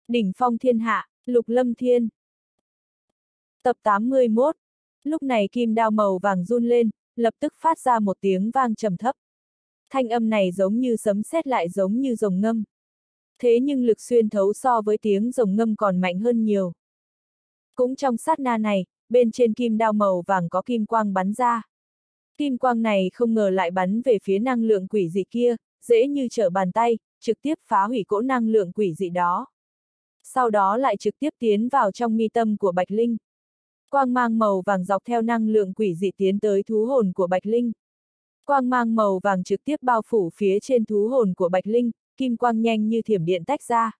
Đỉnh phong thiên hạ, Lục Lâm Thiên. Tập 81. Lúc này kim đao màu vàng run lên, lập tức phát ra một tiếng vang trầm thấp. Thanh âm này giống như sấm sét lại giống như rồng ngâm. Thế nhưng lực xuyên thấu so với tiếng rồng ngâm còn mạnh hơn nhiều. Cũng trong sát na này, bên trên kim đao màu vàng có kim quang bắn ra. Kim quang này không ngờ lại bắn về phía năng lượng quỷ dị kia, dễ như trở bàn tay, trực tiếp phá hủy cỗ năng lượng quỷ dị đó. Sau đó lại trực tiếp tiến vào trong mi tâm của Bạch Linh. Quang mang màu vàng dọc theo năng lượng quỷ dị tiến tới thú hồn của Bạch Linh. Quang mang màu vàng trực tiếp bao phủ phía trên thú hồn của Bạch Linh, kim quang nhanh như thiểm điện tách ra.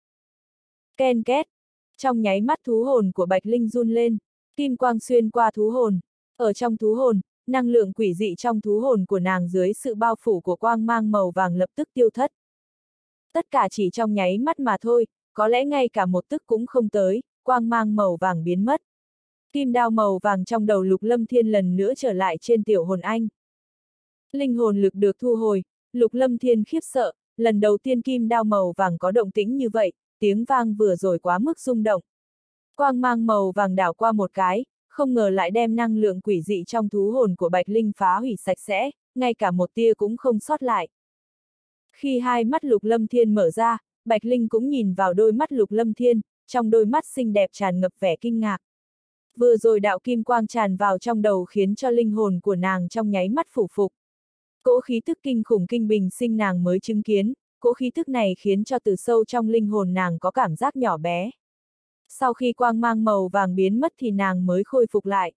Ken két, trong nháy mắt thú hồn của Bạch Linh run lên, kim quang xuyên qua thú hồn. Ở trong thú hồn, năng lượng quỷ dị trong thú hồn của nàng dưới sự bao phủ của quang mang màu vàng lập tức tiêu thất. Tất cả chỉ trong nháy mắt mà thôi, có lẽ ngay cả một tức cũng không tới, quang mang màu vàng biến mất. Kim đao màu vàng trong đầu Lục Lâm Thiên lần nữa trở lại trên tiểu hồn anh. Linh hồn lực được thu hồi, Lục Lâm Thiên khiếp sợ, lần đầu tiên kim đao màu vàng có động tĩnh như vậy, tiếng vang vừa rồi quá mức rung động. Quang mang màu vàng đảo qua một cái, không ngờ lại đem năng lượng quỷ dị trong thú hồn của Bạch Linh phá hủy sạch sẽ, ngay cả một tia cũng không sót lại. Khi hai mắt Lục Lâm Thiên mở ra, Bạch Linh cũng nhìn vào đôi mắt Lục Lâm Thiên, trong đôi mắt xinh đẹp tràn ngập vẻ kinh ngạc. Vừa rồi đạo kim quang tràn vào trong đầu khiến cho linh hồn của nàng trong nháy mắt phủ phục. Cỗ khí tức kinh khủng kinh bình sinh nàng mới chứng kiến, cỗ khí tức này khiến cho từ sâu trong linh hồn nàng có cảm giác nhỏ bé. Sau khi quang mang màu vàng biến mất thì nàng mới khôi phục lại.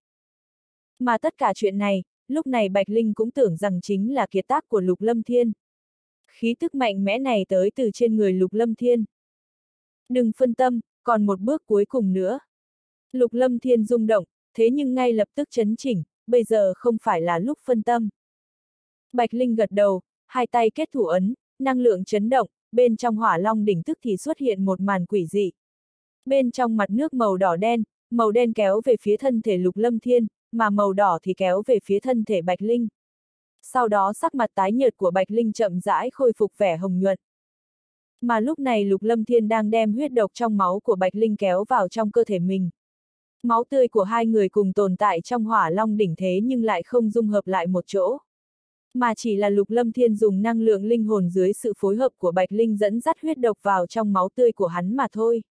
Mà tất cả chuyện này, lúc này Bạch Linh cũng tưởng rằng chính là kiệt tác của Lục Lâm Thiên. Khí tức mạnh mẽ này tới từ trên người Lục Lâm Thiên. Đừng phân tâm, còn một bước cuối cùng nữa. Lục Lâm Thiên rung động, thế nhưng ngay lập tức chấn chỉnh, bây giờ không phải là lúc phân tâm. Bạch Linh gật đầu, hai tay kết thủ ấn, năng lượng chấn động, bên trong hỏa long đỉnh tức thì xuất hiện một màn quỷ dị. Bên trong mặt nước màu đen kéo về phía thân thể Lục Lâm Thiên, mà màu đỏ thì kéo về phía thân thể Bạch Linh. Sau đó sắc mặt tái nhợt của Bạch Linh chậm rãi khôi phục vẻ hồng nhuận. Mà lúc này Lục Lâm Thiên đang đem huyết độc trong máu của Bạch Linh kéo vào trong cơ thể mình. Máu tươi của hai người cùng tồn tại trong hỏa long đỉnh thế nhưng lại không dung hợp lại một chỗ. Mà chỉ là Lục Lâm Thiên dùng năng lượng linh hồn dưới sự phối hợp của Bạch Linh dẫn dắt huyết độc vào trong máu tươi của hắn mà thôi.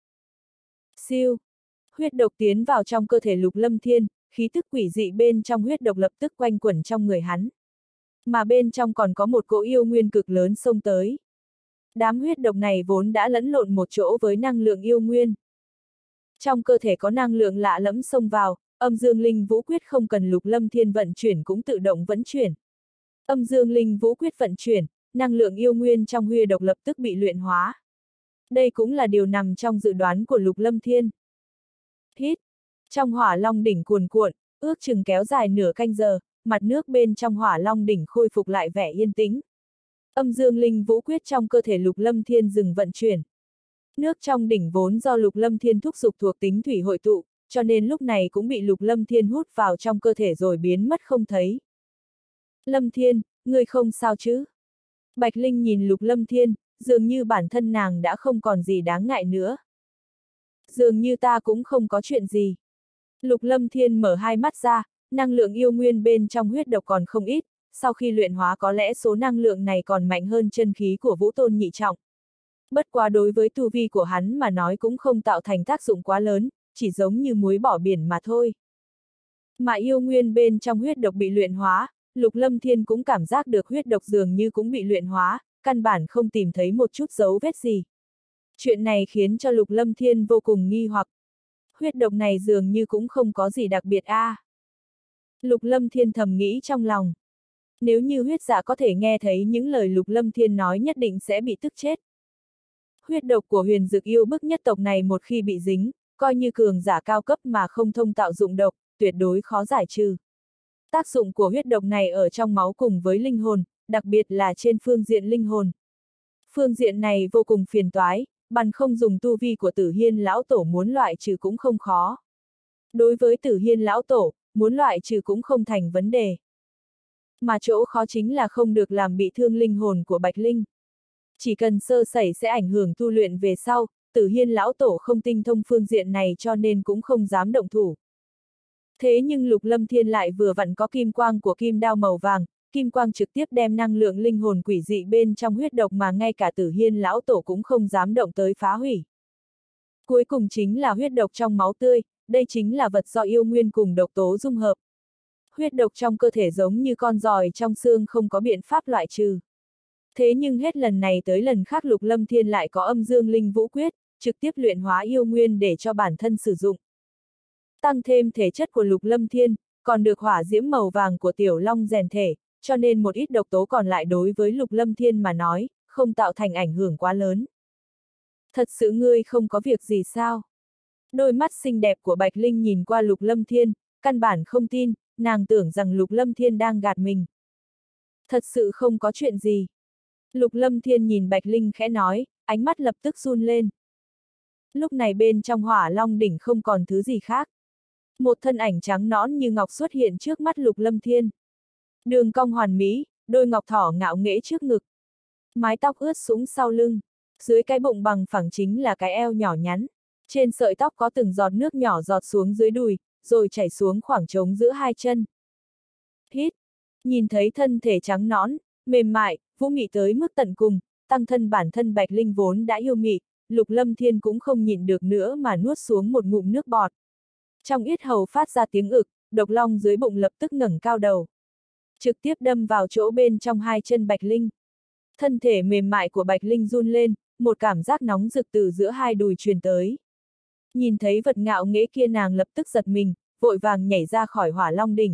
Siêu! Huyết độc tiến vào trong cơ thể Lục Lâm Thiên, khí tức quỷ dị bên trong huyết độc lập tức quanh quẩn trong người hắn. Mà bên trong còn có một cỗ yêu nguyên cực lớn xông tới. Đám huyết độc này vốn đã lẫn lộn một chỗ với năng lượng yêu nguyên. Trong cơ thể có năng lượng lạ lẫm xông vào, âm dương linh vũ quyết không cần Lục Lâm Thiên vận chuyển cũng tự động vận chuyển. Âm dương linh vũ quyết vận chuyển, năng lượng yêu nguyên trong huyết độc lập tức bị luyện hóa. Đây cũng là điều nằm trong dự đoán của Lục Lâm Thiên. Hít! Trong hỏa long đỉnh cuồn cuộn, ước chừng kéo dài nửa canh giờ, mặt nước bên trong hỏa long đỉnh khôi phục lại vẻ yên tĩnh. Âm dương linh vũ quyết trong cơ thể Lục Lâm Thiên dừng vận chuyển. Nước trong đỉnh vốn do Lục Lâm Thiên thúc giục thuộc tính thủy hội tụ, cho nên lúc này cũng bị Lục Lâm Thiên hút vào trong cơ thể rồi biến mất không thấy. Lâm Thiên, ngươi không sao chứ? Bạch Linh nhìn Lục Lâm Thiên, dường như bản thân nàng đã không còn gì đáng ngại nữa. Dường như ta cũng không có chuyện gì. Lục Lâm Thiên mở hai mắt ra, năng lượng yêu nguyên bên trong huyết độc còn không ít, sau khi luyện hóa có lẽ số năng lượng này còn mạnh hơn chân khí của Vũ Tôn nhị trọng. Bất quá đối với tu vi của hắn mà nói cũng không tạo thành tác dụng quá lớn, chỉ giống như muối bỏ biển mà thôi. Mà yêu nguyên bên trong huyết độc bị luyện hóa, Lục Lâm Thiên cũng cảm giác được huyết độc dường như cũng bị luyện hóa, căn bản không tìm thấy một chút dấu vết gì. Chuyện này khiến cho Lục Lâm Thiên vô cùng nghi hoặc. Huyết độc này dường như cũng không có gì đặc biệt a. Lục Lâm Thiên thầm nghĩ trong lòng. Nếu như huyết dạ có thể nghe thấy những lời Lục Lâm Thiên nói nhất định sẽ bị tức chết. Huyết độc của huyền dực yêu bức nhất tộc này một khi bị dính, coi như cường giả cao cấp mà không thông tạo dụng độc, tuyệt đối khó giải trừ. Tác dụng của huyết độc này ở trong máu cùng với linh hồn, đặc biệt là trên phương diện linh hồn. Phương diện này vô cùng phiền toái, bằng không dùng tu vi của Tử Hiên lão tổ muốn loại trừ cũng không khó. Đối với Tử Hiên lão tổ, muốn loại trừ cũng không thành vấn đề. Mà chỗ khó chính là không được làm bị thương linh hồn của Bạch Linh. Chỉ cần sơ sẩy sẽ ảnh hưởng tu luyện về sau, Tử Hiên lão tổ không tinh thông phương diện này cho nên cũng không dám động thủ. Thế nhưng Lục Lâm Thiên lại vừa vặn có kim quang của kim đao màu vàng, kim quang trực tiếp đem năng lượng linh hồn quỷ dị bên trong huyết độc mà ngay cả Tử Hiên lão tổ cũng không dám động tới phá hủy. Cuối cùng chính là huyết độc trong máu tươi, đây chính là vật do yêu nguyên cùng độc tố dung hợp. Huyết độc trong cơ thể giống như con giòi trong xương không có biện pháp loại trừ. Thế nhưng hết lần này tới lần khác Lục Lâm Thiên lại có âm dương linh vũ quyết, trực tiếp luyện hóa yêu nguyên để cho bản thân sử dụng. Tăng thêm thể chất của Lục Lâm Thiên, còn được hỏa diễm màu vàng của Tiểu Long rèn thể, cho nên một ít độc tố còn lại đối với Lục Lâm Thiên mà nói, không tạo thành ảnh hưởng quá lớn. Thật sự ngươi không có việc gì sao? Đôi mắt xinh đẹp của Bạch Linh nhìn qua Lục Lâm Thiên, căn bản không tin, nàng tưởng rằng Lục Lâm Thiên đang gạt mình. Thật sự không có chuyện gì. Lục Lâm Thiên nhìn Bạch Linh khẽ nói, ánh mắt lập tức run lên. Lúc này bên trong Hỏa Long đỉnh không còn thứ gì khác. Một thân ảnh trắng nõn như ngọc xuất hiện trước mắt Lục Lâm Thiên. Đường cong hoàn mỹ, đôi ngọc thỏ ngạo nghễ trước ngực. Mái tóc ướt sũng sau lưng. Dưới cái bụng bằng phẳng chính là cái eo nhỏ nhắn. Trên sợi tóc có từng giọt nước nhỏ giọt xuống dưới đùi, rồi chảy xuống khoảng trống giữa hai chân. Hít. Nhìn thấy thân thể trắng nõn, mềm mại, vũ mị tới mức tận cùng, tăng thân bản thân Bạch Linh vốn đã yêu mị, Lục Lâm Thiên cũng không nhịn được nữa mà nuốt xuống một ngụm nước bọt. Trong yết hầu phát ra tiếng ực, độc long dưới bụng lập tức ngẩng cao đầu. Trực tiếp đâm vào chỗ bên trong hai chân Bạch Linh. Thân thể mềm mại của Bạch Linh run lên, một cảm giác nóng rực từ giữa hai đùi truyền tới. Nhìn thấy vật ngạo nghễ kia nàng lập tức giật mình, vội vàng nhảy ra khỏi Hỏa Long đỉnh.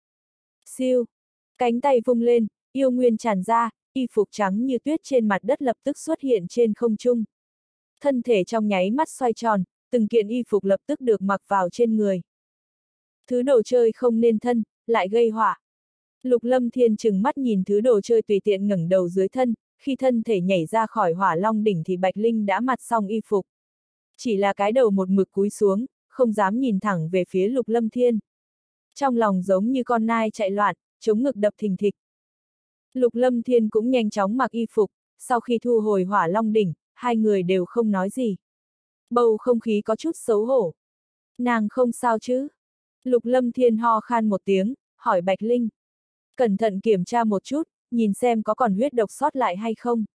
Siêu! Cánh tay vung lên, yêu nguyên tràn ra, y phục trắng như tuyết trên mặt đất lập tức xuất hiện trên không trung. Thân thể trong nháy mắt xoay tròn, từng kiện y phục lập tức được mặc vào trên người. Thứ đồ chơi không nên thân, lại gây họa. Lục Lâm Thiên trừng mắt nhìn thứ đồ chơi tùy tiện ngẩng đầu dưới thân, khi thân thể nhảy ra khỏi Hỏa Long đỉnh thì Bạch Linh đã mặc xong y phục. Chỉ là cái đầu một mực cúi xuống, không dám nhìn thẳng về phía Lục Lâm Thiên. Trong lòng giống như con nai chạy loạn, chống ngực đập thình thịch. Lục Lâm Thiên cũng nhanh chóng mặc y phục, sau khi thu hồi Hỏa Long đỉnh, hai người đều không nói gì. Bầu không khí có chút xấu hổ. Nàng không sao chứ? Lục Lâm Thiên ho khan một tiếng, hỏi Bạch Linh. Cẩn thận kiểm tra một chút, nhìn xem có còn huyết độc sót lại hay không.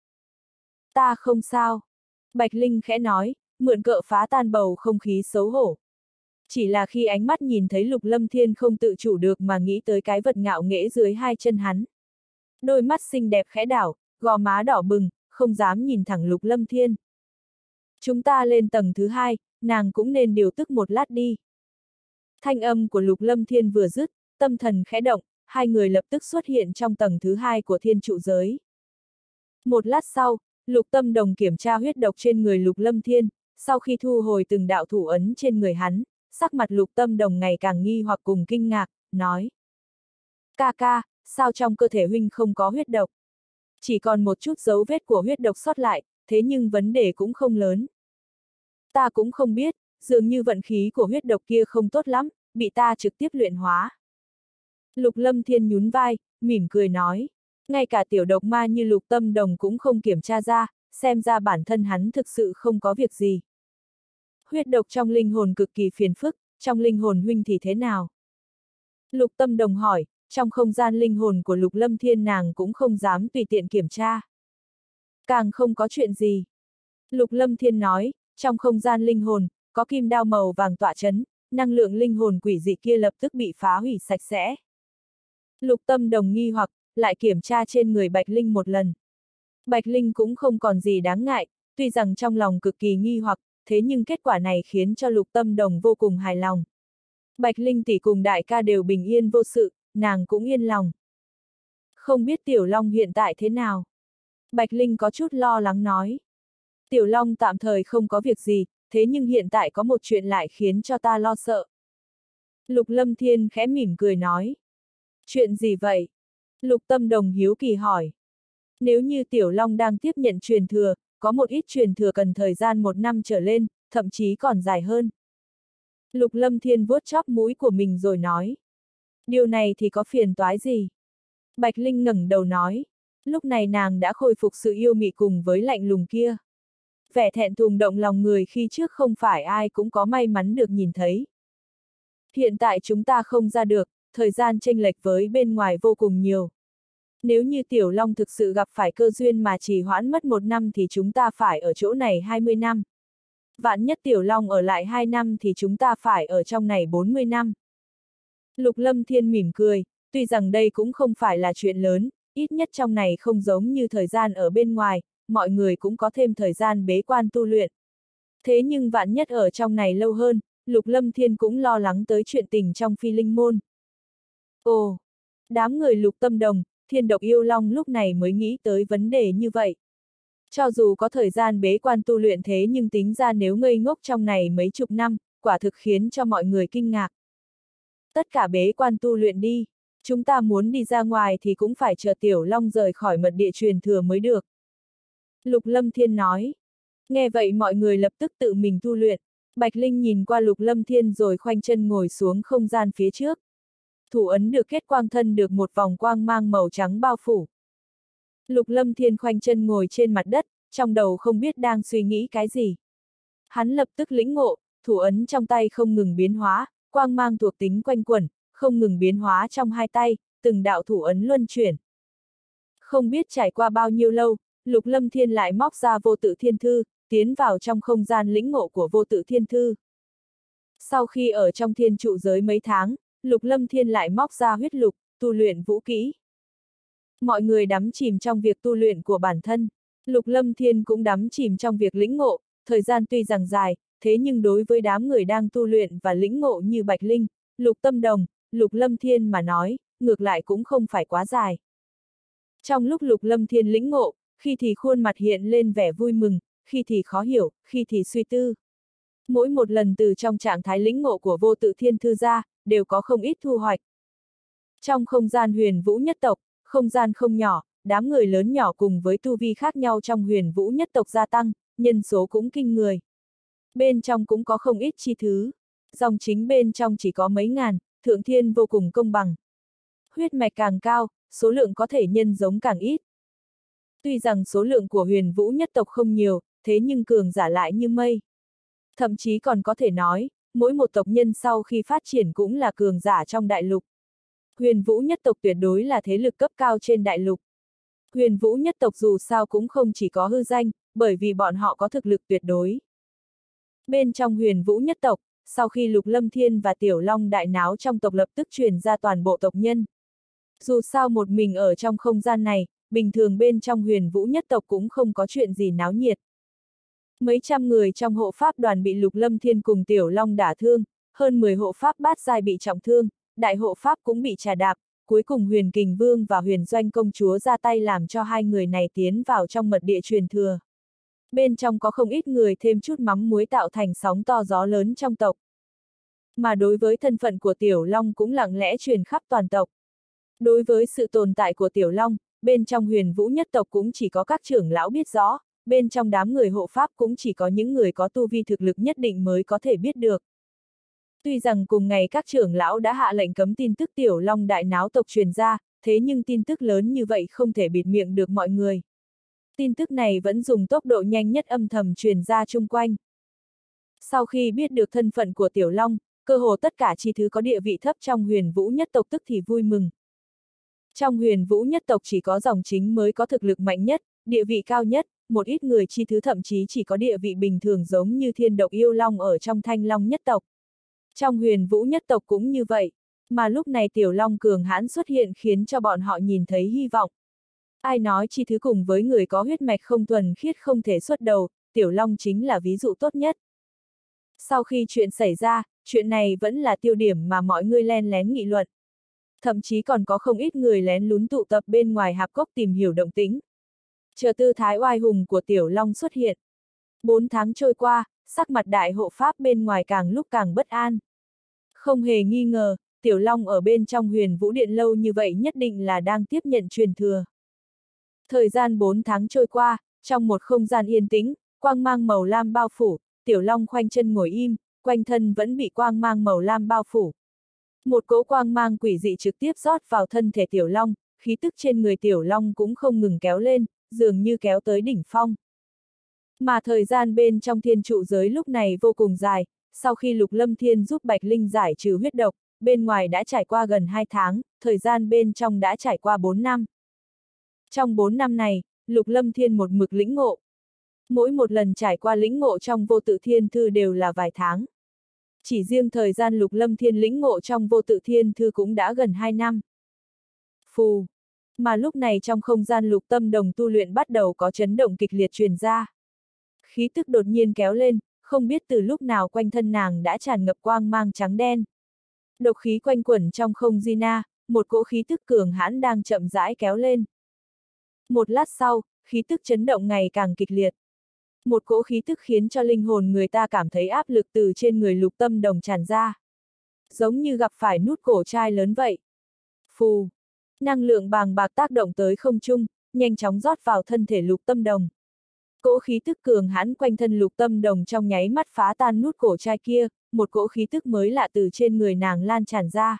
Ta không sao. Bạch Linh khẽ nói, mượn cớ phá tan bầu không khí xấu hổ. Chỉ là khi ánh mắt nhìn thấy Lục Lâm Thiên không tự chủ được mà nghĩ tới cái vật ngạo nghễ dưới hai chân hắn. Đôi mắt xinh đẹp khẽ đảo, gò má đỏ bừng, không dám nhìn thẳng Lục Lâm Thiên. Chúng ta lên tầng thứ hai, nàng cũng nên điều tức một lát đi. Thanh âm của Lục Lâm Thiên vừa dứt, tâm thần khẽ động, hai người lập tức xuất hiện trong tầng thứ hai của thiên trụ giới. Một lát sau, Lục Tâm Đồng kiểm tra huyết độc trên người Lục Lâm Thiên, sau khi thu hồi từng đạo thủ ấn trên người hắn, sắc mặt Lục Tâm Đồng ngày càng nghi hoặc cùng kinh ngạc, nói. Ca ca, sao trong cơ thể huynh không có huyết độc? Chỉ còn một chút dấu vết của huyết độc sót lại, thế nhưng vấn đề cũng không lớn. Ta cũng không biết, dường như vận khí của huyết độc kia không tốt lắm, bị ta trực tiếp luyện hóa. Lục Lâm Thiên nhún vai, mỉm cười nói. Ngay cả tiểu độc ma như Lục Tâm Đồng cũng không kiểm tra ra, xem ra bản thân hắn thực sự không có việc gì. Huyết độc trong linh hồn cực kỳ phiền phức, trong linh hồn huynh thì thế nào? Lục Tâm Đồng hỏi, trong không gian linh hồn của Lục Lâm Thiên nàng cũng không dám tùy tiện kiểm tra. Càng không có chuyện gì. Lục Lâm Thiên nói, trong không gian linh hồn, có kim đao màu vàng tọa chấn, năng lượng linh hồn quỷ dị kia lập tức bị phá hủy sạch sẽ. Lục Tâm Đồng nghi hoặc, lại kiểm tra trên người Bạch Linh một lần. Bạch Linh cũng không còn gì đáng ngại, tuy rằng trong lòng cực kỳ nghi hoặc, thế nhưng kết quả này khiến cho Lục Tâm Đồng vô cùng hài lòng. Bạch Linh tỷ cùng đại ca đều bình yên vô sự, nàng cũng yên lòng. Không biết Tiểu Long hiện tại thế nào? Bạch Linh có chút lo lắng nói. Tiểu Long tạm thời không có việc gì, thế nhưng hiện tại có một chuyện lại khiến cho ta lo sợ. Lục Lâm Thiên khẽ mỉm cười nói. Chuyện gì vậy? Lục Tâm Đồng hiếu kỳ hỏi. Nếu như Tiểu Long đang tiếp nhận truyền thừa, có một ít truyền thừa cần thời gian 1 năm trở lên, thậm chí còn dài hơn. Lục Lâm Thiên vuốt chóp mũi của mình rồi nói. Điều này thì có phiền toái gì? Bạch Linh ngẩng đầu nói. Lúc này nàng đã khôi phục sự yêu mị cùng với lạnh lùng kia. Vẻ thẹn thùng động lòng người khi trước không phải ai cũng có may mắn được nhìn thấy. Hiện tại chúng ta không ra được, thời gian chênh lệch với bên ngoài vô cùng nhiều. Nếu như Tiểu Long thực sự gặp phải cơ duyên mà trì hoãn mất 1 năm thì chúng ta phải ở chỗ này 20 năm. Vạn nhất Tiểu Long ở lại 2 năm thì chúng ta phải ở trong này 40 năm. Lục Lâm Thiên mỉm cười, tuy rằng đây cũng không phải là chuyện lớn, ít nhất trong này không giống như thời gian ở bên ngoài, mọi người cũng có thêm thời gian bế quan tu luyện. Thế nhưng vạn nhất ở trong này lâu hơn, Lục Lâm Thiên cũng lo lắng tới chuyện tình trong Phi Linh Môn. Ồ, đám người Lục Tâm Đồng, Thiên Độc Yêu Long lúc này mới nghĩ tới vấn đề như vậy. Cho dù có thời gian bế quan tu luyện thế nhưng tính ra nếu ngây ngốc trong này mấy chục năm, quả thực khiến cho mọi người kinh ngạc. Tất cả bế quan tu luyện đi, chúng ta muốn đi ra ngoài thì cũng phải chờ Tiểu Long rời khỏi mật địa truyền thừa mới được. Lục Lâm Thiên nói. Nghe vậy mọi người lập tức tự mình tu luyện. Bạch Linh nhìn qua Lục Lâm Thiên rồi khoanh chân ngồi xuống không gian phía trước. Thủ ấn được kết quang thân được một vòng quang mang màu trắng bao phủ. Lục Lâm Thiên khoanh chân ngồi trên mặt đất, trong đầu không biết đang suy nghĩ cái gì. Hắn lập tức lĩnh ngộ, thủ ấn trong tay không ngừng biến hóa, quang mang thuộc tính quanh quẩn, không ngừng biến hóa trong hai tay, từng đạo thủ ấn luân chuyển. Không biết trải qua bao nhiêu lâu, Lục Lâm Thiên lại móc ra vô tự thiên thư, tiến vào trong không gian lĩnh ngộ của vô tự thiên thư. Sau khi ở trong thiên trụ giới mấy tháng, Lục Lâm Thiên lại móc ra huyết lục, tu luyện vũ kỹ. Mọi người đắm chìm trong việc tu luyện của bản thân, Lục Lâm Thiên cũng đắm chìm trong việc lĩnh ngộ, thời gian tuy rằng dài, thế nhưng đối với đám người đang tu luyện và lĩnh ngộ như Bạch Linh, Lục Tâm Đồng, Lục Lâm Thiên mà nói, ngược lại cũng không phải quá dài. Trong lúc Lục Lâm Thiên lĩnh ngộ, khi thì khuôn mặt hiện lên vẻ vui mừng, khi thì khó hiểu, khi thì suy tư. Mỗi một lần từ trong trạng thái lĩnh ngộ của vô tự thiên thư ra, đều có không ít thu hoạch. Trong không gian Huyền Vũ nhất tộc, không gian không nhỏ, đám người lớn nhỏ cùng với tu vi khác nhau trong Huyền Vũ nhất tộc gia tăng, nhân số cũng kinh người. Bên trong cũng có không ít chi thứ. Dòng chính bên trong chỉ có mấy ngàn, thượng thiên vô cùng công bằng. Huyết mạch càng cao, số lượng có thể nhân giống càng ít. Tuy rằng số lượng của Huyền Vũ nhất tộc không nhiều, thế nhưng cường giả lại như mây. Thậm chí còn có thể nói, mỗi một tộc nhân sau khi phát triển cũng là cường giả trong đại lục. Huyền Vũ nhất tộc tuyệt đối là thế lực cấp cao trên đại lục. Huyền Vũ nhất tộc dù sao cũng không chỉ có hư danh, bởi vì bọn họ có thực lực tuyệt đối. Bên trong Huyền Vũ nhất tộc, sau khi Lục Lâm Thiên và Tiểu Long đại náo trong tộc lập tức truyền ra toàn bộ tộc nhân. Dù sao một mình ở trong không gian này, bình thường bên trong Huyền Vũ nhất tộc cũng không có chuyện gì náo nhiệt. Mấy trăm người trong hộ pháp đoàn bị Lục Lâm Thiên cùng Tiểu Long đả thương, hơn 10 hộ pháp bát giai bị trọng thương, đại hộ pháp cũng bị trà đạp, cuối cùng Huyền Kình Vương và Huyền Doanh công chúa ra tay làm cho hai người này tiến vào trong mật địa truyền thừa. Bên trong có không ít người thêm chút mắm muối tạo thành sóng to gió lớn trong tộc. Mà đối với thân phận của Tiểu Long cũng lặng lẽ truyền khắp toàn tộc. Đối với sự tồn tại của Tiểu Long, bên trong Huyền Vũ nhất tộc cũng chỉ có các trưởng lão biết rõ, bên trong đám người hộ pháp cũng chỉ có những người có tu vi thực lực nhất định mới có thể biết được. Tuy rằng cùng ngày các trưởng lão đã hạ lệnh cấm tin tức Tiểu Long đại náo tộc truyền ra, thế nhưng tin tức lớn như vậy không thể bịt miệng được mọi người. Tin tức này vẫn dùng tốc độ nhanh nhất âm thầm truyền ra chung quanh. Sau khi biết được thân phận của Tiểu Long, cơ hồ tất cả chi thứ có địa vị thấp trong Huyền Vũ nhất tộc tức thì vui mừng. Trong Huyền Vũ nhất tộc chỉ có dòng chính mới có thực lực mạnh nhất, địa vị cao nhất, một ít người chi thứ thậm chí chỉ có địa vị bình thường giống như Thiên Độc Yêu Long ở trong Thanh Long nhất tộc. Trong Huyền Vũ nhất tộc cũng như vậy, mà lúc này Tiểu Long cường hãn xuất hiện khiến cho bọn họ nhìn thấy hy vọng. Ai nói chi thứ cùng với người có huyết mạch không thuần khiết không thể xuất đầu, Tiểu Long chính là ví dụ tốt nhất. Sau khi chuyện xảy ra, chuyện này vẫn là tiêu điểm mà mọi người len lén nghị luận. Thậm chí còn có không ít người lén lún tụ tập bên ngoài hạp cốc tìm hiểu động tĩnh. Chờ tư thái oai hùng của Tiểu Long xuất hiện. 4 tháng trôi qua, sắc mặt đại hộ pháp bên ngoài càng lúc càng bất an. Không hề nghi ngờ, Tiểu Long ở bên trong Huyền Vũ Điện lâu như vậy nhất định là đang tiếp nhận truyền thừa. Thời gian 4 tháng trôi qua, trong một không gian yên tĩnh, quang mang màu lam bao phủ, Tiểu Long khoanh chân ngồi im, quanh thân vẫn bị quang mang màu lam bao phủ. Một cỗ quang mang quỷ dị trực tiếp rót vào thân thể Tiểu Long, khí tức trên người Tiểu Long cũng không ngừng kéo lên, dường như kéo tới đỉnh phong. Mà thời gian bên trong thiên trụ giới lúc này vô cùng dài, sau khi Lục Lâm Thiên giúp Bạch Linh giải trừ huyết độc, bên ngoài đã trải qua gần 2 tháng, thời gian bên trong đã trải qua 4 năm. Trong 4 năm này, Lục Lâm Thiên một mực lĩnh ngộ. Mỗi một lần trải qua lĩnh ngộ trong vô tự thiên thư đều là vài tháng. Chỉ riêng thời gian Lục Lâm Thiên lĩnh ngộ trong vô tự thiên thư cũng đã gần 2 năm. Phù. Mà lúc này trong không gian Lục Tâm Đồng tu luyện bắt đầu có chấn động kịch liệt truyền ra. Khí tức đột nhiên kéo lên, không biết từ lúc nào quanh thân nàng đã tràn ngập quang mang trắng đen. Độc khí quanh quẩn trong không Gina, một cỗ khí tức cường hãn đang chậm rãi kéo lên. Một lát sau, khí tức chấn động ngày càng kịch liệt. Một cỗ khí tức khiến cho linh hồn người ta cảm thấy áp lực từ trên người Lục Tâm Đồng tràn ra. Giống như gặp phải nút cổ trai lớn vậy. Phù. Năng lượng bàng bạc tác động tới không trung, nhanh chóng rót vào thân thể Lục Tâm Đồng. Cỗ khí tức cường hãn quanh thân Lục Tâm Đồng trong nháy mắt phá tan nút cổ trai kia, một cỗ khí tức mới lạ từ trên người nàng lan tràn ra.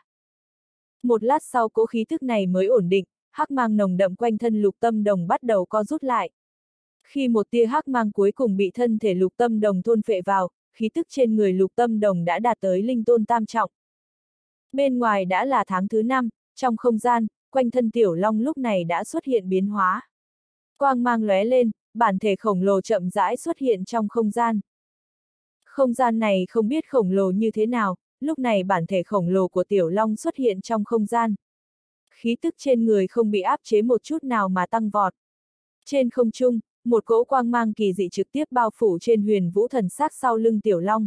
Một lát sau cỗ khí tức này mới ổn định, hắc mang nồng đậm quanh thân Lục Tâm Đồng bắt đầu co rút lại. Khi một tia hắc mang cuối cùng bị thân thể Lục Tâm Đồng thôn phệ vào, khí tức trên người Lục Tâm Đồng đã đạt tới linh tôn tam trọng. Bên ngoài đã là tháng thứ 5, trong không gian, quanh thân Tiểu Long lúc này đã xuất hiện biến hóa. Quang mang lóe lên, bản thể khổng lồ chậm rãi xuất hiện trong không gian. Không gian này không biết khổng lồ như thế nào, lúc này bản thể khổng lồ của Tiểu Long xuất hiện trong không gian. Khí tức trên người không bị áp chế một chút nào mà tăng vọt. Trên không trung, một cỗ quang mang kỳ dị trực tiếp bao phủ trên Huyền Vũ thần sắc sau lưng Tiểu Long.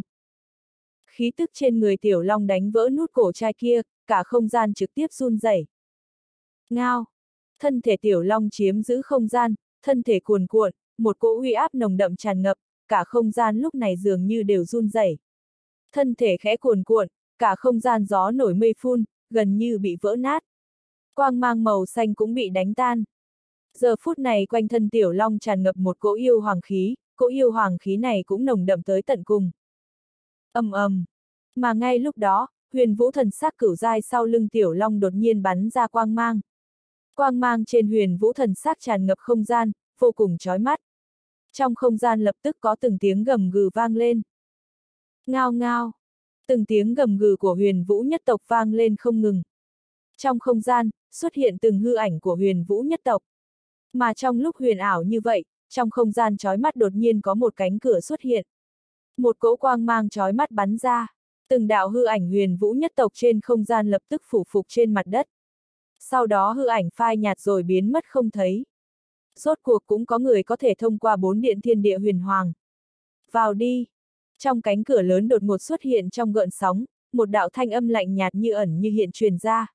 Khí tức trên người Tiểu Long đánh vỡ nút cổ trai kia, cả không gian trực tiếp run rẩy. Ngao! Thân thể Tiểu Long chiếm giữ không gian, thân thể cuồn cuộn, một cỗ uy áp nồng đậm tràn ngập, cả không gian lúc này dường như đều run rẩy. Thân thể khẽ cuồn cuộn, cả không gian gió nổi mây phun, gần như bị vỡ nát. Quang mang màu xanh cũng bị đánh tan. Giờ phút này quanh thân Tiểu Long tràn ngập một cỗ yêu hoàng khí, cỗ yêu hoàng khí này cũng nồng đậm tới tận cùng. Ầm ầm. Mà ngay lúc đó, Huyền Vũ thần sắc cửu giai sau lưng Tiểu Long đột nhiên bắn ra quang mang. Quang mang trên Huyền Vũ thần sắc tràn ngập không gian, vô cùng chói mắt. Trong không gian lập tức có từng tiếng gầm gừ vang lên. Ngao ngao. Từng tiếng gầm gừ của Huyền Vũ nhất tộc vang lên không ngừng. Trong không gian, xuất hiện từng hư ảnh của Huyền Vũ nhất tộc. Mà trong lúc huyền ảo như vậy, trong không gian chói mắt đột nhiên có một cánh cửa xuất hiện. Một cỗ quang mang chói mắt bắn ra. Từng đạo hư ảnh Huyền Vũ nhất tộc trên không gian lập tức phủ phục trên mặt đất. Sau đó hư ảnh phai nhạt rồi biến mất không thấy. Rốt cuộc cũng có người có thể thông qua 4 điện thiên địa huyền hoàng. Vào đi! Trong cánh cửa lớn đột ngột xuất hiện trong gợn sóng, một đạo thanh âm lạnh nhạt như ẩn như hiện truyền ra.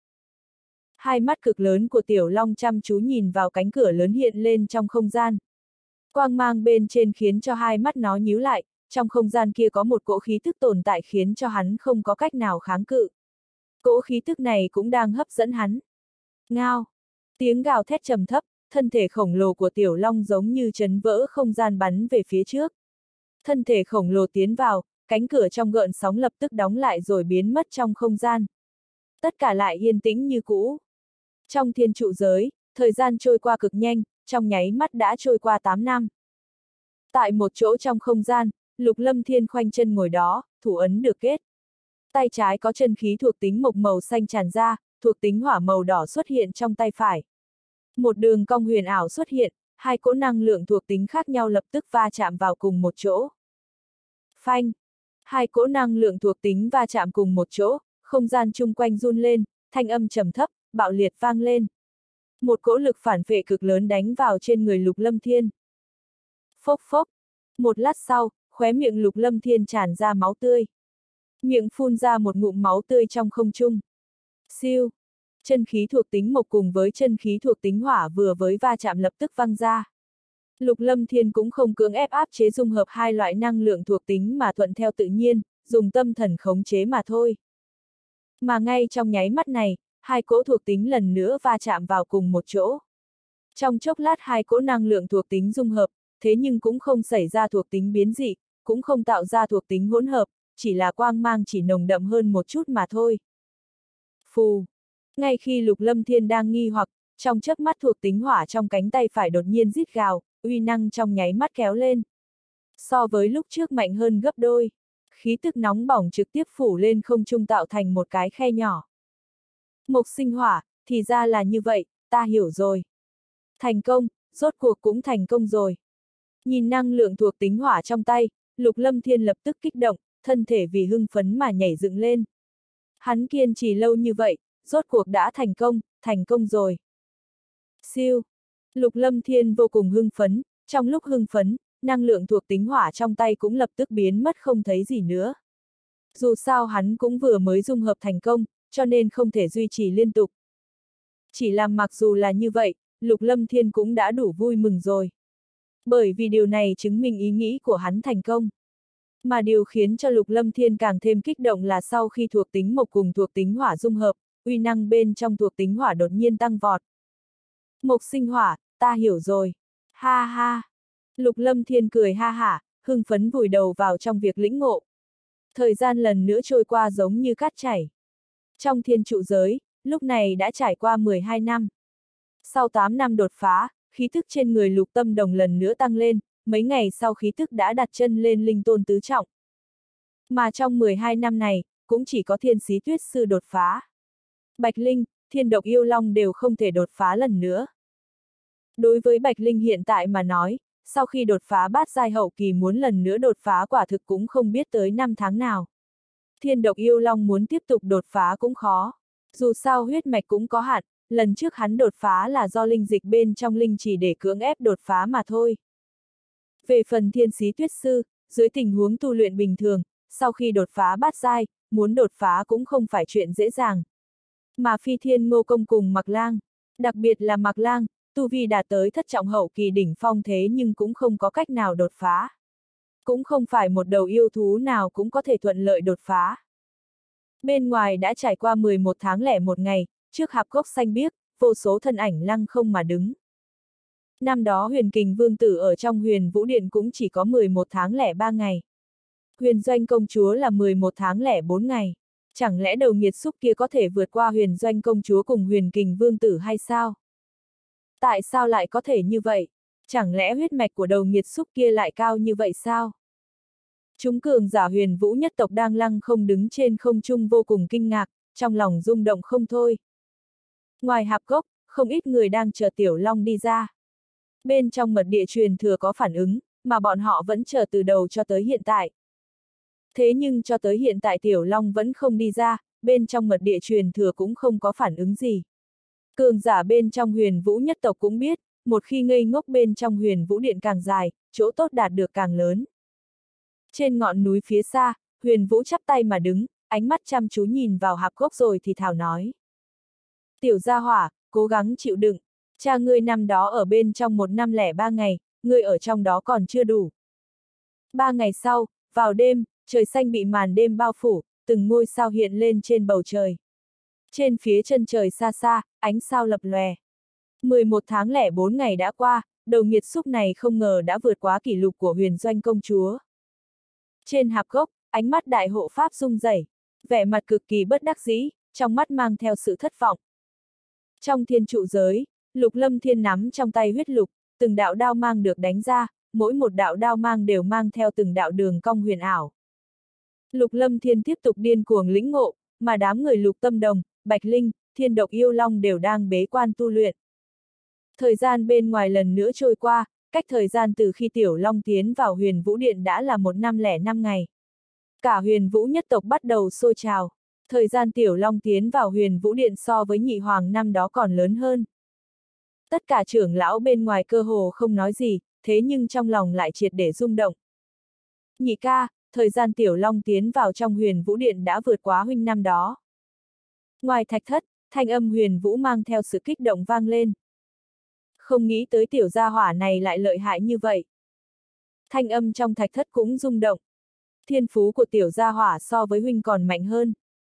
Hai mắt cực lớn của Tiểu Long chăm chú nhìn vào cánh cửa lớn hiện lên trong không gian. Quang mang bên trên khiến cho hai mắt nó nhíu lại, trong không gian kia có một cỗ khí tức tồn tại khiến cho hắn không có cách nào kháng cự. Cỗ khí tức này cũng đang hấp dẫn hắn. Ngao! Tiếng gào thét trầm thấp, thân thể khổng lồ của Tiểu Long giống như chấn vỡ không gian bắn về phía trước. Thân thể khổng lồ tiến vào, cánh cửa trong gợn sóng lập tức đóng lại rồi biến mất trong không gian. Tất cả lại yên tĩnh như cũ. Trong thiên trụ giới, thời gian trôi qua cực nhanh, trong nháy mắt đã trôi qua 8 năm. Tại một chỗ trong không gian, Lục Lâm Thiên khoanh chân ngồi đó, thủ ấn được kết. Tay trái có chân khí thuộc tính mộc màu xanh tràn ra, thuộc tính hỏa màu đỏ xuất hiện trong tay phải. Một đường cong huyền ảo xuất hiện, hai cỗ năng lượng thuộc tính khác nhau lập tức va chạm vào cùng một chỗ. Phanh! Hai cỗ năng lượng thuộc tính va chạm cùng một chỗ, không gian chung quanh run lên, thanh âm trầm thấp, bạo liệt vang lên. Một cỗ lực phản phệ cực lớn đánh vào trên người Lục Lâm Thiên. Phốc phốc! Một lát sau, khóe miệng Lục Lâm Thiên tràn ra máu tươi. Miệng phun ra một ngụm máu tươi trong không trung. Siêu! Chân khí thuộc tính mộc cùng với chân khí thuộc tính hỏa vừa với va chạm lập tức văng ra. Lục Lâm Thiên cũng không cưỡng ép áp chế dung hợp hai loại năng lượng thuộc tính mà thuận theo tự nhiên, dùng tâm thần khống chế mà thôi. Mà ngay trong nháy mắt này, hai cỗ thuộc tính lần nữa va chạm vào cùng một chỗ. Trong chốc lát hai cỗ năng lượng thuộc tính dung hợp, thế nhưng cũng không xảy ra thuộc tính biến dị, cũng không tạo ra thuộc tính hỗn hợp, chỉ là quang mang chỉ nồng đậm hơn một chút mà thôi. Phù! Ngay khi Lục Lâm Thiên đang nghi hoặc, trong chớp mắt thuộc tính hỏa trong cánh tay phải đột nhiên rít gào, uy năng trong nháy mắt kéo lên. So với lúc trước mạnh hơn gấp đôi. Khí tức nóng bỏng trực tiếp phủ lên không trung tạo thành một cái khe nhỏ. Mộc sinh hỏa, thì ra là như vậy, ta hiểu rồi. Thành công, rốt cuộc cũng thành công rồi. Nhìn năng lượng thuộc tính hỏa trong tay, Lục Lâm Thiên lập tức kích động, thân thể vì hưng phấn mà nhảy dựng lên. Hắn kiên trì lâu như vậy, rốt cuộc đã thành công rồi. Siêu! Lục Lâm Thiên vô cùng hưng phấn, trong lúc hưng phấn, năng lượng thuộc tính hỏa trong tay cũng lập tức biến mất không thấy gì nữa. Dù sao hắn cũng vừa mới dung hợp thành công, cho nên không thể duy trì liên tục. Chỉ là mặc dù là như vậy, Lục Lâm Thiên cũng đã đủ vui mừng rồi. Bởi vì điều này chứng minh ý nghĩ của hắn thành công. Mà điều khiến cho Lục Lâm Thiên càng thêm kích động là sau khi thuộc tính mộc cùng thuộc tính hỏa dung hợp, uy năng bên trong thuộc tính hỏa đột nhiên tăng vọt. Mộc sinh hỏa, ta hiểu rồi. Ha ha. Lục Lâm Thiên cười ha hả, hưng phấn vùi đầu vào trong việc lĩnh ngộ. Thời gian lần nữa trôi qua giống như cát chảy. Trong thiên trụ giới, lúc này đã trải qua 12 năm. Sau 8 năm đột phá, khí thức trên người Lục Tâm Đồng lần nữa tăng lên, mấy ngày sau khí thức đã đặt chân lên linh tôn tứ trọng. Mà trong 12 năm này, cũng chỉ có thiên sĩ tuyết sư đột phá. Bạch Linh, thiên độc yêu long đều không thể đột phá lần nữa. Đối với Bạch Linh hiện tại mà nói, sau khi đột phá bát giai hậu kỳ muốn lần nữa đột phá quả thực cũng không biết tới 5 tháng nào. Thiên độc yêu long muốn tiếp tục đột phá cũng khó. Dù sao huyết mạch cũng có hạn, lần trước hắn đột phá là do linh dịch bên trong linh chỉ để cưỡng ép đột phá mà thôi. Về phần thiên sĩ tuyết sư, dưới tình huống tu luyện bình thường, sau khi đột phá bát giai, muốn đột phá cũng không phải chuyện dễ dàng. Mà Phi Thiên Ngô Công cùng Mạc Lang, đặc biệt là Mạc Lang, tu vi đạt tới thất trọng hậu kỳ đỉnh phong thế nhưng cũng không có cách nào đột phá. Cũng không phải một đầu yêu thú nào cũng có thể thuận lợi đột phá. Bên ngoài đã trải qua 11 tháng lẻ một ngày, trước hạp cốc xanh biếc, vô số thân ảnh lăng không mà đứng. Năm đó Huyền Kình Vương Tử ở trong Huyền Vũ Điện cũng chỉ có 11 tháng lẻ 3 ngày. Huyền Doanh Công Chúa là 11 tháng lẻ 4 ngày. Chẳng lẽ đầu nghiệt xúc kia có thể vượt qua Huyền Doanh Công Chúa cùng Huyền Kình Vương Tử hay sao? Tại sao lại có thể như vậy? Chẳng lẽ huyết mạch của đầu nghiệt xúc kia lại cao như vậy sao? Chúng cường giả Huyền Vũ nhất tộc đang lăng không đứng trên không trung vô cùng kinh ngạc, trong lòng rung động không thôi. Ngoài hạp cốc, không ít người đang chờ Tiểu Long đi ra. Bên trong mật địa truyền thừa có phản ứng, mà bọn họ vẫn chờ từ đầu cho tới hiện tại. Thế nhưng cho tới hiện tại Tiểu Long vẫn không đi ra, bên trong mật địa truyền thừa cũng không có phản ứng gì. Cường giả bên trong Huyền Vũ nhất tộc cũng biết, một khi ngây ngốc bên trong Huyền Vũ Điện càng dài, chỗ tốt đạt được càng lớn. Trên ngọn núi phía xa, Huyền Vũ chắp tay mà đứng, ánh mắt chăm chú nhìn vào hạp cốc rồi thì thào nói. Tiểu gia hỏa, cố gắng chịu đựng, cha ngươi năm đó ở bên trong 1 năm lẻ 3 ngày, ngươi ở trong đó còn chưa đủ. 3 ngày sau, vào đêm, trời xanh bị màn đêm bao phủ, từng ngôi sao hiện lên trên bầu trời. Trên phía chân trời xa xa, ánh sao lập lòe. 11 tháng lẻ 4 ngày đã qua, đầu nghiệt xúc này không ngờ đã vượt quá kỷ lục của Huyền Doanh Công Chúa. Trên hạp cốc, ánh mắt đại hộ pháp rung rẩy, vẻ mặt cực kỳ bất đắc dĩ, trong mắt mang theo sự thất vọng. Trong thiên trụ giới, Lục Lâm Thiên nắm trong tay huyết lục, từng đạo đao mang được đánh ra, mỗi một đạo đao mang đều mang theo từng đạo đường cong huyền ảo. Lục Lâm Thiên tiếp tục điên cuồng lĩnh ngộ, mà đám người Lục Tâm Đồng, Bạch Linh, Thiên Độc Yêu Long đều đang bế quan tu luyện. Thời gian bên ngoài lần nữa trôi qua, cách thời gian từ khi Tiểu Long tiến vào Huyền Vũ Điện đã là 1 năm lẻ 5 ngày. Cả Huyền Vũ nhất tộc bắt đầu sôi trào. Thời gian Tiểu Long tiến vào Huyền Vũ Điện so với Nhị Hoàng năm đó còn lớn hơn. Tất cả trưởng lão bên ngoài cơ hồ không nói gì, thế nhưng trong lòng lại triệt để rung động. Nhị ca, thời gian Tiểu Long tiến vào trong Huyền Vũ Điện đã vượt quá huynh năm đó. Ngoài thạch thất, thanh âm Huyền Vũ mang theo sự kích động vang lên. Không nghĩ tới tiểu gia hỏa này lại lợi hại như vậy. Thanh âm trong thạch thất cũng rung động. Thiên phú của tiểu gia hỏa so với huynh còn mạnh hơn.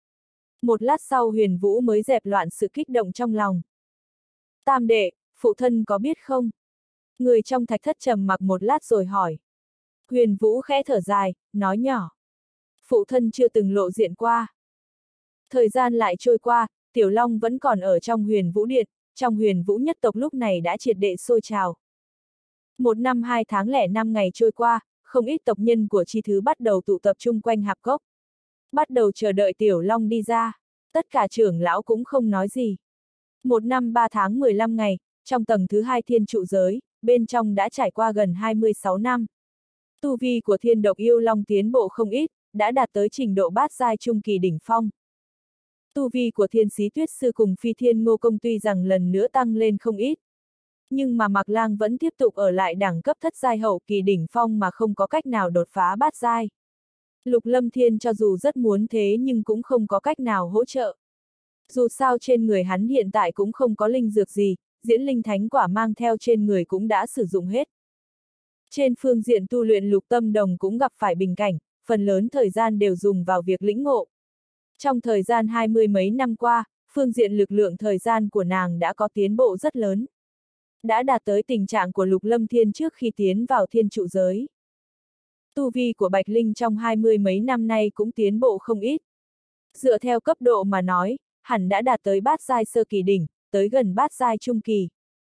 Một lát sau Huyền Vũ mới dẹp loạn sự kích động trong lòng. Tam đệ, phụ thân có biết không? Người trong thạch thất trầm mặc một lát rồi hỏi. Huyền Vũ khẽ thở dài, nói nhỏ. Phụ thân chưa từng lộ diện qua. Thời gian lại trôi qua, Tiểu Long vẫn còn ở trong Huyền Vũ Điện, trong Huyền Vũ nhất tộc lúc này đã triệt để sôi trào. 1 năm 2 tháng lẻ 5 ngày trôi qua, không ít tộc nhân của chi thứ bắt đầu tụ tập chung quanh hạp cốc. Bắt đầu chờ đợi Tiểu Long đi ra. Tất cả trưởng lão cũng không nói gì. 1 năm 3 tháng 15 ngày, trong tầng thứ 2 thiên trụ giới, bên trong đã trải qua gần 26 năm. Tu vi của thiên độc yêu long tiến bộ không ít, đã đạt tới trình độ bát giai trung kỳ đỉnh phong. Tu vi của thiên sĩ tuyết sư cùng phi thiên ngô công tuy rằng lần nữa tăng lên không ít. Nhưng mà Mạc Lang vẫn tiếp tục ở lại đẳng cấp thất giai hậu kỳ đỉnh phong mà không có cách nào đột phá bát giai. Lục Lâm Thiên cho dù rất muốn thế nhưng cũng không có cách nào hỗ trợ. Dù sao trên người hắn hiện tại cũng không có linh dược gì, diễn linh thánh quả mang theo trên người cũng đã sử dụng hết. Trên phương diện tu luyện Lục Tâm Đồng cũng gặp phải bình cảnh, phần lớn thời gian đều dùng vào việc lĩnh ngộ. Trong thời gian 20 mấy năm qua, phương diện lực lượng thời gian của nàng đã có tiến bộ rất lớn. Đã đạt tới tình trạng của Lục Lâm Thiên trước khi tiến vào thiên trụ giới. Tu vi của Bạch Linh trong 20 mấy năm nay cũng tiến bộ không ít. Dựa theo cấp độ mà nói, hẳn đã đạt tới bát giai sơ kỳ đỉnh, tới gần bát giai trung kỳ.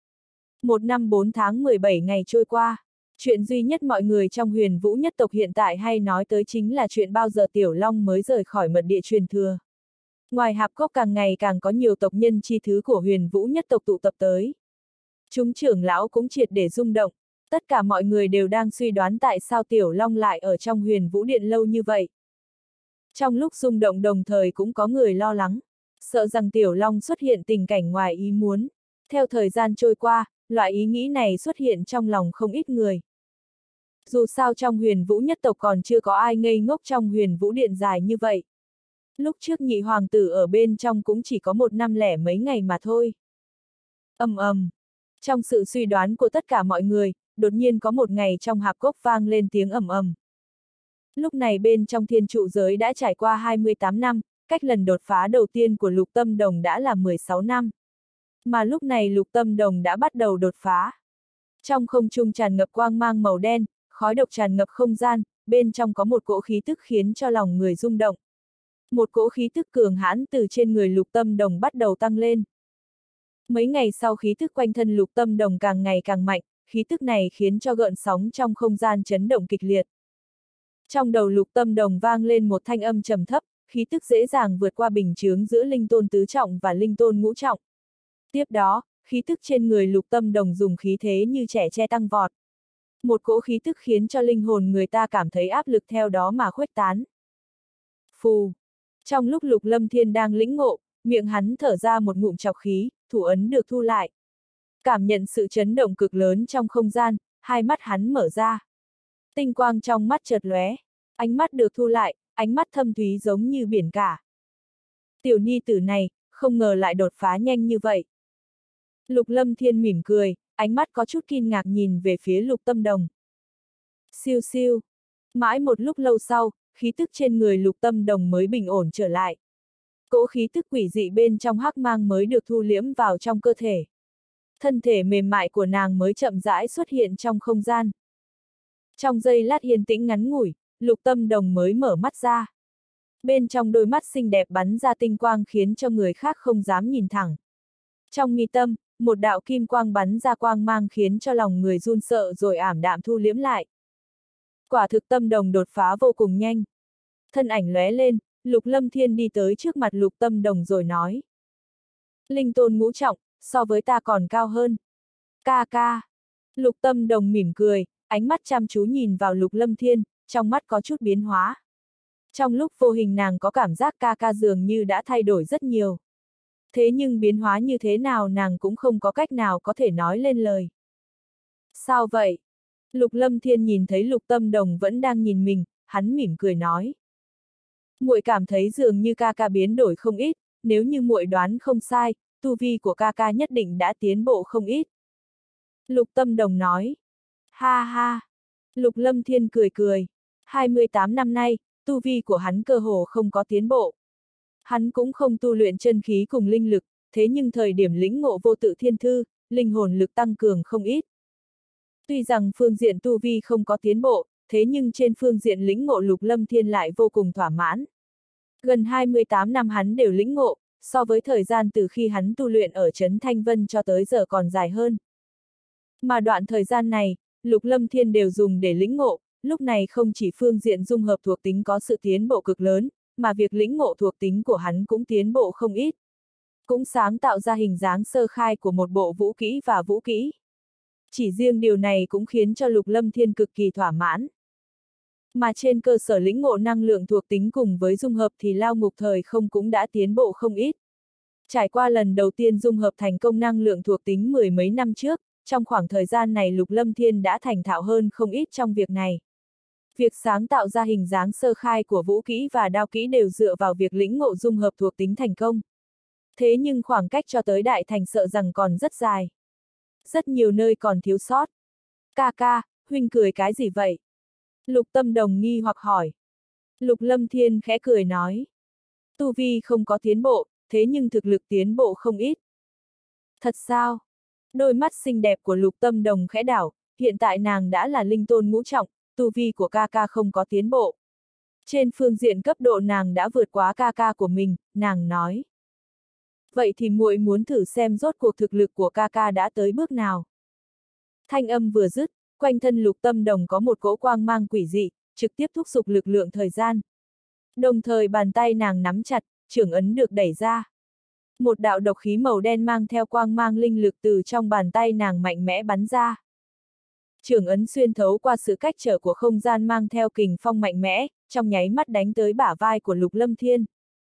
1 năm 4 tháng 17 ngày trôi qua, chuyện duy nhất mọi người trong Huyền Vũ nhất tộc hiện tại hay nói tới chính là chuyện bao giờ Tiểu Long mới rời khỏi mật địa truyền thừa. Ngoài hạp cốc càng ngày càng có nhiều tộc nhân chi thứ của Huyền Vũ nhất tộc tụ tập tới. Chúng trưởng lão cũng triệt để rung động, tất cả mọi người đều đang suy đoán tại sao Tiểu Long lại ở trong Huyền Vũ Điện lâu như vậy. Trong lúc rung động đồng thời cũng có người lo lắng, sợ rằng Tiểu Long xuất hiện tình cảnh ngoài ý muốn. Theo thời gian trôi qua, loại ý nghĩ này xuất hiện trong lòng không ít người. Dù sao trong Huyền Vũ nhất tộc còn chưa có ai ngây ngốc trong Huyền Vũ Điện dài như vậy. Lúc trước nhị hoàng tử ở bên trong cũng chỉ có 1 năm lẻ mấy ngày mà thôi. Ầm ầm. Trong sự suy đoán của tất cả mọi người, đột nhiên có một ngày trong hạp cốc vang lên tiếng ầm ầm. Lúc này bên trong thiên trụ giới đã trải qua 28 năm, cách lần đột phá đầu tiên của Lục Tâm Đồng đã là 16 năm. Mà lúc này Lục Tâm Đồng đã bắt đầu đột phá. Trong không trung tràn ngập quang mang màu đen, khói độc tràn ngập không gian, bên trong có một cỗ khí tức khiến cho lòng người rung động. Một cỗ khí tức cường hãn từ trên người Lục Tâm Đồng bắt đầu tăng lên. Mấy ngày sau khí tức quanh thân Lục Tâm Đồng càng ngày càng mạnh, khí tức này khiến cho gợn sóng trong không gian chấn động kịch liệt. Trong đầu Lục Tâm Đồng vang lên một thanh âm trầm thấp, khí tức dễ dàng vượt qua bình chướng giữa linh tôn tứ trọng và linh tôn ngũ trọng. Tiếp đó, khí tức trên người Lục Tâm Đồng dùng khí thế như trẻ tre tăng vọt. Một cỗ khí tức khiến cho linh hồn người ta cảm thấy áp lực theo đó mà khuếch tán. Phù! Trong lúc Lục Lâm Thiên đang lĩnh ngộ, miệng hắn thở ra một ngụm trọc khí, thủ ấn được thu lại. Cảm nhận sự chấn động cực lớn trong không gian, hai mắt hắn mở ra. Tinh quang trong mắt chợt lóe, ánh mắt được thu lại, ánh mắt thâm thúy giống như biển cả. Tiểu nhi tử này, không ngờ lại đột phá nhanh như vậy. Lục Lâm Thiên mỉm cười, ánh mắt có chút kinh ngạc nhìn về phía Lục Tâm Đồng. Siêu siêu. Mãi một lúc lâu sau, khí tức trên người Lục Tâm Đồng mới bình ổn trở lại. Cỗ khí tức quỷ dị bên trong hắc mang mới được thu liễm vào trong cơ thể. Thân thể mềm mại của nàng mới chậm rãi xuất hiện trong không gian. Trong giây lát yên tĩnh ngắn ngủi, Lục Tâm Đồng mới mở mắt ra. Bên trong đôi mắt xinh đẹp bắn ra tinh quang khiến cho người khác không dám nhìn thẳng. Trong mi tâm, một đạo kim quang bắn ra quang mang khiến cho lòng người run sợ rồi ảm đạm thu liễm lại. Quả thực Tâm Đồng đột phá vô cùng nhanh. Thân ảnh lóe lên, Lục Lâm Thiên đi tới trước mặt Lục Tâm Đồng rồi nói. Linh tôn ngũ trọng, so với ta còn cao hơn. Ca ca. Lục Tâm Đồng mỉm cười, ánh mắt chăm chú nhìn vào Lục Lâm Thiên, trong mắt có chút biến hóa. Trong lúc vô hình nàng có cảm giác ca ca dường như đã thay đổi rất nhiều. Thế nhưng biến hóa như thế nào nàng cũng không có cách nào có thể nói lên lời. Sao vậy? Lục Lâm Thiên nhìn thấy Lục Tâm Đồng vẫn đang nhìn mình, hắn mỉm cười nói. Muội cảm thấy dường như ca ca biến đổi không ít, nếu như muội đoán không sai, tu vi của ca ca nhất định đã tiến bộ không ít. Lục Tâm Đồng nói. Ha ha. Lục Lâm Thiên cười cười. 28 năm nay, tu vi của hắn cơ hồ không có tiến bộ. Hắn cũng không tu luyện chân khí cùng linh lực, thế nhưng thời điểm lĩnh ngộ vô tự thiên thư, linh hồn lực tăng cường không ít. Tuy rằng phương diện tu vi không có tiến bộ, thế nhưng trên phương diện lĩnh ngộ Lục Lâm Thiên lại vô cùng thỏa mãn. Gần 28 năm hắn đều lĩnh ngộ, so với thời gian từ khi hắn tu luyện ở Trấn Thanh Vân cho tới giờ còn dài hơn. Mà đoạn thời gian này, Lục Lâm Thiên đều dùng để lĩnh ngộ, lúc này không chỉ phương diện dung hợp thuộc tính có sự tiến bộ cực lớn, mà việc lĩnh ngộ thuộc tính của hắn cũng tiến bộ không ít. Cũng sáng tạo ra hình dáng sơ khai của một bộ vũ kỹ và vũ kỹ. Chỉ riêng điều này cũng khiến cho Lục Lâm Thiên cực kỳ thỏa mãn. Mà trên cơ sở lĩnh ngộ năng lượng thuộc tính cùng với dung hợp thì Lao Ngục Thời Không cũng đã tiến bộ không ít. Trải qua lần đầu tiên dung hợp thành công năng lượng thuộc tính mười mấy năm trước, trong khoảng thời gian này Lục Lâm Thiên đã thành thạo hơn không ít trong việc này. Việc sáng tạo ra hình dáng sơ khai của vũ kỹ và đao kỹ đều dựa vào việc lĩnh ngộ dung hợp thuộc tính thành công. Thế nhưng khoảng cách cho tới đại thành sợ rằng còn rất dài. Rất nhiều nơi còn thiếu sót. Ca ca, huynh cười cái gì vậy? Lục Tâm Đồng nghi hoặc hỏi. Lục Lâm Thiên khẽ cười nói. Tu vi không có tiến bộ, thế nhưng thực lực tiến bộ không ít. Thật sao? Đôi mắt xinh đẹp của Lục Tâm Đồng khẽ đảo, hiện tại nàng đã là linh tôn ngũ trọng, tu vi của ca ca không có tiến bộ. Trên phương diện cấp độ nàng đã vượt quá ca ca của mình, nàng nói. Vậy thì muội muốn thử xem rốt cuộc thực lực của ca ca đã tới bước nào. Thanh âm vừa dứt, quanh thân Lục Tâm Đồng có một cỗ quang mang quỷ dị, trực tiếp thúc giục lực lượng thời gian. Đồng thời bàn tay nàng nắm chặt, chưởng ấn được đẩy ra. Một đạo độc khí màu đen mang theo quang mang linh lực từ trong bàn tay nàng mạnh mẽ bắn ra. Chưởng ấn xuyên thấu qua sự cách trở của không gian mang theo kình phong mạnh mẽ, trong nháy mắt đánh tới bả vai của Lục Lâm Thiên.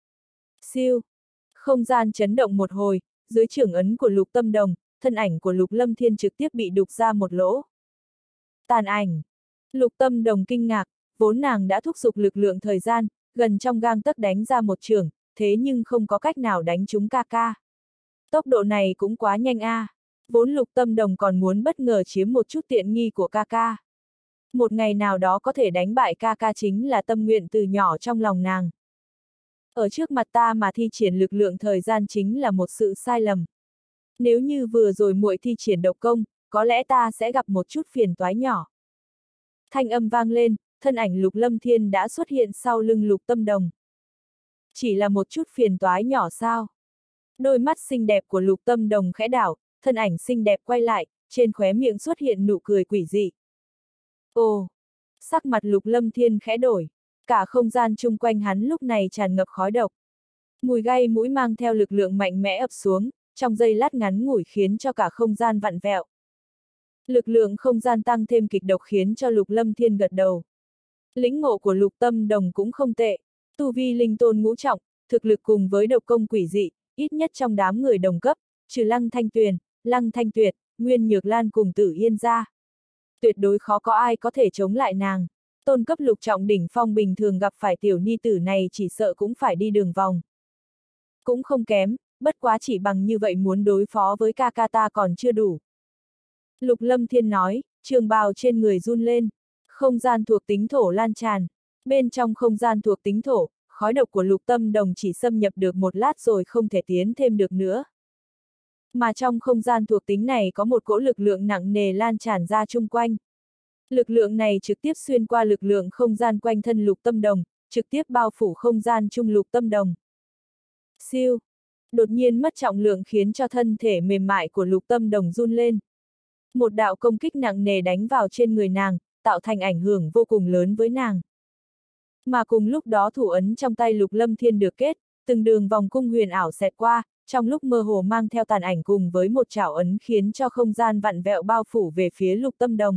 Siêu! Không gian chấn động một hồi, dưới chưởng ấn của Lục Tâm Đồng, thân ảnh của Lục Lâm Thiên trực tiếp bị đục ra một lỗ. Tàn ảnh! Lục Tâm Đồng kinh ngạc, vốn nàng đã thúc giục lực lượng thời gian, gần trong gang tấc đánh ra một chưởng, thế nhưng không có cách nào đánh trúng ca ca. Tốc độ này cũng quá nhanh a. Vốn Lục Tâm Đồng còn muốn bất ngờ chiếm một chút tiện nghi của ca ca. Một ngày nào đó có thể đánh bại ca ca chính là tâm nguyện từ nhỏ trong lòng nàng. Ở trước mặt ta mà thi triển lực lượng thời gian chính là một sự sai lầm. Nếu như vừa rồi muội thi triển độc công, có lẽ ta sẽ gặp một chút phiền toái nhỏ. Thanh âm vang lên, thân ảnh Lục Lâm Thiên đã xuất hiện sau lưng Lục Tâm Đồng. Chỉ là một chút phiền toái nhỏ sao? Đôi mắt xinh đẹp của Lục Tâm Đồng khẽ đảo, thân ảnh xinh đẹp quay lại, trên khóe miệng xuất hiện nụ cười quỷ dị. Ồ! Sắc mặt Lục Lâm Thiên khẽ đổi, cả không gian chung quanh hắn lúc này tràn ngập khói độc. Mùi gai mũi mang theo lực lượng mạnh mẽ ập xuống, trong giây lát ngắn ngủi khiến cho cả không gian vặn vẹo. Lực lượng không gian tăng thêm kịch độc khiến cho Lục Lâm Thiên gật đầu. Lĩnh ngộ của Lục Tâm Đồng cũng không tệ, tu vi linh tôn ngũ trọng, thực lực cùng với độc công quỷ dị, ít nhất trong đám người đồng cấp, trừ Lăng Thanh Tuyền, Lăng Thanh Tuyệt, Nguyên Nhược Lan cùng Tử Yên ra. Tuyệt đối khó có ai có thể chống lại nàng. Tôn cấp lục trọng đỉnh phong bình thường gặp phải tiểu ni tử này chỉ sợ cũng phải đi đường vòng. Cũng không kém, bất quá chỉ bằng như vậy muốn đối phó với ca ca ta còn chưa đủ. Lục Lâm Thiên nói, trường bào trên người run lên, không gian thuộc tính thổ lan tràn. Bên trong không gian thuộc tính thổ, khói độc của Lục Tâm Đồng chỉ xâm nhập được một lát rồi không thể tiến thêm được nữa. Mà trong không gian thuộc tính này có một cỗ lực lượng nặng nề lan tràn ra chung quanh. Lực lượng này trực tiếp xuyên qua lực lượng không gian quanh thân Lục Tâm Đồng, trực tiếp bao phủ không gian chung Lục Tâm Đồng. Siêu! Đột nhiên mất trọng lượng khiến cho thân thể mềm mại của Lục Tâm Đồng run lên. Một đạo công kích nặng nề đánh vào trên người nàng, tạo thành ảnh hưởng vô cùng lớn với nàng. Mà cùng lúc đó thủ ấn trong tay Lục Lâm Thiên được kết, từng đường vòng cung huyền ảo xẹt qua, trong lúc mơ hồ mang theo tàn ảnh cùng với một chảo ấn khiến cho không gian vặn vẹo bao phủ về phía Lục Tâm Đồng.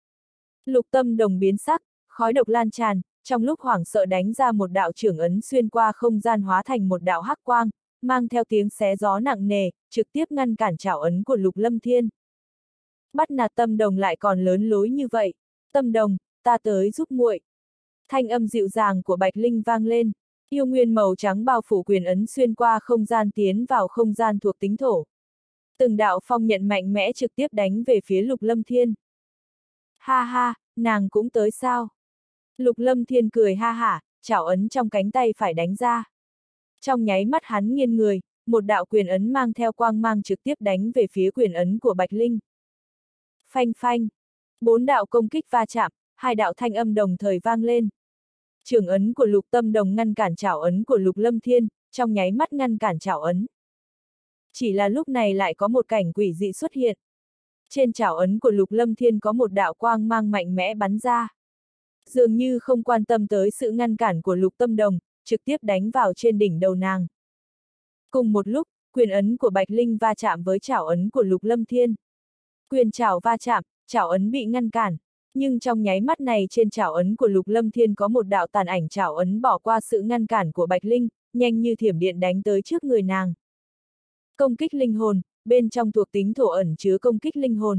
Lục Tâm Đồng biến sắc, khói độc lan tràn, trong lúc hoảng sợ đánh ra một đạo chưởng ấn xuyên qua không gian hóa thành một đạo hắc quang, mang theo tiếng xé gió nặng nề, trực tiếp ngăn cản chảo ấn của Lục Lâm Thiên. Bắt nạt Tâm Đồng lại còn lớn lối như vậy. Tâm Đồng, ta tới giúp muội. Thanh âm dịu dàng của Bạch Linh vang lên, yêu nguyên màu trắng bao phủ quyền ấn xuyên qua không gian tiến vào không gian thuộc tính thổ. Từng đạo phong nhận mạnh mẽ trực tiếp đánh về phía Lục Lâm Thiên. Ha ha, nàng cũng tới sao? Lục Lâm Thiên cười ha hả, chảo ấn trong cánh tay phải đánh ra. Trong nháy mắt hắn nghiêng người, một đạo quyền ấn mang theo quang mang trực tiếp đánh về phía quyền ấn của Bạch Linh. Phanh phanh, 4 đạo công kích va chạm, 2 đạo thanh âm đồng thời vang lên. Chưởng ấn của Lục Tâm Đồng ngăn cản chảo ấn của Lục Lâm Thiên, trong nháy mắt ngăn cản chảo ấn. Chỉ là lúc này lại có một cảnh quỷ dị xuất hiện. Trên chảo ấn của Lục Lâm Thiên có một đạo quang mang mạnh mẽ bắn ra. Dường như không quan tâm tới sự ngăn cản của Lục Tâm Đồng, trực tiếp đánh vào trên đỉnh đầu nàng. Cùng một lúc, quyền ấn của Bạch Linh va chạm với chảo ấn của Lục Lâm Thiên. Quyền chảo va chạm, chảo ấn bị ngăn cản, nhưng trong nháy mắt này trên chảo ấn của Lục Lâm Thiên có một đạo tàn ảnh chảo ấn bỏ qua sự ngăn cản của Bạch Linh, nhanh như thiểm điện đánh tới trước người nàng. Công kích linh hồn, bên trong thuộc tính thổ ẩn chứa công kích linh hồn.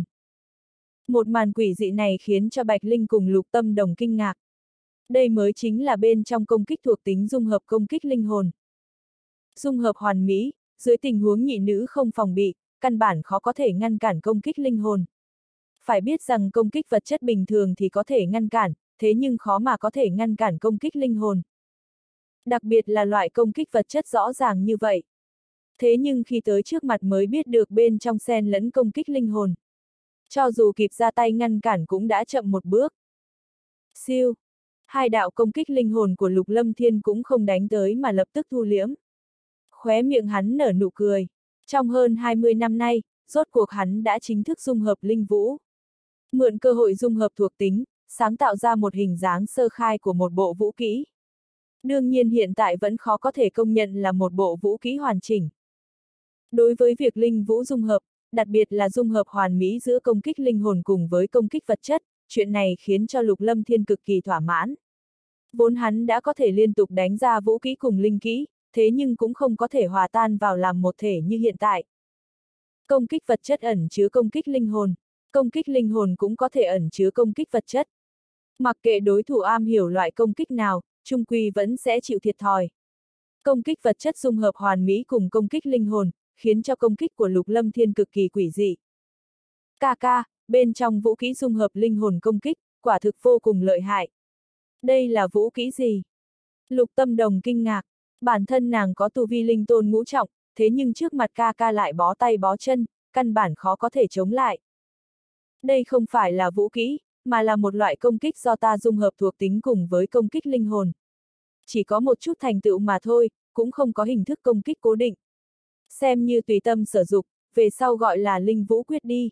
Một màn quỷ dị này khiến cho Bạch Linh cùng Lục Tâm Đồng kinh ngạc. Đây mới chính là bên trong công kích thuộc tính dung hợp công kích linh hồn. Dung hợp hoàn mỹ, dưới tình huống nhị nữ không phòng bị, căn bản khó có thể ngăn cản công kích linh hồn. Phải biết rằng công kích vật chất bình thường thì có thể ngăn cản, thế nhưng khó mà có thể ngăn cản công kích linh hồn. Đặc biệt là loại công kích vật chất rõ ràng như vậy. Thế nhưng khi tới trước mặt mới biết được bên trong xen lẫn công kích linh hồn. Cho dù kịp ra tay ngăn cản cũng đã chậm một bước. Siêu! Hai đạo công kích linh hồn của Lục Lâm Thiên cũng không đánh tới mà lập tức thu liễm. Khóe miệng hắn nở nụ cười. Trong hơn 20 năm nay, rốt cuộc hắn đã chính thức dung hợp linh vũ. Mượn cơ hội dung hợp thuộc tính, sáng tạo ra một hình dáng sơ khai của một bộ vũ kỹ. Đương nhiên hiện tại vẫn khó có thể công nhận là một bộ vũ kỹ hoàn chỉnh. Đối với việc linh vũ dung hợp, đặc biệt là dung hợp hoàn mỹ giữa công kích linh hồn cùng với công kích vật chất, chuyện này khiến cho Lục Lâm Thiên cực kỳ thỏa mãn. Vốn hắn đã có thể liên tục đánh ra vũ kỹ cùng linh kỹ, thế nhưng cũng không có thể hòa tan vào làm một thể như hiện tại. Công kích vật chất ẩn chứa công kích linh hồn, công kích linh hồn cũng có thể ẩn chứa công kích vật chất. Mặc kệ đối thủ am hiểu loại công kích nào, chung quy vẫn sẽ chịu thiệt thòi. Công kích vật chất dung hợp hoàn mỹ cùng công kích linh hồn, khiến cho công kích của Lục Lâm Thiên cực kỳ quỷ dị. Ca, bên trong vũ kỹ dung hợp linh hồn công kích, quả thực vô cùng lợi hại. Đây là vũ kỹ gì? Lục Tâm Đồng kinh ngạc, bản thân nàng có tu vi linh tôn ngũ trọng, thế nhưng trước mặt ca lại bó tay bó chân, căn bản khó có thể chống lại. Đây không phải là vũ kỹ, mà là một loại công kích do ta dung hợp thuộc tính cùng với công kích linh hồn. Chỉ có một chút thành tựu mà thôi, cũng không có hình thức công kích cố định. Xem như tùy tâm sở dục, về sau gọi là linh vũ quyết đi.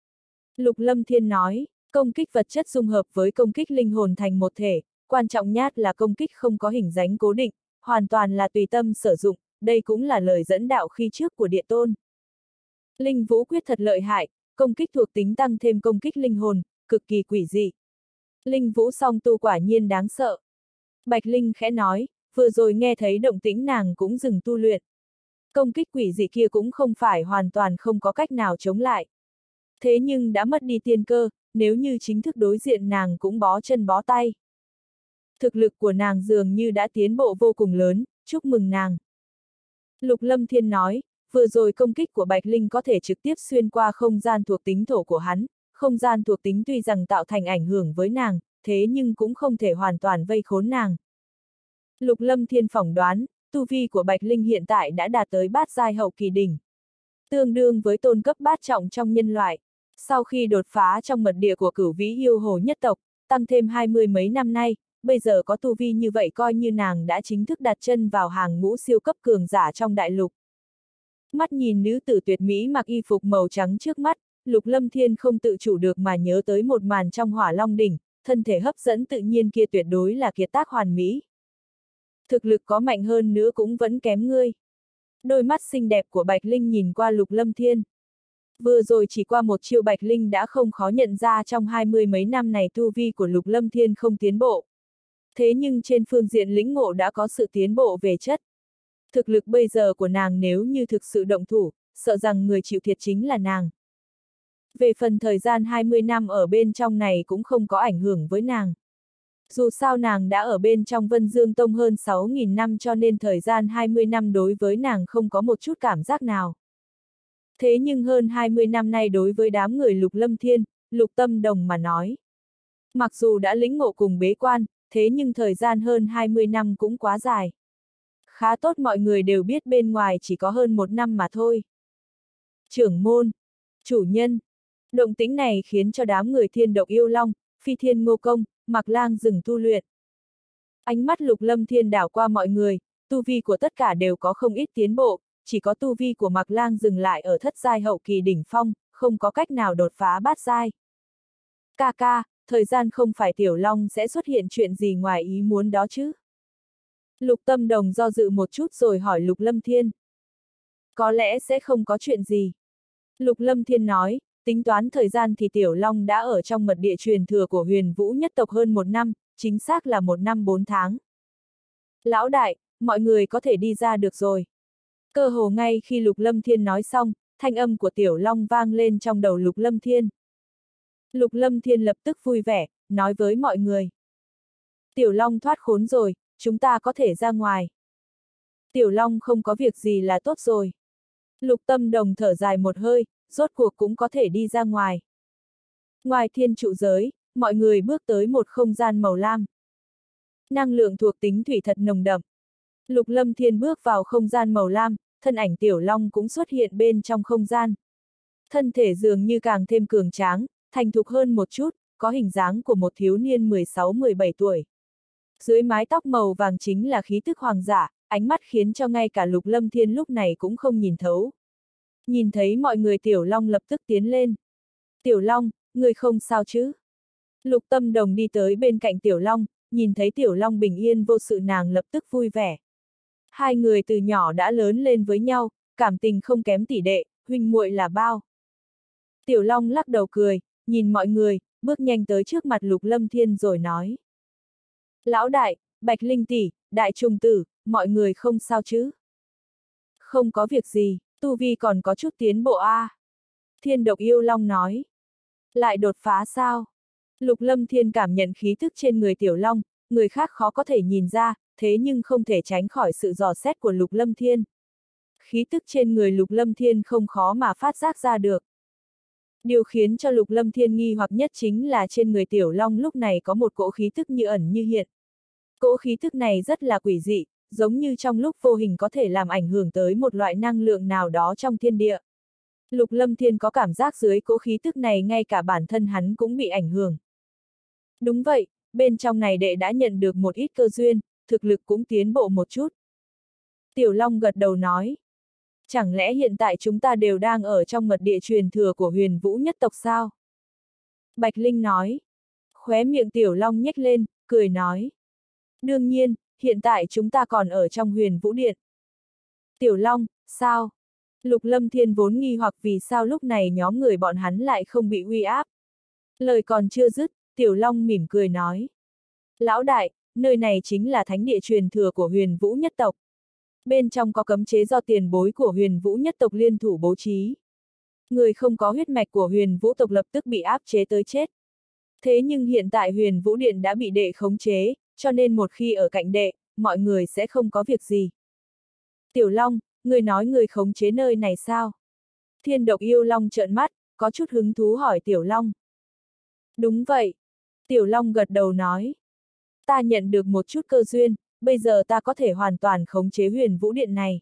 Lục Lâm Thiên nói, công kích vật chất dung hợp với công kích linh hồn thành một thể, quan trọng nhất là công kích không có hình dáng cố định, hoàn toàn là tùy tâm sử dụng, đây cũng là lời dẫn đạo khi trước của Địa Tôn. Linh vũ quyết thật lợi hại, công kích thuộc tính tăng thêm công kích linh hồn, cực kỳ quỷ dị. Linh vũ song tu quả nhiên đáng sợ. Bạch Linh khẽ nói, vừa rồi nghe thấy động tĩnh nàng cũng dừng tu luyện. Công kích quỷ dị kia cũng không phải hoàn toàn không có cách nào chống lại. Thế nhưng đã mất đi tiên cơ, nếu như chính thức đối diện nàng cũng bó chân bó tay. Thực lực của nàng dường như đã tiến bộ vô cùng lớn, chúc mừng nàng. Lục Lâm Thiên nói, vừa rồi công kích của Bạch Linh có thể trực tiếp xuyên qua không gian thuộc tính thổ của hắn, không gian thuộc tính tuy rằng tạo thành ảnh hưởng với nàng, thế nhưng cũng không thể hoàn toàn vây khốn nàng. Lục Lâm Thiên phỏng đoán, tu vi của Bạch Linh hiện tại đã đạt tới bát giai hậu kỳ đỉnh. Tương đương với tôn cấp bát trọng trong nhân loại. Sau khi đột phá trong mật địa của Cửu Vĩ Yêu Hồ nhất tộc, tăng thêm 20 mấy năm nay, bây giờ có tu vi như vậy coi như nàng đã chính thức đặt chân vào hàng ngũ siêu cấp cường giả trong đại lục. Mắt nhìn nữ tử tuyệt mỹ mặc y phục màu trắng trước mắt, Lục Lâm Thiên không tự chủ được mà nhớ tới một màn trong Hỏa Long đỉnh, thân thể hấp dẫn tự nhiên kia tuyệt đối là kiệt tác hoàn mỹ. Thực lực có mạnh hơn nữa cũng vẫn kém ngươi. Đôi mắt xinh đẹp của Bạch Linh nhìn qua Lục Lâm Thiên. Vừa rồi chỉ qua một chiêu Bạch Linh đã không khó nhận ra trong 20 mấy năm này tu vi của Lục Lâm Thiên không tiến bộ. Thế nhưng trên phương diện lĩnh ngộ đã có sự tiến bộ về chất. Thực lực bây giờ của nàng nếu như thực sự động thủ, sợ rằng người chịu thiệt chính là nàng. Về phần thời gian 20 năm ở bên trong này cũng không có ảnh hưởng với nàng. Dù sao nàng đã ở bên trong Vân Dương Tông hơn 6.000 năm cho nên thời gian 20 năm đối với nàng không có một chút cảm giác nào. Thế nhưng hơn 20 năm nay đối với đám người Lục Lâm Thiên, Lục Tâm Đồng mà nói. Mặc dù đã lĩnh ngộ cùng bế quan, thế nhưng thời gian hơn 20 năm cũng quá dài. Khá tốt mọi người đều biết bên ngoài chỉ có hơn 1 năm mà thôi. Trưởng môn, chủ nhân, động tĩnh này khiến cho đám người Thiên Độc Yêu Long, Phi Thiên Ngô Công, Mạc Lang dừng tu luyện. Ánh mắt Lục Lâm Thiên đảo qua mọi người, tu vi của tất cả đều có không ít tiến bộ, chỉ có tu vi của Mạc Lang dừng lại ở thất giai hậu kỳ đỉnh phong, không có cách nào đột phá bát giai. Ca, thời gian không phải Tiểu Long sẽ xuất hiện chuyện gì ngoài ý muốn đó chứ. Lục Tâm Đồng do dự một chút rồi hỏi Lục Lâm Thiên. Có lẽ sẽ không có chuyện gì. Lục Lâm Thiên nói, tính toán thời gian thì Tiểu Long đã ở trong mật địa truyền thừa của Huyền Vũ nhất tộc hơn 1 năm, chính xác là 1 năm 4 tháng. Lão đại, mọi người có thể đi ra được rồi. Cơ hồ ngay khi Lục Lâm Thiên nói xong, thanh âm của Tiểu Long vang lên trong đầu Lục Lâm Thiên. Lục Lâm Thiên lập tức vui vẻ, nói với mọi người. Tiểu Long thoát khốn rồi, chúng ta có thể ra ngoài. Tiểu Long không có việc gì là tốt rồi. Lục Tâm Đồng thở dài một hơi, rốt cuộc cũng có thể đi ra ngoài. Ngoài thiên trụ giới, mọi người bước tới một không gian màu lam. Năng lượng thuộc tính thủy thật nồng đậm. Lục Lâm Thiên bước vào không gian màu lam, thân ảnh Tiểu Long cũng xuất hiện bên trong không gian. Thân thể dường như càng thêm cường tráng, thành thục hơn một chút, có hình dáng của một thiếu niên 16-17 tuổi. Dưới mái tóc màu vàng chính là khí tức hoàng giả, ánh mắt khiến cho ngay cả Lục Lâm Thiên lúc này cũng không nhìn thấu. Nhìn thấy mọi người Tiểu Long lập tức tiến lên. Tiểu Long, người không sao chứ? Lục Tâm Đồng đi tới bên cạnh Tiểu Long, nhìn thấy Tiểu Long bình yên vô sự nàng lập tức vui vẻ. Hai người từ nhỏ đã lớn lên với nhau, cảm tình không kém tỷ đệ, huynh muội là bao. Tiểu Long lắc đầu cười, nhìn mọi người, bước nhanh tới trước mặt Lục Lâm Thiên rồi nói. Lão đại, Bạch Linh tỷ, đại trùng tử, mọi người không sao chứ? Không có việc gì, tu vi còn có chút tiến bộ a. Thiên Độc Yêu Long nói. Lại đột phá sao? Lục Lâm Thiên cảm nhận khí tức trên người Tiểu Long, người khác khó có thể nhìn ra, thế nhưng không thể tránh khỏi sự dò xét của Lục Lâm Thiên. Khí tức trên người Lục Lâm Thiên không khó mà phát giác ra được. Điều khiến cho Lục Lâm Thiên nghi hoặc nhất chính là trên người Tiểu Long lúc này có một cỗ khí tức như ẩn như hiện. Cỗ khí tức này rất là quỷ dị, giống như trong lúc vô hình có thể làm ảnh hưởng tới một loại năng lượng nào đó trong thiên địa. Lục Lâm Thiên có cảm giác dưới cỗ khí tức này ngay cả bản thân hắn cũng bị ảnh hưởng. Đúng vậy, bên trong này đệ đã nhận được một ít cơ duyên, thực lực cũng tiến bộ một chút. Tiểu Long gật đầu nói. Chẳng lẽ hiện tại chúng ta đều đang ở trong mật địa truyền thừa của Huyền Vũ nhất tộc sao? Bạch Linh nói. Khóe miệng Tiểu Long nhếch lên, cười nói. Đương nhiên, hiện tại chúng ta còn ở trong Huyền Vũ Điện. Tiểu Long, sao? Lục Lâm Thiên vốn nghi hoặc vì sao lúc này nhóm người bọn hắn lại không bị uy áp. Lời còn chưa dứt, Tiểu Long mỉm cười nói. Lão đại, nơi này chính là thánh địa truyền thừa của Huyền Vũ nhất tộc. Bên trong có cấm chế do tiền bối của Huyền Vũ nhất tộc liên thủ bố trí. Người không có huyết mạch của Huyền Vũ tộc lập tức bị áp chế tới chết. Thế nhưng hiện tại Huyền Vũ Điện đã bị đệ khống chế, cho nên một khi ở cạnh đệ, mọi người sẽ không có việc gì. Tiểu Long, người nói người khống chế nơi này sao? Thiên Độc Yêu Long trợn mắt, có chút hứng thú hỏi Tiểu Long. Đúng vậy. Tiểu Long gật đầu nói. Ta nhận được một chút cơ duyên, bây giờ ta có thể hoàn toàn khống chế Huyền Vũ Điện này.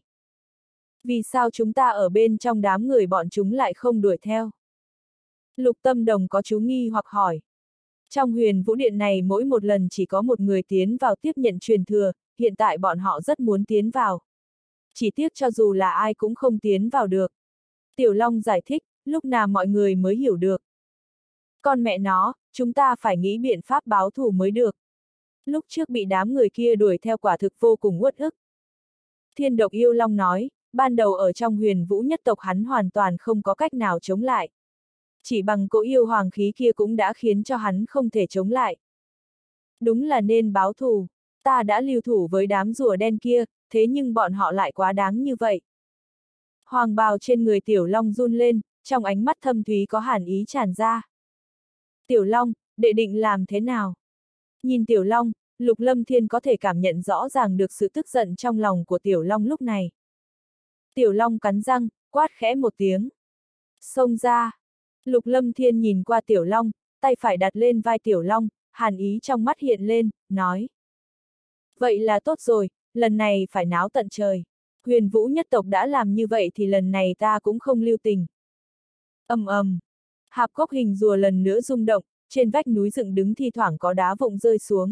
Vì sao chúng ta ở bên trong đám người bọn chúng lại không đuổi theo? Lục Tâm Đồng có chú nghi hoặc hỏi. Trong Huyền Vũ Điện này mỗi một lần chỉ có một người tiến vào tiếp nhận truyền thừa, hiện tại bọn họ rất muốn tiến vào. Chỉ tiếc cho dù là ai cũng không tiến vào được. Tiểu Long giải thích, lúc nào mọi người mới hiểu được. Con mẹ nó, chúng ta phải nghĩ biện pháp báo thù mới được. Lúc trước bị đám người kia đuổi theo quả thực vô cùng uất ức. Thiên Độc Yêu Long nói, ban đầu ở trong Huyền Vũ nhất tộc hắn hoàn toàn không có cách nào chống lại. Chỉ bằng cỗ yêu hoàng khí kia cũng đã khiến cho hắn không thể chống lại. Đúng là nên báo thù, ta đã lưu thủ với đám rùa đen kia, thế nhưng bọn họ lại quá đáng như vậy. Hoàng bào trên người Tiểu Long run lên, trong ánh mắt thâm thúy có hàn ý tràn ra. Tiểu Long, đệ định làm thế nào? Nhìn Tiểu Long, Lục Lâm Thiên có thể cảm nhận rõ ràng được sự tức giận trong lòng của Tiểu Long lúc này. Tiểu Long cắn răng, quát khẽ một tiếng. Xông ra! Lục Lâm Thiên nhìn qua Tiểu Long, tay phải đặt lên vai Tiểu Long, hàn ý trong mắt hiện lên, nói. Vậy là tốt rồi, lần này phải náo tận trời. Huyền Vũ nhất tộc đã làm như vậy thì lần này ta cũng không lưu tình. Ầm ầm. Hạp cốc hình rùa lần nữa rung động, trên vách núi dựng đứng thi thoảng có đá vụn rơi xuống.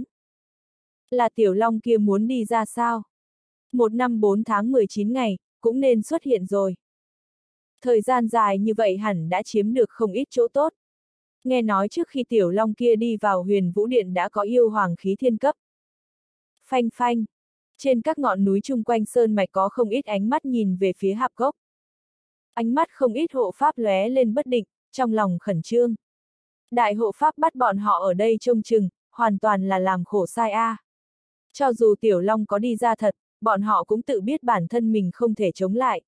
Là Tiểu Long kia muốn đi ra sao? 1 năm 4 tháng 19 ngày, cũng nên xuất hiện rồi. Thời gian dài như vậy hẳn đã chiếm được không ít chỗ tốt. Nghe nói trước khi Tiểu Long kia đi vào Huyền Vũ Điện đã có yêu hoàng khí thiên cấp. Phanh phanh. Trên các ngọn núi chung quanh sơn mạch có không ít ánh mắt nhìn về phía hạp cốc. Ánh mắt không ít hộ pháp lóe lên bất định, trong lòng khẩn trương. Đại hộ pháp bắt bọn họ ở đây trông chừng, hoàn toàn là làm khổ sai a. Cho dù Tiểu Long có đi ra thật, bọn họ cũng tự biết bản thân mình không thể chống lại.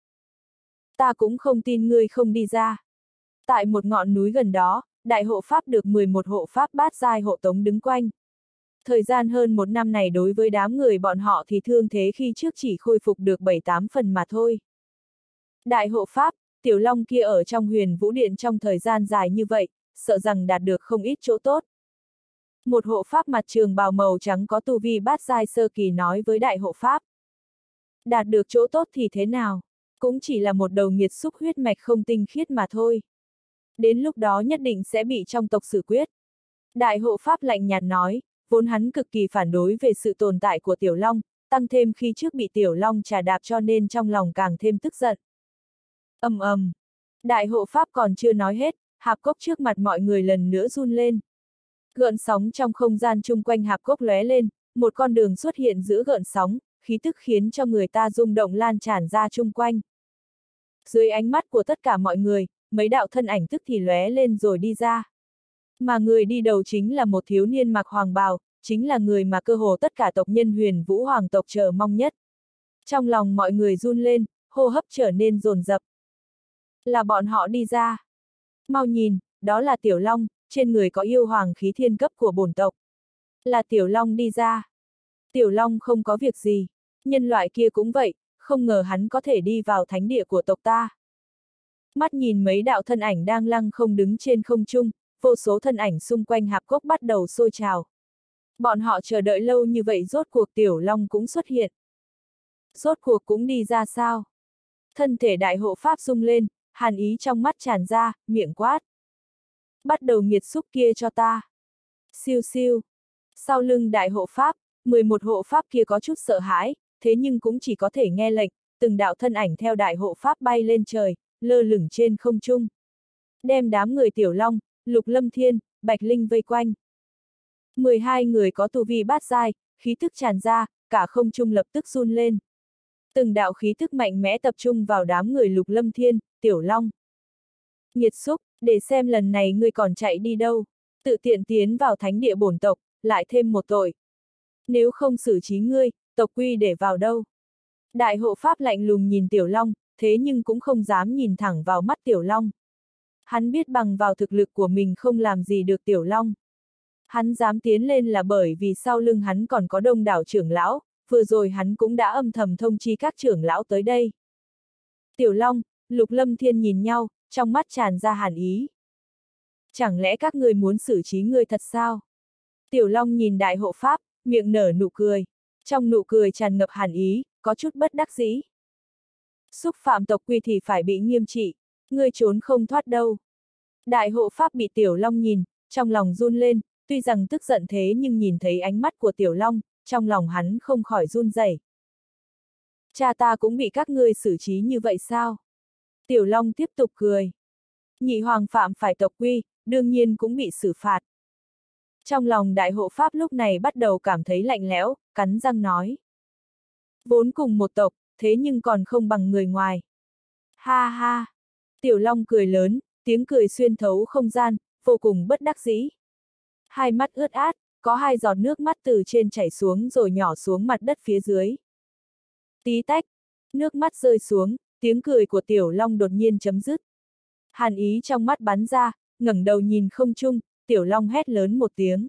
Ta cũng không tin ngươi không đi ra. Tại một ngọn núi gần đó, đại hộ pháp được 11 hộ pháp bát giai hộ tống đứng quanh. Thời gian hơn một năm này đối với đám người bọn họ thì thương thế khi trước chỉ khôi phục được 7-8 phần mà thôi. Đại hộ pháp, Tiểu Long kia ở trong Huyền Vũ Điện trong thời gian dài như vậy, sợ rằng đạt được không ít chỗ tốt. Một hộ pháp mặt trường bào màu trắng có tu vi bát giai sơ kỳ nói với đại hộ pháp. Đạt được chỗ tốt thì thế nào? Cũng chỉ là một đầu nghiệt xúc huyết mạch không tinh khiết mà thôi. Đến lúc đó nhất định sẽ bị trong tộc xử quyết. Đại hộ pháp lạnh nhạt nói, vốn hắn cực kỳ phản đối về sự tồn tại của Tiểu Long, tăng thêm khi trước bị Tiểu Long trà đạp cho nên trong lòng càng thêm tức giận. Ầm ầm. Đại hộ pháp còn chưa nói hết, hạp cốc trước mặt mọi người lần nữa run lên. Gợn sóng trong không gian chung quanh hạp cốc lóe lên, một con đường xuất hiện giữa gợn sóng, khí tức khiến cho người ta rung động lan tràn ra chung quanh. Dưới ánh mắt của tất cả mọi người, mấy đạo thân ảnh tức thì lóe lên rồi đi ra. Mà người đi đầu chính là một thiếu niên mặc hoàng bào, chính là người mà cơ hồ tất cả tộc nhân Huyền Vũ hoàng tộc chờ mong nhất. Trong lòng mọi người run lên, hô hấp trở nên dồn dập. Là bọn họ đi ra. Mau nhìn, đó là Tiểu Long, trên người có yêu hoàng khí thiên cấp của bổn tộc. Là Tiểu Long đi ra. Tiểu Long không có việc gì. Nhân loại kia cũng vậy, không ngờ hắn có thể đi vào thánh địa của tộc ta. Mắt nhìn mấy đạo thân ảnh đang lăng không đứng trên không trung, vô số thân ảnh xung quanh hạp cốc bắt đầu sôi trào. Bọn họ chờ đợi lâu như vậy rốt cuộc Tiểu Long cũng xuất hiện. Rốt cuộc cũng đi ra sao? Thân thể đại hộ pháp rung lên, hàn ý trong mắt tràn ra, miệng quát. Bắt đầu nghiệt xúc kia cho ta. Siêu siêu. Sau lưng đại hộ pháp, 11 hộ pháp kia có chút sợ hãi, thế nhưng cũng chỉ có thể nghe lệnh, từng đạo thân ảnh theo đại hộ pháp bay lên trời, lơ lửng trên không trung. Đem đám người Tiểu Long, Lục Lâm Thiên, Bạch Linh vây quanh. 12 người có tu vi bát giai, khí tức tràn ra, cả không trung lập tức run lên. Từng đạo khí tức mạnh mẽ tập trung vào đám người Lục Lâm Thiên, Tiểu Long. Nghiệt xúc, để xem lần này ngươi còn chạy đi đâu, tự tiện tiến vào thánh địa bổn tộc, lại thêm một tội. Nếu không xử trí ngươi, tộc quy để vào đâu? Đại hộ pháp lạnh lùng nhìn Tiểu Long, thế nhưng cũng không dám nhìn thẳng vào mắt Tiểu Long. Hắn biết bằng vào thực lực của mình không làm gì được Tiểu Long. Hắn dám tiến lên là bởi vì sau lưng hắn còn có đông đảo trưởng lão, vừa rồi hắn cũng đã âm thầm thông chi các trưởng lão tới đây. Tiểu Long, Lục Lâm Thiên nhìn nhau, trong mắt tràn ra hàn ý. Chẳng lẽ các người muốn xử trí ngươi thật sao? Tiểu Long nhìn đại hộ pháp, miệng nở nụ cười. Trong nụ cười tràn ngập hàn ý, có chút bất đắc dĩ. Xúc phạm tộc quy thì phải bị nghiêm trị, ngươi trốn không thoát đâu. Đại hộ pháp bị Tiểu Long nhìn, trong lòng run lên, tuy rằng tức giận thế nhưng nhìn thấy ánh mắt của Tiểu Long, trong lòng hắn không khỏi run rẩy. Cha ta cũng bị các ngươi xử trí như vậy sao? Tiểu Long tiếp tục cười. Nhị hoàng phạm phải tộc quy, đương nhiên cũng bị xử phạt. Trong lòng đại hộ pháp lúc này bắt đầu cảm thấy lạnh lẽo, cắn răng nói. Vốn cùng một tộc, thế nhưng còn không bằng người ngoài. Ha ha! Tiểu Long cười lớn, tiếng cười xuyên thấu không gian, vô cùng bất đắc dĩ. Hai mắt ướt át, có hai giọt nước mắt từ trên chảy xuống rồi nhỏ xuống mặt đất phía dưới. Tí tách, nước mắt rơi xuống, tiếng cười của Tiểu Long đột nhiên chấm dứt. Hàn ý trong mắt bắn ra, ngẩng đầu nhìn không trung, Tiểu Long hét lớn một tiếng.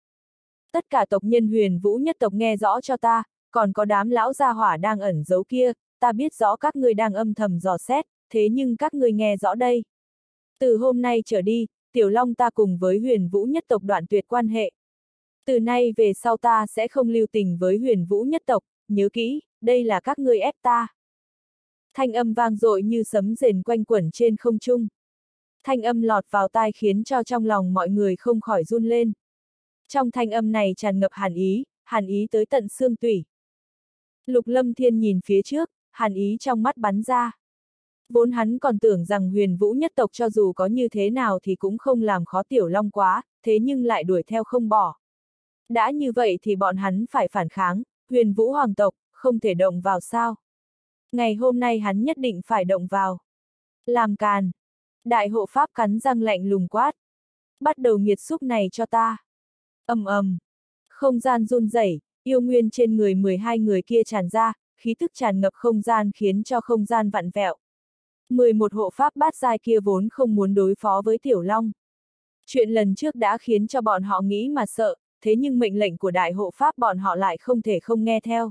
Tất cả tộc nhân Huyền Vũ nhất tộc nghe rõ cho ta, còn có đám lão gia hỏa đang ẩn giấu kia, ta biết rõ các ngươi đang âm thầm dò xét, thế nhưng các ngươi nghe rõ đây. Từ hôm nay trở đi, Tiểu Long ta cùng với Huyền Vũ nhất tộc đoạn tuyệt quan hệ. Từ nay về sau ta sẽ không lưu tình với Huyền Vũ nhất tộc, nhớ kỹ, đây là các ngươi ép ta. Thanh âm vang dội như sấm rền quanh quẩn trên không trung. Thanh âm lọt vào tai khiến cho trong lòng mọi người không khỏi run lên. Trong thanh âm này tràn ngập hàn ý tới tận xương tủy. Lục Lâm Thiên nhìn phía trước, hàn ý trong mắt bắn ra. Vốn hắn còn tưởng rằng Huyền Vũ nhất tộc cho dù có như thế nào thì cũng không làm khó Tiểu Long quá, thế nhưng lại đuổi theo không bỏ. Đã như vậy thì bọn hắn phải phản kháng, Huyền Vũ hoàng tộc, không thể động vào sao. Ngày hôm nay hắn nhất định phải động vào. Làm càn. Đại hộ pháp cắn răng lạnh lùng quát. Bắt đầu nghiệt xúc này cho ta. Ầm ầm. Không gian run rẩy, yêu nguyên trên người 12 người kia tràn ra, khí tức tràn ngập không gian khiến cho không gian vặn vẹo. 11 hộ pháp bát giai kia vốn không muốn đối phó với Tiểu Long. Chuyện lần trước đã khiến cho bọn họ nghĩ mà sợ, thế nhưng mệnh lệnh của đại hộ pháp bọn họ lại không thể không nghe theo.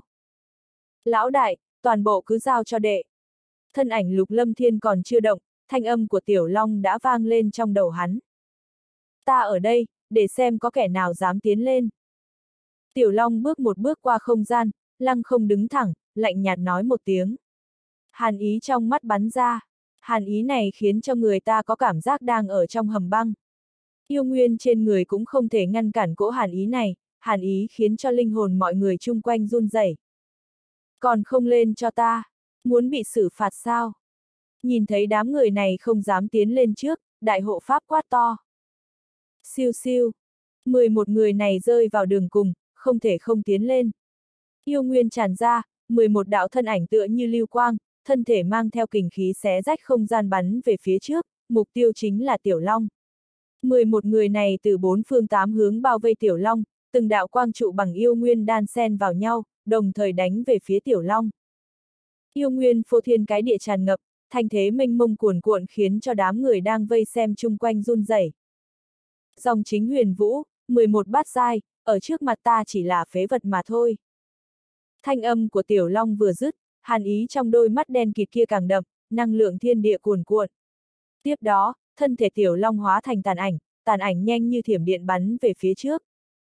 Lão đại, toàn bộ cứ giao cho đệ. Thân ảnh Lục Lâm Thiên còn chưa động, thanh âm của Tiểu Long đã vang lên trong đầu hắn. Ta ở đây, để xem có kẻ nào dám tiến lên. Tiểu Long bước một bước qua không gian, lăng không đứng thẳng, lạnh nhạt nói một tiếng. Hàn ý trong mắt bắn ra. Hàn ý này khiến cho người ta có cảm giác đang ở trong hầm băng. Yêu nguyên trên người cũng không thể ngăn cản cỗ hàn ý này, hàn ý khiến cho linh hồn mọi người chung quanh run rẩy. Còn không lên cho ta, muốn bị xử phạt sao? Nhìn thấy đám người này không dám tiến lên trước, đại hộ pháp quát to. Siêu siêu, 11 người này rơi vào đường cùng, không thể không tiến lên. Yêu nguyên tràn ra, 11 đạo thân ảnh tựa như lưu quang, thân thể mang theo kình khí xé rách không gian bắn về phía trước, mục tiêu chính là Tiểu Long. 11 người này từ 4 phương 8 hướng bao vây Tiểu Long, từng đạo quang trụ bằng yêu nguyên đan xen vào nhau, đồng thời đánh về phía Tiểu Long. Yêu nguyên phô thiên cái địa tràn ngập, thanh thế mênh mông cuồn cuộn khiến cho đám người đang vây xem chung quanh run rẩy. Dòng chính Huyền Vũ, 11 bát giai, ở trước mặt ta chỉ là phế vật mà thôi. Thanh âm của Tiểu Long vừa dứt, hàn ý trong đôi mắt đen kịt kia càng đậm, năng lượng thiên địa cuồn cuộn. Tiếp đó, thân thể Tiểu Long hóa thành tàn ảnh nhanh như thiểm điện bắn về phía trước.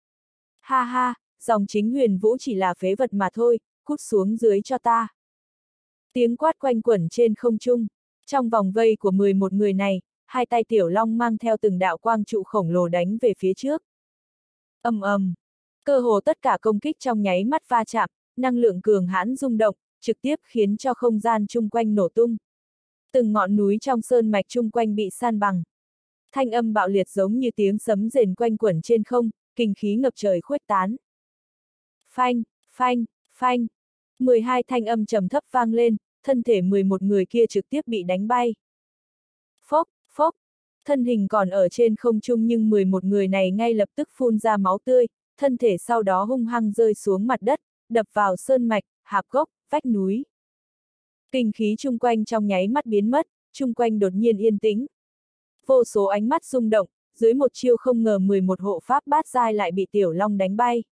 Ha ha, dòng chính Huyền Vũ chỉ là phế vật mà thôi, cút xuống dưới cho ta. Tiếng quát quanh quẩn trên không trung, trong vòng vây của 11 người này, hai tay Tiểu Long mang theo từng đạo quang trụ khổng lồ đánh về phía trước. Ầm ầm, cơ hồ tất cả công kích trong nháy mắt va chạm, năng lượng cường hãn rung động, trực tiếp khiến cho không gian chung quanh nổ tung. Từng ngọn núi trong sơn mạch chung quanh bị san bằng. Thanh âm bạo liệt giống như tiếng sấm rền quanh quẩn trên không, kinh khí ngập trời khuếch tán. Phanh, phanh, phanh. 12 thanh âm trầm thấp vang lên, thân thể 11 người kia trực tiếp bị đánh bay. Phốc, phốc. Thân hình còn ở trên không trung nhưng 11 người này ngay lập tức phun ra máu tươi, thân thể sau đó hung hăng rơi xuống mặt đất, đập vào sơn mạch, hạp gốc, vách núi. Kinh khí chung quanh trong nháy mắt biến mất, chung quanh đột nhiên yên tĩnh. Vô số ánh mắt rung động, dưới một chiêu không ngờ 11 hộ pháp bát giai lại bị Tiểu Long đánh bay.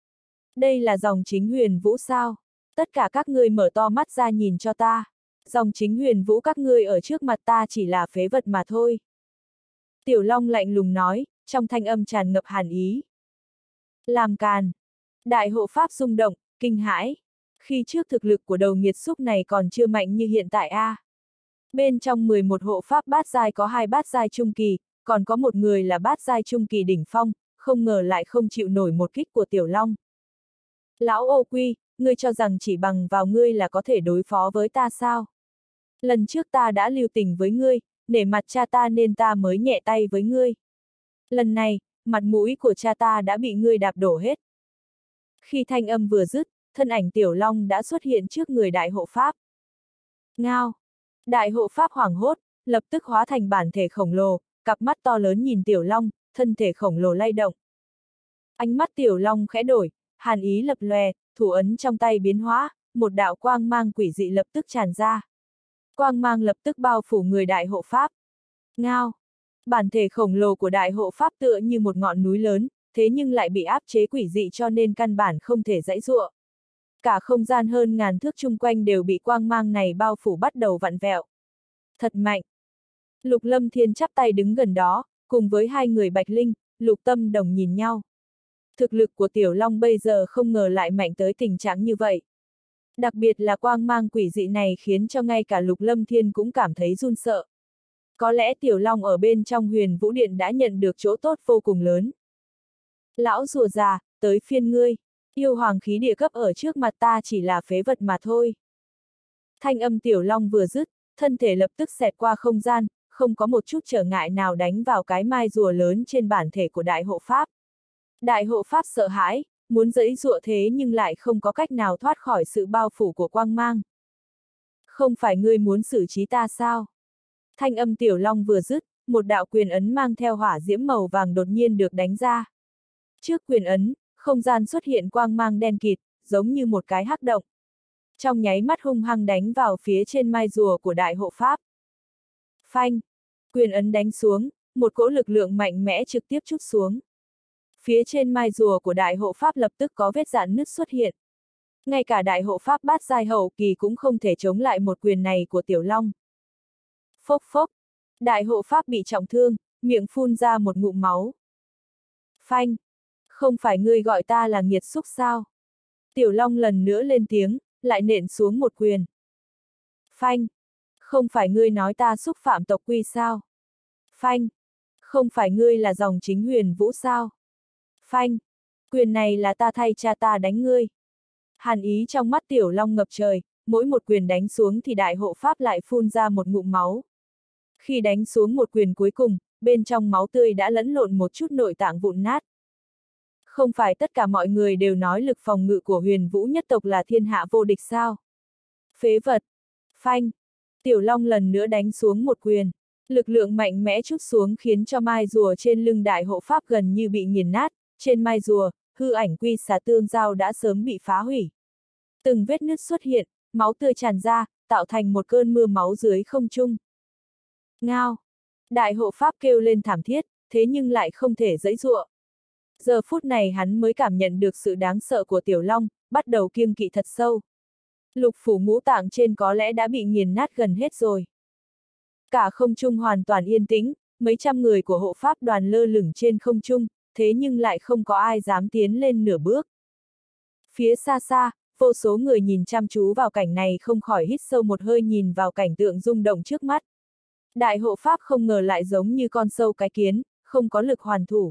Đây là dòng chính Huyền Vũ sao? Tất cả các ngươi mở to mắt ra nhìn cho ta. Dòng chính Huyền Vũ các ngươi ở trước mặt ta chỉ là phế vật mà thôi. Tiểu Long lạnh lùng nói, trong thanh âm tràn ngập hàn ý. Làm càn. Đại hộ pháp rung động, kinh hãi. Khi trước thực lực của đầu nghiệt xúc này còn chưa mạnh như hiện tại a. Bên trong 11 hộ pháp bát giai có 2 bát giai trung kỳ, còn có một người là bát giai trung kỳ đỉnh phong, không ngờ lại không chịu nổi một kích của Tiểu Long. Lão Ô Quy, ngươi cho rằng chỉ bằng vào ngươi là có thể đối phó với ta sao? Lần trước ta đã lưu tình với ngươi, nể mặt cha ta nên ta mới nhẹ tay với ngươi. Lần này, mặt mũi của cha ta đã bị ngươi đạp đổ hết. Khi thanh âm vừa dứt, thân ảnh Tiểu Long đã xuất hiện trước người đại hộ pháp. Ngao! Đại hộ pháp hoảng hốt, lập tức hóa thành bản thể khổng lồ, cặp mắt to lớn nhìn Tiểu Long, thân thể khổng lồ lay động. Ánh mắt Tiểu Long khẽ đổi, hàn ý lập lòe, thủ ấn trong tay biến hóa, một đạo quang mang quỷ dị lập tức tràn ra. Quang mang lập tức bao phủ người đại hộ pháp. Ngao! Bản thể khổng lồ của đại hộ pháp tựa như một ngọn núi lớn, thế nhưng lại bị áp chế quỷ dị cho nên căn bản không thể giãy giụa. Cả không gian hơn ngàn thước chung quanh đều bị quang mang này bao phủ bắt đầu vặn vẹo. Thật mạnh! Lục Lâm Thiên chắp tay đứng gần đó, cùng với hai người Bạch Linh, Lục Tâm Đồng nhìn nhau. Thực lực của Tiểu Long bây giờ không ngờ lại mạnh tới tình trạng như vậy. Đặc biệt là quang mang quỷ dị này khiến cho ngay cả Lục Lâm Thiên cũng cảm thấy run sợ. Có lẽ Tiểu Long ở bên trong Huyền Vũ Điện đã nhận được chỗ tốt vô cùng lớn. Lão rùa già, tới phiên ngươi, yêu hoàng khí địa cấp ở trước mặt ta chỉ là phế vật mà thôi. Thanh âm Tiểu Long vừa dứt, thân thể lập tức xẹt qua không gian, không có một chút trở ngại nào đánh vào cái mai rùa lớn trên bản thể của đại hộ pháp. Đại hộ pháp sợ hãi, muốn giãy giụa thế nhưng lại không có cách nào thoát khỏi sự bao phủ của quang mang. Không phải ngươi muốn xử trí ta sao? Thanh âm Tiểu Long vừa dứt, một đạo quyền ấn mang theo hỏa diễm màu vàng đột nhiên được đánh ra. Trước quyền ấn, không gian xuất hiện quang mang đen kịt, giống như một cái hắc động. Trong nháy mắt hung hăng đánh vào phía trên mai rùa của đại hộ pháp. Phanh! Quyền ấn đánh xuống, một cỗ lực lượng mạnh mẽ trực tiếp trút xuống. Phía trên mai rùa của đại hộ pháp lập tức có vết rạn nứt xuất hiện. Ngay cả đại hộ pháp bát giai hậu kỳ cũng không thể chống lại một quyền này của Tiểu Long. Phốc phốc! Đại hộ pháp bị trọng thương, miệng phun ra một ngụm máu. Phanh! Không phải ngươi gọi ta là nghiệt xúc sao? Tiểu Long lần nữa lên tiếng, lại nện xuống một quyền. Phanh! Không phải ngươi nói ta xúc phạm tộc quy sao? Phanh! Không phải ngươi là dòng chính Huyền Vũ sao? Phanh! Quyền này là ta thay cha ta đánh ngươi. Hàn ý trong mắt Tiểu Long ngập trời, mỗi một quyền đánh xuống thì đại hộ pháp lại phun ra một ngụm máu. Khi đánh xuống một quyền cuối cùng, bên trong máu tươi đã lẫn lộn một chút nội tạng vụn nát. Không phải tất cả mọi người đều nói lực phòng ngự của Huyền Vũ nhất tộc là thiên hạ vô địch sao? Phế vật! Phanh! Tiểu Long lần nữa đánh xuống một quyền. Lực lượng mạnh mẽ trút xuống khiến cho mai rùa trên lưng đại hộ pháp gần như bị nghiền nát, trên mai rùa, hư ảnh quy xà tương giao đã sớm bị phá hủy. Từng vết nứt xuất hiện, máu tươi tràn ra, tạo thành một cơn mưa máu dưới không trung. Ngao! Đại hộ pháp kêu lên thảm thiết, thế nhưng lại không thể giãy giụa. Giờ phút này hắn mới cảm nhận được sự đáng sợ của Tiểu Long, bắt đầu kiêng kỵ thật sâu. Lục phủ ngũ tạng trên có lẽ đã bị nghiền nát gần hết rồi. Cả không trung hoàn toàn yên tĩnh, mấy trăm người của hộ pháp đoàn lơ lửng trên không trung, thế nhưng lại không có ai dám tiến lên nửa bước. Phía xa xa, vô số người nhìn chăm chú vào cảnh này không khỏi hít sâu một hơi nhìn vào cảnh tượng rung động trước mắt. Đại hộ pháp không ngờ lại giống như con sâu cái kiến, không có lực hoàn thủ.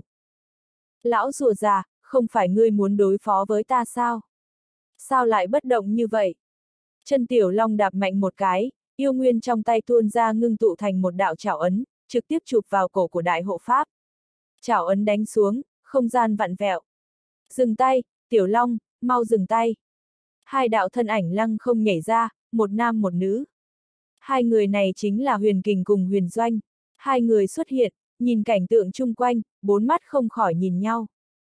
Lão rùa già, không phải ngươi muốn đối phó với ta sao? Sao lại bất động như vậy? Chân Tiểu Long đạp mạnh một cái, yêu nguyên trong tay tuôn ra ngưng tụ thành một đạo chảo ấn, trực tiếp chụp vào cổ của đại hộ pháp. Chảo ấn đánh xuống, không gian vặn vẹo. Dừng tay, Tiểu Long, mau dừng tay. Hai đạo thân ảnh lăng không nhảy ra, một nam một nữ. Hai người này chính là Huyền Kình cùng Huyền Doanh. Hai người xuất hiện, nhìn cảnh tượng chung quanh, bốn mắt không khỏi nhìn nhau.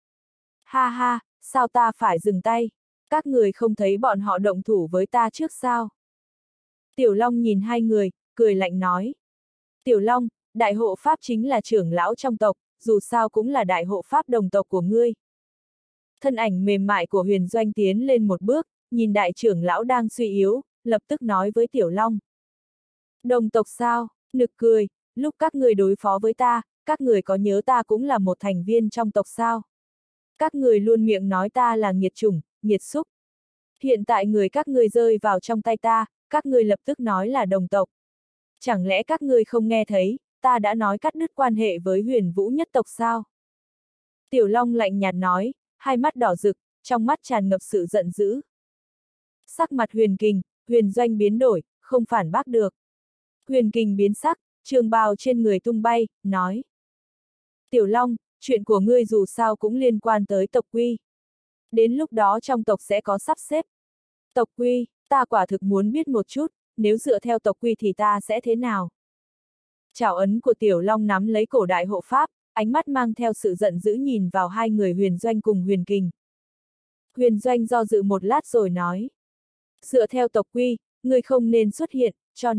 Ha ha, sao ta phải dừng tay? Các người không thấy bọn họ động thủ với ta trước sao? Tiểu Long nhìn hai người, cười lạnh nói. Tiểu Long, đại hộ pháp chính là trưởng lão trong tộc, dù sao cũng là đại hộ pháp đồng tộc của ngươi. Thân ảnh mềm mại của Huyền Doanh tiến lên một bước, nhìn đại trưởng lão đang suy yếu, lập tức nói với Tiểu Long. Đồng tộc sao? Nực cười, lúc các người đối phó với ta, các người có nhớ ta cũng là một thành viên trong tộc sao? Các người luôn miệng nói ta là nghiệt chủng, nghiệt xúc. Hiện tại người các người rơi vào trong tay ta, các người lập tức nói là đồng tộc. Chẳng lẽ các người không nghe thấy, ta đã nói cắt đứt quan hệ với Huyền Vũ nhất tộc sao? Tiểu Long lạnh nhạt nói, hai mắt đỏ rực, trong mắt tràn ngập sự giận dữ. Sắc mặt Huyền Kình, Huyền Doanh biến đổi, không phản bác được. Huyền Kình biến sắc, trường bào trên người tung bay, nói. Tiểu Long, chuyện của ngươi dù sao cũng liên quan tới tộc quy. Đến lúc đó trong tộc sẽ có sắp xếp. Tộc quy, ta quả thực muốn biết một chút, nếu dựa theo tộc quy thì ta sẽ thế nào? Chảo ấn của Tiểu Long nắm lấy cổ đại hộ pháp, ánh mắt mang theo sự giận dữ nhìn vào hai người Huyền Doanh cùng Huyền Kình. Huyền Doanh do dự một lát rồi nói. Dựa theo tộc quy, ngươi không nên xuất hiện,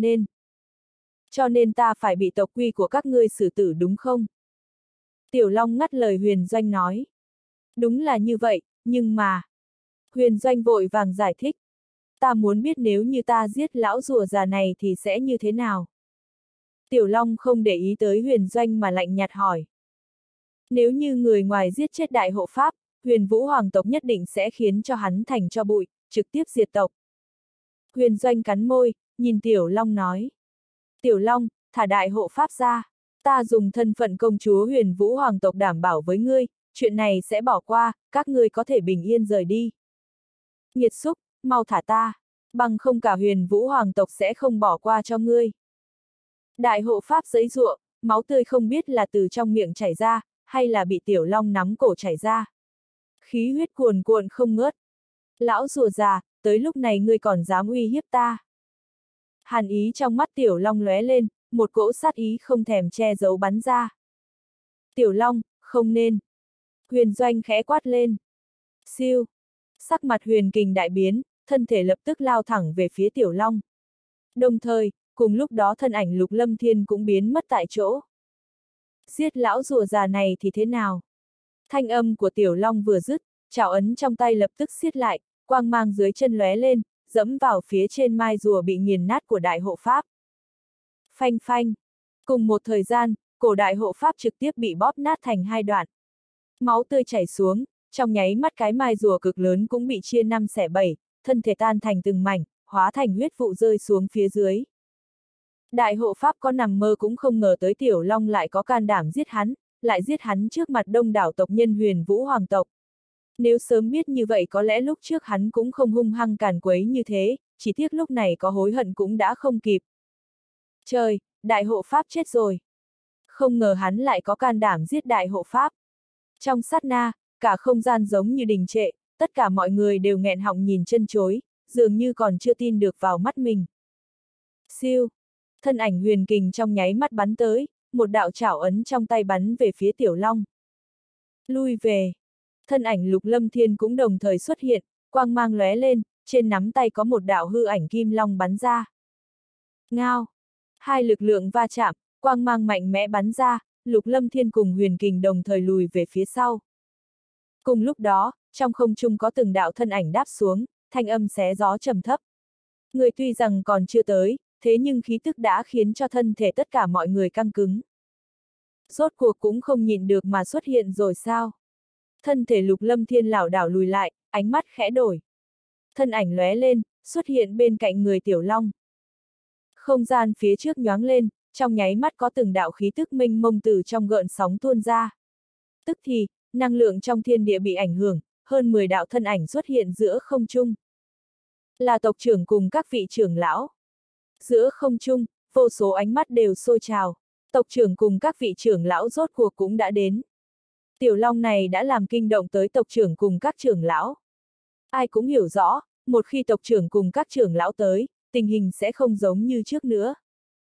cho nên ta phải bị tộc quy của các ngươi xử tử đúng không? Tiểu Long ngắt lời Huyền Doanh nói. Đúng là như vậy, nhưng mà... Huyền Doanh vội vàng giải thích. Ta muốn biết nếu như ta giết lão rùa già này thì sẽ như thế nào? Tiểu Long không để ý tới Huyền Doanh mà lạnh nhạt hỏi. Nếu như người ngoài giết chết đại hộ pháp, Huyền Vũ hoàng tộc nhất định sẽ khiến cho hắn thành tro bụi, trực tiếp diệt tộc. Huyền Doanh cắn môi, nhìn Tiểu Long nói. Tiểu Long, thả đại hộ pháp ra. Ta dùng thân phận công chúa Huyền Vũ hoàng tộc đảm bảo với ngươi, chuyện này sẽ bỏ qua, các ngươi có thể bình yên rời đi. Nghiệt xúc, mau thả ta. Bằng không cả Huyền Vũ hoàng tộc sẽ không bỏ qua cho ngươi. Đại hộ pháp giãy giụa, máu tươi không biết là từ trong miệng chảy ra, hay là bị Tiểu Long nắm cổ chảy ra. Khí huyết cuồn cuộn không ngớt. Lão rùa già, tới lúc này ngươi còn dám uy hiếp ta. Hàn ý trong mắt Tiểu Long lóe lên, một cỗ sát ý không thèm che giấu bắn ra. Tiểu Long, không nên. Huyền Doanh khẽ quát lên. Siêu. Sắc mặt Huyền Kình đại biến, thân thể lập tức lao thẳng về phía Tiểu Long. Đồng thời, cùng lúc đó thân ảnh Lục Lâm Thiên cũng biến mất tại chỗ. Giết lão rùa già này thì thế nào? Thanh âm của Tiểu Long vừa dứt, chảo ấn trong tay lập tức siết lại, quang mang dưới chân lóe lên, dẫm vào phía trên mai rùa bị nghiền nát của đại hộ pháp. Phanh phanh. Cùng một thời gian, cổ đại hộ pháp trực tiếp bị bóp nát thành hai đoạn. Máu tươi chảy xuống, trong nháy mắt cái mai rùa cực lớn cũng bị chia 5/7, thân thể tan thành từng mảnh, hóa thành huyết vụ rơi xuống phía dưới. Đại hộ pháp có nằm mơ cũng không ngờ tới Tiểu Long lại có can đảm giết hắn, lại giết hắn trước mặt đông đảo tộc nhân Huyền Vũ hoàng tộc. Nếu sớm biết như vậy có lẽ lúc trước hắn cũng không hung hăng càn quấy như thế, chỉ tiếc lúc này có hối hận cũng đã không kịp. Trời, đại hộ pháp chết rồi. Không ngờ hắn lại có can đảm giết đại hộ pháp. Trong sát na, cả không gian giống như đình trệ, tất cả mọi người đều nghẹn họng nhìn chân chối, dường như còn chưa tin được vào mắt mình. Siêu. Thân ảnh Huyền Kình trong nháy mắt bắn tới, một đạo chảo ấn trong tay bắn về phía Tiểu Long. Lui về. Thân ảnh Lục Lâm Thiên cũng đồng thời xuất hiện, quang mang lóe lên, trên nắm tay có một đạo hư ảnh kim long bắn ra. Ngao. Hai lực lượng va chạm, quang mang mạnh mẽ bắn ra, Lục Lâm Thiên cùng Huyền Kình đồng thời lùi về phía sau. Cùng lúc đó, trong không trung có từng đạo thân ảnh đáp xuống, thanh âm xé gió trầm thấp. Người tuy rằng còn chưa tới, thế nhưng khí tức đã khiến cho thân thể tất cả mọi người căng cứng. Rốt cuộc cũng không nhịn được mà xuất hiện rồi sao? Thân thể Lục Lâm Thiên lảo đảo lùi lại, ánh mắt khẽ đổi. Thân ảnh lóe lên, xuất hiện bên cạnh người Tiểu Long. Không gian phía trước nhoáng lên, trong nháy mắt có từng đạo khí tức mênh mông từ trong gợn sóng tuôn ra. Tức thì, năng lượng trong thiên địa bị ảnh hưởng, hơn 10 đạo thân ảnh xuất hiện giữa không trung. Là tộc trưởng cùng các vị trưởng lão. Giữa không trung, vô số ánh mắt đều sôi trào. Tộc trưởng cùng các vị trưởng lão rốt cuộc cũng đã đến. Tiểu Long này đã làm kinh động tới tộc trưởng cùng các trưởng lão. Ai cũng hiểu rõ, một khi tộc trưởng cùng các trưởng lão tới, tình hình sẽ không giống như trước nữa.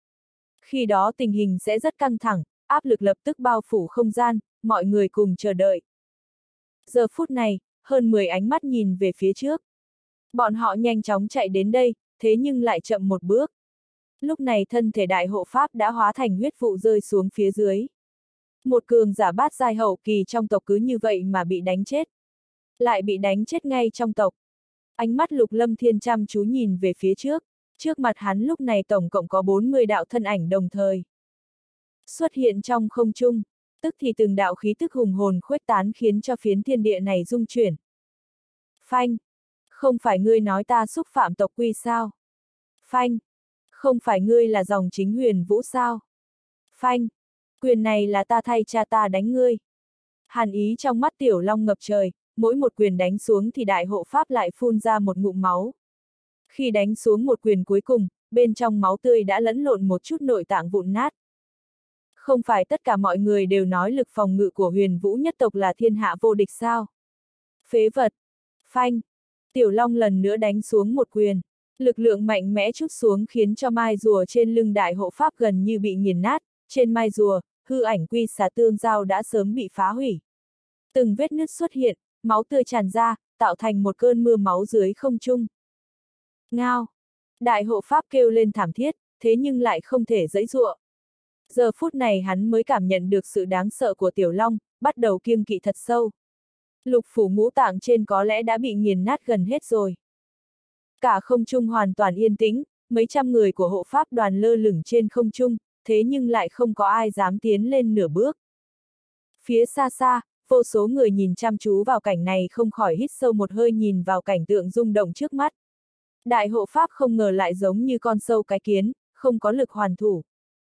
Khi đó tình hình sẽ rất căng thẳng, áp lực lập tức bao phủ không gian, mọi người cùng chờ đợi. Giờ phút này, hơn 10 ánh mắt nhìn về phía trước. Bọn họ nhanh chóng chạy đến đây, thế nhưng lại chậm một bước. Lúc này thân thể đại hộ pháp đã hóa thành huyết vụ rơi xuống phía dưới. Một cường giả bát giai hậu kỳ trong tộc cứ như vậy mà bị đánh chết. Lại bị đánh chết ngay trong tộc. Ánh mắt Lục Lâm Thiên chăm chú nhìn về phía trước. Trước mặt hắn lúc này tổng cộng có 40 đạo thân ảnh đồng thời. Xuất hiện trong không trung, tức thì từng đạo khí tức hùng hồn khuếch tán khiến cho phiến thiên địa này rung chuyển. Phanh! Không phải ngươi nói ta xúc phạm tộc quy sao? Phanh! Không phải ngươi là dòng chính Huyền Vũ sao? Phanh! Quyền này là ta thay cha ta đánh ngươi. Hàn ý trong mắt Tiểu Long ngập trời, mỗi một quyền đánh xuống thì đại hộ pháp lại phun ra một ngụm máu. Khi đánh xuống một quyền cuối cùng, bên trong máu tươi đã lẫn lộn một chút nội tạng vụn nát. Không phải tất cả mọi người đều nói lực phòng ngự của Huyền Vũ nhất tộc là thiên hạ vô địch sao? Phế vật! Phanh! Tiểu Long lần nữa đánh xuống một quyền. Lực lượng mạnh mẽ trút xuống khiến cho mai rùa trên lưng đại hộ pháp gần như bị nghiền nát. Trên mai rùa, hư ảnh quy xà tương giao đã sớm bị phá hủy. Từng vết nứt xuất hiện, máu tươi tràn ra, tạo thành một cơn mưa máu dưới không trung. Ngao! Đại hộ pháp kêu lên thảm thiết, thế nhưng lại không thể giãy giụa. Giờ phút này hắn mới cảm nhận được sự đáng sợ của Tiểu Long, bắt đầu kiêng kỵ thật sâu. Lục phủ ngũ tạng trên có lẽ đã bị nghiền nát gần hết rồi. Cả không trung hoàn toàn yên tĩnh, mấy trăm người của hộ pháp đoàn lơ lửng trên không trung, thế nhưng lại không có ai dám tiến lên nửa bước. Phía xa xa, vô số người nhìn chăm chú vào cảnh này không khỏi hít sâu một hơi nhìn vào cảnh tượng rung động trước mắt. Đại hộ pháp không ngờ lại giống như con sâu cái kiến, không có lực hoàn thủ.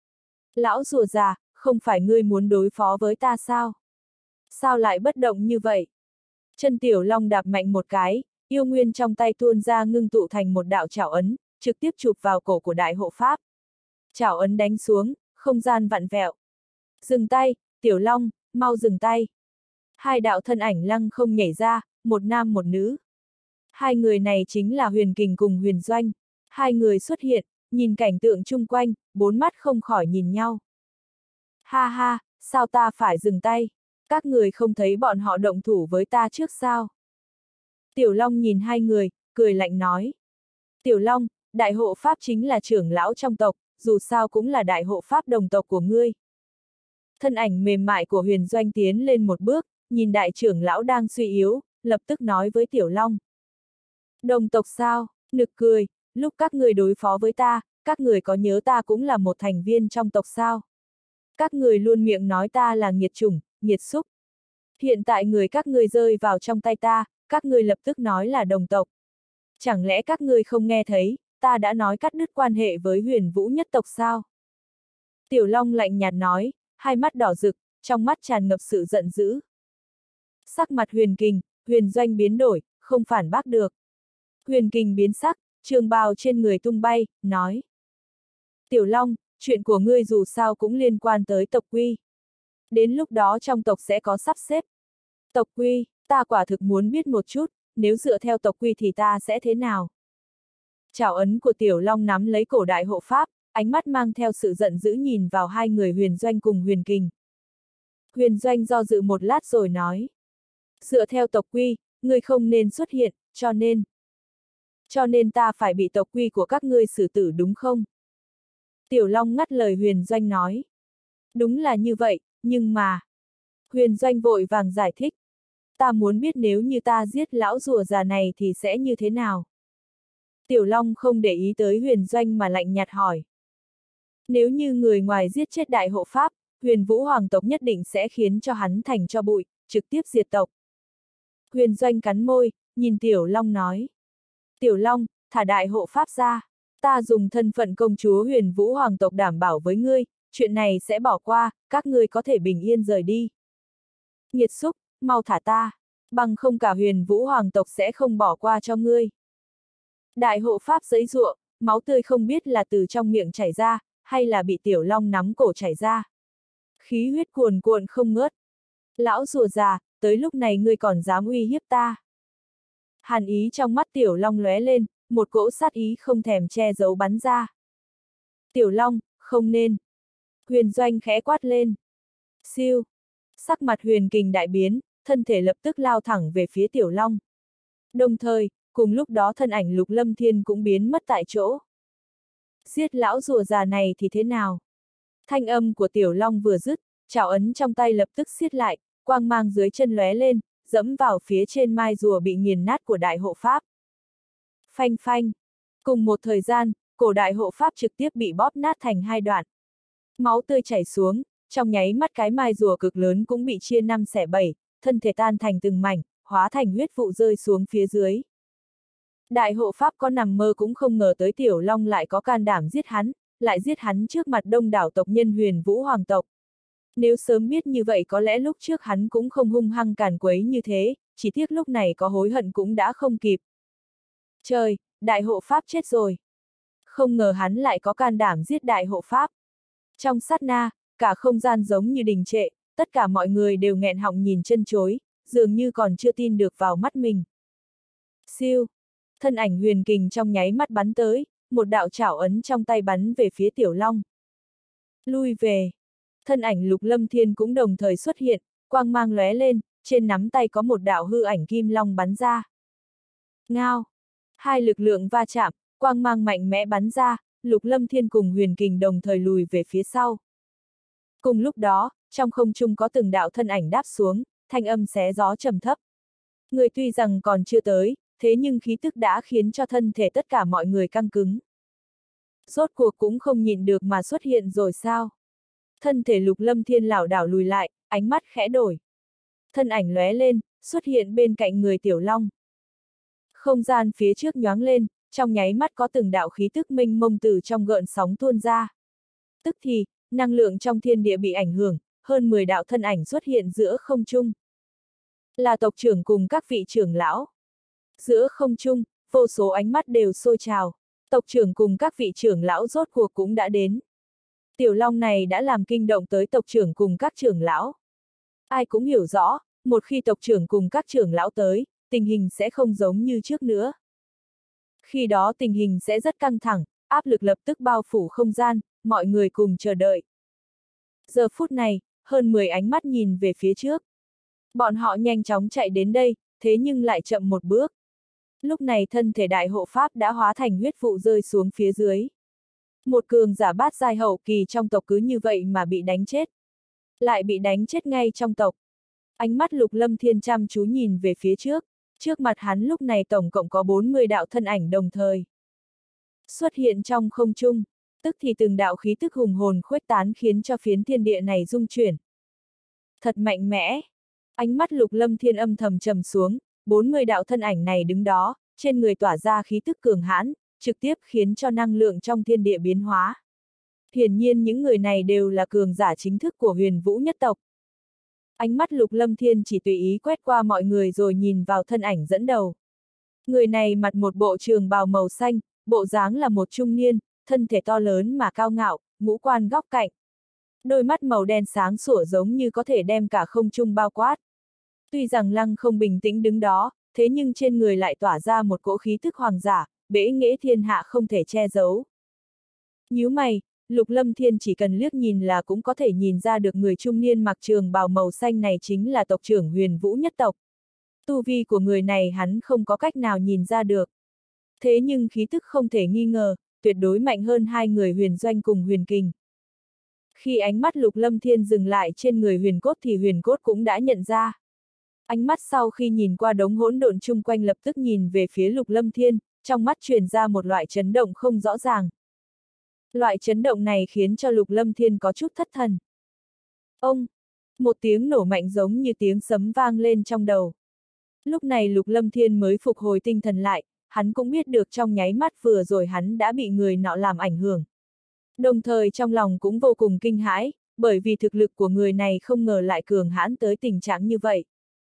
Lão rùa già, không phải ngươi muốn đối phó với ta sao? Sao lại bất động như vậy? Chân Tiểu Long đạp mạnh một cái, yêu nguyên trong tay tuôn ra ngưng tụ thành một đạo chảo ấn, trực tiếp chụp vào cổ của đại hộ pháp. Chảo ấn đánh xuống, không gian vặn vẹo. Dừng tay, Tiểu Long, mau dừng tay. Hai đạo thân ảnh lăng không nhảy ra, một nam một nữ. Hai người này chính là Huyền Kình cùng Huyền Doanh. Hai người xuất hiện, nhìn cảnh tượng chung quanh, bốn mắt không khỏi nhìn nhau. Ha ha, sao ta phải dừng tay? Các người không thấy bọn họ động thủ với ta trước sao? Tiểu Long nhìn hai người, cười lạnh nói. Tiểu Long, đại hộ pháp chính là trưởng lão trong tộc, dù sao cũng là đại hộ pháp đồng tộc của ngươi. Thân ảnh mềm mại của Huyền Doanh tiến lên một bước, nhìn đại trưởng lão đang suy yếu, lập tức nói với Tiểu Long. Đồng tộc sao? Nực cười, lúc các người đối phó với ta, các người có nhớ ta cũng là một thành viên trong tộc sao? Các người luôn miệng nói ta là nghiệt chủng, nghiệt xúc. Hiện tại người các người rơi vào trong tay ta, các người lập tức nói là đồng tộc. Chẳng lẽ các người không nghe thấy, ta đã nói cắt đứt quan hệ với Huyền Vũ nhất tộc sao? Tiểu Long lạnh nhạt nói, hai mắt đỏ rực, trong mắt tràn ngập sự giận dữ. Sắc mặt Huyền Kình, Huyền Doanh biến đổi, không phản bác được. Huyền Kình biến sắc, trường bào trên người tung bay, nói. Tiểu Long, chuyện của ngươi dù sao cũng liên quan tới tộc quy. Đến lúc đó trong tộc sẽ có sắp xếp. Tộc quy, ta quả thực muốn biết một chút, nếu dựa theo tộc quy thì ta sẽ thế nào? Chảo ấn của Tiểu Long nắm lấy cổ đại hộ pháp, ánh mắt mang theo sự giận dữ nhìn vào hai người Huyền Doanh cùng Huyền Kình. Huyền Doanh do dự một lát rồi nói. Dựa theo tộc quy, ngươi không nên xuất hiện, cho nên ta phải bị tộc quy của các ngươi xử tử đúng không? Tiểu Long ngắt lời Huyền Doanh nói. Đúng là như vậy, nhưng mà... Huyền Doanh vội vàng giải thích. Ta muốn biết nếu như ta giết lão rùa già này thì sẽ như thế nào? Tiểu Long không để ý tới Huyền Doanh mà lạnh nhạt hỏi. Nếu như người ngoài giết chết đại hộ pháp, Huyền Vũ Hoàng tộc nhất định sẽ khiến cho hắn thành tro bụi, trực tiếp diệt tộc. Huyền Doanh cắn môi, nhìn Tiểu Long nói. Tiểu Long, thả đại hộ pháp ra. Ta dùng thân phận công chúa Huyền Vũ Hoàng tộc đảm bảo với ngươi, chuyện này sẽ bỏ qua, các ngươi có thể bình yên rời đi. Nghiệt xúc, mau thả ta, bằng không cả Huyền Vũ Hoàng tộc sẽ không bỏ qua cho ngươi. Đại hộ pháp giãy giụa, máu tươi không biết là từ trong miệng chảy ra, hay là bị Tiểu Long nắm cổ chảy ra. Khí huyết cuồn cuộn không ngớt. Lão rùa già, tới lúc này ngươi còn dám uy hiếp ta. Hàn ý trong mắt Tiểu Long lóe lên, một cỗ sát ý không thèm che giấu bắn ra. Tiểu Long, không nên. Huyền Doanh khẽ quát lên. Siêu. Sắc mặt Huyền Kình đại biến, thân thể lập tức lao thẳng về phía Tiểu Long. Đồng thời, cùng lúc đó thân ảnh Lục Lâm Thiên cũng biến mất tại chỗ. Giết lão rùa già này thì thế nào? Thanh âm của Tiểu Long vừa dứt, chảo ấn trong tay lập tức siết lại, quang mang dưới chân lóe lên, dẫm vào phía trên mai rùa bị nghiền nát của đại hộ pháp. Phanh phanh. Cùng một thời gian, cổ đại hộ pháp trực tiếp bị bóp nát thành hai đoạn. Máu tươi chảy xuống, trong nháy mắt cái mai rùa cực lớn cũng bị chia năm xẻ bảy, thân thể tan thành từng mảnh, hóa thành huyết vụ rơi xuống phía dưới. Đại hộ pháp có nằm mơ cũng không ngờ tới Tiểu Long lại có can đảm giết hắn, lại giết hắn trước mặt đông đảo tộc nhân Huyền Vũ Hoàng tộc. Nếu sớm biết như vậy có lẽ lúc trước hắn cũng không hung hăng càn quấy như thế, chỉ tiếc lúc này có hối hận cũng đã không kịp. Trời, đại hộ pháp chết rồi. Không ngờ hắn lại có can đảm giết đại hộ pháp. Trong sát na, cả không gian giống như đình trệ, tất cả mọi người đều nghẹn họng nhìn chân chối, dường như còn chưa tin được vào mắt mình. Siêu. Thân ảnh Huyền Kình trong nháy mắt bắn tới, một đạo chảo ấn trong tay bắn về phía Tiểu Long. Lui về. Thân ảnh Lục Lâm Thiên cũng đồng thời xuất hiện, quang mang lóe lên, trên nắm tay có một đạo hư ảnh kim long bắn ra. Ngao. Hai lực lượng va chạm, quang mang mạnh mẽ bắn ra, Lục Lâm Thiên cùng Huyền Kình đồng thời lùi về phía sau. Cùng lúc đó, trong không trung có từng đạo thân ảnh đáp xuống, thanh âm xé gió trầm thấp. Người tuy rằng còn chưa tới, thế nhưng khí tức đã khiến cho thân thể tất cả mọi người căng cứng. Rốt cuộc cũng không nhịn được mà xuất hiện rồi sao? Thân thể Lục Lâm Thiên lảo đảo lùi lại, ánh mắt khẽ đổi. Thân ảnh lóe lên, xuất hiện bên cạnh người Tiểu Long. Không gian phía trước nhoáng lên, trong nháy mắt có từng đạo khí tức mênh mông từ trong gợn sóng tuôn ra. Tức thì, năng lượng trong thiên địa bị ảnh hưởng, hơn 10 đạo thân ảnh xuất hiện giữa không trung. Là tộc trưởng cùng các vị trưởng lão. Giữa không trung, vô số ánh mắt đều sôi trào. Tộc trưởng cùng các vị trưởng lão rốt cuộc cũng đã đến. Tiểu Long này đã làm kinh động tới tộc trưởng cùng các trưởng lão. Ai cũng hiểu rõ, một khi tộc trưởng cùng các trưởng lão tới, tình hình sẽ không giống như trước nữa. Khi đó tình hình sẽ rất căng thẳng, áp lực lập tức bao phủ không gian, mọi người cùng chờ đợi. Giờ phút này, hơn 10 ánh mắt nhìn về phía trước. Bọn họ nhanh chóng chạy đến đây, thế nhưng lại chậm một bước. Lúc này thân thể đại hộ pháp đã hóa thành huyết vụ rơi xuống phía dưới. Một cường giả bát giai hậu kỳ trong tộc cứ như vậy mà bị đánh chết. Lại bị đánh chết ngay trong tộc. Ánh mắt Lục Lâm Thiên chăm chú nhìn về phía trước. Trước mặt hắn lúc này tổng cộng có 40 đạo thân ảnh đồng thời xuất hiện trong không trung, tức thì từng đạo khí tức hùng hồn khuếch tán khiến cho phiến thiên địa này rung chuyển. Thật mạnh mẽ. Ánh mắt Lục Lâm Thiên âm thầm trầm xuống, 40 đạo thân ảnh này đứng đó, trên người tỏa ra khí tức cường hãn, trực tiếp khiến cho năng lượng trong thiên địa biến hóa. Hiển nhiên những người này đều là cường giả chính thức của Huyền Vũ nhất tộc. Ánh mắt Lục Lâm Thiên chỉ tùy ý quét qua mọi người rồi nhìn vào thân ảnh dẫn đầu. Người này mặc một bộ trường bào màu xanh, bộ dáng là một trung niên, thân thể to lớn mà cao ngạo, ngũ quan góc cạnh. Đôi mắt màu đen sáng sủa giống như có thể đem cả không trung bao quát. Tuy rằng Lăng Không bình tĩnh đứng đó, thế nhưng trên người lại tỏa ra một cỗ khí tức hoàng giả, bẽ nghễ thiên hạ không thể che giấu. Nhíu mày, Lục Lâm Thiên chỉ cần liếc nhìn là cũng có thể nhìn ra được người trung niên mặc trường bào màu xanh này chính là tộc trưởng Huyền Vũ nhất tộc. Tu vi của người này hắn không có cách nào nhìn ra được. Thế nhưng khí tức không thể nghi ngờ, tuyệt đối mạnh hơn hai người Huyền Doanh cùng Huyền Kình. Khi ánh mắt Lục Lâm Thiên dừng lại trên người Huyền Cốt thì Huyền Cốt cũng đã nhận ra. Ánh mắt sau khi nhìn qua đống hỗn độn chung quanh lập tức nhìn về phía Lục Lâm Thiên, trong mắt truyền ra một loại chấn động không rõ ràng. Loại chấn động này khiến cho Lục Lâm Thiên có chút thất thần. Ông! Một tiếng nổ mạnh giống như tiếng sấm vang lên trong đầu. Lúc này Lục Lâm Thiên mới phục hồi tinh thần lại, hắn cũng biết được trong nháy mắt vừa rồi hắn đã bị người nọ làm ảnh hưởng. Đồng thời trong lòng cũng vô cùng kinh hãi, bởi vì thực lực của người này không ngờ lại cường hãn tới tình trạng như vậy.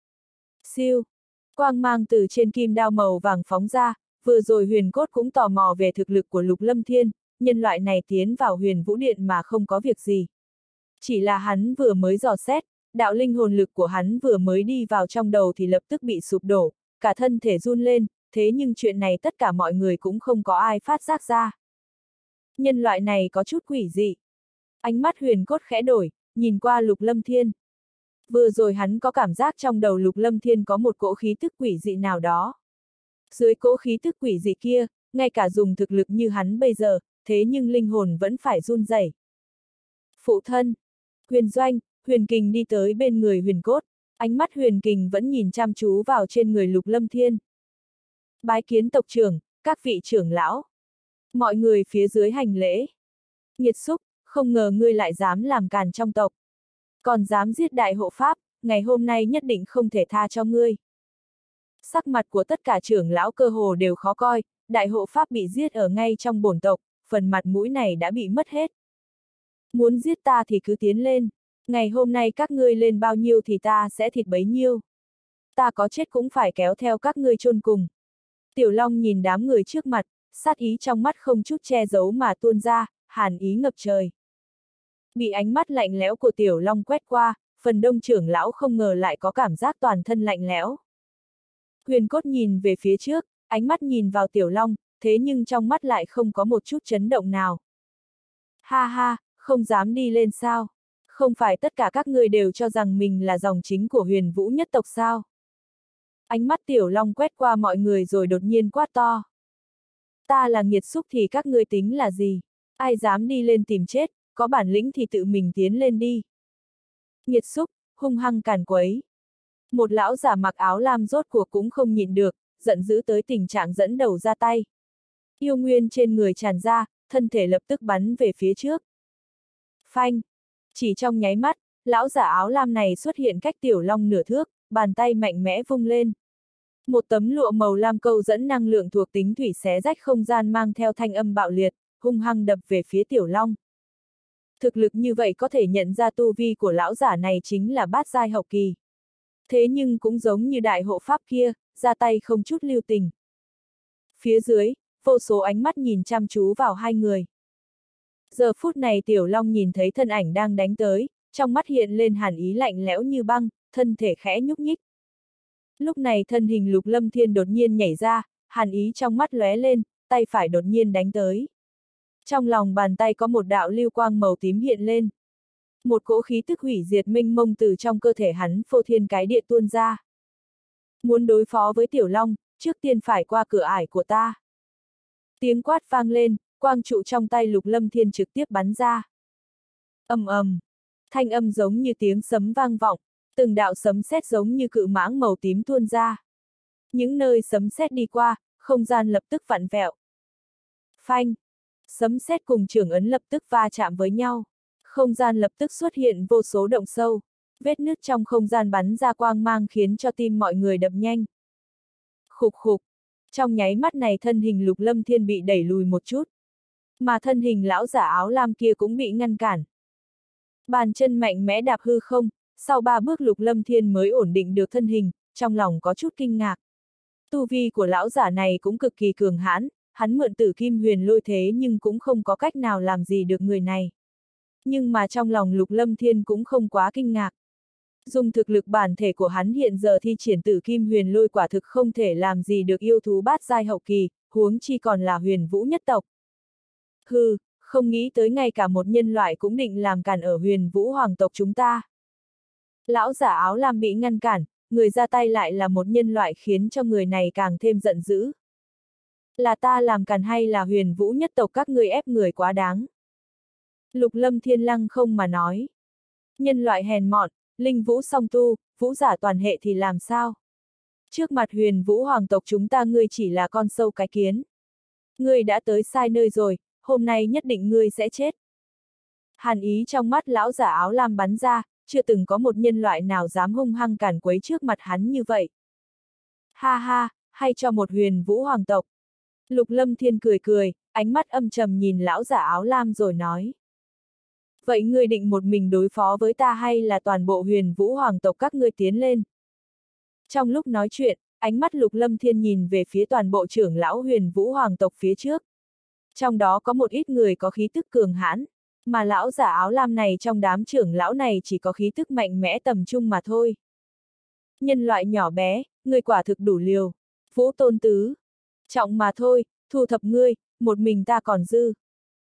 Siêu! Quang mang từ trên kim đao màu vàng phóng ra, vừa rồi Huyền Cốt cũng tò mò về thực lực của Lục Lâm Thiên, nhân loại này tiến vào Huyền Vũ Điện mà không có việc gì. Chỉ là hắn vừa mới dò xét, đạo linh hồn lực của hắn vừa mới đi vào trong đầu thì lập tức bị sụp đổ, cả thân thể run lên, thế nhưng chuyện này tất cả mọi người cũng không có ai phát giác ra. Nhân loại này có chút quỷ dị. Ánh mắt Huyền Cốt khẽ đổi, nhìn qua Lục Lâm Thiên. Vừa rồi hắn có cảm giác trong đầu Lục Lâm Thiên có một cỗ khí tức quỷ dị nào đó. Dưới cỗ khí tức quỷ dị kia, ngay cả dùng thực lực như hắn bây giờ, thế nhưng linh hồn vẫn phải run rẩy. Phụ thân! Huyền Doanh, Huyền Kình đi tới bên người Huyền Cốt, ánh mắt Huyền Kình vẫn nhìn chăm chú vào trên người Lục Lâm Thiên. Bái kiến tộc trưởng, các vị trưởng lão. Mọi người phía dưới hành lễ. Nghiệt xúc, không ngờ ngươi lại dám làm càn trong tộc. Còn dám giết đại hộ pháp, ngày hôm nay nhất định không thể tha cho ngươi. Sắc mặt của tất cả trưởng lão cơ hồ đều khó coi, đại hộ pháp bị giết ở ngay trong bổn tộc, phần mặt mũi này đã bị mất hết. Muốn giết ta thì cứ tiến lên, ngày hôm nay các ngươi lên bao nhiêu thì ta sẽ thịt bấy nhiêu. Ta có chết cũng phải kéo theo các ngươi chôn cùng. Tiểu Long nhìn đám người trước mặt, sát ý trong mắt không chút che giấu mà tuôn ra, hàn ý ngập trời. Bị ánh mắt lạnh lẽo của Tiểu Long quét qua, phần đông trưởng lão không ngờ lại có cảm giác toàn thân lạnh lẽo. Huyền Cốt nhìn về phía trước, ánh mắt nhìn vào Tiểu Long, thế nhưng trong mắt lại không có một chút chấn động nào. Ha ha, không dám đi lên sao? Không phải tất cả các ngươi đều cho rằng mình là dòng chính của Huyền Vũ nhất tộc sao? Ánh mắt Tiểu Long quét qua mọi người rồi đột nhiên quát to. Ta là nghiệt xúc thì các ngươi tính là gì? Ai dám đi lên tìm chết, có bản lĩnh thì tự mình tiến lên đi. Nghiệt xúc, hung hăng càn quấy. Một lão giả mặc áo lam rốt cuộc cũng không nhịn được, giận dữ tới tình trạng dẫn đầu ra tay. Yêu nguyên trên người tràn ra, thân thể lập tức bắn về phía trước. Phanh! Chỉ trong nháy mắt, lão giả áo lam này xuất hiện cách Tiểu Long nửa thước, bàn tay mạnh mẽ vung lên. Một tấm lụa màu lam câu dẫn năng lượng thuộc tính thủy xé rách không gian mang theo thanh âm bạo liệt, hung hăng đập về phía Tiểu Long. Thực lực như vậy có thể nhận ra tu vi của lão giả này chính là bát giai hậu kỳ. Thế nhưng cũng giống như đại hộ pháp kia, ra tay không chút lưu tình. Phía dưới, vô số ánh mắt nhìn chăm chú vào hai người. Giờ phút này Tiểu Long nhìn thấy thân ảnh đang đánh tới, trong mắt hiện lên hàn ý lạnh lẽo như băng, thân thể khẽ nhúc nhích. Lúc này thân hình Lục Lâm Thiên đột nhiên nhảy ra, hàn ý trong mắt lóe lên, tay phải đột nhiên đánh tới. Trong lòng bàn tay có một đạo lưu quang màu tím hiện lên. Một cỗ khí tức hủy diệt mênh mông từ trong cơ thể hắn phô thiên cái địa tuôn ra. Muốn đối phó với Tiểu Long, trước tiên phải qua cửa ải của ta. Tiếng quát vang lên, quang trụ trong tay Lục Lâm Thiên trực tiếp bắn ra. Ầm ầm, thanh âm giống như tiếng sấm vang vọng, từng đạo sấm sét giống như cự mãng màu tím tuôn ra. Những nơi sấm sét đi qua, không gian lập tức vặn vẹo. Phanh, sấm sét cùng chưởng ấn lập tức va chạm với nhau. Không gian lập tức xuất hiện vô số động sâu, vết nứt trong không gian bắn ra quang mang khiến cho tim mọi người đập nhanh. Khục khục, trong nháy mắt này thân hình Lục Lâm Thiên bị đẩy lùi một chút, mà thân hình lão giả áo lam kia cũng bị ngăn cản. Bàn chân mạnh mẽ đạp hư không, sau 3 bước Lục Lâm Thiên mới ổn định được thân hình, trong lòng có chút kinh ngạc. Tu vi của lão giả này cũng cực kỳ cường hãn, hắn mượn Tử Kim Huyền Lôi thế nhưng cũng không có cách nào làm gì được người này. Nhưng mà trong lòng Lục Lâm Thiên cũng không quá kinh ngạc. Dùng thực lực bản thể của hắn hiện giờ thi triển Tử Kim Huyền Lôi quả thực không thể làm gì được yêu thú bát giai hậu kỳ, huống chi còn là Huyền Vũ nhất tộc. Hừ, không nghĩ tới ngay cả một nhân loại cũng định làm cản ở Huyền Vũ hoàng tộc chúng ta. Lão giả áo lam bị ngăn cản, người ra tay lại là một nhân loại khiến cho người này càng thêm giận dữ. Là ta làm cản hay là Huyền Vũ nhất tộc các ngươi ép người quá đáng? Lục Lâm Thiên lăng không mà nói. Nhân loại hèn mọn, linh vũ song tu, vũ giả toàn hệ thì làm sao? Trước mặt Huyền Vũ hoàng tộc chúng ta ngươi chỉ là con sâu cái kiến. Ngươi đã tới sai nơi rồi, hôm nay nhất định ngươi sẽ chết. Hàn ý trong mắt lão giả áo lam bắn ra, chưa từng có một nhân loại nào dám hung hăng cản quấy trước mặt hắn như vậy. Ha ha, hay cho một Huyền Vũ hoàng tộc. Lục Lâm Thiên cười cười, ánh mắt âm trầm nhìn lão giả áo lam rồi nói. Vậy ngươi định một mình đối phó với ta hay là toàn bộ Huyền Vũ hoàng tộc các ngươi tiến lên? Trong lúc nói chuyện, ánh mắt Lục Lâm Thiên nhìn về phía toàn bộ trưởng lão Huyền Vũ hoàng tộc phía trước. Trong đó có một ít người có khí tức cường hãn, mà lão giả áo lam này trong đám trưởng lão này chỉ có khí tức mạnh mẽ tầm trung mà thôi. Nhân loại nhỏ bé, ngươi quả thực đủ liều. Vũ Tôn Tứ. Trọng mà thôi, thu thập ngươi, một mình ta còn dư.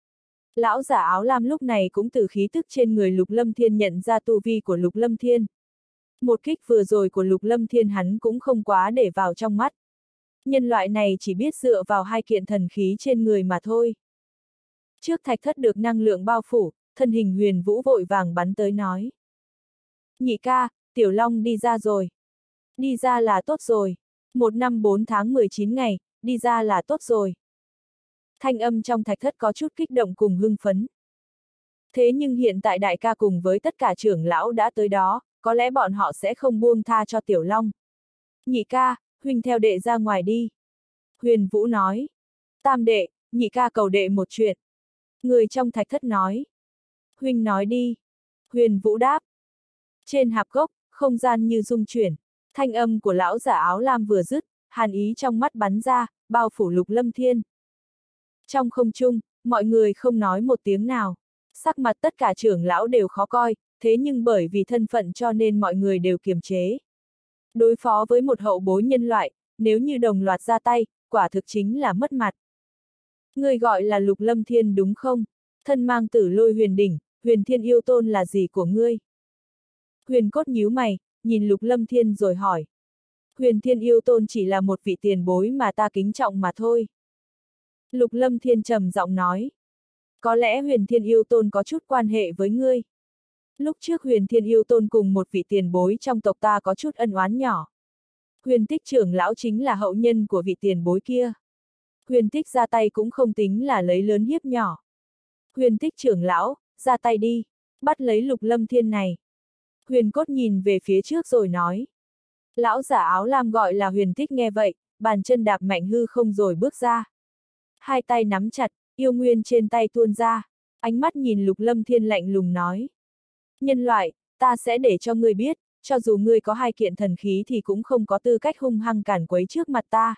Lão giả áo lam lúc này cũng từ khí tức trên người Lục Lâm Thiên nhận ra tu vi của Lục Lâm Thiên. Một kích vừa rồi của Lục Lâm Thiên hắn cũng không quá để vào trong mắt. Nhân loại này chỉ biết dựa vào 2 kiện thần khí trên người mà thôi. Trước thạch thất được năng lượng bao phủ, thân hình Huyền Vũ vội vàng bắn tới nói. Nhị ca, Tiểu Long đi ra rồi. Đi ra là tốt rồi. 1 năm 4 tháng 19 ngày, đi ra là tốt rồi. Thanh âm trong thạch thất có chút kích động cùng hưng phấn. Thế nhưng hiện tại đại ca cùng với tất cả trưởng lão đã tới đó, có lẽ bọn họ sẽ không buông tha cho Tiểu Long. Nhị ca, huynh theo đệ ra ngoài đi. Huyền Vũ nói. Tam đệ, nhị ca cầu đệ một chuyện. Người trong thạch thất nói. Huynh nói đi. Huyền Vũ đáp. Trên hạp gốc, không gian như rung chuyển. Thanh âm của lão giả áo lam vừa dứt, hàn ý trong mắt bắn ra, bao phủ Lục Lâm Thiên. Trong không trung, mọi người không nói một tiếng nào. Sắc mặt tất cả trưởng lão đều khó coi, thế nhưng bởi vì thân phận cho nên mọi người đều kiềm chế. Đối phó với một hậu bối nhân loại, nếu như đồng loạt ra tay, quả thực chính là mất mặt. Người gọi là Lục Lâm Thiên đúng không? Thân mang Tử Lôi huyền đỉnh, Huyền Thiên yêu tôn là gì của ngươi? Huyền Cốt nhíu mày, nhìn Lục Lâm Thiên rồi hỏi. Huyền Thiên yêu tôn chỉ là một vị tiền bối mà ta kính trọng mà thôi. Lục Lâm Thiên trầm giọng nói. Có lẽ Huyền Thiên yêu tôn có chút quan hệ với ngươi. Lúc trước Huyền Thiên yêu tôn cùng một vị tiền bối trong tộc ta có chút ân oán nhỏ. Huyền Tích trưởng lão chính là hậu nhân của vị tiền bối kia. Huyền Tích ra tay cũng không tính là lấy lớn hiếp nhỏ. Huyền Tích trưởng lão, ra tay đi, bắt lấy Lục Lâm Thiên này. Huyền Cốt nhìn về phía trước rồi nói. Lão giả áo lam gọi là Huyền Tích nghe vậy, bàn chân đạp mạnh hư không rồi bước ra. 2 tay nắm chặt, yêu nguyên trên tay tuôn ra, ánh mắt nhìn Lục Lâm Thiên lạnh lùng nói. Nhân loại, ta sẽ để cho ngươi biết, cho dù ngươi có 2 kiện thần khí thì cũng không có tư cách hung hăng cản quấy trước mặt ta.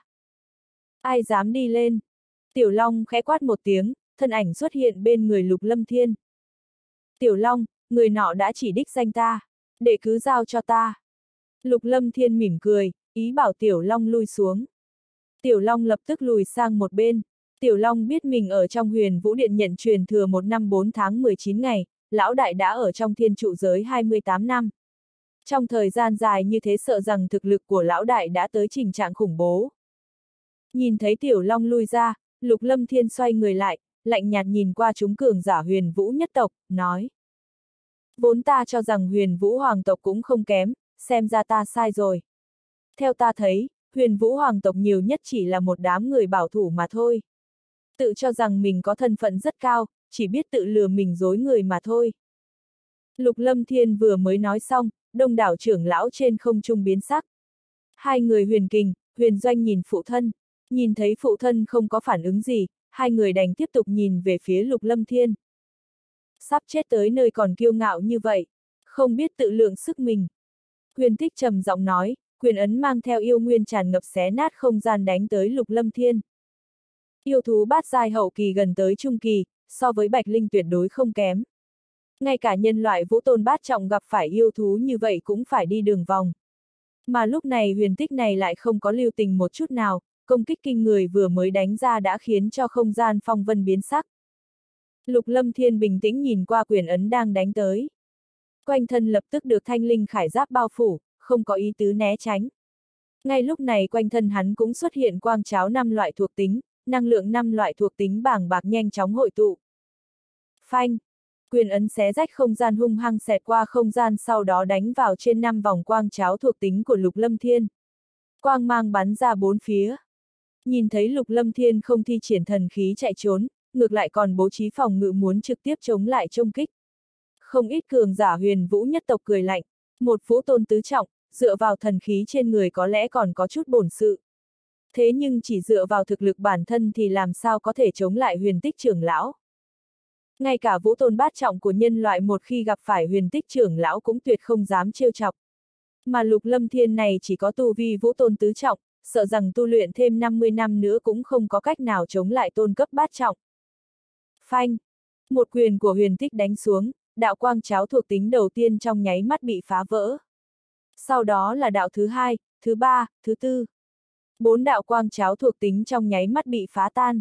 Ai dám đi lên? Tiểu Long khẽ quát một tiếng, thân ảnh xuất hiện bên người Lục Lâm Thiên. Tiểu Long, người nọ đã chỉ đích danh ta, để cứ giao cho ta. Lục Lâm Thiên mỉm cười, ý bảo Tiểu Long lui xuống. Tiểu Long lập tức lùi sang một bên. Tiểu Long biết mình ở trong Huyền Vũ Điện nhận truyền thừa 1 năm 4 tháng 19 ngày, lão đại đã ở trong thiên trụ giới 28 năm. Trong thời gian dài như thế sợ rằng thực lực của lão đại đã tới trình trạng khủng bố. Nhìn thấy Tiểu Long lui ra, Lục Lâm Thiên xoay người lại, lạnh nhạt nhìn qua chúng cường giả Huyền Vũ nhất tộc, nói. Vốn ta cho rằng Huyền Vũ hoàng tộc cũng không kém, xem ra ta sai rồi. Theo ta thấy, Huyền Vũ hoàng tộc nhiều nhất chỉ là một đám người bảo thủ mà thôi. Tự cho rằng mình có thân phận rất cao, chỉ biết tự lừa mình dối người mà thôi. Lục Lâm Thiên vừa mới nói xong, đông đảo trưởng lão trên không trung biến sắc. 2 người Huyền Kình, Huyền Doanh nhìn phụ thân. Nhìn thấy phụ thân không có phản ứng gì, 2 người đành tiếp tục nhìn về phía Lục Lâm Thiên. Sắp chết tới nơi còn kiêu ngạo như vậy, không biết tự lượng sức mình. Huyền Tích trầm giọng nói, quyền ấn mang theo yêu nguyên tràn ngập xé nát không gian đánh tới Lục Lâm Thiên. Yêu thú bát giai hậu kỳ gần tới trung kỳ, so với Bạch Linh tuyệt đối không kém. Ngay cả nhân loại vũ tôn bát trọng gặp phải yêu thú như vậy cũng phải đi đường vòng. Mà lúc này Huyền Tích này lại không có lưu tình một chút nào, công kích kinh người vừa mới đánh ra đã khiến cho không gian phong vân biến sắc. Lục Lâm Thiên bình tĩnh nhìn qua quyền ấn đang đánh tới. Quanh thân lập tức được thanh linh khải giáp bao phủ, không có ý tứ né tránh. Ngay lúc này quanh thân hắn cũng xuất hiện quang cháo 5 loại thuộc tính, năng lượng 5 loại thuộc tính bàng bạc nhanh chóng hội tụ. Phanh! Quyền ấn xé rách không gian hung hăng xẹt qua không gian sau đó đánh vào trên 5 vòng quang cháo thuộc tính của Lục Lâm Thiên. Quang mang bắn ra 4 phía. Nhìn thấy Lục Lâm Thiên không thi triển thần khí chạy trốn, ngược lại còn bố trí phòng ngự muốn trực tiếp chống lại công kích. Không ít cường giả Huyền Vũ nhất tộc cười lạnh, một vũ tôn tứ trọng, dựa vào thần khí trên người có lẽ còn có chút bổn sự. Thế nhưng chỉ dựa vào thực lực bản thân thì làm sao có thể chống lại Huyền Tích trưởng lão. Ngay cả vũ tôn bát trọng của nhân loại một khi gặp phải Huyền Tích trưởng lão cũng tuyệt không dám trêu chọc. Mà Lục Lâm Thiên này chỉ có tu vi vũ tôn tứ trọng, sợ rằng tu luyện thêm 50 năm nữa cũng không có cách nào chống lại tôn cấp bát trọng. Phanh! Một quyền của Huyền Tích đánh xuống, đạo quang cháo thuộc tính đầu tiên trong nháy mắt bị phá vỡ. Sau đó là đạo thứ 2, thứ 3, thứ 4. 4 đạo quang cháo thuộc tính trong nháy mắt bị phá tan.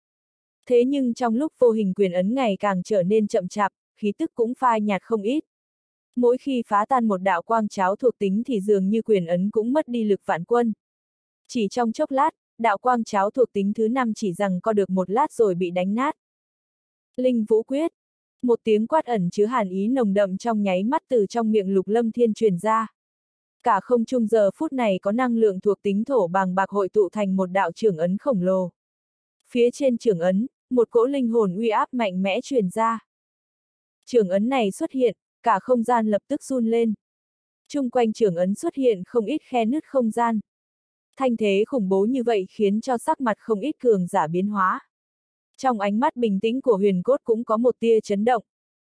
Thế nhưng trong lúc vô hình quyền ấn ngày càng trở nên chậm chạp, khí tức cũng phai nhạt không ít. Mỗi khi phá tan một đạo quang cháo thuộc tính thì dường như quyền ấn cũng mất đi lực vạn quân. Chỉ trong chốc lát, đạo quang cháo thuộc tính thứ 5 chỉ rằng có được một lát rồi bị đánh nát. Linh Vũ Quyết. Một tiếng quát ẩn chứa hàn ý nồng đậm trong nháy mắt từ trong miệng Lục Lâm Thiên truyền ra. Cả không trung giờ phút này có năng lượng thuộc tính thổ bàng bạc hội tụ thành một đạo chưởng ấn khổng lồ. Phía trên chưởng ấn, một cỗ linh hồn uy áp mạnh mẽ truyền ra. Chưởng ấn này xuất hiện, cả không gian lập tức run lên. Chung quanh chưởng ấn xuất hiện không ít khe nứt không gian. Thanh thế khủng bố như vậy khiến cho sắc mặt không ít cường giả biến hóa. Trong ánh mắt bình tĩnh của Huyền Cốt cũng có một tia chấn động.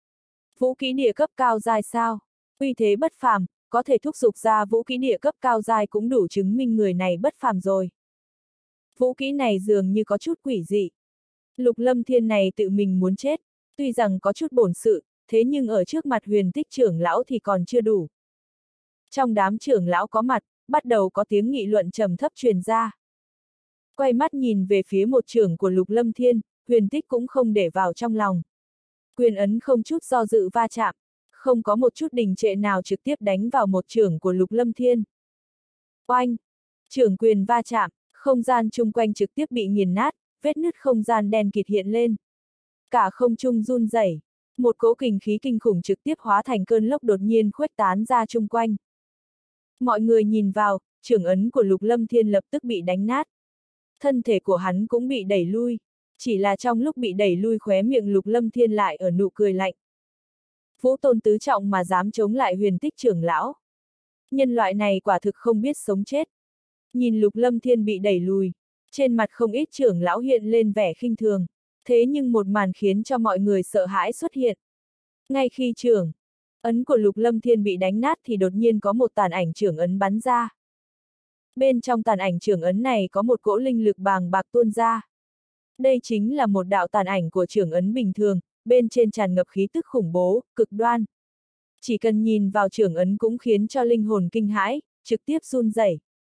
Vũ kỹ địa cấp cao giai sao? Uy thế bất phàm, có thể thúc giục ra vũ kỹ địa cấp cao giai cũng đủ chứng minh người này bất phàm rồi. Vũ kỹ này dường như có chút quỷ dị. Lục Lâm Thiên này tự mình muốn chết, tuy rằng có chút bổn sự, thế nhưng ở trước mặt Huyền Tích trưởng lão thì còn chưa đủ. Trong đám trưởng lão có mặt, bắt đầu có tiếng nghị luận trầm thấp truyền ra. Quay mắt nhìn về phía một trưởng của Lục Lâm Thiên, Huyền Tích cũng không để vào trong lòng. Quyền ấn không chút do dự va chạm, không có một chút đình trệ nào trực tiếp đánh vào một trưởng của Lục Lâm Thiên. Oanh! Trưởng quyền va chạm, không gian chung quanh trực tiếp bị nghiền nát, vết nứt không gian đen kịt hiện lên. Cả không trung run rẩy, một cỗ kình khí kinh khủng trực tiếp hóa thành cơn lốc đột nhiên khuếch tán ra chung quanh. Mọi người nhìn vào, trưởng ấn của Lục Lâm Thiên lập tức bị đánh nát. Thân thể của hắn cũng bị đẩy lui, chỉ là trong lúc bị đẩy lui khóe miệng Lục Lâm Thiên lại ở nụ cười lạnh. Vũ tôn tứ trọng mà dám chống lại Huyền Tích trưởng lão. Nhân loại này quả thực không biết sống chết. Nhìn Lục Lâm Thiên bị đẩy lùi, trên mặt không ít trưởng lão hiện lên vẻ khinh thường. Thế nhưng một màn khiến cho mọi người sợ hãi xuất hiện. Ngay khi trưởng Ấn của Lục Lâm Thiên bị đánh nát thì đột nhiên có một tàn ảnh trưởng ấn bắn ra. Bên trong tàn ảnh trưởng ấn này có một cỗ linh lực bàng bạc tuôn ra. Đây chính là một đạo tàn ảnh của trưởng ấn bình thường, bên trên tràn ngập khí tức khủng bố, cực đoan. Chỉ cần nhìn vào trưởng ấn cũng khiến cho linh hồn kinh hãi, trực tiếp run rẩy.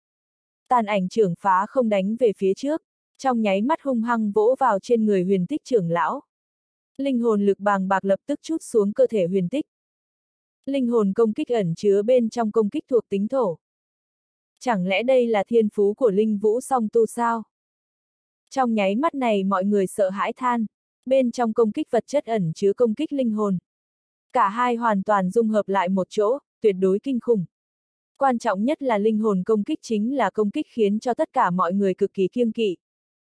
Tàn ảnh trưởng phá không đánh về phía trước, trong nháy mắt hung hăng vỗ vào trên người Huyền Tích trưởng lão. Linh hồn lực bàng bạc lập tức trút xuống cơ thể Huyền Tích. Linh hồn công kích ẩn chứa bên trong công kích thuộc tính thổ. Chẳng lẽ đây là thiên phú của linh vũ song tu sao? Trong nháy mắt này mọi người sợ hãi than, bên trong công kích vật chất ẩn chứa công kích linh hồn. Cả hai hoàn toàn dung hợp lại một chỗ, tuyệt đối kinh khủng. Quan trọng nhất là linh hồn công kích chính là công kích khiến cho tất cả mọi người cực kỳ kiêng kỵ.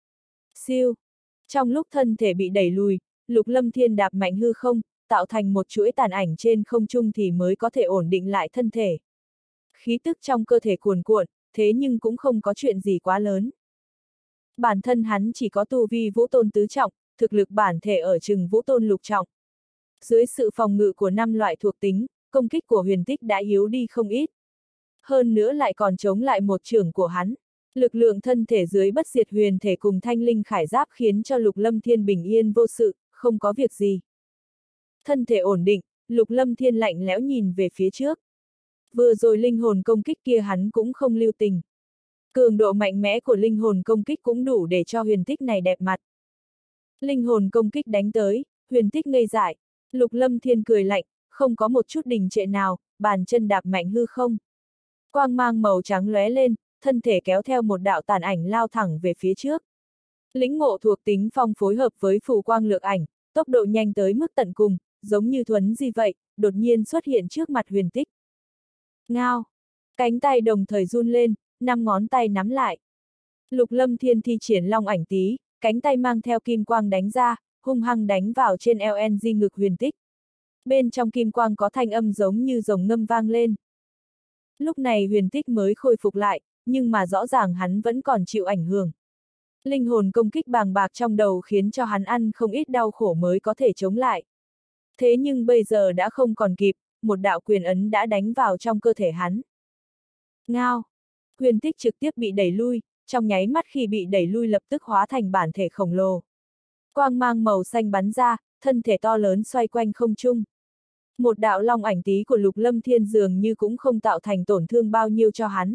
Siêu! Trong lúc thân thể bị đẩy lùi, Lục Lâm Thiên đạp mạnh hư không, tạo thành một chuỗi tàn ảnh trên không trung thì mới có thể ổn định lại thân thể. Khí tức trong cơ thể cuồn cuộn, thế nhưng cũng không có chuyện gì quá lớn. Bản thân hắn chỉ có tu vi vũ tôn tứ trọng, thực lực bản thể ở chừng vũ tôn lục trọng. Dưới sự phòng ngự của 5 loại thuộc tính, công kích của Huyền Tích đã yếu đi không ít. Hơn nữa lại còn chống lại một chưởng của hắn. Lực lượng thân thể dưới bất diệt huyền thể cùng thanh linh khải giáp khiến cho Lục Lâm Thiên bình yên vô sự, không có việc gì. Thân thể ổn định, Lục Lâm Thiên lạnh lẽo nhìn về phía trước. Vừa rồi linh hồn công kích kia hắn cũng không lưu tình. Cường độ mạnh mẽ của linh hồn công kích cũng đủ để cho Huyền Tích này đẹp mặt. Linh hồn công kích đánh tới, Huyền Tích ngây dại. Lục Lâm Thiên cười lạnh, không có một chút đình trệ nào, bàn chân đạp mạnh hư không. Quang mang màu trắng lóe lên, thân thể kéo theo một đạo tàn ảnh lao thẳng về phía trước. Lĩnh ngộ thuộc tính phong phối hợp với phù quang lược ảnh, tốc độ nhanh tới mức tận cùng, giống như thuấn di vậy, đột nhiên xuất hiện trước mặt Huyền Tích. Ngao! Cánh tay đồng thời run lên, 5 ngón tay nắm lại. Lục Lâm Thiên thi triển long ảnh tí, cánh tay mang theo kim quang đánh ra, hung hăng đánh vào trên LNG ngực Huyền Tích. Bên trong kim quang có thanh âm giống như rồng ngâm vang lên. Lúc này Huyền Tích mới khôi phục lại, nhưng mà rõ ràng hắn vẫn còn chịu ảnh hưởng. Linh hồn công kích bàng bạc trong đầu khiến cho hắn ăn không ít đau khổ mới có thể chống lại. Thế nhưng bây giờ đã không còn kịp, một đạo quyền ấn đã đánh vào trong cơ thể hắn. Ngao! Huyền Tích trực tiếp bị đẩy lui, trong nháy mắt khi bị đẩy lui lập tức hóa thành bản thể khổng lồ. Quang mang màu xanh bắn ra, thân thể to lớn xoay quanh không trung. Một đạo long ảnh tí của Lục Lâm Thiên dường như cũng không tạo thành tổn thương bao nhiêu cho hắn.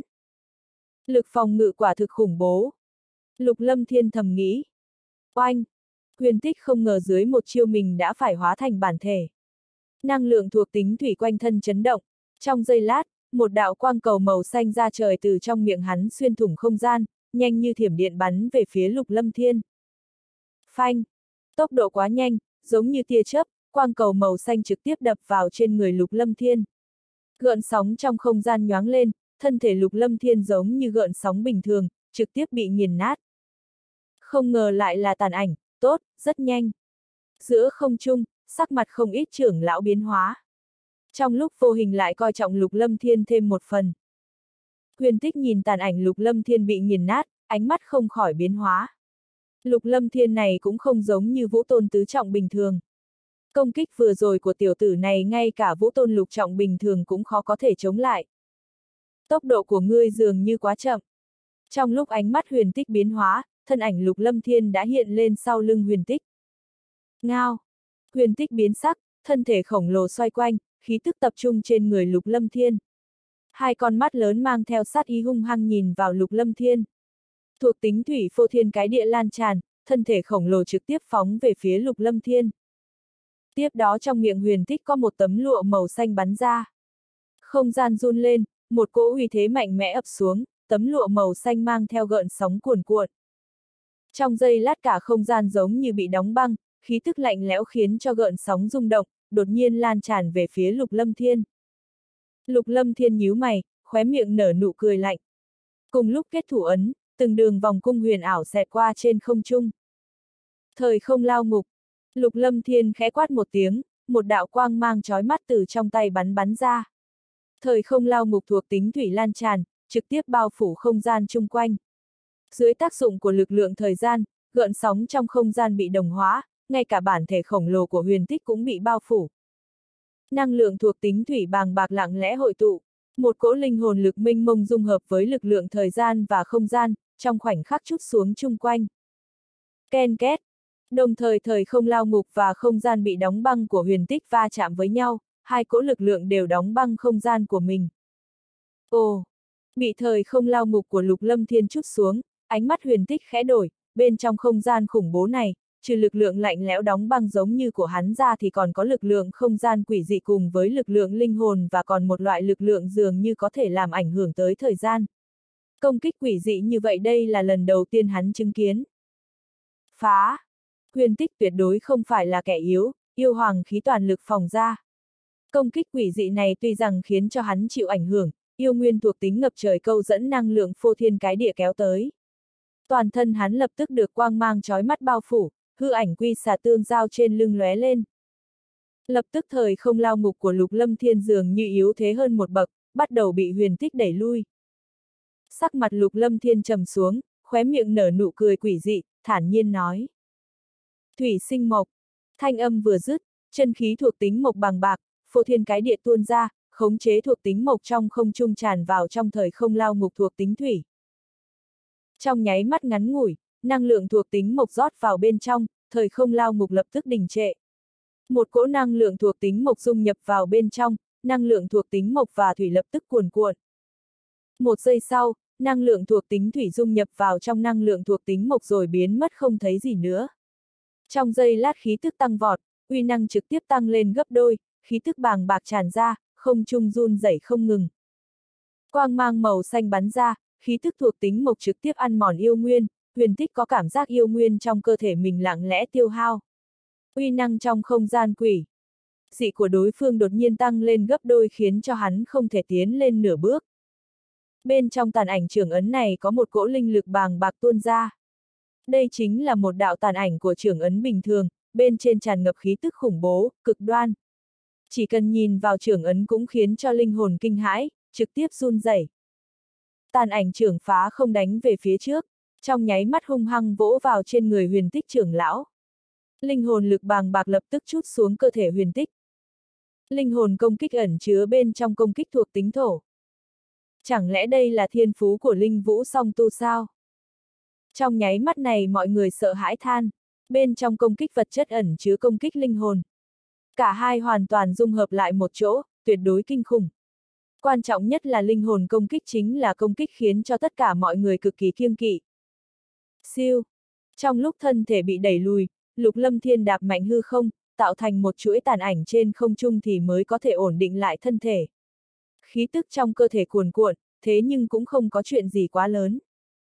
Lực phòng ngự quả thực khủng bố. Lục Lâm Thiên thầm nghĩ. Oanh! Huyền Tích không ngờ dưới một chiêu mình đã phải hóa thành bản thể. Năng lượng thuộc tính thủy quanh thân chấn động. Trong giây lát, một đạo quang cầu màu xanh ra trời từ trong miệng hắn xuyên thủng không gian, nhanh như thiểm điện bắn về phía Lục Lâm Thiên. Phanh! Tốc độ quá nhanh, giống như tia chớp, quang cầu màu xanh trực tiếp đập vào trên người Lục Lâm Thiên. Gợn sóng trong không gian nhoáng lên, thân thể Lục Lâm Thiên giống như gợn sóng bình thường, trực tiếp bị nghiền nát. Không ngờ lại là tàn ảnh, tốt, rất nhanh. Giữa không trung, sắc mặt không ít trưởng lão biến hóa. Trong lúc vô hình lại coi trọng Lục Lâm Thiên thêm một phần. Huyền Tích nhìn tàn ảnh Lục Lâm Thiên bị nghiền nát, ánh mắt không khỏi biến hóa. Lục Lâm Thiên này cũng không giống như vũ tôn tứ trọng bình thường. Công kích vừa rồi của tiểu tử này ngay cả vũ tôn lục trọng bình thường cũng khó có thể chống lại. Tốc độ của ngươi dường như quá chậm. Trong lúc ánh mắt Huyền Tích biến hóa, thân ảnh Lục Lâm Thiên đã hiện lên sau lưng Huyền Tích. Ngao! Huyền Tích biến sắc, thân thể khổng lồ xoay quanh, khí tức tập trung trên người Lục Lâm Thiên. Hai con mắt lớn mang theo sát ý hung hăng nhìn vào Lục Lâm Thiên. Thuộc tính thủy phô thiên cái địa lan tràn, thân thể khổng lồ trực tiếp phóng về phía Lục Lâm Thiên. Tiếp đó trong miệng Huyền Tích có một tấm lụa màu xanh bắn ra. Không gian run lên, một cỗ uy thế mạnh mẽ ập xuống, tấm lụa màu xanh mang theo gợn sóng cuồn cuộn. Trong giây lát cả không gian giống như bị đóng băng, khí tức lạnh lẽo khiến cho gợn sóng rung động, đột nhiên lan tràn về phía Lục Lâm Thiên. Lục Lâm Thiên nhíu mày, khóe miệng nở nụ cười lạnh. Cùng lúc kết thủ ấn, từng đường vòng cung huyền ảo xẹt qua trên không trung. Thời không lao ngục. Lục Lâm Thiên khẽ quát một tiếng, một đạo quang mang chói mắt từ trong tay bắn ra. Thời không lao ngục thuộc tính thủy lan tràn, trực tiếp bao phủ không gian chung quanh. Dưới tác dụng của lực lượng thời gian, gợn sóng trong không gian bị đồng hóa, ngay cả bản thể khổng lồ của Huyền Tích cũng bị bao phủ. Năng lượng thuộc tính thủy bàng bạc lặng lẽ hội tụ, một cỗ linh hồn lực mênh mông dung hợp với lực lượng thời gian và không gian, trong khoảnh khắc trút xuống chung quanh. Ken két. Đồng thời thời không lao ngục và không gian bị đóng băng của huyền tích va chạm với nhau, hai cỗ lực lượng đều đóng băng không gian của mình. Ồ! Bị thời không lao ngục của Lục Lâm Thiên trút xuống, ánh mắt huyền tích khẽ đổi, bên trong không gian khủng bố này, trừ lực lượng lạnh lẽo đóng băng giống như của hắn ra thì còn có lực lượng không gian quỷ dị cùng với lực lượng linh hồn và còn một loại lực lượng dường như có thể làm ảnh hưởng tới thời gian. Công kích quỷ dị như vậy đây là lần đầu tiên hắn chứng kiến. Phá! Huyền tích tuyệt đối không phải là kẻ yếu, yêu hoàng khí toàn lực phòng ra. Công kích quỷ dị này tuy rằng khiến cho hắn chịu ảnh hưởng, yêu nguyên thuộc tính ngập trời câu dẫn năng lượng phô thiên cái địa kéo tới. Toàn thân hắn lập tức được quang mang chói mắt bao phủ, hư ảnh quy xà tương giao trên lưng lóe lên. Lập tức thời không lao ngục của Lục Lâm Thiên dường như yếu thế hơn một bậc, bắt đầu bị huyền tích đẩy lui. Sắc mặt Lục Lâm Thiên trầm xuống, khóe miệng nở nụ cười quỷ dị, thản nhiên nói. Thủy sinh mộc. Thanh âm vừa dứt, chân khí thuộc tính mộc bàng bạc, phô thiên cái địa tuôn ra, khống chế thuộc tính mộc trong không trung tràn vào trong thời không lao ngục thuộc tính thủy. Trong nháy mắt ngắn ngủi, năng lượng thuộc tính mộc rót vào bên trong, thời không lao ngục lập tức đình trệ. Một cỗ năng lượng thuộc tính mộc dung nhập vào bên trong, năng lượng thuộc tính mộc và thủy lập tức cuồn cuộn. Một giây sau, năng lượng thuộc tính thủy dung nhập vào trong năng lượng thuộc tính mộc rồi biến mất không thấy gì nữa. Trong giây lát khí tức tăng vọt, uy năng trực tiếp tăng lên gấp đôi, khí tức bàng bạc tràn ra, không trung run rẩy không ngừng. Quang mang màu xanh bắn ra, khí tức thuộc tính mộc trực tiếp ăn mòn yêu nguyên, huyền tích có cảm giác yêu nguyên trong cơ thể mình lặng lẽ tiêu hao. Uy năng trong không gian quỷ dị của đối phương đột nhiên tăng lên gấp đôi khiến cho hắn không thể tiến lên nửa bước. Bên trong tàn ảnh trưởng ấn này có một cỗ linh lực bàng bạc tuôn ra. Đây chính là một đạo tàn ảnh của trưởng ấn bình thường, bên trên tràn ngập khí tức khủng bố, cực đoan. Chỉ cần nhìn vào trưởng ấn cũng khiến cho linh hồn kinh hãi, trực tiếp run rẩy. Tàn ảnh trưởng phá không đánh về phía trước, trong nháy mắt hung hăng vỗ vào trên người huyền tích trưởng lão. Linh hồn lực bàng bạc lập tức trút xuống cơ thể huyền tích. Linh hồn công kích ẩn chứa bên trong công kích thuộc tính thổ. Chẳng lẽ đây là thiên phú của linh vũ song tu sao? Trong nháy mắt này mọi người sợ hãi than, bên trong công kích vật chất ẩn chứa công kích linh hồn. Cả hai hoàn toàn dung hợp lại một chỗ, tuyệt đối kinh khủng. Quan trọng nhất là linh hồn công kích chính là công kích khiến cho tất cả mọi người cực kỳ kiêng kỵ. Siêu! Trong lúc thân thể bị đẩy lùi, Lục Lâm Thiên đạp mạnh hư không, tạo thành một chuỗi tàn ảnh trên không trung thì mới có thể ổn định lại thân thể. Khí tức trong cơ thể cuồn cuộn, thế nhưng cũng không có chuyện gì quá lớn.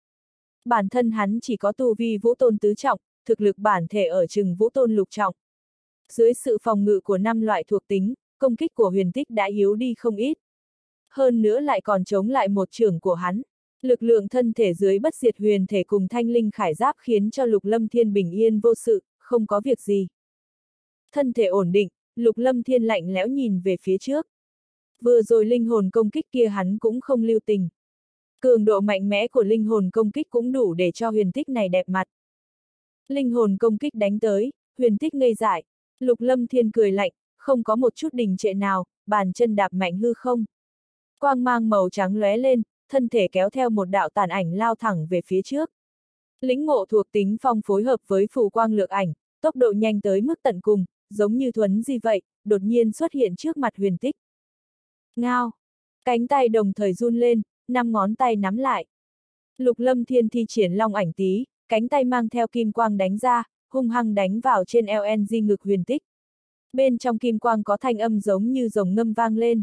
Bản thân hắn chỉ có tu vi vũ tôn tứ trọng, thực lực bản thể ở chừng vũ tôn lục trọng. Dưới sự phòng ngự của 5 loại thuộc tính, công kích của huyền tích đã yếu đi không ít. Hơn nữa lại còn chống lại một trưởng của hắn. Lực lượng thân thể dưới bất diệt huyền thể cùng thanh linh khải giáp khiến cho Lục Lâm Thiên bình yên vô sự, không có việc gì. Thân thể ổn định, Lục Lâm Thiên lạnh lẽo nhìn về phía trước. Vừa rồi linh hồn công kích kia hắn cũng không lưu tình. Cường độ mạnh mẽ của linh hồn công kích cũng đủ để cho huyền tích này đẹp mặt. Linh hồn công kích đánh tới, huyền tích ngây dại. Lục Lâm Thiên cười lạnh, không có một chút đình trệ nào, bàn chân đạp mạnh hư không. Quang mang màu trắng lóe lên, thân thể kéo theo một đạo tàn ảnh lao thẳng về phía trước. Lĩnh ngộ thuộc tính phong phối hợp với phù quang lược ảnh, tốc độ nhanh tới mức tận cùng, giống như thuấn di vậy, đột nhiên xuất hiện trước mặt huyền tích. Ngao! Cánh tay đồng thời run lên, 5 ngón tay nắm lại. Lục Lâm Thiên thi triển long ảnh tí, cánh tay mang theo kim quang đánh ra, hung hăng đánh vào trên LNG ngực huyền tích. Bên trong kim quang có thanh âm giống như rồng ngâm vang lên.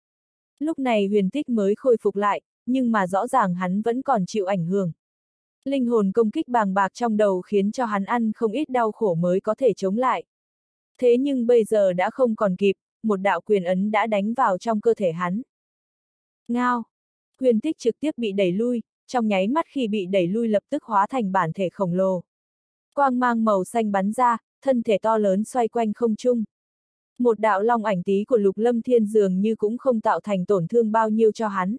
Lúc này huyền tích mới khôi phục lại, nhưng mà rõ ràng hắn vẫn còn chịu ảnh hưởng. Linh hồn công kích bàng bạc trong đầu khiến cho hắn ăn không ít đau khổ mới có thể chống lại. Thế nhưng bây giờ đã không còn kịp, một đạo quyền ấn đã đánh vào trong cơ thể hắn. Ngao! Huyền tích trực tiếp bị đẩy lui, trong nháy mắt khi bị đẩy lui lập tức hóa thành bản thể khổng lồ. Quang mang màu xanh bắn ra, thân thể to lớn xoay quanh không trung. Một đạo long ảnh tí của Lục Lâm Thiên dường như cũng không tạo thành tổn thương bao nhiêu cho hắn.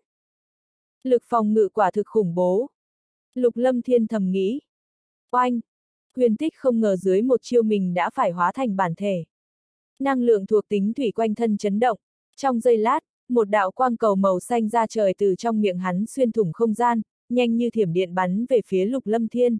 Lực phòng ngự quả thực khủng bố. Lục Lâm Thiên thầm nghĩ. Oanh! Huyền tích không ngờ dưới một chiêu mình đã phải hóa thành bản thể. Năng lượng thuộc tính thủy quanh thân chấn động. Trong giây lát, một đạo quang cầu màu xanh ra trời từ trong miệng hắn xuyên thủng không gian, nhanh như thiểm điện bắn về phía Lục Lâm Thiên.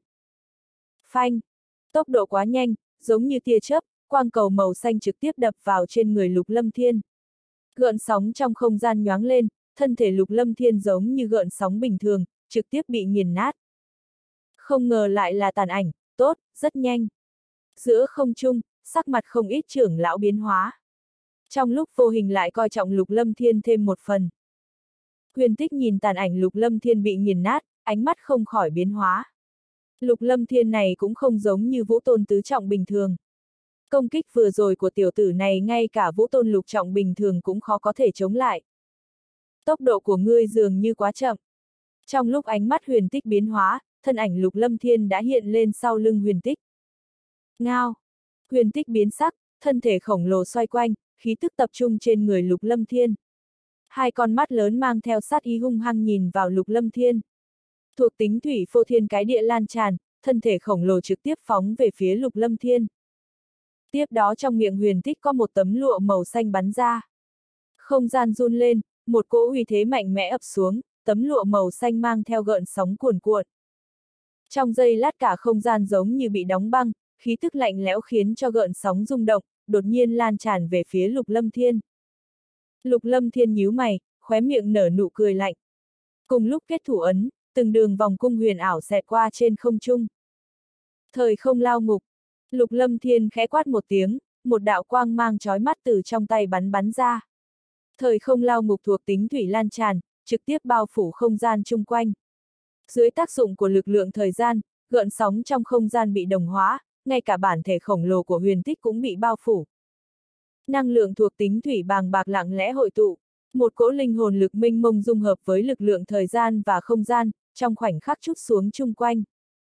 Phanh! Tốc độ quá nhanh, giống như tia chớp, quang cầu màu xanh trực tiếp đập vào trên người Lục Lâm Thiên. Gợn sóng trong không gian nhoáng lên, thân thể Lục Lâm Thiên giống như gợn sóng bình thường, trực tiếp bị nghiền nát. Không ngờ lại là tàn ảnh, tốt, rất nhanh. Giữa không trung, sắc mặt không ít trưởng lão biến hóa. Trong lúc vô hình lại coi trọng Lục Lâm Thiên thêm một phần. Huyền Tích nhìn tàn ảnh Lục Lâm Thiên bị nghiền nát, ánh mắt không khỏi biến hóa. Lục Lâm Thiên này cũng không giống như Vũ Tôn tứ trọng bình thường. Công kích vừa rồi của tiểu tử này ngay cả Vũ Tôn lục trọng bình thường cũng khó có thể chống lại. Tốc độ của ngươi dường như quá chậm. Trong lúc ánh mắt Huyền Tích biến hóa, thân ảnh Lục Lâm Thiên đã hiện lên sau lưng Huyền Tích. Ngao! Huyền Tích biến sắc, thân thể khổng lồ xoay quanh, khí tức tập trung trên người Lục Lâm Thiên. Hai con mắt lớn mang theo sát ý hung hăng nhìn vào Lục Lâm Thiên. Thuộc tính thủy phô thiên cái địa lan tràn, thân thể khổng lồ trực tiếp phóng về phía Lục Lâm Thiên. Tiếp đó trong miệng Huyền Tích có một tấm lụa màu xanh bắn ra. Không gian run lên, một cỗ uy thế mạnh mẽ ập xuống, tấm lụa màu xanh mang theo gợn sóng cuồn cuộn. Trong giây lát cả không gian giống như bị đóng băng, khí tức lạnh lẽo khiến cho gợn sóng rung động, đột nhiên lan tràn về phía Lục Lâm Thiên. Lục Lâm Thiên nhíu mày, khóe miệng nở nụ cười lạnh. Cùng lúc kết thủ ấn, từng đường vòng cung huyền ảo xẹt qua trên không trung. Thời không lao ngục, Lục Lâm Thiên khẽ quát một tiếng, một đạo quang mang chói mắt từ trong tay bắn ra. Thời không lao ngục thuộc tính thủy lan tràn, trực tiếp bao phủ không gian chung quanh. Dưới tác dụng của lực lượng thời gian, gợn sóng trong không gian bị đồng hóa, ngay cả bản thể khổng lồ của Huyền Tích cũng bị bao phủ. Năng lượng thuộc tính thủy bàng bạc lặng lẽ hội tụ, một cỗ linh hồn lực mênh mông dung hợp với lực lượng thời gian và không gian, trong khoảnh khắc trút xuống chung quanh.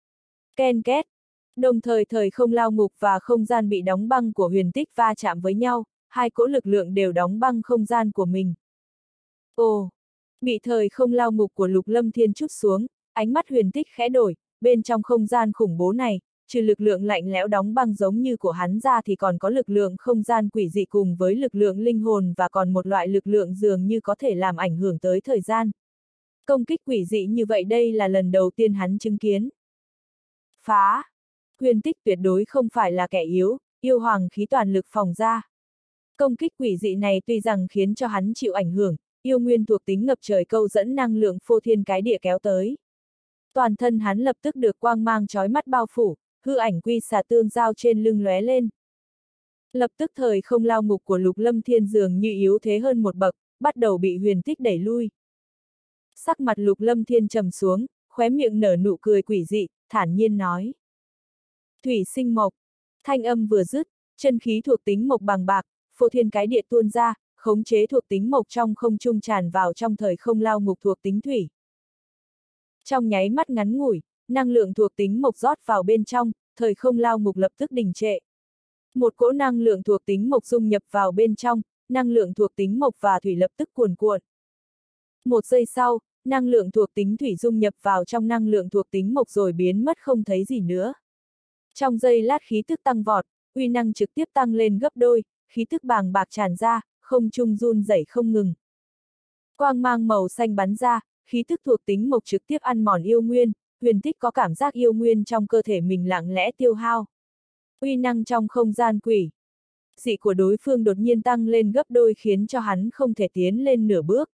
Ken két, đồng thời thời không lao ngục và không gian bị đóng băng của Huyền Tích va chạm với nhau, hai cỗ lực lượng đều đóng băng không gian của mình. Ồ, bị thời không lao ngục của Lục Lâm Thiên trút xuống, ánh mắt Huyền Tích khẽ đổi, bên trong không gian khủng bố này, trừ lực lượng lạnh lẽo đóng băng giống như của hắn ra thì còn có lực lượng không gian quỷ dị cùng với lực lượng linh hồn và còn một loại lực lượng dường như có thể làm ảnh hưởng tới thời gian. Công kích quỷ dị như vậy đây là lần đầu tiên hắn chứng kiến. Phá! Huyền Tích tuyệt đối không phải là kẻ yếu, yêu hoàng khí toàn lực phòng ra. Công kích quỷ dị này tuy rằng khiến cho hắn chịu ảnh hưởng, yêu nguyên thuộc tính ngập trời câu dẫn năng lượng phô thiên cái địa kéo tới. Toàn thân hắn lập tức được quang mang chói mắt bao phủ, hư ảnh quy xà tương giao trên lưng lóe lên. Lập tức thời không lao ngục của Lục Lâm Thiên dường như yếu thế hơn một bậc, bắt đầu bị Huyền Tích đẩy lui. Sắc mặt Lục Lâm Thiên trầm xuống, khóe miệng nở nụ cười quỷ dị, thản nhiên nói. Thủy sinh mộc, thanh âm vừa dứt, chân khí thuộc tính mộc bàng bạc, phô thiên cái địa tuôn ra, khống chế thuộc tính mộc trong không trung tràn vào trong thời không lao ngục thuộc tính thủy. Trong nháy mắt ngắn ngủi, năng lượng thuộc tính mộc rót vào bên trong, thời không lao ngục lập tức đình trệ. Một cỗ năng lượng thuộc tính mộc dung nhập vào bên trong, năng lượng thuộc tính mộc và thủy lập tức cuồn cuộn. Một giây sau, năng lượng thuộc tính thủy dung nhập vào trong năng lượng thuộc tính mộc rồi biến mất không thấy gì nữa. Trong giây lát khí tức tăng vọt, uy năng trực tiếp tăng lên gấp đôi, khí tức bàng bạc tràn ra, không trung run rẩy không ngừng. Quang mang màu xanh bắn ra, khí tức thuộc tính mộc trực tiếp ăn mòn yêu nguyên, Huyền Tích có cảm giác yêu nguyên trong cơ thể mình lặng lẽ tiêu hao. Uy năng trong không gian quỷ dị của đối phương đột nhiên tăng lên gấp đôi khiến cho hắn không thể tiến lên nửa bước.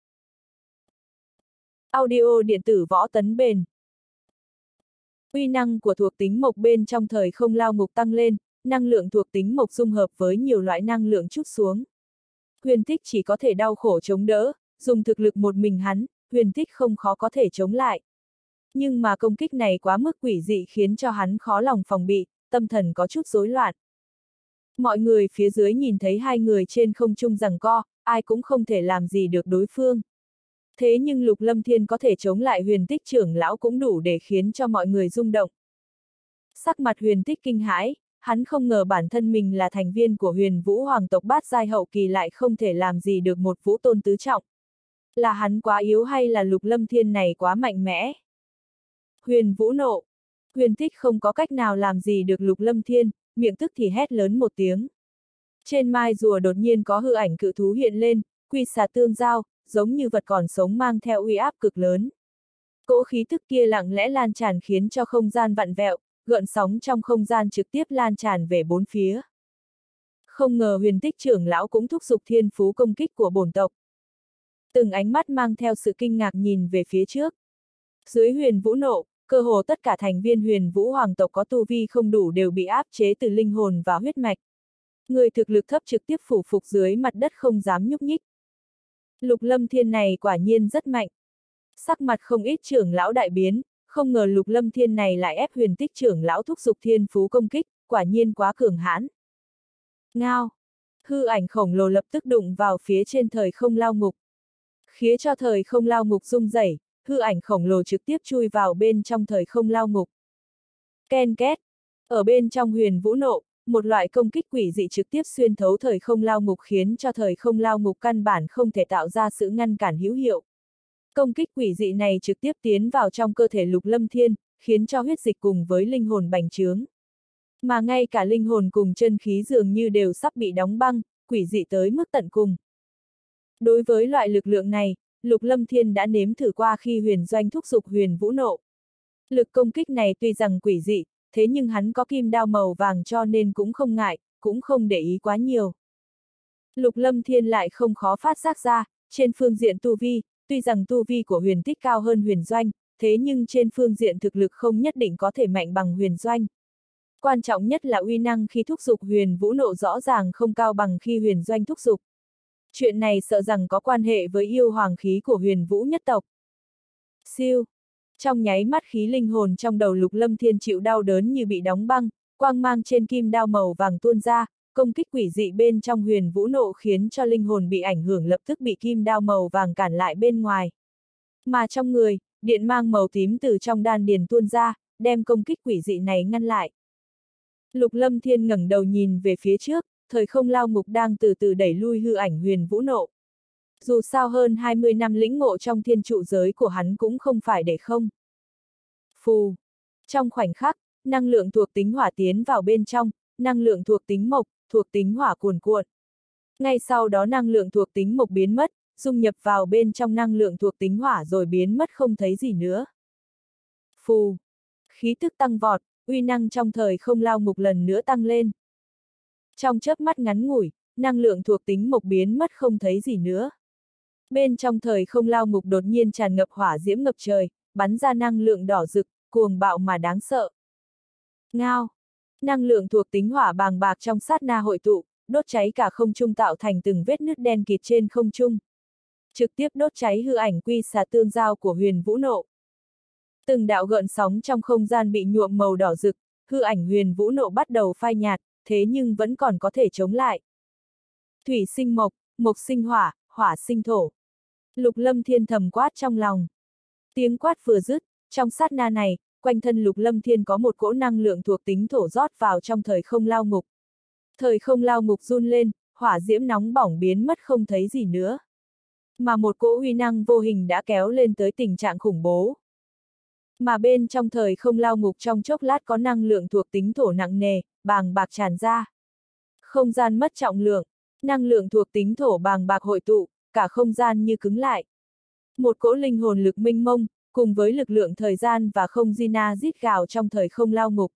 Audio điện tử võ tấn bền. Uy năng của thuộc tính mộc bên trong thời không lao ngục tăng lên, năng lượng thuộc tính mộc dung hợp với nhiều loại năng lượng trút xuống. Huyền Tích chỉ có thể đau khổ chống đỡ, dùng thực lực một mình hắn, Huyền Tích không khó có thể chống lại. Nhưng mà công kích này quá mức quỷ dị khiến cho hắn khó lòng phòng bị, tâm thần có chút rối loạn. Mọi người phía dưới nhìn thấy hai người trên không trung giằng co, ai cũng không thể làm gì được đối phương. Thế nhưng Lục Lâm Thiên có thể chống lại Huyền Tích trưởng lão cũng đủ để khiến cho mọi người rung động. Sắc mặt Huyền Tích kinh hãi, hắn không ngờ bản thân mình là thành viên của Huyền Vũ Hoàng tộc bát giai hậu kỳ lại không thể làm gì được một Vũ Tôn tứ trọng. Là hắn quá yếu hay là Lục Lâm Thiên này quá mạnh mẽ? Huyền Vũ nộ. Huyền Tích không có cách nào làm gì được Lục Lâm Thiên, miệng tức thì hét lớn một tiếng. Trên mai rùa đột nhiên có hư ảnh cự thú hiện lên, quy xà tương giao, giống như vật còn sống mang theo uy áp cực lớn. Cỗ khí tức kia lặng lẽ lan tràn khiến cho không gian vặn vẹo, gợn sóng trong không gian trực tiếp lan tràn về bốn phía. Không ngờ Huyền Tích trưởng lão cũng thúc giục thiên phú công kích của bổn tộc. Từng ánh mắt mang theo sự kinh ngạc nhìn về phía trước. Dưới Huyền Vũ nộ, cơ hồ tất cả thành viên Huyền Vũ hoàng tộc có tu vi không đủ đều bị áp chế từ linh hồn và huyết mạch. Người thực lực thấp trực tiếp phủ phục dưới mặt đất không dám nhúc nhích. Lục Lâm Thiên này quả nhiên rất mạnh. Sắc mặt không ít trưởng lão đại biến, không ngờ Lục Lâm Thiên này lại ép Huyền Tích trưởng lão thúc giục thiên phú công kích, quả nhiên quá cường hãn. Ngao! Hư ảnh khổng lồ lập tức đụng vào phía trên thời không lao ngục. Khiến cho thời không lao ngục rung rẩy, hư ảnh khổng lồ trực tiếp chui vào bên trong thời không lao ngục. Ken két! Ở bên trong Huyền Vũ nộ, một loại công kích quỷ dị trực tiếp xuyên thấu thời không lao ngục khiến cho thời không lao ngục căn bản không thể tạo ra sự ngăn cản hữu hiệu. Công kích quỷ dị này trực tiếp tiến vào trong cơ thể Lục Lâm Thiên, khiến cho huyết dịch cùng với linh hồn bành trướng. Mà ngay cả linh hồn cùng chân khí dường như đều sắp bị đóng băng, quỷ dị tới mức tận cùng. Đối với loại lực lượng này, Lục Lâm Thiên đã nếm thử qua khi Huyền Doanh thúc giục Huyền Vũ nộ. Lực công kích này tuy rằng quỷ dị, thế nhưng hắn có kim đao màu vàng cho nên cũng không ngại, cũng không để ý quá nhiều. Lục Lâm Thiên lại không khó phát giác ra, trên phương diện tu vi, tuy rằng tu vi của Huyền Tích cao hơn Huyền Doanh, thế nhưng trên phương diện thực lực không nhất định có thể mạnh bằng Huyền Doanh. Quan trọng nhất là uy năng khi thúc giục Huyền Vũ nộ rõ ràng không cao bằng khi Huyền Doanh thúc giục. Chuyện này sợ rằng có quan hệ với yêu hoàng khí của Huyền Vũ nhất tộc. Siêu! Trong nháy mắt khí linh hồn trong đầu Lục Lâm Thiên chịu đau đớn như bị đóng băng, quang mang trên kim đao màu vàng tuôn ra, công kích quỷ dị bên trong Huyền Vũ nộ khiến cho linh hồn bị ảnh hưởng lập tức bị kim đao màu vàng cản lại bên ngoài. Mà trong người, điện mang màu tím từ trong đan điền tuôn ra, đem công kích quỷ dị này ngăn lại. Lục Lâm Thiên ngẩng đầu nhìn về phía trước, thời không lao ngục đang từ từ đẩy lui hư ảnh Huyền Vũ nộ. Dù sao hơn 20 năm lĩnh ngộ trong thiên trụ giới của hắn cũng không phải để không. Phù! Trong khoảnh khắc, năng lượng thuộc tính hỏa tiến vào bên trong, năng lượng thuộc tính mộc, thuộc tính hỏa cuồn cuộn. Ngay sau đó năng lượng thuộc tính mộc biến mất, dung nhập vào bên trong năng lượng thuộc tính hỏa rồi biến mất không thấy gì nữa. Phù! Khí tức tăng vọt, uy năng trong thời không lao ngục lần nữa tăng lên. Trong chớp mắt ngắn ngủi, năng lượng thuộc tính mộc biến mất không thấy gì nữa. Bên trong thời không lao ngục đột nhiên tràn ngập hỏa diễm ngập trời, bắn ra năng lượng đỏ rực, cuồng bạo mà đáng sợ. Ngao! Năng lượng thuộc tính hỏa bàng bạc trong sát na hội tụ, đốt cháy cả không trung tạo thành từng vết nứt đen kịt trên không trung. Trực tiếp đốt cháy hư ảnh quy xà tương giao của Huyền Vũ nộ. Từng đạo gợn sóng trong không gian bị nhuộm màu đỏ rực, hư ảnh Huyền Vũ nộ bắt đầu phai nhạt, thế nhưng vẫn còn có thể chống lại. Thủy sinh mộc, mộc sinh hỏa, hỏa sinh thổ. Lục Lâm Thiên thầm quát trong lòng. Tiếng quát vừa dứt, trong sát na này, quanh thân Lục Lâm Thiên có một cỗ năng lượng thuộc tính thổ rót vào trong thời không lao ngục. Thời không lao ngục run lên, hỏa diễm nóng bỏng biến mất không thấy gì nữa. Mà một cỗ uy năng vô hình đã kéo lên tới tình trạng khủng bố. Mà bên trong thời không lao ngục trong chốc lát có năng lượng thuộc tính thổ nặng nề, bàng bạc tràn ra. Không gian mất trọng lượng, năng lượng thuộc tính thổ bàng bạc hội tụ, cả không gian như cứng lại. Một cỗ linh hồn lực minh mông, cùng với lực lượng thời gian và không Gina rít gào trong thời không lao ngục.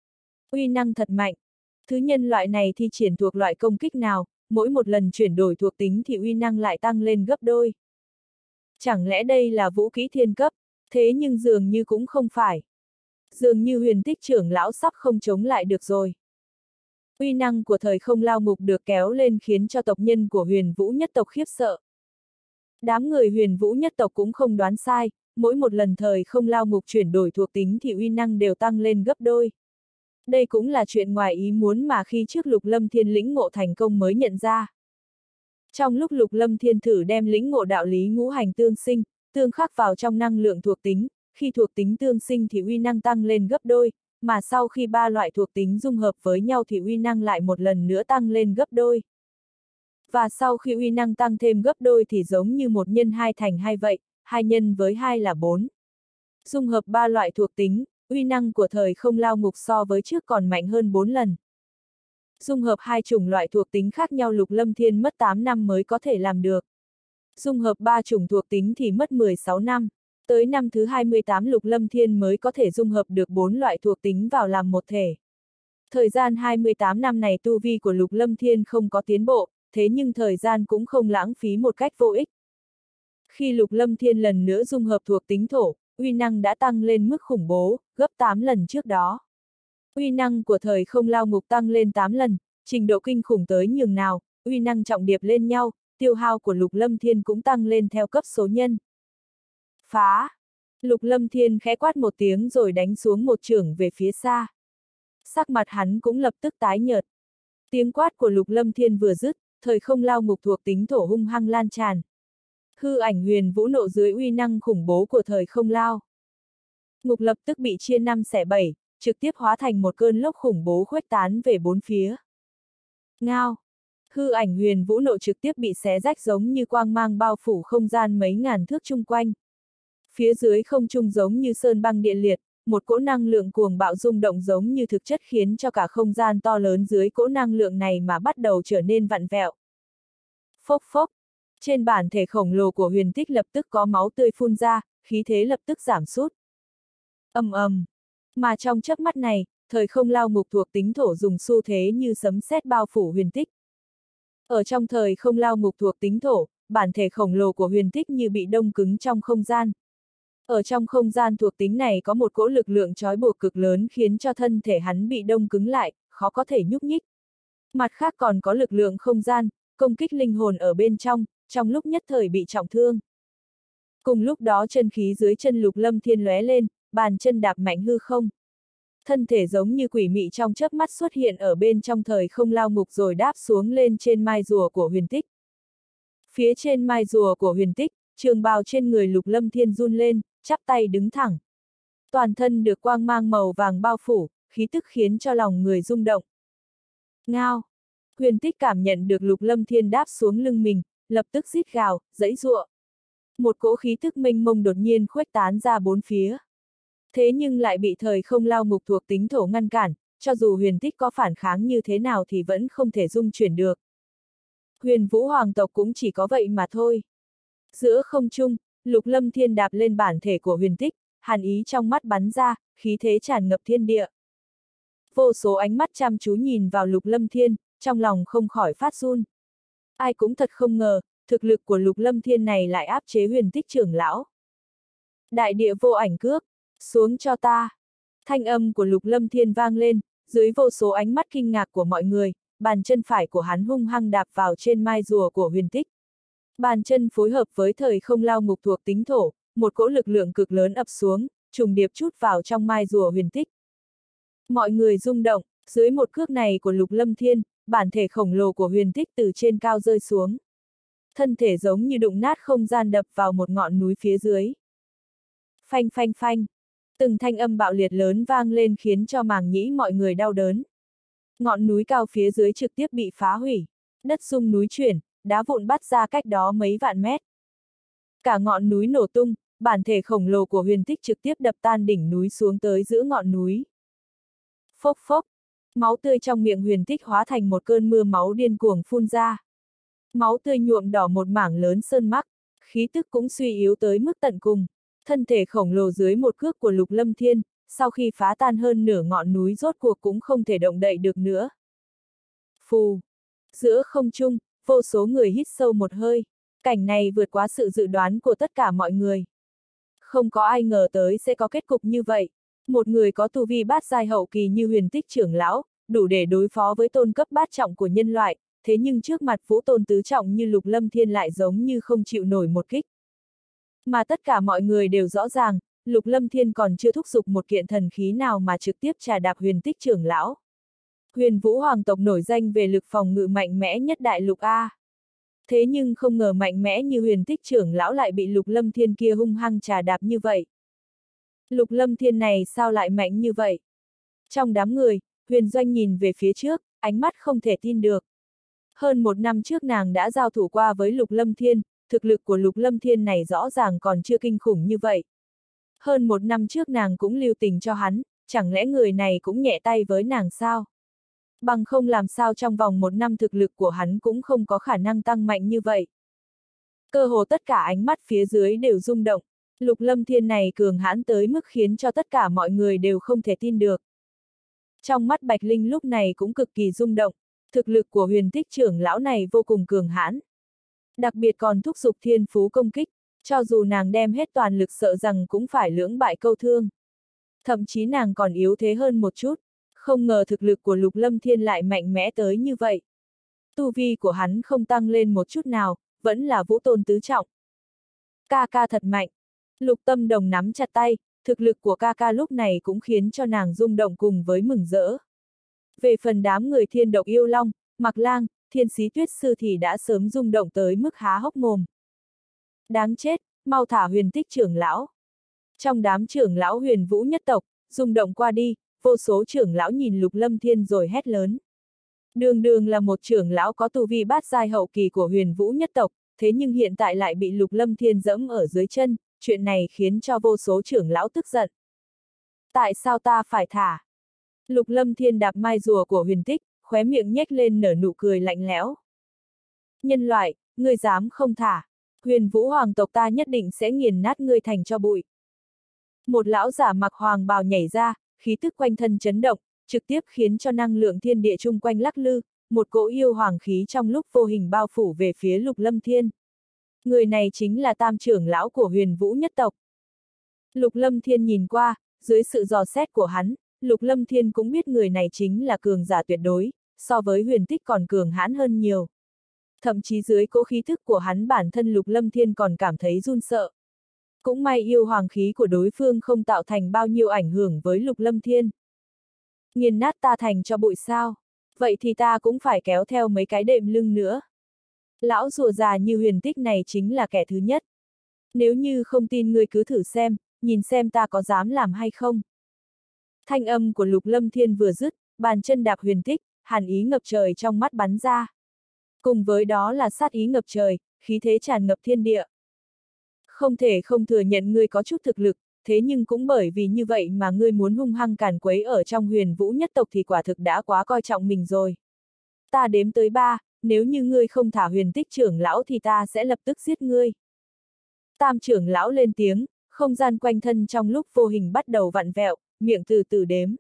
Uy năng thật mạnh. Thứ nhân loại này thi triển thuộc loại công kích nào, mỗi một lần chuyển đổi thuộc tính thì uy năng lại tăng lên gấp đôi. Chẳng lẽ đây là vũ khí thiên cấp, thế nhưng dường như cũng không phải. Dường như Huyền Tích trưởng lão sắp không chống lại được rồi. Uy năng của thời không lao ngục được kéo lên khiến cho tộc nhân của Huyền Vũ nhất tộc khiếp sợ. Đám người Huyền Vũ nhất tộc cũng không đoán sai, mỗi một lần thời không lao ngục chuyển đổi thuộc tính thì uy năng đều tăng lên gấp đôi. Đây cũng là chuyện ngoài ý muốn mà khi trước Lục Lâm Thiên lĩnh ngộ thành công mới nhận ra. Trong lúc Lục Lâm Thiên thử đem lĩnh ngộ đạo lý ngũ hành tương sinh, tương khắc vào trong năng lượng thuộc tính, khi thuộc tính tương sinh thì uy năng tăng lên gấp đôi, mà sau khi ba loại thuộc tính dung hợp với nhau thì uy năng lại một lần nữa tăng lên gấp đôi. Và sau khi uy năng tăng thêm gấp đôi thì giống như 1 nhân 2 thành 2 vậy, 2 nhân với 2 là 4. Dung hợp ba loại thuộc tính, uy năng của thời không lao ngục so với trước còn mạnh hơn 4 lần. Dung hợp hai chủng loại thuộc tính khác nhau Lục Lâm Thiên mất 8 năm mới có thể làm được. Dung hợp 3 chủng thuộc tính thì mất 16 năm. Tới năm thứ 28 Lục Lâm Thiên mới có thể dung hợp được 4 loại thuộc tính vào làm một thể. Thời gian 28 năm này tu vi của Lục Lâm Thiên không có tiến bộ, thế nhưng thời gian cũng không lãng phí một cách vô ích. Khi Lục Lâm Thiên lần nữa dung hợp thuộc tính thổ, uy năng đã tăng lên mức khủng bố, gấp 8 lần trước đó. Uy năng của thời không lao ngục tăng lên 8 lần, trình độ kinh khủng tới nhường nào, uy năng trọng điệp lên nhau, tiêu hao của Lục Lâm Thiên cũng tăng lên theo cấp số nhân. Phá! Lục Lâm Thiên khẽ quát một tiếng rồi đánh xuống một chưởng về phía xa. Sắc mặt hắn cũng lập tức tái nhợt. Tiếng quát của Lục Lâm Thiên vừa dứt, thời không lao ngục thuộc tính thổ hung hăng lan tràn. Hư ảnh huyền vũ nộ dưới uy năng khủng bố của thời không lao. Ngục lập tức bị chia 5 xẻ 7, trực tiếp hóa thành một cơn lốc khủng bố khuếch tán về bốn phía. Ngao! Hư ảnh huyền vũ nộ trực tiếp bị xé rách giống như quang mang bao phủ không gian mấy ngàn thước chung quanh. Phía dưới không trung giống như sơn băng địa liệt, một cỗ năng lượng cuồng bạo rung động giống như thực chất khiến cho cả không gian to lớn dưới cỗ năng lượng này mà bắt đầu trở nên vặn vẹo. Phốc phốc! Trên bản thể khổng lồ của huyền tích lập tức có máu tươi phun ra, khí thế lập tức giảm sút. Ầm ầm! Mà trong chớp mắt này, thời không lao ngục thuộc tính thổ dùng xu thế như sấm sét bao phủ huyền tích. Ở trong thời không lao ngục thuộc tính thổ, bản thể khổng lồ của huyền tích như bị đông cứng trong không gian. Ở trong không gian thuộc tính này có một cỗ lực lượng trói buộc cực lớn khiến cho thân thể hắn bị đông cứng lại, khó có thể nhúc nhích. Mặt khác còn có lực lượng không gian, công kích linh hồn ở bên trong lúc nhất thời bị trọng thương. Cùng lúc đó chân khí dưới chân Lục Lâm Thiên lóe lên, bàn chân đạp mạnh hư không. Thân thể giống như quỷ mị trong chớp mắt xuất hiện ở bên trong thời không lao ngục rồi đáp xuống lên trên mai rùa của huyền tích. Phía trên mai rùa của huyền tích, trường bào trên người Lục Lâm Thiên run lên, chắp tay đứng thẳng. Toàn thân được quang mang màu vàng bao phủ, khí tức khiến cho lòng người rung động. Ngao! Huyền tích cảm nhận được Lục Lâm Thiên đáp xuống lưng mình, lập tức rít gào, giãy giụa. Một cỗ khí tức mênh mông đột nhiên khuếch tán ra bốn phía. Thế nhưng lại bị thời không lao ngục thuộc tính thổ ngăn cản, cho dù huyền tích có phản kháng như thế nào thì vẫn không thể dung chuyển được. Huyền Vũ Hoàng tộc cũng chỉ có vậy mà thôi. Giữa không trung, Lục Lâm Thiên đạp lên bản thể của huyền tích, hàn ý trong mắt bắn ra, khí thế tràn ngập thiên địa. Vô số ánh mắt chăm chú nhìn vào Lục Lâm Thiên, trong lòng không khỏi phát run. Ai cũng thật không ngờ, thực lực của Lục Lâm Thiên này lại áp chế huyền tích trưởng lão. Đại địa vô ảnh cước, xuống cho ta. Thanh âm của Lục Lâm Thiên vang lên, dưới vô số ánh mắt kinh ngạc của mọi người, bàn chân phải của hắn hung hăng đạp vào trên mai rùa của huyền tích. Bàn chân phối hợp với thời không lao ngục thuộc tính thổ, một cỗ lực lượng cực lớn ập xuống, trùng điệp chút vào trong mai rùa huyền tích. Mọi người rung động, dưới một cước này của Lục Lâm Thiên, bản thể khổng lồ của huyền tích từ trên cao rơi xuống. Thân thể giống như đụng nát không gian đập vào một ngọn núi phía dưới. Phanh phanh phanh, từng thanh âm bạo liệt lớn vang lên khiến cho màng nhĩ mọi người đau đớn. Ngọn núi cao phía dưới trực tiếp bị phá hủy, đất rung núi chuyển, đá vụn bắt ra cách đó mấy vạn mét. Cả ngọn núi nổ tung, bản thể khổng lồ của huyền tích trực tiếp đập tan đỉnh núi xuống tới giữa ngọn núi. Phốc phốc, máu tươi trong miệng huyền tích hóa thành một cơn mưa máu điên cuồng phun ra. Máu tươi nhuộm đỏ một mảng lớn sơn mắc, khí tức cũng suy yếu tới mức tận cùng. Thân thể khổng lồ dưới một cước của Lục Lâm Thiên, sau khi phá tan hơn nửa ngọn núi rốt cuộc cũng không thể động đậy được nữa. Phù! Giữa không trung, vô số người hít sâu một hơi. Cảnh này vượt quá sự dự đoán của tất cả mọi người. Không có ai ngờ tới sẽ có kết cục như vậy. Một người có tu vi bát giai hậu kỳ như huyền tích trưởng lão, đủ để đối phó với tôn cấp bát trọng của nhân loại, thế nhưng trước mặt vũ tôn tứ trọng như Lục Lâm Thiên lại giống như không chịu nổi một kích. Mà tất cả mọi người đều rõ ràng, Lục Lâm Thiên còn chưa thúc giục một kiện thần khí nào mà trực tiếp trà đạp huyền tích trưởng lão. Huyền Vũ Hoàng tộc nổi danh về lực phòng ngự mạnh mẽ nhất đại lục A. Thế nhưng không ngờ mạnh mẽ như huyền tích trưởng lão lại bị Lục Lâm Thiên kia hung hăng trà đạp như vậy. Lục Lâm Thiên này sao lại mạnh như vậy? Trong đám người, Huyền Doanh nhìn về phía trước, ánh mắt không thể tin được. Hơn một năm trước nàng đã giao thủ qua với Lục Lâm Thiên, thực lực của Lục Lâm Thiên này rõ ràng còn chưa kinh khủng như vậy. Hơn một năm trước nàng cũng lưu tình cho hắn, chẳng lẽ người này cũng nhẹ tay với nàng sao? Bằng không làm sao trong vòng 1 năm thực lực của hắn cũng không có khả năng tăng mạnh như vậy. Cơ hồ tất cả ánh mắt phía dưới đều rung động, Lục Lâm Thiên này cường hãn tới mức khiến cho tất cả mọi người đều không thể tin được. Trong mắt Bạch Linh lúc này cũng cực kỳ rung động, thực lực của Huyền Tích trưởng lão này vô cùng cường hãn. Đặc biệt còn thúc giục thiên phú công kích, cho dù nàng đem hết toàn lực sợ rằng cũng phải lưỡng bại câu thương. Thậm chí nàng còn yếu thế hơn một chút, không ngờ thực lực của Lục Lâm Thiên lại mạnh mẽ tới như vậy. Tu vi của hắn không tăng lên một chút nào, vẫn là vũ tôn tứ trọng. Ca ca thật mạnh. Lục Tâm Đồng nắm chặt tay, thực lực của ca ca lúc này cũng khiến cho nàng rung động cùng với mừng rỡ. Về phần đám người Thiên Độc Yêu Long, Mạc Lang, Thiên Sĩ Tuyết Sư thì đã sớm rung động tới mức há hốc mồm. Đáng chết, mau thả Huyền Tích trưởng lão. Trong đám trưởng lão Huyền Vũ nhất tộc, rung động qua đi, vô số trưởng lão nhìn Lục Lâm Thiên rồi hét lớn. Đường đường là một trưởng lão có tu vi bát giai hậu kỳ của Huyền Vũ nhất tộc, thế nhưng hiện tại lại bị Lục Lâm Thiên dẫm ở dưới chân, chuyện này khiến cho vô số trưởng lão tức giận. Tại sao ta phải thả? Lục Lâm Thiên đạp mai rùa của Huyền Tích, khóe miệng nhếch lên nở nụ cười lạnh lẽo. Nhân loại, ngươi dám không thả, Huyền Vũ hoàng tộc ta nhất định sẽ nghiền nát ngươi thành cho bụi. Một lão giả mặc hoàng bào nhảy ra, khí tức quanh thân chấn động, trực tiếp khiến cho năng lượng thiên địa chung quanh lắc lư, một cỗ yêu hoàng khí trong lúc vô hình bao phủ về phía Lục Lâm Thiên. Người này chính là tam trưởng lão của Huyền Vũ nhất tộc. Lục Lâm Thiên nhìn qua, dưới sự dò xét của hắn, Lục Lâm Thiên cũng biết người này chính là cường giả tuyệt đối, so với Huyền Tích còn cường hãn hơn nhiều. Thậm chí dưới cỗ khí thức của hắn bản thân Lục Lâm Thiên còn cảm thấy run sợ. Cũng may yêu hoàng khí của đối phương không tạo thành bao nhiêu ảnh hưởng với Lục Lâm Thiên. Nghiền nát ta thành cho bụi sao? Vậy thì ta cũng phải kéo theo mấy cái đệm lưng nữa. Lão rùa già như Huyền Tích này chính là kẻ thứ nhất. Nếu như không tin ngươi cứ thử xem, nhìn xem ta có dám làm hay không. Thanh âm của Lục Lâm Thiên vừa dứt, bàn chân đạp Huyền Tích, hàn ý ngập trời trong mắt bắn ra. Cùng với đó là sát ý ngập trời, khí thế tràn ngập thiên địa. Không thể không thừa nhận ngươi có chút thực lực, thế nhưng cũng bởi vì như vậy mà ngươi muốn hung hăng càn quấy ở trong Huyền Vũ nhất tộc thì quả thực đã quá coi trọng mình rồi. Ta đếm tới 3, nếu như ngươi không thả Huyền Tích trưởng lão thì ta sẽ lập tức giết ngươi. Tam trưởng lão lên tiếng, không gian quanh thân trong lúc vô hình bắt đầu vặn vẹo, miệng từ từ đếm.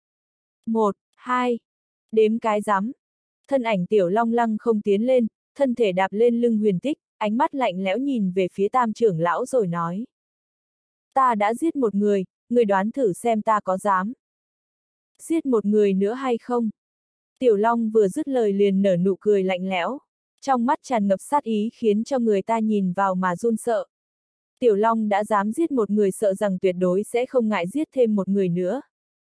1, 2, đếm cái rắm. Thân ảnh Tiểu Long lăng không tiến lên, thân thể đạp lên lưng Huyền Tích, ánh mắt lạnh lẽo nhìn về phía tam trưởng lão rồi nói. Ta đã giết một người, người đoán thử xem ta có dám giết một người nữa hay không? Tiểu Long vừa dứt lời liền nở nụ cười lạnh lẽo, trong mắt tràn ngập sát ý khiến cho người ta nhìn vào mà run sợ. Tiểu Long đã dám giết một người sợ rằng tuyệt đối sẽ không ngại giết thêm một người nữa.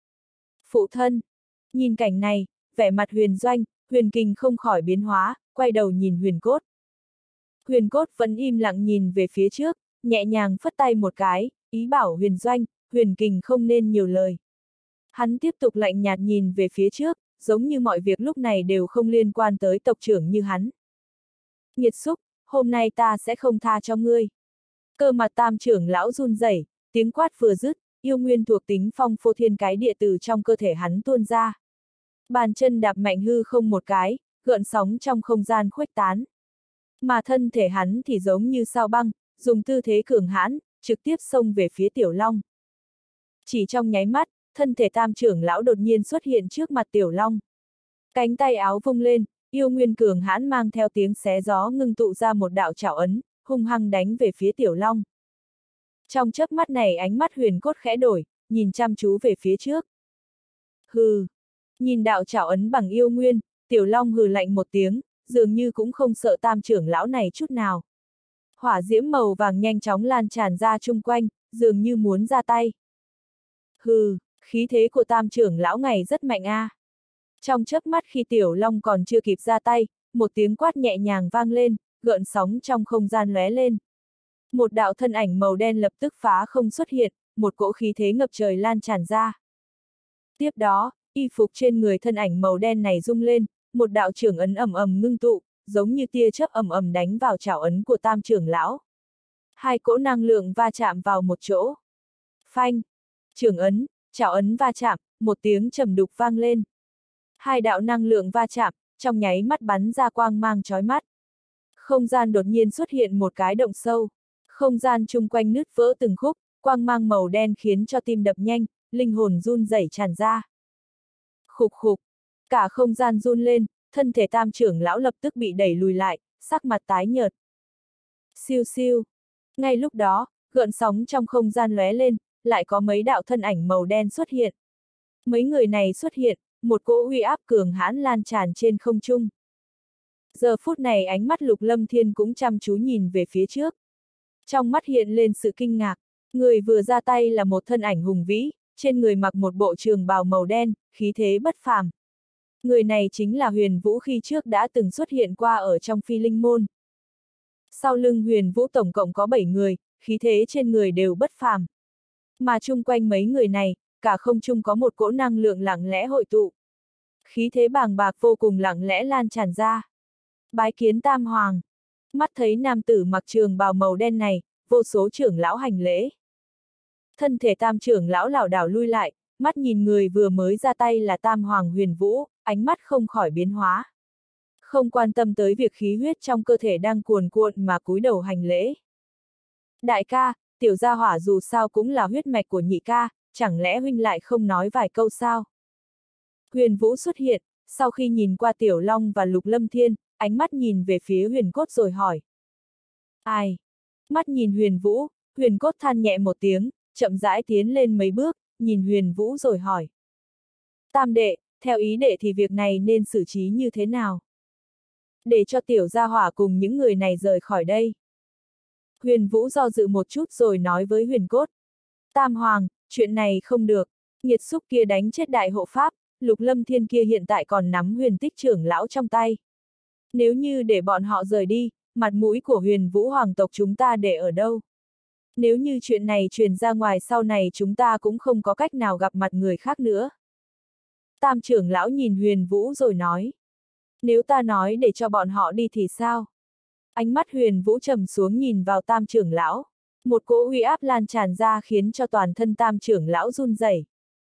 Phụ thân, nhìn cảnh này, vẻ mặt Huyền Doanh, Huyền Kình không khỏi biến hóa, quay đầu nhìn Huyền Cốt. Huyền Cốt vẫn im lặng nhìn về phía trước, nhẹ nhàng phất tay một cái, ý bảo Huyền Doanh, Huyền Kình không nên nhiều lời. Hắn tiếp tục lạnh nhạt nhìn về phía trước, giống như mọi việc lúc này đều không liên quan tới tộc trưởng như hắn. Nghiệt xúc, hôm nay ta sẽ không tha cho ngươi. Cơ mặt tam trưởng lão run rẩy, tiếng quát vừa dứt, yêu nguyên thuộc tính phong phô thiên cái địa từ trong cơ thể hắn tuôn ra. Bàn chân đạp mạnh hư không một cái, gợn sóng trong không gian khuếch tán. Mà thân thể hắn thì giống như sao băng, dùng tư thế cường hãn, trực tiếp xông về phía Tiểu Long. Chỉ trong nháy mắt, thân thể tam trưởng lão đột nhiên xuất hiện trước mặt Tiểu Long. Cánh tay áo vung lên, yêu nguyên cường hãn mang theo tiếng xé gió ngưng tụ ra một đạo trảo ấn, hung hăng đánh về phía Tiểu Long. Trong chớp mắt này ánh mắt Huyền Cốt khẽ đổi, nhìn chăm chú về phía trước. Hừ, nhìn đạo trảo ấn bằng yêu nguyên, Tiểu Long hừ lạnh một tiếng, dường như cũng không sợ tam trưởng lão này chút nào. Hỏa diễm màu vàng nhanh chóng lan tràn ra chung quanh, dường như muốn ra tay. Hừ, khí thế của tam trưởng lão này rất mạnh a. Trong chớp mắt khi Tiểu Long còn chưa kịp ra tay, một tiếng quát nhẹ nhàng vang lên, gợn sóng trong không gian lóe lên. Một đạo thân ảnh màu đen lập tức phá không xuất hiện, một cỗ khí thế ngập trời lan tràn ra. Tiếp đó, y phục trên người thân ảnh màu đen này rung lên, một đạo trưởng ấn ầm ầm ngưng tụ, giống như tia chớp ầm ầm đánh vào trảo ấn của tam trưởng lão. Hai cỗ năng lượng va chạm vào một chỗ. Phanh! Trưởng ấn, trảo ấn va chạm, một tiếng trầm đục vang lên. Hai đạo năng lượng va chạm, trong nháy mắt bắn ra quang mang chói mắt. Không gian đột nhiên xuất hiện một cái động sâu. Không gian chung quanh nứt vỡ từng khúc, quang mang màu đen khiến cho tim đập nhanh, linh hồn run rẩy tràn ra. Khục khục, cả không gian run lên, thân thể Tam trưởng lão lập tức bị đẩy lùi lại, sắc mặt tái nhợt. Siêu siêu. Ngay lúc đó, gợn sóng trong không gian lóe lên, lại có mấy đạo thân ảnh màu đen xuất hiện. Mấy người này xuất hiện, một cỗ uy áp cường hãn lan tràn trên không trung. Giờ phút này ánh mắt Lục Lâm Thiên cũng chăm chú nhìn về phía trước. Trong mắt hiện lên sự kinh ngạc, người vừa ra tay là một thân ảnh hùng vĩ, trên người mặc một bộ trường bào màu đen, khí thế bất phàm. Người này chính là Huyền Vũ khi trước đã từng xuất hiện qua ở trong Phi Linh Môn. Sau lưng Huyền Vũ tổng cộng có 7 người, khí thế trên người đều bất phàm. Mà chung quanh mấy người này, cả không trung có một cỗ năng lượng lặng lẽ hội tụ. Khí thế bàng bạc vô cùng lặng lẽ lan tràn ra. Bái kiến Tam Hoàng. Mắt thấy nam tử mặc trường bào màu đen này, vô số trưởng lão hành lễ. Thân thể Tam trưởng lão lảo đảo lui lại, mắt nhìn người vừa mới ra tay là Tam Hoàng Huyền Vũ, ánh mắt không khỏi biến hóa. Không quan tâm tới việc khí huyết trong cơ thể đang cuồn cuộn mà cúi đầu hành lễ. Đại ca, tiểu gia hỏa dù sao cũng là huyết mạch của nhị ca, chẳng lẽ huynh lại không nói vài câu sao? Huyền Vũ xuất hiện, sau khi nhìn qua Tiểu Long và Lục Lâm Thiên, ánh mắt nhìn về phía Huyền Cốt rồi hỏi. Ai? Mắt nhìn Huyền Vũ, Huyền Cốt than nhẹ một tiếng, chậm rãi tiến lên mấy bước, nhìn Huyền Vũ rồi hỏi. Tam đệ, theo ý đệ thì việc này nên xử trí như thế nào? Để cho tiểu gia hỏa cùng những người này rời khỏi đây. Huyền Vũ do dự một chút rồi nói với Huyền Cốt. Tam Hoàng, chuyện này không được, nghiệt xúc kia đánh chết đại hộ pháp, Lục Lâm Thiên kia hiện tại còn nắm Huyền Tích trưởng lão trong tay. Nếu như để bọn họ rời đi, mặt mũi của Huyền Vũ hoàng tộc chúng ta để ở đâu? Nếu như chuyện này truyền ra ngoài sau này chúng ta cũng không có cách nào gặp mặt người khác nữa. Tam trưởng lão nhìn Huyền Vũ rồi nói. Nếu ta nói để cho bọn họ đi thì sao? Ánh mắt Huyền Vũ trầm xuống nhìn vào Tam trưởng lão. Một cỗ uy áp lan tràn ra khiến cho toàn thân Tam trưởng lão run rẩy.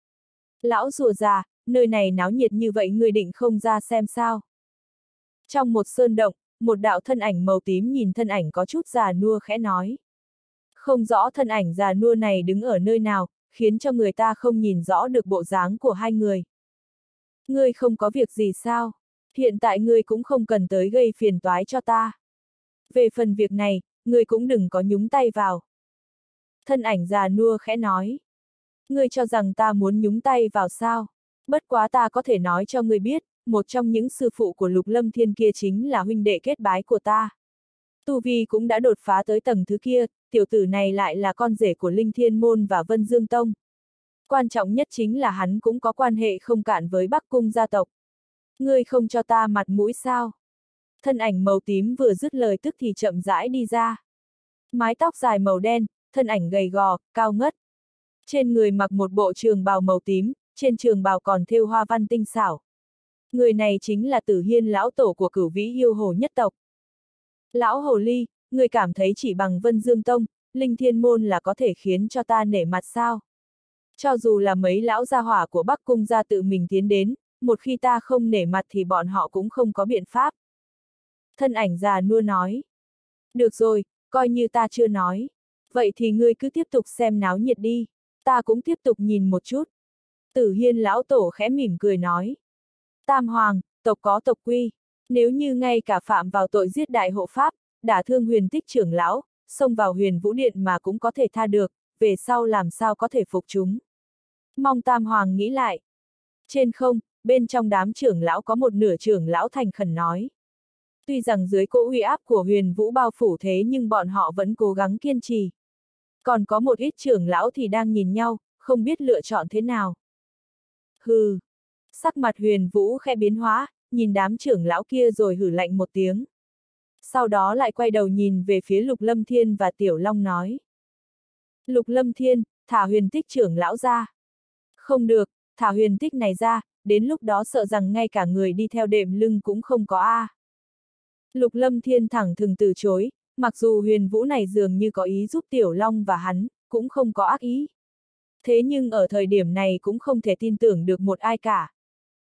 Lão rùa già, nơi này náo nhiệt như vậy người định không ra xem sao? Trong một sơn động, một đạo thân ảnh màu tím nhìn thân ảnh có chút già nua khẽ nói. Không rõ thân ảnh già nua này đứng ở nơi nào, khiến cho người ta không nhìn rõ được bộ dáng của hai người. Ngươi không có việc gì sao? Hiện tại ngươi cũng không cần tới gây phiền toái cho ta. Về phần việc này, ngươi cũng đừng có nhúng tay vào. Thân ảnh già nua khẽ nói. Ngươi cho rằng ta muốn nhúng tay vào sao? Bất quá ta có thể nói cho ngươi biết, một trong những sư phụ của Lục Lâm Thiên kia chính là huynh đệ kết bái của ta. Tu Vi cũng đã đột phá tới tầng thứ kia, tiểu tử này lại là con rể của Linh Thiên Môn và Vân Dương Tông. Quan trọng nhất chính là hắn cũng có quan hệ không cạn với Bắc Cung gia tộc. Ngươi không cho ta mặt mũi sao? Thân ảnh màu tím vừa dứt lời tức thì chậm rãi đi ra. Mái tóc dài màu đen, thân ảnh gầy gò, cao ngất. Trên người mặc một bộ trường bào màu tím, trên trường bào còn thêu hoa văn tinh xảo. Người này chính là Tử Hiên lão tổ của Cửu Vĩ Yêu Hồ nhất tộc. Lão Hồ Ly, người cảm thấy chỉ bằng Vân Dương Tông, Linh Thiên Môn là có thể khiến cho ta nể mặt sao? Cho dù là mấy lão gia hỏa của Bắc Cung gia tự mình tiến đến, một khi ta không nể mặt thì bọn họ cũng không có biện pháp. Thân ảnh già nua nói. Được rồi, coi như ta chưa nói. Vậy thì ngươi cứ tiếp tục xem náo nhiệt đi, ta cũng tiếp tục nhìn một chút. Tử Hiên lão tổ khẽ mỉm cười nói. Tam Hoàng, tộc có tộc quy. Nếu như ngay cả phạm vào tội giết đại hộ pháp, đả thương Huyền Tích trưởng lão, xông vào Huyền Vũ Điện mà cũng có thể tha được, về sau làm sao có thể phục chúng. Mong Tam Hoàng nghĩ lại. Trên không, bên trong đám trưởng lão có một nửa trưởng lão thành khẩn nói. Tuy rằng dưới cỗ uy áp của Huyền Vũ bao phủ thế nhưng bọn họ vẫn cố gắng kiên trì. Còn có một ít trưởng lão thì đang nhìn nhau, không biết lựa chọn thế nào. Hừ. Sắc mặt Huyền Vũ khẽ biến hóa, nhìn đám trưởng lão kia rồi hử lạnh một tiếng. Sau đó lại quay đầu nhìn về phía Lục Lâm Thiên và Tiểu Long nói. Lục Lâm Thiên, thả Huyền Tích trưởng lão ra. Không được, thả Huyền Tích này ra, đến lúc đó sợ rằng ngay cả người đi theo đệm lưng cũng không có a. Lục Lâm Thiên thẳng thừng từ chối, mặc dù Huyền Vũ này dường như có ý giúp Tiểu Long và hắn, cũng không có ác ý. Thế nhưng ở thời điểm này cũng không thể tin tưởng được một ai cả.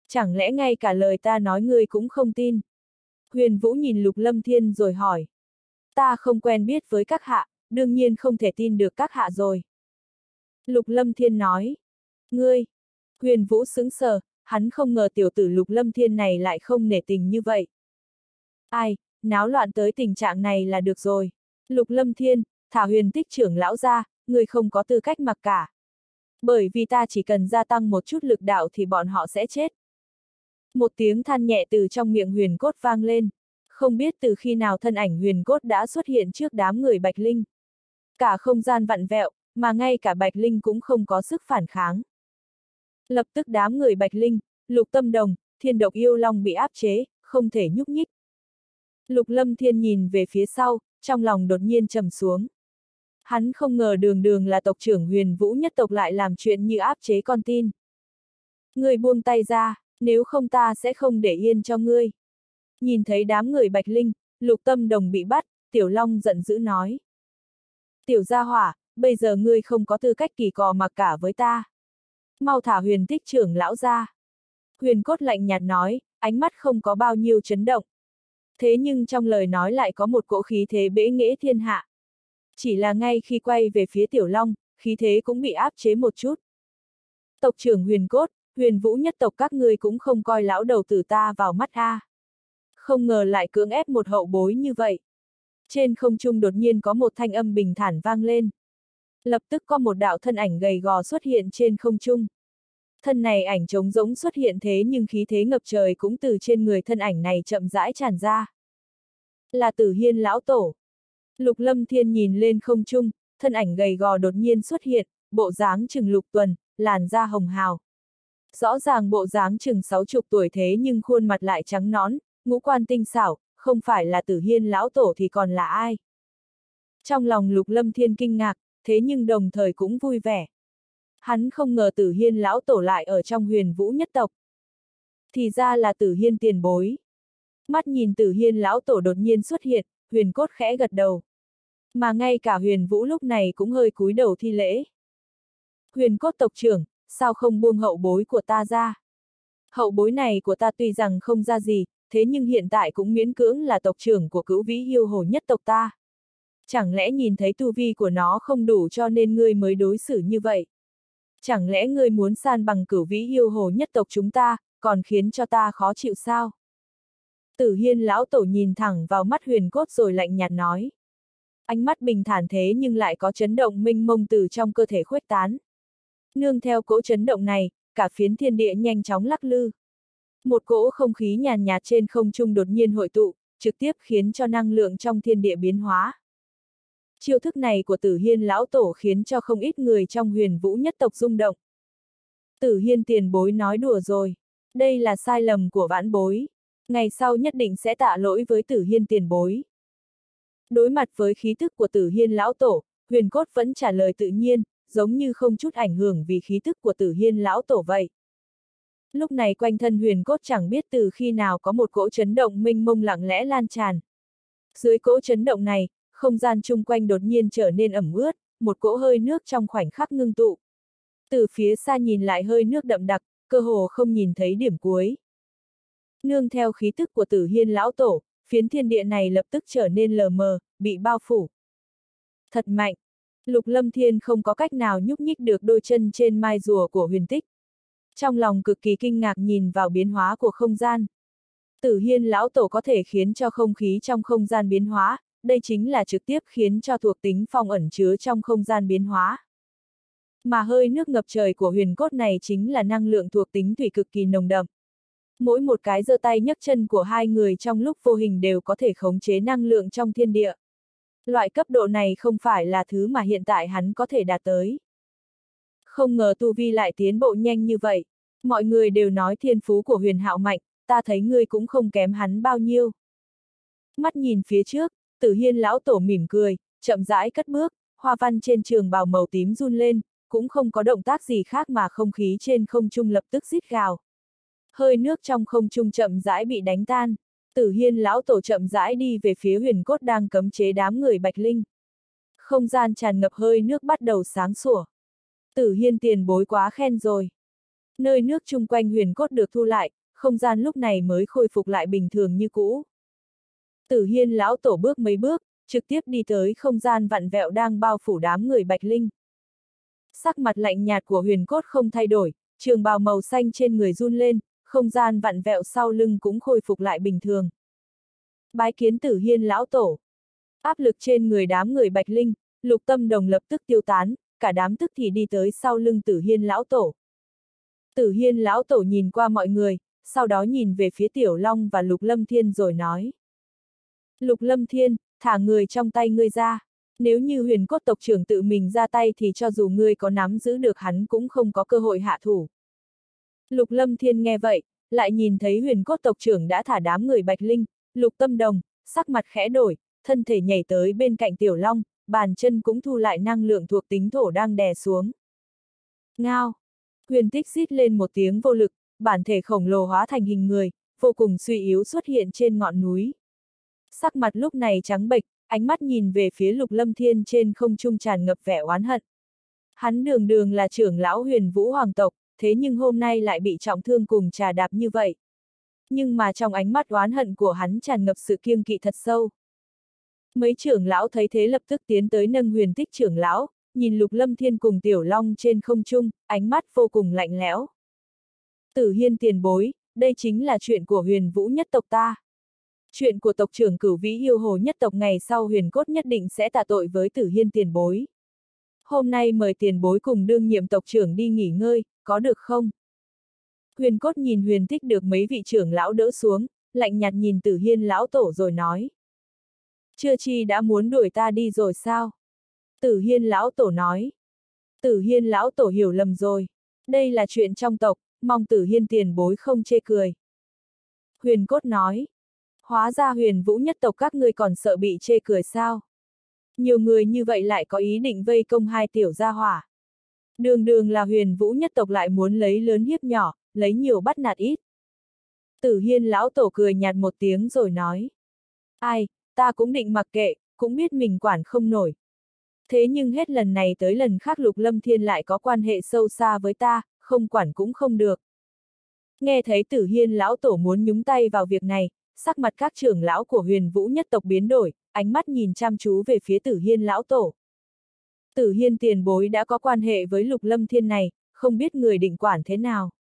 Chẳng lẽ ngay cả lời ta nói ngươi cũng không tin? Huyền Vũ nhìn Lục Lâm Thiên rồi hỏi. Ta không quen biết với các hạ, đương nhiên không thể tin được các hạ rồi. Lục Lâm Thiên nói. Ngươi! Huyền Vũ sững sờ, hắn không ngờ tiểu tử Lục Lâm Thiên này lại không nể tình như vậy. Ai, náo loạn tới tình trạng này là được rồi. Lục Lâm Thiên, thả Huyền Tích trưởng lão ra, ngươi không có tư cách mặc cả. Bởi vì ta chỉ cần gia tăng một chút lực đạo thì bọn họ sẽ chết. Một tiếng than nhẹ từ trong miệng Huyền Cốt vang lên. Không biết từ khi nào thân ảnh Huyền Cốt đã xuất hiện trước đám người Bạch Linh. Cả không gian vặn vẹo, mà ngay cả Bạch Linh cũng không có sức phản kháng. Lập tức đám người Bạch Linh, Lục Tâm Đồng, Thiên Độc Yêu Long bị áp chế, không thể nhúc nhích. Lục Lâm Thiên nhìn về phía sau, trong lòng đột nhiên trầm xuống. Hắn không ngờ đường đường là tộc trưởng Huyền Vũ nhất tộc lại làm chuyện như áp chế con tin. Ngươi buông tay ra, nếu không ta sẽ không để yên cho ngươi. Nhìn thấy đám người Bạch Linh, Lục Tâm Đồng bị bắt, Tiểu Long giận dữ nói. Tiểu gia hỏa, bây giờ ngươi không có tư cách kỳ cò mặc cả với ta. Mau thả Huyền Tích trưởng lão ra. Huyền Cốt lạnh nhạt nói, ánh mắt không có bao nhiêu chấn động. Thế nhưng trong lời nói lại có một cỗ khí thế bẽ nghễ thiên hạ. Chỉ là ngay khi quay về phía Tiểu Long, khí thế cũng bị áp chế một chút. Tộc trưởng Huyền Cốt, Huyền Vũ nhất tộc các ngươi cũng không coi lão đầu tử ta vào mắt a. Không ngờ lại cưỡng ép một hậu bối như vậy. Trên không trung đột nhiên có một thanh âm bình thản vang lên. Lập tức có một đạo thân ảnh gầy gò xuất hiện trên không trung. Thân này ảnh trống rỗng xuất hiện thế nhưng khí thế ngập trời cũng từ trên người thân ảnh này chậm rãi tràn ra. Là Tử Hiên lão tổ. Lục Lâm Thiên nhìn lên không trung, thân ảnh gầy gò đột nhiên xuất hiện, bộ dáng chừng Lục Tuần, làn da hồng hào. Rõ ràng bộ dáng chừng 60 tuổi thế nhưng khuôn mặt lại trắng nõn, ngũ quan tinh xảo, không phải là Tử Hiên lão tổ thì còn là ai? Trong lòng Lục Lâm Thiên kinh ngạc, thế nhưng đồng thời cũng vui vẻ. Hắn không ngờ Tử Hiên lão tổ lại ở trong Huyền Vũ nhất tộc. Thì ra là Tử Hiên tiền bối. Mắt nhìn Tử Hiên lão tổ đột nhiên xuất hiện, Huyền Cốt khẽ gật đầu. Mà ngay cả Huyền Vũ lúc này cũng hơi cúi đầu thi lễ. Huyền Cốt tộc trưởng, sao không buông hậu bối của ta ra? Hậu bối này của ta tuy rằng không ra gì, thế nhưng hiện tại cũng miễn cưỡng là tộc trưởng của Cửu Vĩ Yêu Hồ nhất tộc ta. Chẳng lẽ nhìn thấy tu vi của nó không đủ cho nên ngươi mới đối xử như vậy? Chẳng lẽ ngươi muốn san bằng Cửu Vĩ Yêu Hồ nhất tộc chúng ta, còn khiến cho ta khó chịu sao? Tử Hiên lão tổ nhìn thẳng vào mắt Huyền Cốt rồi lạnh nhạt nói. Ánh mắt bình thản thế nhưng lại có chấn động mênh mông từ trong cơ thể khuếch tán. Nương theo cỗ chấn động này, cả phiến thiên địa nhanh chóng lắc lư. Một cỗ không khí nhàn nhạt trên không trung đột nhiên hội tụ, trực tiếp khiến cho năng lượng trong thiên địa biến hóa. Chiêu thức này của Tử Hiên lão tổ khiến cho không ít người trong Huyền Vũ nhất tộc rung động. Tử Hiên tiền bối nói đùa rồi. Đây là sai lầm của vãn bối. Ngày sau nhất định sẽ tạ lỗi với Tử Hiên tiền bối. Đối mặt với khí thức của Tử Hiên lão tổ, Huyền Cốt vẫn trả lời tự nhiên, giống như không chút ảnh hưởng vì khí thức của Tử Hiên lão tổ vậy. Lúc này quanh thân Huyền Cốt chẳng biết từ khi nào có một cỗ chấn động mênh mông lặng lẽ lan tràn. Dưới cỗ chấn động này, không gian chung quanh đột nhiên trở nên ẩm ướt, một cỗ hơi nước trong khoảnh khắc ngưng tụ. Từ phía xa nhìn lại hơi nước đậm đặc, cơ hồ không nhìn thấy điểm cuối. Nương theo khí tức của Tử Hiên lão tổ, phiến thiên địa này lập tức trở nên lờ mờ, bị bao phủ. Thật mạnh! Lục Lâm Thiên không có cách nào nhúc nhích được đôi chân trên mai rùa của Huyền Tích. Trong lòng cực kỳ kinh ngạc nhìn vào biến hóa của không gian. Tử Hiên lão tổ có thể khiến cho không khí trong không gian biến hóa, đây chính là trực tiếp khiến cho thuộc tính phong ẩn chứa trong không gian biến hóa. Mà hơi nước ngập trời của Huyền Cốt này chính là năng lượng thuộc tính thủy cực kỳ nồng đậm. Mỗi một cái giơ tay nhấc chân của hai người trong lúc vô hình đều có thể khống chế năng lượng trong thiên địa. Loại cấp độ này không phải là thứ mà hiện tại hắn có thể đạt tới. Không ngờ tu vi lại tiến bộ nhanh như vậy. Mọi người đều nói thiên phú của Huyền Hạo mạnh, ta thấy ngươi cũng không kém hắn bao nhiêu. Mắt nhìn phía trước, Tử Hiên lão tổ mỉm cười, chậm rãi cất bước, hoa văn trên trường bào màu tím run lên, cũng không có động tác gì khác mà không khí trên không trung lập tức rít gào. Hơi nước trong không trung chậm rãi bị đánh tan, Tử Hiên lão tổ chậm rãi đi về phía Huyền Cốt đang cấm chế đám người Bạch Linh. Không gian tràn ngập hơi nước bắt đầu sáng sủa. Tử Hiên tiền bối quá khen rồi. Nơi nước chung quanh Huyền Cốt được thu lại, không gian lúc này mới khôi phục lại bình thường như cũ. Tử Hiên lão tổ bước mấy bước, trực tiếp đi tới không gian vặn vẹo đang bao phủ đám người Bạch Linh. Sắc mặt lạnh nhạt của Huyền Cốt không thay đổi, trường bào màu xanh trên người run lên, không gian vặn vẹo sau lưng cũng khôi phục lại bình thường. Bái kiến Tử Hiên lão tổ. Áp lực trên người đám người Bạch Linh, Lục Tâm Đồng lập tức tiêu tán, cả đám tức thì đi tới sau lưng Tử Hiên lão tổ. Tử Hiên lão tổ nhìn qua mọi người, sau đó nhìn về phía Tiểu Long và Lục Lâm Thiên rồi nói. Lục Lâm Thiên, thả người trong tay ngươi ra. Nếu như Huyền Cốt tộc trưởng tự mình ra tay thì cho dù ngươi có nắm giữ được hắn cũng không có cơ hội hạ thủ. Lục Lâm Thiên nghe vậy, lại nhìn thấy Huyền Cốt tộc trưởng đã thả đám người Bạch Linh, Lục Tâm Đồng, sắc mặt khẽ đổi, thân thể nhảy tới bên cạnh Tiểu Long, bàn chân cũng thu lại năng lượng thuộc tính thổ đang đè xuống. Ngao! Huyền Tích rít lên một tiếng vô lực, bản thể khổng lồ hóa thành hình người, vô cùng suy yếu xuất hiện trên ngọn núi. Sắc mặt lúc này trắng bệch, ánh mắt nhìn về phía Lục Lâm Thiên trên không trung tràn ngập vẻ oán hận. Hắn đường đường là trưởng lão Huyền Vũ Hoàng tộc, thế nhưng hôm nay lại bị trọng thương cùng trà đạp như vậy. Nhưng mà trong ánh mắt oán hận của hắn tràn ngập sự kiêng kỵ thật sâu. Mấy trưởng lão thấy thế lập tức tiến tới nâng Huyền Tích trưởng lão, nhìn Lục Lâm Thiên cùng Tiểu Long trên không trung, ánh mắt vô cùng lạnh lẽo. Tử Hiên tiền bối, đây chính là chuyện của Huyền Vũ nhất tộc ta. Chuyện của tộc trưởng Cửu Vĩ Yêu Hồ nhất tộc ngày sau Huyền Cốt nhất định sẽ tạ tội với Tử Hiên tiền bối. Hôm nay mời tiền bối cùng đương nhiệm tộc trưởng đi nghỉ ngơi, có được không? Huyền Cốt nhìn Huyền Tích được mấy vị trưởng lão đỡ xuống, lạnh nhạt nhìn Tử Hiên lão tổ rồi nói. Chưa chi đã muốn đuổi ta đi rồi sao? Tử Hiên lão tổ nói. Tử Hiên lão tổ hiểu lầm rồi. Đây là chuyện trong tộc, mong Tử Hiên tiền bối không chê cười. Huyền Cốt nói. Hóa ra Huyền Vũ nhất tộc các ngươi còn sợ bị chê cười sao? Nhiều người như vậy lại có ý định vây công hai tiểu gia hỏa. Đường đường là Huyền Vũ nhất tộc lại muốn lấy lớn hiếp nhỏ, lấy nhiều bắt nạt ít. Tử Hiên lão tổ cười nhạt một tiếng rồi nói. Ai, ta cũng định mặc kệ, cũng biết mình quản không nổi. Thế nhưng hết lần này tới lần khác Lục Lâm Thiên lại có quan hệ sâu xa với ta, không quản cũng không được. Nghe thấy Tử Hiên lão tổ muốn nhúng tay vào việc này, sắc mặt các trưởng lão của Huyền Vũ nhất tộc biến đổi, ánh mắt nhìn chăm chú về phía Tử Hiên lão tổ. Tử Hiên tiền bối đã có quan hệ với Lục Lâm Thiên này, không biết người định quản thế nào.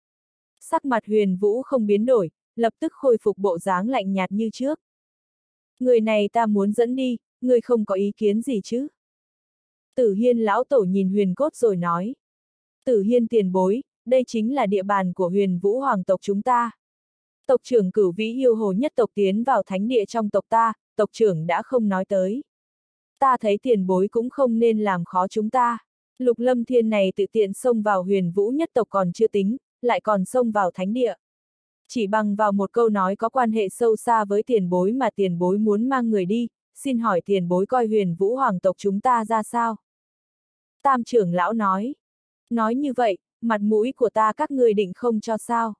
Sắc mặt Huyền Vũ không biến đổi, lập tức khôi phục bộ dáng lạnh nhạt như trước. Người này ta muốn dẫn đi, người không có ý kiến gì chứ? Tử Hiên lão tổ nhìn Huyền Cốt rồi nói. Tử Hiên tiền bối, đây chính là địa bàn của Huyền Vũ hoàng tộc chúng ta. Tộc trưởng Cửu Vĩ Yêu Hồ nhất tộc tiến vào thánh địa trong tộc ta, tộc trưởng đã không nói tới. Ta thấy tiền bối cũng không nên làm khó chúng ta. Lục Lâm Thiên này tự tiện xông vào Huyền Vũ nhất tộc còn chưa tính, lại còn xông vào thánh địa. Chỉ bằng vào một câu nói có quan hệ sâu xa với tiền bối mà tiền bối muốn mang người đi, xin hỏi tiền bối coi Huyền Vũ hoàng tộc chúng ta ra sao? Tam trưởng lão nói. Nói như vậy, mặt mũi của ta các ngươi định không cho sao?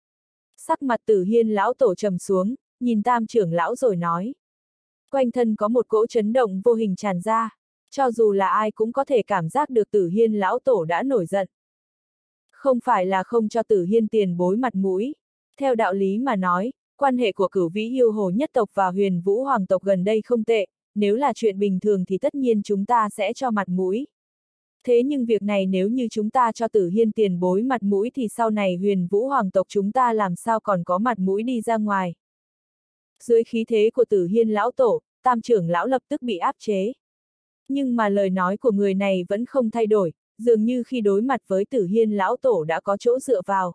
Sắc mặt Tử Hiên lão tổ trầm xuống, nhìn tam trưởng lão rồi nói. Quanh thân có một cỗ chấn động vô hình tràn ra, cho dù là ai cũng có thể cảm giác được Tử Hiên lão tổ đã nổi giận. Không phải là không cho Tử Hiên tiền bối mặt mũi. Theo đạo lý mà nói, quan hệ của Cửu Vĩ Yêu Hồ nhất tộc và Huyền Vũ hoàng tộc gần đây không tệ, nếu là chuyện bình thường thì tất nhiên chúng ta sẽ cho mặt mũi. Thế nhưng việc này nếu như chúng ta cho Tử Hiên tiền bối mặt mũi thì sau này Huyền Vũ hoàng tộc chúng ta làm sao còn có mặt mũi đi ra ngoài. Dưới khí thế của Tử Hiên lão tổ, tam trưởng lão lập tức bị áp chế. Nhưng mà lời nói của người này vẫn không thay đổi, dường như khi đối mặt với Tử Hiên lão tổ đã có chỗ dựa vào.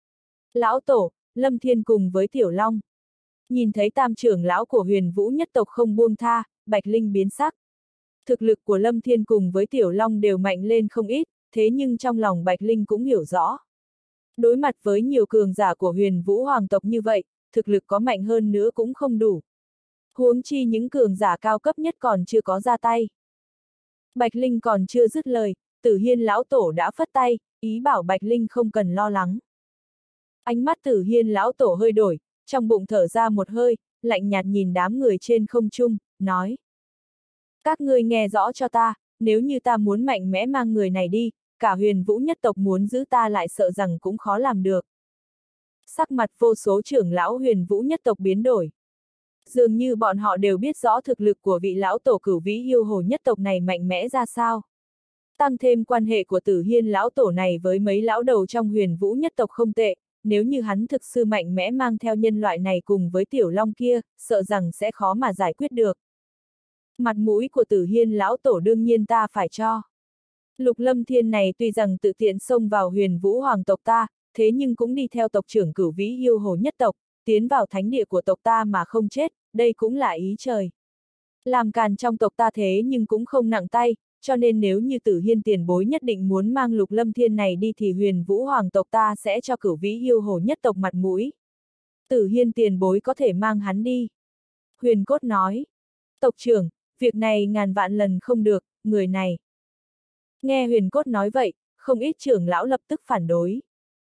Lão tổ, Lâm Thiên cùng với Tiểu Long. Nhìn thấy tam trưởng lão của Huyền Vũ nhất tộc không buông tha, Bạch Linh biến sắc. Thực lực của Lâm Thiên cùng với Tiểu Long đều mạnh lên không ít, thế nhưng trong lòng Bạch Linh cũng hiểu rõ. Đối mặt với nhiều cường giả của Huyền Vũ hoàng tộc như vậy, thực lực có mạnh hơn nữa cũng không đủ. Huống chi những cường giả cao cấp nhất còn chưa có ra tay. Bạch Linh còn chưa dứt lời, Tử Hiên lão tổ đã phất tay, ý bảo Bạch Linh không cần lo lắng. Ánh mắt Tử Hiên lão tổ hơi đổi, trong bụng thở ra một hơi, lạnh nhạt nhìn đám người trên không trung, nói. Các ngươi nghe rõ cho ta, nếu như ta muốn mạnh mẽ mang người này đi, cả Huyền Vũ nhất tộc muốn giữ ta lại sợ rằng cũng khó làm được. Sắc mặt vô số trưởng lão Huyền Vũ nhất tộc biến đổi. Dường như bọn họ đều biết rõ thực lực của vị lão tổ Cửu Vĩ Yêu Hồ nhất tộc này mạnh mẽ ra sao. Tăng thêm quan hệ của Tử Hiên lão tổ này với mấy lão đầu trong Huyền Vũ nhất tộc không tệ, nếu như hắn thực sự mạnh mẽ mang theo nhân loại này cùng với Tiểu Long kia, sợ rằng sẽ khó mà giải quyết được. Mặt mũi của Tử Hiên lão tổ đương nhiên ta phải cho. Lục Lâm Thiên này tuy rằng tự tiện xông vào Huyền Vũ hoàng tộc ta, thế nhưng cũng đi theo tộc trưởng Cửu Vĩ Yêu Hồ nhất tộc, tiến vào thánh địa của tộc ta mà không chết, đây cũng là ý trời. Làm càn trong tộc ta thế nhưng cũng không nặng tay, cho nên nếu như Tử Hiên tiền bối nhất định muốn mang Lục Lâm Thiên này đi thì Huyền Vũ hoàng tộc ta sẽ cho Cửu Vĩ Yêu Hồ nhất tộc mặt mũi. Tử Hiên tiền bối có thể mang hắn đi. Huyền Cốt nói. Tộc trưởng, việc này ngàn vạn lần không được, người này. Nghe Huyền Cốt nói vậy, không ít trưởng lão lập tức phản đối.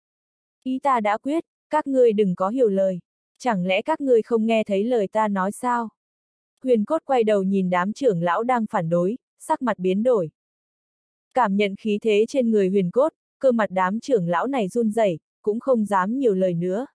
Ý ta đã quyết, các ngươi đừng có hiểu lời. Chẳng lẽ các ngươi không nghe thấy lời ta nói sao? Huyền Cốt quay đầu nhìn đám trưởng lão đang phản đối, sắc mặt biến đổi. Cảm nhận khí thế trên người Huyền Cốt, cơ mặt đám trưởng lão này run rẩy, cũng không dám nhiều lời nữa.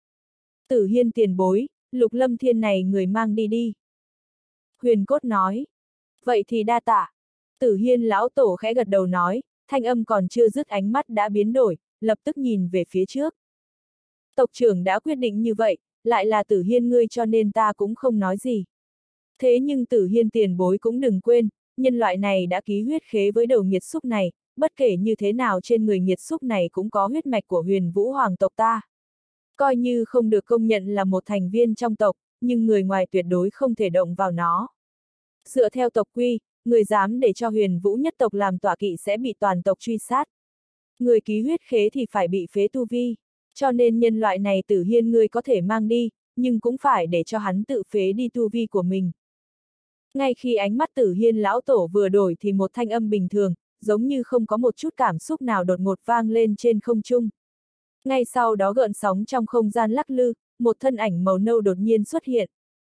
Tử Hiên tiền bối, Lục Lâm Thiên này người mang đi đi. Huyền Cốt nói. Vậy thì đa tạ. Tử Hiên lão tổ khẽ gật đầu nói, thanh âm còn chưa dứt ánh mắt đã biến đổi, lập tức nhìn về phía trước. Tộc trưởng đã quyết định như vậy, lại là Tử Hiên ngươi cho nên ta cũng không nói gì. Thế nhưng Tử Hiên tiền bối cũng đừng quên, nhân loại này đã ký huyết khế với đầu nghiệt xúc này, bất kể như thế nào trên người nghiệt xúc này cũng có huyết mạch của Huyền Vũ hoàng tộc ta. Coi như không được công nhận là một thành viên trong tộc, nhưng người ngoài tuyệt đối không thể động vào nó. Dựa theo tộc quy, người dám để cho Huyền Vũ nhất tộc làm tọa kỵ sẽ bị toàn tộc truy sát. Người ký huyết khế thì phải bị phế tu vi, cho nên nhân loại này Tử Hiên ngươi có thể mang đi, nhưng cũng phải để cho hắn tự phế đi tu vi của mình. Ngay khi ánh mắt Tử Hiên lão tổ vừa đổi thì một thanh âm bình thường, giống như không có một chút cảm xúc nào đột ngột vang lên trên không trung. Ngay sau đó gợn sóng trong không gian lắc lư, một thân ảnh màu nâu đột nhiên xuất hiện.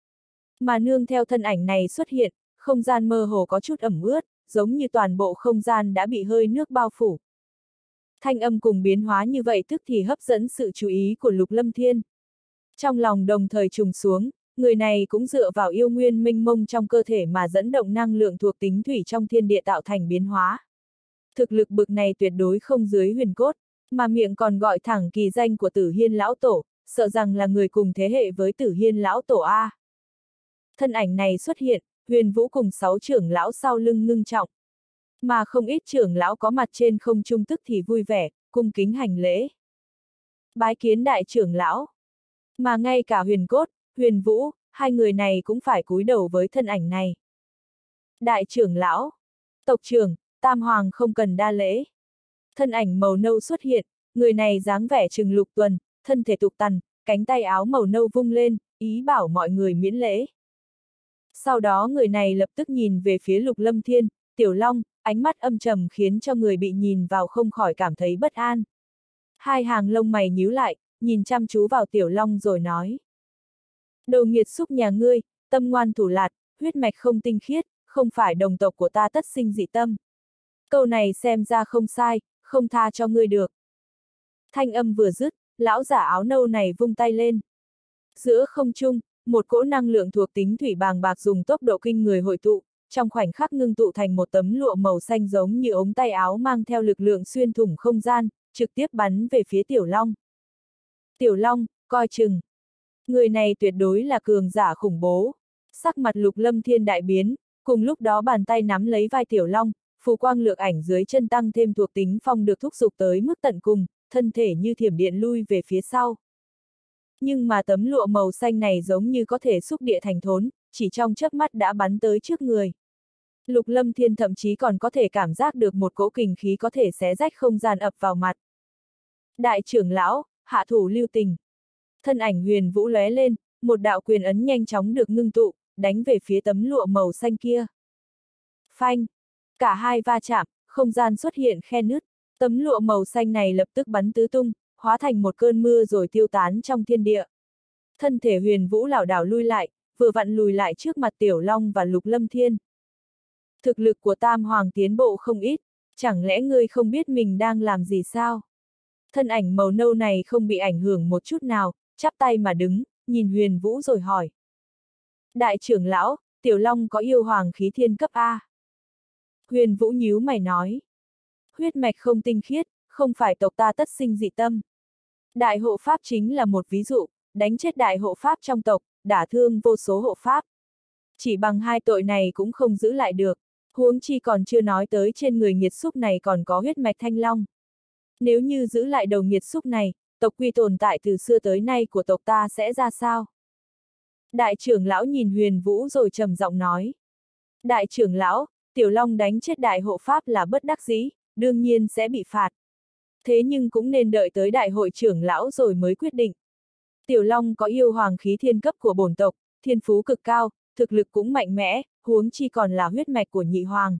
Mà nương theo thân ảnh này xuất hiện, không gian mơ hồ có chút ẩm ướt, giống như toàn bộ không gian đã bị hơi nước bao phủ. Thanh âm cùng biến hóa như vậy tức thì hấp dẫn sự chú ý của Lục Lâm Thiên. Trong lòng đồng thời trùng xuống, người này cũng dựa vào yêu nguyên mênh mông trong cơ thể mà dẫn động năng lượng thuộc tính thủy trong thiên địa tạo thành biến hóa. Thực lực bực này tuyệt đối không dưới Huyền Cốt, mà miệng còn gọi thẳng kỳ danh của Tử Hiên lão tổ, sợ rằng là người cùng thế hệ với Tử Hiên lão tổ A. Thân ảnh này xuất hiện, Huyền Vũ cùng 6 trưởng lão sau lưng ngưng trọng. Mà không ít trưởng lão có mặt trên không trung tức thì vui vẻ, cung kính hành lễ. Bái kiến đại trưởng lão. Mà ngay cả Huyền Cốt, Huyền Vũ, hai người này cũng phải cúi đầu với thân ảnh này. Đại trưởng lão, tộc trưởng, Tam Hoàng không cần đa lễ. Thân ảnh màu nâu xuất hiện, người này dáng vẻ trừng Lục Tuần, thân thể tục tằn, cánh tay áo màu nâu vung lên, ý bảo mọi người miễn lễ. Sau đó người này lập tức nhìn về phía Lục Lâm Thiên, Tiểu Long, ánh mắt âm trầm khiến cho người bị nhìn vào không khỏi cảm thấy bất an. Hai hàng lông mày nhíu lại, nhìn chăm chú vào Tiểu Long rồi nói. Đồ nghiệt xúc nhà ngươi, tâm ngoan thủ lạt, huyết mạch không tinh khiết, không phải đồng tộc của ta tất sinh dị tâm. Câu này xem ra không sai, không tha cho ngươi được. Thanh âm vừa dứt, lão giả áo nâu này vung tay lên. Giữa không trung, một cỗ năng lượng thuộc tính thủy bàng bạc dùng tốc độ kinh người hội tụ, trong khoảnh khắc ngưng tụ thành một tấm lụa màu xanh giống như ống tay áo mang theo lực lượng xuyên thủng không gian, trực tiếp bắn về phía Tiểu Long. Tiểu Long, coi chừng. Người này tuyệt đối là cường giả khủng bố. Sắc mặt Lục Lâm Thiên đại biến, cùng lúc đó bàn tay nắm lấy vai Tiểu Long, phù quang lược ảnh dưới chân tăng thêm thuộc tính phong được thúc giục tới mức tận cùng, thân thể như thiểm điện lui về phía sau. Nhưng mà tấm lụa màu xanh này giống như có thể xúc địa thành thốn, chỉ trong chớp mắt đã bắn tới trước người. Lục Lâm Thiên thậm chí còn có thể cảm giác được một cỗ kình khí có thể xé rách không gian ập vào mặt. Đại trưởng lão, hạ thủ lưu tình. Thân ảnh Huyền Vũ lóe lên, một đạo quyền ấn nhanh chóng được ngưng tụ, đánh về phía tấm lụa màu xanh kia. Phanh! Cả hai va chạm, không gian xuất hiện khe nứt, tấm lụa màu xanh này lập tức bắn tứ tung, hóa thành một cơn mưa rồi tiêu tán trong thiên địa. Thân thể Huyền Vũ lảo đảo lui lại, vừa vặn lùi lại trước mặt Tiểu Long và Lục Lâm Thiên. Thực lực của Tam Hoàng tiến bộ không ít, chẳng lẽ ngươi không biết mình đang làm gì sao? Thân ảnh màu nâu này không bị ảnh hưởng một chút nào, chắp tay mà đứng, nhìn Huyền Vũ rồi hỏi. Đại trưởng lão, Tiểu Long có yêu hoàng khí thiên cấp A. Huyền Vũ nhíu mày nói. Huyết mạch không tinh khiết, không phải tộc ta tất sinh dị tâm. Đại hộ pháp chính là một ví dụ, đánh chết đại hộ pháp trong tộc, đả thương vô số hộ pháp. Chỉ bằng hai tội này cũng không giữ lại được, huống chi còn chưa nói tới trên người nghiệt xúc này còn có huyết mạch thanh long. Nếu như giữ lại đầu nghiệt xúc này, tộc quy tồn tại từ xưa tới nay của tộc ta sẽ ra sao? Đại trưởng lão nhìn Huyền Vũ rồi trầm giọng nói. Đại trưởng lão, Tiểu Long đánh chết đại hộ pháp là bất đắc dĩ, đương nhiên sẽ bị phạt. Thế nhưng cũng nên đợi tới đại hội trưởng lão rồi mới quyết định. Tiểu Long có yêu hoàng khí thiên cấp của bổn tộc, thiên phú cực cao, thực lực cũng mạnh mẽ, huống chi còn là huyết mạch của nhị hoàng.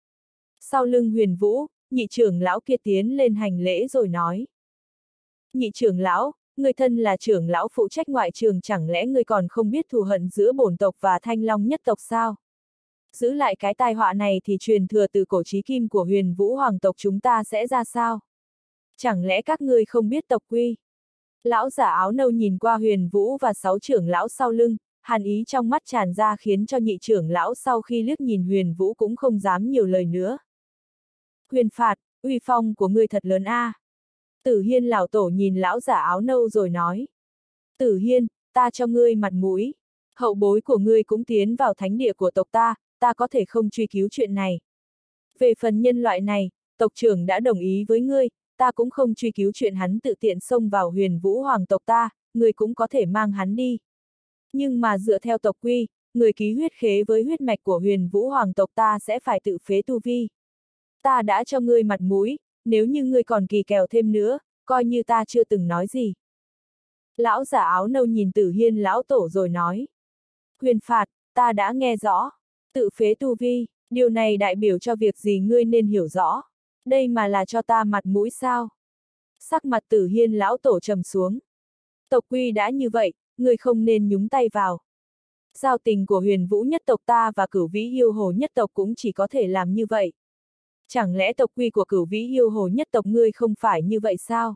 Sau lưng Huyền Vũ, nhị trưởng lão kia tiến lên hành lễ rồi nói. Nhị trưởng lão, người thân là trưởng lão phụ trách ngoại trường, chẳng lẽ người còn không biết thù hận giữa bổn tộc và Thanh Long nhất tộc sao? Giữ lại cái tai họa này thì truyền thừa từ cổ chí kim của Huyền Vũ hoàng tộc chúng ta sẽ ra sao? Chẳng lẽ các ngươi không biết tộc quy? Lão giả áo nâu nhìn qua Huyền Vũ và 6 trưởng lão sau lưng, hàn ý trong mắt tràn ra khiến cho nhị trưởng lão sau khi liếc nhìn Huyền Vũ cũng không dám nhiều lời nữa. Huyền phạt, uy phong của ngươi thật lớn a. Tử Hiên lão tổ nhìn lão giả áo nâu rồi nói. Tử Hiên, ta cho ngươi mặt mũi. Hậu bối của ngươi cũng tiến vào thánh địa của tộc ta, ta có thể không truy cứu chuyện này. Về phần nhân loại này, tộc trưởng đã đồng ý với ngươi, ta cũng không truy cứu chuyện hắn tự tiện xông vào Huyền Vũ hoàng tộc ta, ngươi cũng có thể mang hắn đi. Nhưng mà dựa theo tộc quy, người ký huyết khế với huyết mạch của Huyền Vũ hoàng tộc ta sẽ phải tự phế tu vi. Ta đã cho ngươi mặt mũi, nếu như ngươi còn kỳ kèo thêm nữa, coi như ta chưa từng nói gì. Lão giả áo nâu nhìn Tử Hiên lão tổ rồi nói. Huyền phạt, ta đã nghe rõ. Tự phế tu vi, điều này đại biểu cho việc gì ngươi nên hiểu rõ. Đây mà là cho ta mặt mũi sao? Sắc mặt Tử Hiên lão tổ trầm xuống. Tộc quy đã như vậy, ngươi không nên nhúng tay vào. Giao tình của Huyền Vũ nhất tộc ta và Cửu Vĩ Yêu Hồ nhất tộc cũng chỉ có thể làm như vậy. Chẳng lẽ tộc quy của Cửu Vĩ Yêu Hồ nhất tộc ngươi không phải như vậy sao?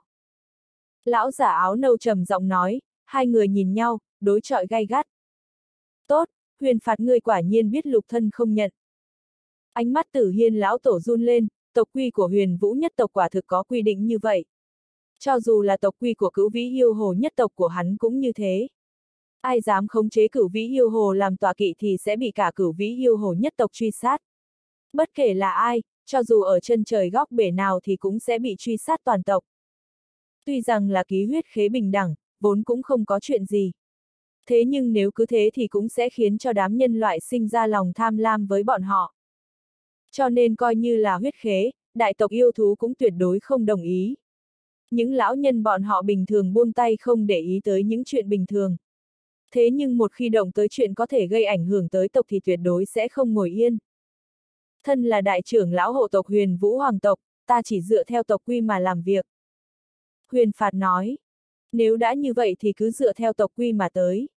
Lão giả áo nâu trầm giọng nói, hai người nhìn nhau, đối chọi gay gắt. Tốt, huyền phạt ngươi quả nhiên biết lục thân không nhận. Ánh mắt Tử Hiên lão tổ run lên, tộc quy của Huyền Vũ nhất tộc quả thực có quy định như vậy. Cho dù là tộc quy của Cửu Vĩ Yêu Hồ nhất tộc của hắn cũng như thế. Ai dám khống chế Cửu Vĩ Yêu Hồ làm tọa kỵ thì sẽ bị cả Cửu Vĩ Yêu Hồ nhất tộc truy sát. Bất kể là ai, cho dù ở chân trời góc bể nào thì cũng sẽ bị truy sát toàn tộc. Tuy rằng là ký huyết khế bình đẳng, vốn cũng không có chuyện gì. Thế nhưng nếu cứ thế thì cũng sẽ khiến cho đám nhân loại sinh ra lòng tham lam với bọn họ. Cho nên coi như là huyết khế, đại tộc yêu thú cũng tuyệt đối không đồng ý. Những lão nhân bọn họ bình thường buông tay không để ý tới những chuyện bình thường. Thế nhưng một khi động tới chuyện có thể gây ảnh hưởng tới tộc thì tuyệt đối sẽ không ngồi yên. Thân là đại trưởng lão hộ tộc Huyền Vũ hoàng tộc, ta chỉ dựa theo tộc quy mà làm việc. Huyền phạt nói, nếu đã như vậy thì cứ dựa theo tộc quy mà tới.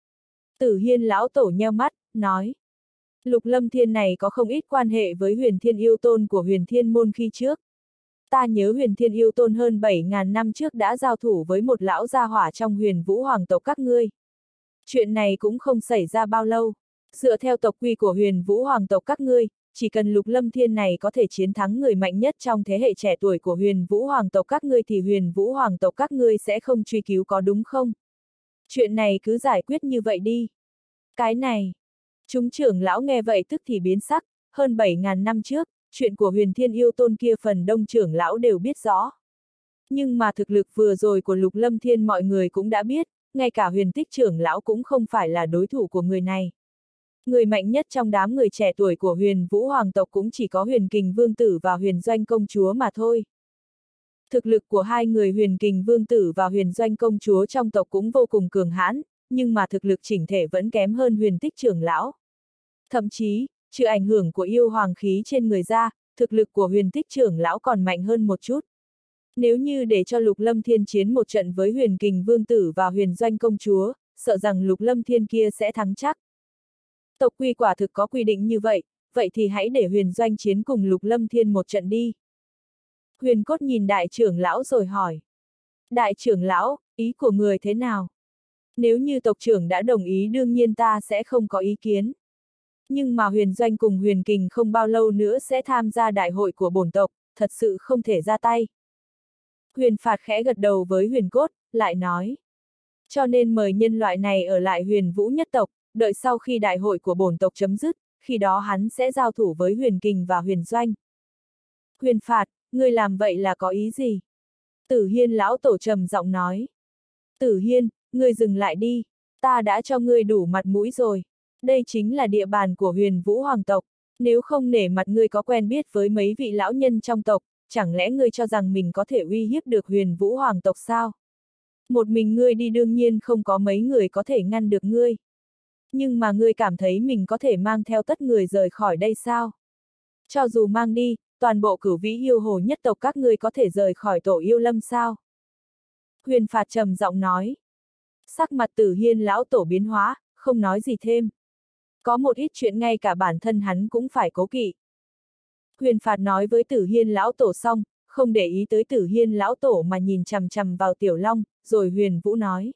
Tử Hiên lão tổ nheo mắt, nói, Lục Lâm Thiên này có không ít quan hệ với Huyền Thiên Yêu Tôn của Huyền Thiên Môn khi trước. Ta nhớ Huyền Thiên Yêu Tôn hơn 7.000 năm trước đã giao thủ với một lão gia hỏa trong Huyền Vũ hoàng tộc các ngươi. Chuyện này cũng không xảy ra bao lâu. Dựa theo tộc quy của Huyền Vũ hoàng tộc các ngươi, chỉ cần Lục Lâm Thiên này có thể chiến thắng người mạnh nhất trong thế hệ trẻ tuổi của Huyền Vũ hoàng tộc các ngươi thì Huyền Vũ hoàng tộc các ngươi sẽ không truy cứu có đúng không? Chuyện này cứ giải quyết như vậy đi. Cái này, chúng trưởng lão nghe vậy tức thì biến sắc, hơn 7.000 năm trước, chuyện của Huyền Thiên Yêu Tôn kia phần đông trưởng lão đều biết rõ. Nhưng mà thực lực vừa rồi của Lục Lâm Thiên mọi người cũng đã biết, ngay cả Huyền Tích trưởng lão cũng không phải là đối thủ của người này. Người mạnh nhất trong đám người trẻ tuổi của Huyền Vũ hoàng tộc cũng chỉ có Huyền Kình Vương Tử và Huyền Doanh Công Chúa mà thôi. Thực lực của hai người Huyền Kình Vương Tử và Huyền Doanh Công Chúa trong tộc cũng vô cùng cường hãn, nhưng mà thực lực chỉnh thể vẫn kém hơn Huyền Tích trưởng lão. Thậm chí, trừ ảnh hưởng của yêu hoàng khí trên người ra, thực lực của Huyền Tích trưởng lão còn mạnh hơn một chút. Nếu như để cho Lục Lâm Thiên chiến một trận với Huyền Kình Vương Tử và Huyền Doanh Công Chúa, sợ rằng Lục Lâm Thiên kia sẽ thắng chắc. Tộc quy quả thực có quy định như vậy, vậy thì hãy để Huyền Doanh chiến cùng Lục Lâm Thiên một trận đi. Huyền Cốt nhìn đại trưởng lão rồi hỏi. Đại trưởng lão, ý của người thế nào? Nếu như tộc trưởng đã đồng ý đương nhiên ta sẽ không có ý kiến. Nhưng mà Huyền Doanh cùng Huyền Kình không bao lâu nữa sẽ tham gia đại hội của bổn tộc, thật sự không thể ra tay. Huyền Phạt khẽ gật đầu với Huyền Cốt, lại nói. Cho nên mời nhân loại này ở lại Huyền Vũ nhất tộc, đợi sau khi đại hội của bổn tộc chấm dứt, khi đó hắn sẽ giao thủ với Huyền Kình và Huyền Doanh. Huyền Phạt, ngươi làm vậy là có ý gì? Tử Hiên lão tổ trầm giọng nói. Tử Hiên, ngươi dừng lại đi, ta đã cho ngươi đủ mặt mũi rồi. Đây chính là địa bàn của Huyền Vũ hoàng tộc, nếu không nể mặt ngươi có quen biết với mấy vị lão nhân trong tộc, chẳng lẽ ngươi cho rằng mình có thể uy hiếp được Huyền Vũ hoàng tộc sao? Một mình ngươi đi đương nhiên không có mấy người có thể ngăn được ngươi. Nhưng mà ngươi cảm thấy mình có thể mang theo tất người rời khỏi đây sao? Cho dù mang đi, toàn bộ Cửu Vĩ yêu hồ nhất tộc các ngươi có thể rời khỏi tổ yêu lâm sao? Huyền Phạt trầm giọng nói. Sắc mặt Tử Hiên lão tổ biến hóa, không nói gì thêm. Có một ít chuyện ngay cả bản thân hắn cũng phải cố kỵ. Huyền Phạt nói với Tử Hiên lão tổ xong, không để ý tới Tử Hiên lão tổ mà nhìn chằm chằm vào Tiểu Long, rồi Huyền Vũ nói.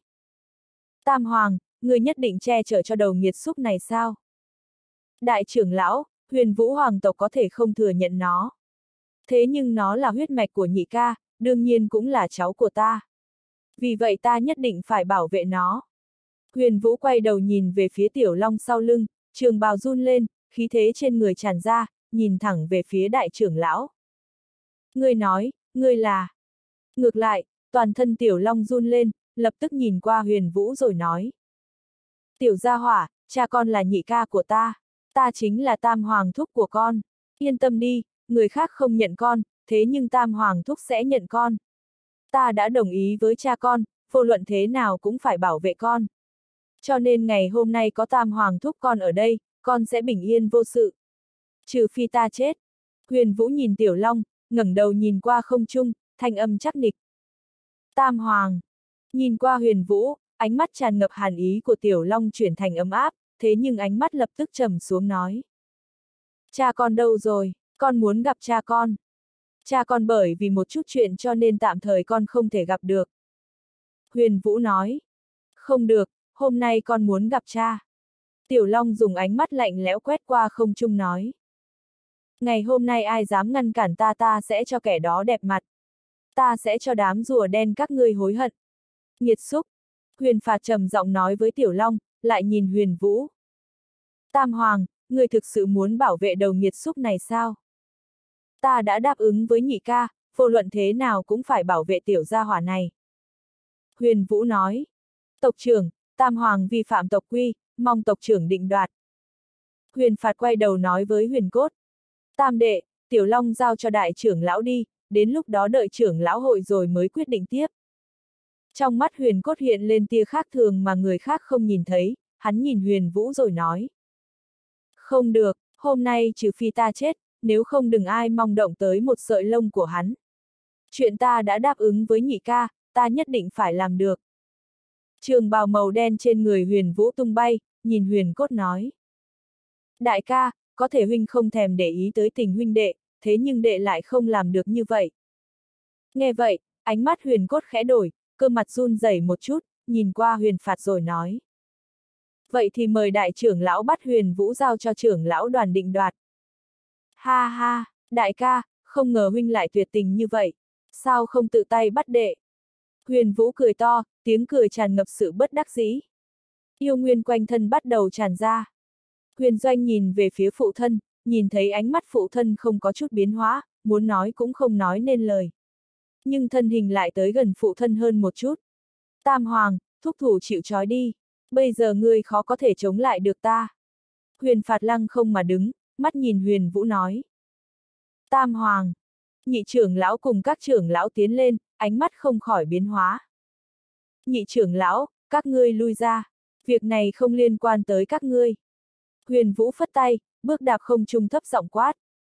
Tam Hoàng, ngươi nhất định che chở cho đầu nghiệt xúc này sao? Đại trưởng lão, Huyền Vũ hoàng tộc có thể không thừa nhận nó. Thế nhưng nó là huyết mạch của nhị ca, đương nhiên cũng là cháu của ta. Vì vậy ta nhất định phải bảo vệ nó. Huyền Vũ quay đầu nhìn về phía Tiểu Long sau lưng, trường bào run lên, khí thế trên người tràn ra, nhìn thẳng về phía đại trưởng lão. Ngươi nói, ngươi là... Ngược lại, toàn thân Tiểu Long run lên, lập tức nhìn qua Huyền Vũ rồi nói. Tiểu gia hỏa, cha con là nhị ca của ta chính là Tam Hoàng thúc của con. Yên tâm đi, người khác không nhận con, thế nhưng Tam Hoàng thúc sẽ nhận con. Ta đã đồng ý với cha con, vô luận thế nào cũng phải bảo vệ con. Cho nên ngày hôm nay có Tam Hoàng thúc con ở đây, con sẽ bình yên vô sự. Trừ phi ta chết. Huyền Vũ nhìn Tiểu Long, ngẩng đầu nhìn qua không trung, thanh âm chắc nịch. Tam Hoàng. Nhìn qua Huyền Vũ, ánh mắt tràn ngập hàn ý của Tiểu Long chuyển thành ấm áp, thế nhưng ánh mắt lập tức trầm xuống nói. Cha con đâu rồi, con muốn gặp cha con. Cha con bởi vì một chút chuyện cho nên tạm thời con không thể gặp được. Huyền Vũ nói. Không được, hôm nay con muốn gặp cha. Tiểu Long dùng ánh mắt lạnh lẽo quét qua không trung nói. Ngày hôm nay ai dám ngăn cản ta sẽ cho kẻ đó đẹp mặt. Ta sẽ cho đám rùa đen các ngươi hối hận. Nghiệt xúc. Huyền Phạt trầm giọng nói với Tiểu Long, lại nhìn Huyền Vũ. Tam Hoàng, ngươi thực sự muốn bảo vệ đầu nghiệt xúc này sao? Ta đã đáp ứng với nhị ca, vô luận thế nào cũng phải bảo vệ tiểu gia hỏa này. Huyền Vũ nói. Tộc trưởng, Tam Hoàng vi phạm tộc quy, mong tộc trưởng định đoạt. Huyền Phạt quay đầu nói với Huyền Cốt. Tam đệ, Tiểu Long giao cho đại trưởng lão đi, đến lúc đó đợi trưởng lão hội rồi mới quyết định tiếp. Trong mắt Huyền Cốt hiện lên tia khác thường mà người khác không nhìn thấy, hắn nhìn Huyền Vũ rồi nói. Không được, hôm nay trừ phi ta chết, nếu không đừng ai mong động tới một sợi lông của hắn. Chuyện ta đã đáp ứng với nhị ca, ta nhất định phải làm được. Trường bào màu đen trên người Huyền Vũ tung bay, nhìn Huyền Cốt nói. Đại ca, có thể huynh không thèm để ý tới tình huynh đệ, thế nhưng đệ lại không làm được như vậy. Nghe vậy, ánh mắt Huyền Cốt khẽ đổi, cơ mặt run rẩy một chút, nhìn qua Huyền Phạt rồi nói. Vậy thì mời đại trưởng lão bắt Huyền Vũ giao cho trưởng lão đoàn định đoạt. Ha ha, đại ca, không ngờ huynh lại tuyệt tình như vậy, sao không tự tay bắt đệ? Huyền Vũ cười to, tiếng cười tràn ngập sự bất đắc dĩ. Yêu nguyên quanh thân bắt đầu tràn ra. Huyền Doanh nhìn về phía phụ thân, nhìn thấy ánh mắt phụ thân không có chút biến hóa, muốn nói cũng không nói nên lời. Nhưng thân hình lại tới gần phụ thân hơn một chút. Tam Hoàng, thúc thủ chịu trói đi, bây giờ ngươi khó có thể chống lại được ta. Huyền Phạt lăng không mà đứng, mắt nhìn Huyền Vũ nói. Tam Hoàng. Nhị trưởng lão cùng các trưởng lão tiến lên, ánh mắt không khỏi biến hóa. Nhị trưởng lão, các ngươi lui ra, việc này không liên quan tới các ngươi. Huyền Vũ phất tay, bước đạp không trung thấp giọng quát.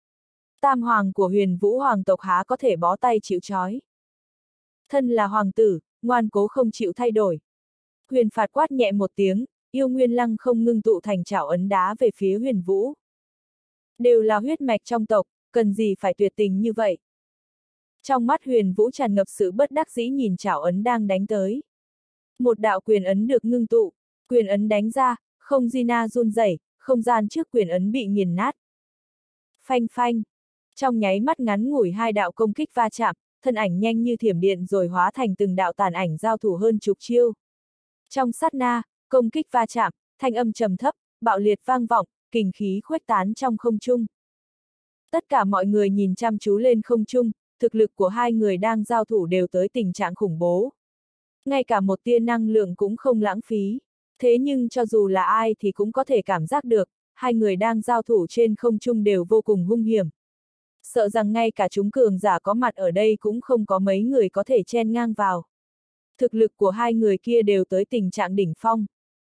Tam Hoàng của Huyền Vũ hoàng tộc há có thể bó tay chịu trói. Thân là hoàng tử, ngoan cố không chịu thay đổi. Huyền Phạt quát nhẹ một tiếng, yêu nguyên lăng không ngưng tụ thành chảo ấn đá về phía Huyền Vũ. Đều là huyết mạch trong tộc, cần gì phải tuyệt tình như vậy. Trong mắt Huyền Vũ tràn ngập sự bất đắc dĩ nhìn chảo ấn đang đánh tới. Một đạo quyền ấn được ngưng tụ, quyền ấn đánh ra, không Gina run rẩy, không gian trước quyền ấn bị nghiền nát. Phanh phanh. Trong nháy mắt ngắn ngủi hai đạo công kích va chạm, thân ảnh nhanh như thiểm điện rồi hóa thành từng đạo tàn ảnh giao thủ hơn chục chiêu. Trong sát na, công kích va chạm, thanh âm trầm thấp, bạo liệt vang vọng, kình khí khuếch tán trong không trung. Tất cả mọi người nhìn chăm chú lên không trung, thực lực của hai người đang giao thủ đều tới tình trạng khủng bố. Ngay cả một tia năng lượng cũng không lãng phí. Thế nhưng cho dù là ai thì cũng có thể cảm giác được, hai người đang giao thủ trên không trung đều vô cùng hung hiểm. Sợ rằng ngay cả chúng cường giả có mặt ở đây cũng không có mấy người có thể chen ngang vào. Thực lực của hai người kia đều tới tình trạng đỉnh phong.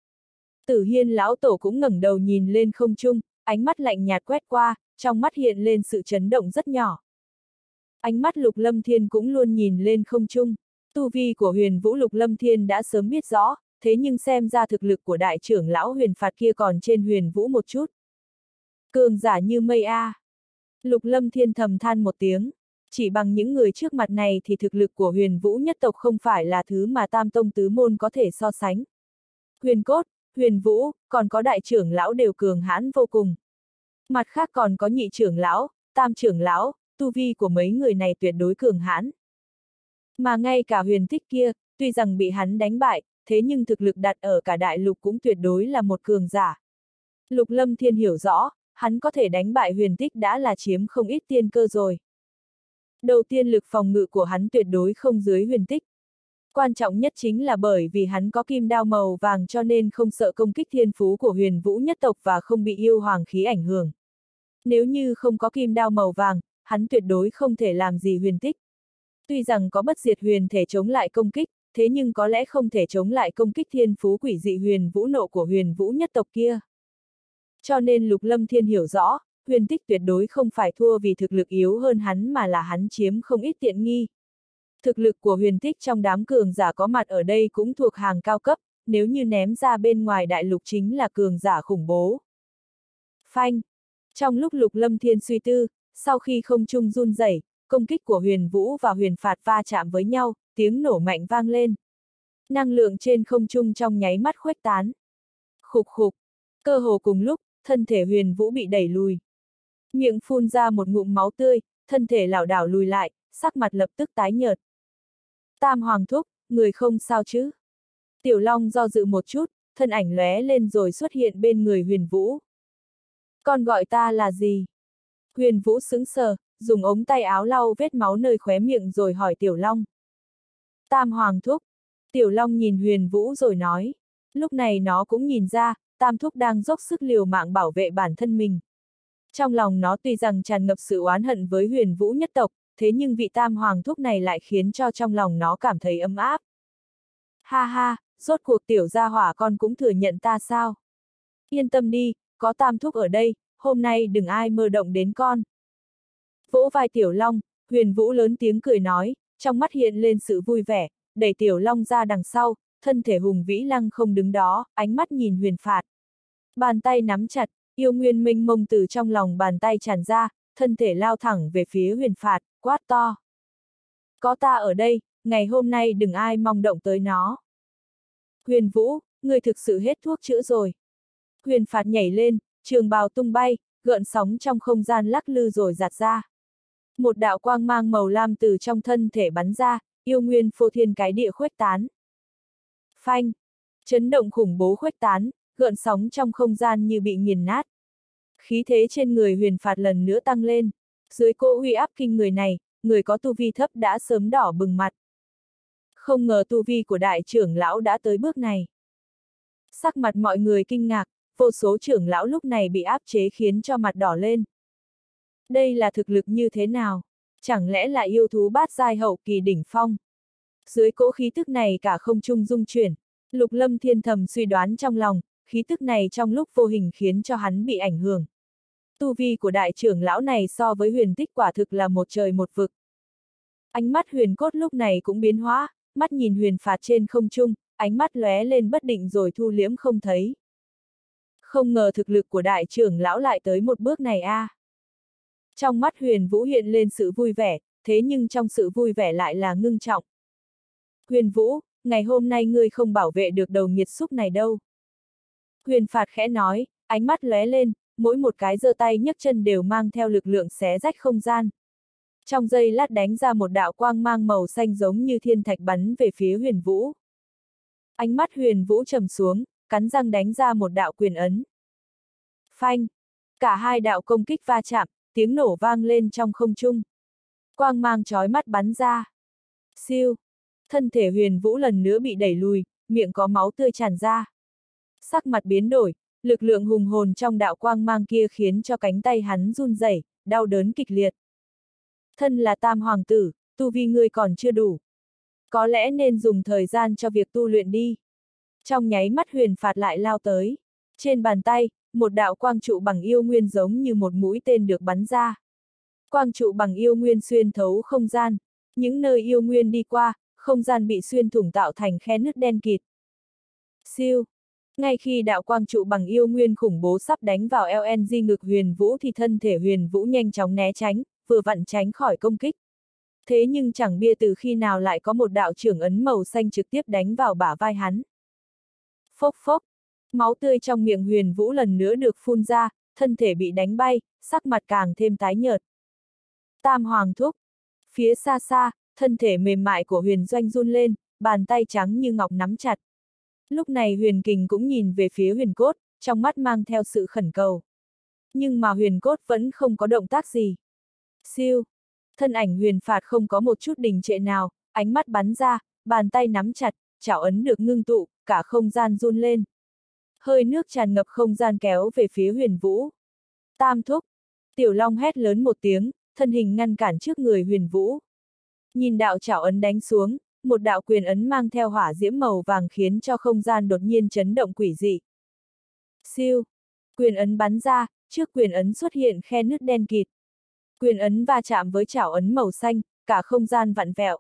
Tử Hiên lão tổ cũng ngẩng đầu nhìn lên không trung, ánh mắt lạnh nhạt quét qua, trong mắt hiện lên sự chấn động rất nhỏ. Ánh mắt Lục Lâm Thiên cũng luôn nhìn lên không trung. Tu vi của Huyền Vũ Lục Lâm Thiên đã sớm biết rõ, thế nhưng xem ra thực lực của đại trưởng lão Huyền Phạt kia còn trên Huyền Vũ một chút. Cường giả như mây a. Lục Lâm Thiên thầm than một tiếng, chỉ bằng những người trước mặt này thì thực lực của Huyền Vũ nhất tộc không phải là thứ mà Tam Tông Tứ Môn có thể so sánh. Huyền Cốt, Huyền Vũ, còn có đại trưởng lão đều cường hãn vô cùng. Mặt khác còn có nhị trưởng lão, tam trưởng lão, tu vi của mấy người này tuyệt đối cường hãn. Mà ngay cả Huyền Tích kia, tuy rằng bị hắn đánh bại, thế nhưng thực lực đặt ở cả đại lục cũng tuyệt đối là một cường giả. Lục Lâm Thiên hiểu rõ, hắn có thể đánh bại Huyền Tích đã là chiếm không ít tiên cơ rồi. Đầu tiên lực phòng ngự của hắn tuyệt đối không dưới Huyền Tích. Quan trọng nhất chính là bởi vì hắn có kim đao màu vàng cho nên không sợ công kích thiên phú của Huyền Vũ nhất tộc và không bị yêu hoàng khí ảnh hưởng. Nếu như không có kim đao màu vàng, hắn tuyệt đối không thể làm gì Huyền Tích. Tuy rằng có bất diệt huyền thể chống lại công kích, thế nhưng có lẽ không thể chống lại công kích thiên phú quỷ dị Huyền Vũ nộ của Huyền Vũ nhất tộc kia. Cho nên Lục Lâm Thiên hiểu rõ, Huyền Tích tuyệt đối không phải thua vì thực lực yếu hơn hắn mà là hắn chiếm không ít tiện nghi. Thực lực của Huyền Tích trong đám cường giả có mặt ở đây cũng thuộc hàng cao cấp, nếu như ném ra bên ngoài đại lục chính là cường giả khủng bố. Phanh! Trong lúc Lục Lâm Thiên suy tư, sau khi không trung run rẩy, công kích của Huyền Vũ và Huyền Phạt va chạm với nhau, tiếng nổ mạnh vang lên. Năng lượng trên không trung trong nháy mắt khuếch tán. Khục khục! Cơ hồ cùng lúc, thân thể Huyền Vũ bị đẩy lùi. Miệng phun ra một ngụm máu tươi, thân thể lảo đảo lùi lại, sắc mặt lập tức tái nhợt. Tam Hoàng Thúc, người không sao chứ? Tiểu Long do dự một chút, thân ảnh lóe lên rồi xuất hiện bên người Huyền Vũ. Con gọi ta là gì? Huyền Vũ sững sờ, dùng ống tay áo lau vết máu nơi khóe miệng rồi hỏi Tiểu Long. Tam Hoàng Thúc. Tiểu Long nhìn Huyền Vũ rồi nói. Lúc này nó cũng nhìn ra, Tam Thúc đang dốc sức liều mạng bảo vệ bản thân mình. Trong lòng nó tuy rằng tràn ngập sự oán hận với Huyền Vũ nhất tộc, thế nhưng vị Tam Hoàng Thúc này lại khiến cho trong lòng nó cảm thấy ấm áp. Ha ha, rốt cuộc tiểu gia hỏa con cũng thừa nhận ta sao? Yên tâm đi, có Tam Thúc ở đây, hôm nay đừng ai mơ động đến con. Vỗ vai Tiểu Long, Huyền Vũ lớn tiếng cười nói, trong mắt hiện lên sự vui vẻ, đẩy Tiểu Long ra đằng sau, thân thể hùng vĩ lăng không đứng đó, ánh mắt nhìn Huyền Phạt. Bàn tay nắm chặt, yêu nguyên mênh mông từ trong lòng bàn tay tràn ra, thân thể lao thẳng về phía Huyền Phạt, quát to. Có ta ở đây, ngày hôm nay đừng ai mong động tới nó. Huyền Vũ, người thực sự hết thuốc chữa rồi. Huyền Phạt nhảy lên, trường bào tung bay, gợn sóng trong không gian lắc lư rồi giạt ra. Một đạo quang mang màu lam từ trong thân thể bắn ra, yêu nguyên phô thiên cái địa khuếch tán. Phanh! Chấn động khủng bố khuếch tán, gợn sóng trong không gian như bị nghiền nát. Khí thế trên người Huyền Phạt lần nữa tăng lên. Dưới cỗ uy áp kinh người này, người có tu vi thấp đã sớm đỏ bừng mặt. Không ngờ tu vi của đại trưởng lão đã tới bước này. Sắc mặt mọi người kinh ngạc, vô số trưởng lão lúc này bị áp chế khiến cho mặt đỏ lên. Đây là thực lực như thế nào? Chẳng lẽ là yêu thú bát giai hậu kỳ đỉnh phong? Dưới cỗ khí tức này cả không trung rung chuyển, Lục Lâm Thiên thầm suy đoán trong lòng, khí tức này trong lúc vô hình khiến cho hắn bị ảnh hưởng. Tu vi của đại trưởng lão này so với Huyền Tích quả thực là một trời một vực. Ánh mắt Huyền Cốt lúc này cũng biến hóa, mắt nhìn Huyền Phạt trên không trung, ánh mắt lóe lên bất định rồi thu liễm không thấy. Không ngờ thực lực của đại trưởng lão lại tới một bước này a. Trong mắt Huyền Vũ hiện lên sự vui vẻ, thế nhưng trong sự vui vẻ lại là ngưng trọng. Huyền Vũ, ngày hôm nay ngươi không bảo vệ được đầu nghiệt xúc này đâu. Huyền Phạt khẽ nói, ánh mắt lóe lên, mỗi một cái giơ tay nhấc chân đều mang theo lực lượng xé rách không gian. Trong giây lát đánh ra một đạo quang mang màu xanh giống như thiên thạch bắn về phía Huyền Vũ. Ánh mắt Huyền Vũ trầm xuống, cắn răng đánh ra một đạo quyền ấn. Phanh! Cả hai đạo công kích va chạm, tiếng nổ vang lên trong không trung. Quang mang chói mắt bắn ra. Siêu! Thân thể Huyền Vũ lần nữa bị đẩy lùi, miệng có máu tươi tràn ra. Sắc mặt biến đổi, lực lượng hùng hồn trong đạo quang mang kia khiến cho cánh tay hắn run rẩy, đau đớn kịch liệt. Thân là Tam Hoàng tử, tu vi ngươi còn chưa đủ. Có lẽ nên dùng thời gian cho việc tu luyện đi. Trong nháy mắt Huyền Phạt lại lao tới. Trên bàn tay, một đạo quang trụ bằng yêu nguyên giống như một mũi tên được bắn ra. Quang trụ bằng yêu nguyên xuyên thấu không gian. Những nơi yêu nguyên đi qua, không gian bị xuyên thủng tạo thành khe nứt đen kịt. Siêu! Ngay khi đạo quang trụ bằng yêu nguyên khủng bố sắp đánh vào LNG ngực Huyền Vũ thì thân thể Huyền Vũ nhanh chóng né tránh, vừa vặn tránh khỏi công kích. Thế nhưng chẳng bia từ khi nào lại có một đạo trưởng ấn màu xanh trực tiếp đánh vào bả vai hắn. Phốc phốc! Máu tươi trong miệng Huyền Vũ lần nữa được phun ra, thân thể bị đánh bay, sắc mặt càng thêm tái nhợt. Tam Hoàng thúc! Phía xa xa, thân thể mềm mại của Huyền Doanh run lên, bàn tay trắng như ngọc nắm chặt. Lúc này Huyền Kình cũng nhìn về phía Huyền Cốt, trong mắt mang theo sự khẩn cầu. Nhưng mà Huyền Cốt vẫn không có động tác gì. Siêu! Thân ảnh Huyền Phạt không có một chút đình trệ nào, ánh mắt bắn ra, bàn tay nắm chặt, chảo ấn được ngưng tụ, cả không gian run lên. Hơi nước tràn ngập không gian kéo về phía Huyền Vũ. Tam thúc! Tiểu Long hét lớn một tiếng, thân hình ngăn cản trước người Huyền Vũ. Nhìn đạo chảo ấn đánh xuống, một đạo quyền ấn mang theo hỏa diễm màu vàng khiến cho không gian đột nhiên chấn động quỷ dị. Siêu! Quyền ấn bắn ra, trước quyền ấn xuất hiện khe nứt đen kịt. Quyền ấn va chạm với chảo ấn màu xanh, cả không gian vặn vẹo.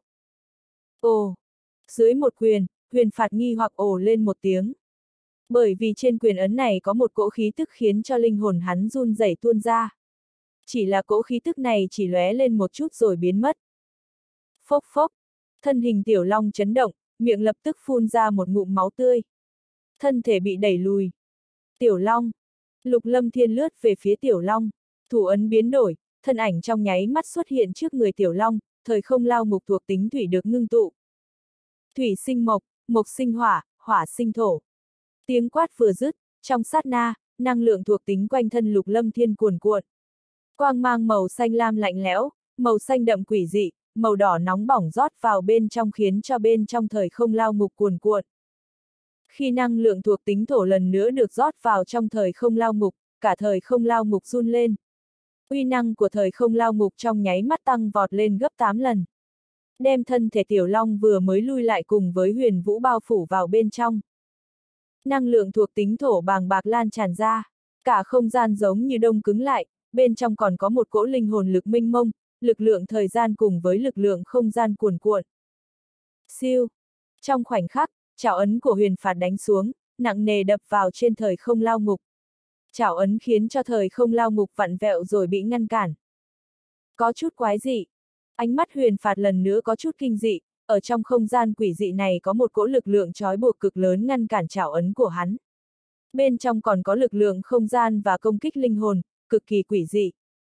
Ồ! Dưới một quyền, Huyền Phạt nghi hoặc ồ lên một tiếng. Bởi vì trên quyền ấn này có một cỗ khí tức khiến cho linh hồn hắn run rẩy tuôn ra. Chỉ là cỗ khí tức này chỉ lóe lên một chút rồi biến mất. Phốc phốc! Thân hình Tiểu Long chấn động, miệng lập tức phun ra một ngụm máu tươi. Thân thể bị đẩy lùi. Tiểu Long! Lục Lâm Thiên lướt về phía Tiểu Long, thủ ấn biến đổi, thân ảnh trong nháy mắt xuất hiện trước người Tiểu Long, thời không lao ngục thuộc tính thủy được ngưng tụ. Thủy sinh mộc, mộc sinh hỏa, hỏa sinh thổ. Tiếng quát vừa dứt, trong sát na, năng lượng thuộc tính quanh thân Lục Lâm Thiên cuồn cuộn. Quang mang màu xanh lam lạnh lẽo, màu xanh đậm quỷ dị, màu đỏ nóng bỏng rót vào bên trong khiến cho bên trong thời không lao ngục cuồn cuộn. Khi năng lượng thuộc tính thổ lần nữa được rót vào trong thời không lao ngục, cả thời không lao ngục run lên. Uy năng của thời không lao ngục trong nháy mắt tăng vọt lên gấp 8 lần. Đem thân thể Tiểu Long vừa mới lui lại cùng với Huyền Vũ bao phủ vào bên trong. Năng lượng thuộc tính thổ bàng bạc lan tràn ra, cả không gian giống như đông cứng lại, bên trong còn có một cỗ linh hồn lực mênh mông, lực lượng thời gian cùng với lực lượng không gian cuồn cuộn. Siêu! Trong khoảnh khắc, chảo ấn của Huyền Phạt đánh xuống, nặng nề đập vào trên thời không lao ngục. Chảo ấn khiến cho thời không lao ngục vặn vẹo rồi bị ngăn cản. Có chút quái dị. Ánh mắt Huyền Phạt lần nữa có chút kinh dị, ở trong không gian quỷ dị này có một cỗ lực lượng trói buộc cực lớn ngăn cản chảo ấn của hắn. Bên trong còn có lực lượng không gian và công kích linh hồn, cực kỳ quỷ dị.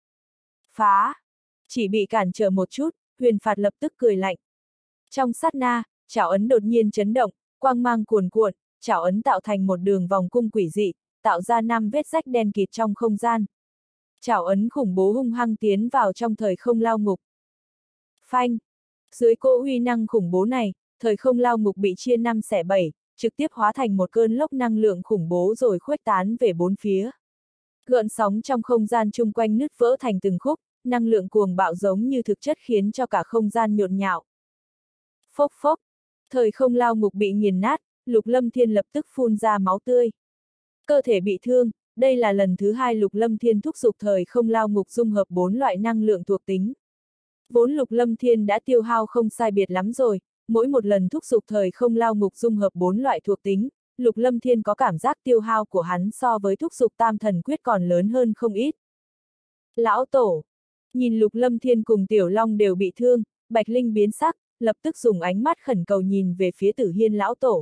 Phá! Chỉ bị cản trở một chút, Huyền Phạt lập tức cười lạnh. Trong sát na, chảo ấn đột nhiên chấn động, quang mang cuồn cuộn, chảo ấn tạo thành một đường vòng cung quỷ dị, tạo ra 5 vết rách đen kịt trong không gian. Chảo ấn khủng bố hung hăng tiến vào trong thời không lao ngục. Phanh! Dưới cỗ uy năng khủng bố này, thời không lao ngục bị chia 5 xẻ 7, trực tiếp hóa thành một cơn lốc năng lượng khủng bố rồi khuếch tán về bốn phía. Gợn sóng trong không gian chung quanh nứt vỡ thành từng khúc, năng lượng cuồng bạo giống như thực chất khiến cho cả không gian nhộn nhạo. Phốc phốc! Thời không lao ngục bị nghiền nát, Lục Lâm Thiên lập tức phun ra máu tươi. Cơ thể bị thương, đây là lần thứ 2 Lục Lâm Thiên thúc giục thời không lao ngục dung hợp 4 loại năng lượng thuộc tính. Vốn Lục Lâm Thiên đã tiêu hao không sai biệt lắm rồi, mỗi một lần thúc giục thời không lao ngục dung hợp 4 loại thuộc tính, Lục Lâm Thiên có cảm giác tiêu hao của hắn so với thúc giục tam thần quyết còn lớn hơn không ít. Lão Tổ! Nhìn Lục Lâm Thiên cùng Tiểu Long đều bị thương, Bạch Linh biến sắc, lập tức dùng ánh mắt khẩn cầu nhìn về phía Tử Hiên lão tổ.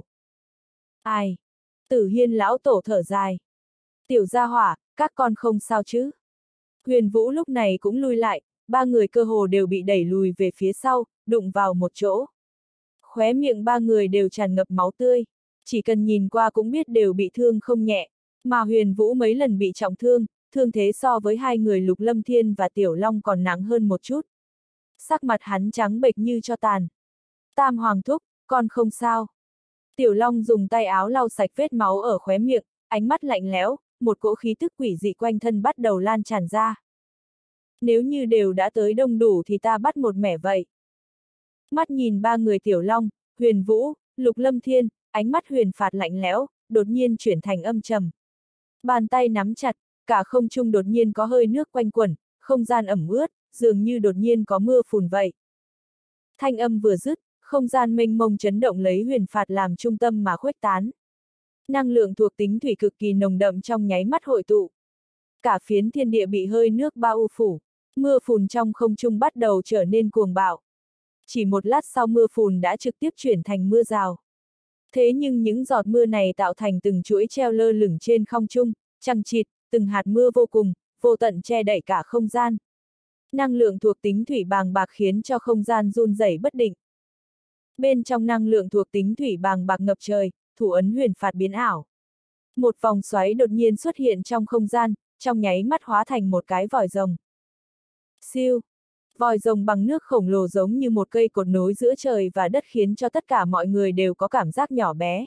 Ai? Tử Hiên lão tổ thở dài. Tiểu gia hỏa, các con không sao chứ? Huyền Vũ lúc này cũng lui lại, ba người cơ hồ đều bị đẩy lùi về phía sau, đụng vào một chỗ. Khóe miệng ba người đều tràn ngập máu tươi, chỉ cần nhìn qua cũng biết đều bị thương không nhẹ, mà Huyền Vũ mấy lần bị trọng thương, thương thế so với hai người Lục Lâm Thiên và Tiểu Long còn nặng hơn một chút. Sắc mặt hắn trắng bệch như cho tàn. Tam Hoàng thúc, con không sao. Tiểu Long dùng tay áo lau sạch vết máu ở khóe miệng, ánh mắt lạnh lẽo, một cỗ khí tức quỷ dị quanh thân bắt đầu lan tràn ra. Nếu như đều đã tới đông đủ thì ta bắt một mẻ vậy. Mắt nhìn ba người Tiểu Long, Huyền Vũ, Lục Lâm Thiên, ánh mắt Huyền Phạt lạnh lẽo, đột nhiên chuyển thành âm trầm. Bàn tay nắm chặt, cả không trung đột nhiên có hơi nước quanh quẩn, không gian ẩm ướt, dường như đột nhiên có mưa phùn vậy. Thanh âm vừa dứt, không gian mênh mông chấn động lấy Huyền Phạt làm trung tâm mà khuếch tán. Năng lượng thuộc tính thủy cực kỳ nồng đậm trong nháy mắt hội tụ. Cả phiến thiên địa bị hơi nước bao phủ, mưa phùn trong không trung bắt đầu trở nên cuồng bạo. Chỉ một lát sau mưa phùn đã trực tiếp chuyển thành mưa rào. Thế nhưng những giọt mưa này tạo thành từng chuỗi treo lơ lửng trên không trung, chằng chịt, từng hạt mưa vô cùng, vô tận che đậy cả không gian. Năng lượng thuộc tính thủy bàng bạc khiến cho không gian run rẩy bất định. Bên trong năng lượng thuộc tính thủy bàng bạc ngập trời, thủ ấn Huyền Phạt biến ảo. Một vòng xoáy đột nhiên xuất hiện trong không gian, trong nháy mắt hóa thành một cái vòi rồng. Siêu! Vòi rồng bằng nước khổng lồ giống như một cây cột nối giữa trời và đất khiến cho tất cả mọi người đều có cảm giác nhỏ bé.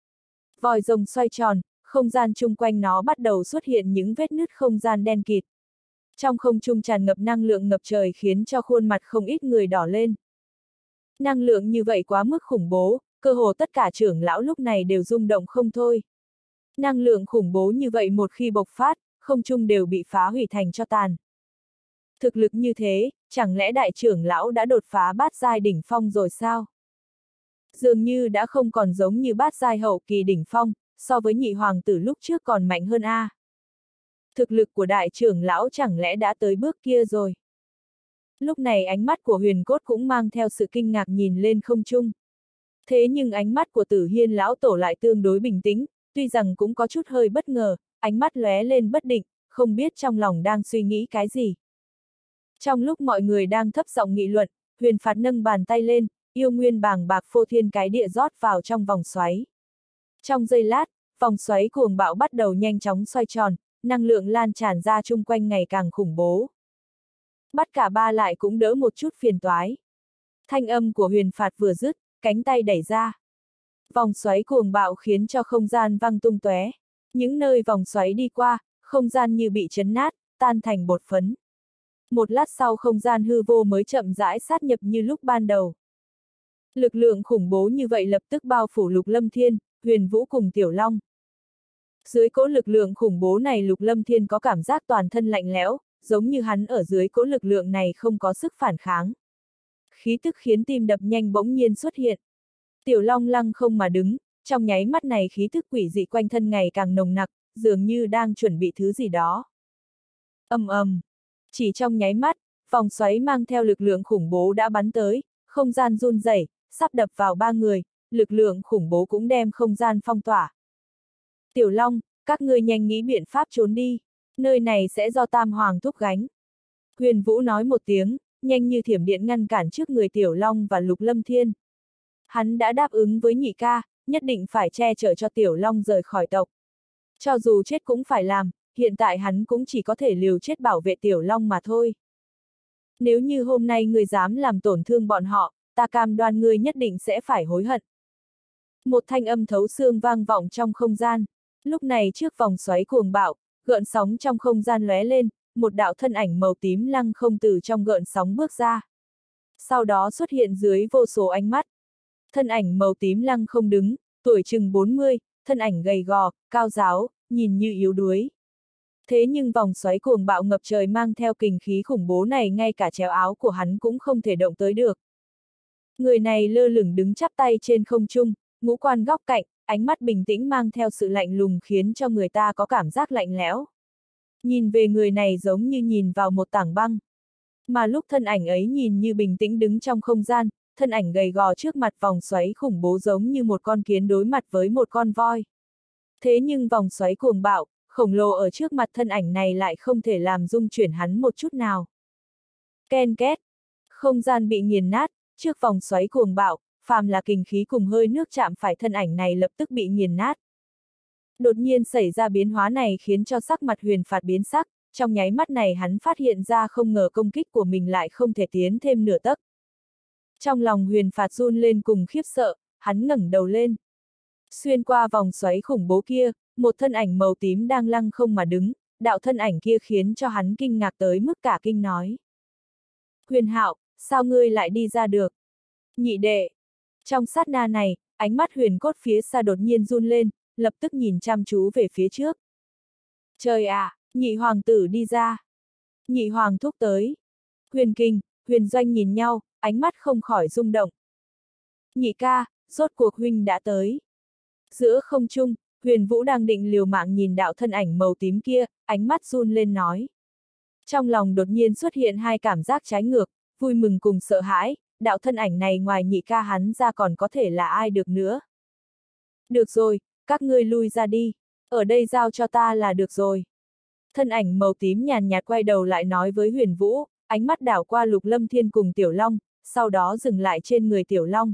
Vòi rồng xoay tròn, không gian chung quanh nó bắt đầu xuất hiện những vết nứt không gian đen kịt. Trong không trung tràn ngập năng lượng ngập trời khiến cho khuôn mặt không ít người đỏ lên. Năng lượng như vậy quá mức khủng bố, cơ hồ tất cả trưởng lão lúc này đều rung động không thôi. Năng lượng khủng bố như vậy một khi bộc phát, không trung đều bị phá hủy thành tro tàn. Thực lực như thế, chẳng lẽ đại trưởng lão đã đột phá bát giai đỉnh phong rồi sao? Dường như đã không còn giống như bát giai hậu kỳ đỉnh phong, so với nhị hoàng tử lúc trước còn mạnh hơn a. Thực lực của đại trưởng lão chẳng lẽ đã tới bước kia rồi? Lúc này ánh mắt của Huyền Cốt cũng mang theo sự kinh ngạc nhìn lên không trung. Thế nhưng ánh mắt của Tử Hiên lão tổ lại tương đối bình tĩnh, tuy rằng cũng có chút hơi bất ngờ, ánh mắt lóe lên bất định, không biết trong lòng đang suy nghĩ cái gì. Trong lúc mọi người đang thấp giọng nghị luận, Huyền Phạt nâng bàn tay lên, yêu nguyên bàng bạc phô thiên cái địa rót vào trong vòng xoáy. Trong giây lát, vòng xoáy cuồng bạo bắt đầu nhanh chóng xoay tròn, năng lượng lan tràn ra chung quanh ngày càng khủng bố. Bắt cả ba lại cũng đỡ một chút phiền toái. Thanh âm của Huyền Phạt vừa dứt, cánh tay đẩy ra. Vòng xoáy cuồng bạo khiến cho không gian văng tung tóe. Những nơi vòng xoáy đi qua, không gian như bị chấn nát, tan thành bột phấn. Một lát sau không gian hư vô mới chậm rãi sát nhập như lúc ban đầu. Lực lượng khủng bố như vậy lập tức bao phủ Lục Lâm Thiên, Huyền Vũ cùng Tiểu Long. Dưới cỗ lực lượng khủng bố này Lục Lâm Thiên có cảm giác toàn thân lạnh lẽo, giống như hắn ở dưới cỗ lực lượng này không có sức phản kháng. Khí tức khiến tim đập nhanh bỗng nhiên xuất hiện. Tiểu Long lăng không mà đứng, trong nháy mắt này khí tức quỷ dị quanh thân ngày càng nồng nặc, dường như đang chuẩn bị thứ gì đó. Ầm ầm. Chỉ trong nháy mắt, vòng xoáy mang theo lực lượng khủng bố đã bắn tới, không gian run rẩy, sắp đập vào ba người, lực lượng khủng bố cũng đem không gian phong tỏa. Tiểu Long, các ngươi nhanh nghĩ biện pháp trốn đi, nơi này sẽ do Tam Hoàng thúc gánh. Huyền Vũ nói một tiếng, nhanh như thiểm điện ngăn cản trước người Tiểu Long và Lục Lâm Thiên. Hắn đã đáp ứng với nhị ca, nhất định phải che chở cho Tiểu Long rời khỏi tộc. Cho dù chết cũng phải làm, hiện tại hắn cũng chỉ có thể liều chết bảo vệ Tiểu Long mà thôi. Nếu như hôm nay ngươi dám làm tổn thương bọn họ, ta cam đoan ngươi nhất định sẽ phải hối hận. Một thanh âm thấu xương vang vọng trong không gian. Lúc này trước vòng xoáy cuồng bạo, gợn sóng trong không gian lóe lên, một đạo thân ảnh màu tím lăng không từ trong gợn sóng bước ra. Sau đó xuất hiện dưới vô số ánh mắt. Thân ảnh màu tím lăng không đứng, tuổi chừng 40, thân ảnh gầy gò, cao ráo, nhìn như yếu đuối. Thế nhưng vòng xoáy cuồng bạo ngập trời mang theo kình khí khủng bố này ngay cả chéo áo của hắn cũng không thể động tới được. Người này lơ lửng đứng chắp tay trên không trung, ngũ quan góc cạnh, ánh mắt bình tĩnh mang theo sự lạnh lùng khiến cho người ta có cảm giác lạnh lẽo. Nhìn về người này giống như nhìn vào một tảng băng. Mà lúc thân ảnh ấy nhìn như bình tĩnh đứng trong không gian, thân ảnh gầy gò trước mặt vòng xoáy khủng bố giống như một con kiến đối mặt với một con voi. Thế nhưng vòng xoáy cuồng bạo, khổng lồ ở trước mặt thân ảnh này lại không thể làm rung chuyển hắn một chút nào. Ken két, không gian bị nghiền nát, trước vòng xoáy cuồng bạo, phàm là kình khí cùng hơi nước chạm phải thân ảnh này lập tức bị nghiền nát. Đột nhiên xảy ra biến hóa này khiến cho sắc mặt Huyền Phạt biến sắc, trong nháy mắt này hắn phát hiện ra không ngờ công kích của mình lại không thể tiến thêm nửa tấc. Trong lòng Huyền Phạt run lên cùng khiếp sợ, hắn ngẩng đầu lên. Xuyên qua vòng xoáy khủng bố kia, một thân ảnh màu tím đang lăng không mà đứng, đạo thân ảnh kia khiến cho hắn kinh ngạc tới mức cả kinh nói. Huyền Hạo, sao ngươi lại đi ra được? Nhị đệ. Trong sát na này, ánh mắt Huyền Cốt phía xa đột nhiên run lên, lập tức nhìn chăm chú về phía trước. Trời ạ, nhị hoàng tử đi ra. Nhị hoàng thúc tới. Huyền Kinh, Huyền Doanh nhìn nhau, ánh mắt không khỏi rung động. Nhị ca, rốt cuộc huynh đã tới. Giữa không trung, Huyền Vũ đang định liều mạng nhìn đạo thân ảnh màu tím kia, ánh mắt run lên nói. Trong lòng đột nhiên xuất hiện hai cảm giác trái ngược, vui mừng cùng sợ hãi, đạo thân ảnh này ngoài nhị ca hắn ra còn có thể là ai được nữa. Được rồi, các ngươi lui ra đi, ở đây giao cho ta là được rồi. Thân ảnh màu tím nhàn nhạt quay đầu lại nói với Huyền Vũ, ánh mắt đảo qua Lục Lâm Thiên cùng Tiểu Long, sau đó dừng lại trên người Tiểu Long.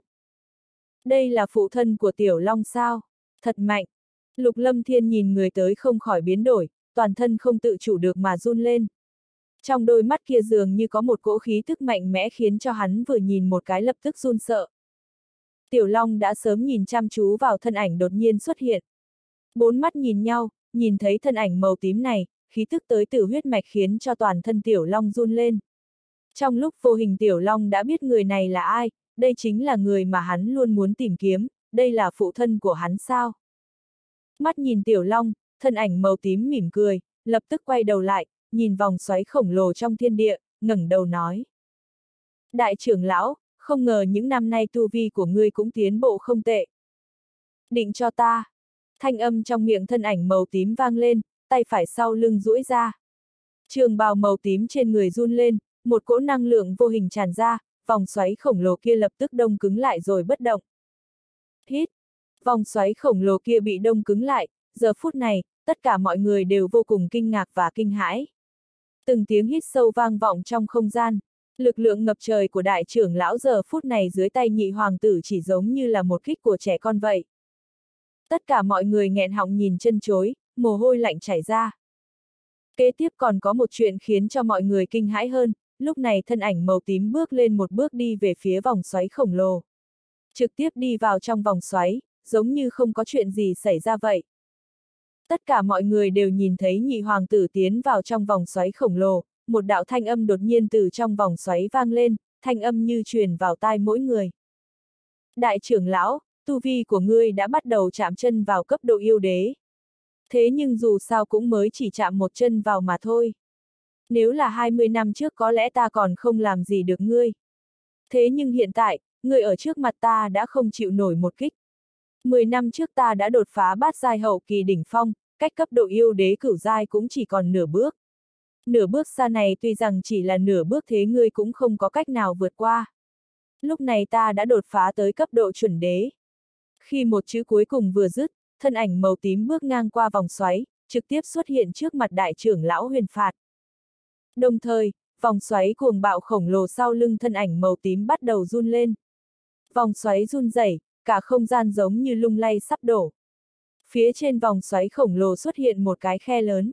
Đây là phụ thân của Tiểu Long sao? Thật mạnh. Lục Lâm Thiên nhìn người tới không khỏi biến đổi, toàn thân không tự chủ được mà run lên. Trong đôi mắt kia dường như có một cỗ khí tức mạnh mẽ khiến cho hắn vừa nhìn một cái lập tức run sợ. Tiểu Long đã sớm nhìn chăm chú vào thân ảnh đột nhiên xuất hiện. Bốn mắt nhìn nhau, nhìn thấy thân ảnh màu tím này, khí tức tới từ huyết mạch khiến cho toàn thân Tiểu Long run lên. Trong lúc vô hình Tiểu Long đã biết người này là ai, đây chính là người mà hắn luôn muốn tìm kiếm, đây là phụ thân của hắn sao? Mắt nhìn Tiểu Long, thân ảnh màu tím mỉm cười, lập tức quay đầu lại, nhìn vòng xoáy khổng lồ trong thiên địa, ngẩng đầu nói. Đại trưởng lão, không ngờ những năm nay tu vi của ngươi cũng tiến bộ không tệ. Định cho ta. Thanh âm trong miệng thân ảnh màu tím vang lên, tay phải sau lưng duỗi ra. Trường bào màu tím trên người run lên, một cỗ năng lượng vô hình tràn ra, vòng xoáy khổng lồ kia lập tức đông cứng lại rồi bất động. Hít! Vòng xoáy khổng lồ kia bị đông cứng lại, giờ phút này, tất cả mọi người đều vô cùng kinh ngạc và kinh hãi. Từng tiếng hít sâu vang vọng trong không gian, lực lượng ngập trời của đại trưởng lão giờ phút này dưới tay nhị hoàng tử chỉ giống như là một kích của trẻ con vậy. Tất cả mọi người nghẹn họng nhìn chân chối, mồ hôi lạnh chảy ra. Kế tiếp còn có một chuyện khiến cho mọi người kinh hãi hơn, lúc này thân ảnh màu tím bước lên một bước đi về phía vòng xoáy khổng lồ. Trực tiếp đi vào trong vòng xoáy, giống như không có chuyện gì xảy ra vậy. Tất cả mọi người đều nhìn thấy nhị hoàng tử tiến vào trong vòng xoáy khổng lồ, một đạo thanh âm đột nhiên từ trong vòng xoáy vang lên, thanh âm như truyền vào tai mỗi người. Đại trưởng lão, tu vi của ngươi đã bắt đầu chạm chân vào cấp độ yêu đế. Thế nhưng dù sao cũng mới chỉ chạm một chân vào mà thôi. Nếu là 20 năm trước có lẽ ta còn không làm gì được ngươi. Thế nhưng hiện tại, ngươi ở trước mặt ta đã không chịu nổi một kích. 10 năm trước ta đã đột phá bát giai hậu kỳ đỉnh phong, cách cấp độ yêu đế cửu giai cũng chỉ còn nửa bước. Nửa bước xa này tuy rằng chỉ là nửa bước thế ngươi cũng không có cách nào vượt qua. Lúc này ta đã đột phá tới cấp độ chuẩn đế. Khi một chữ cuối cùng vừa dứt, thân ảnh màu tím bước ngang qua vòng xoáy, trực tiếp xuất hiện trước mặt đại trưởng lão Huyền Phạt. Đồng thời, vòng xoáy cuồng bạo khổng lồ sau lưng thân ảnh màu tím bắt đầu run lên. Vòng xoáy run rẩy, cả không gian giống như lung lay sắp đổ. Phía trên vòng xoáy khổng lồ xuất hiện một cái khe lớn.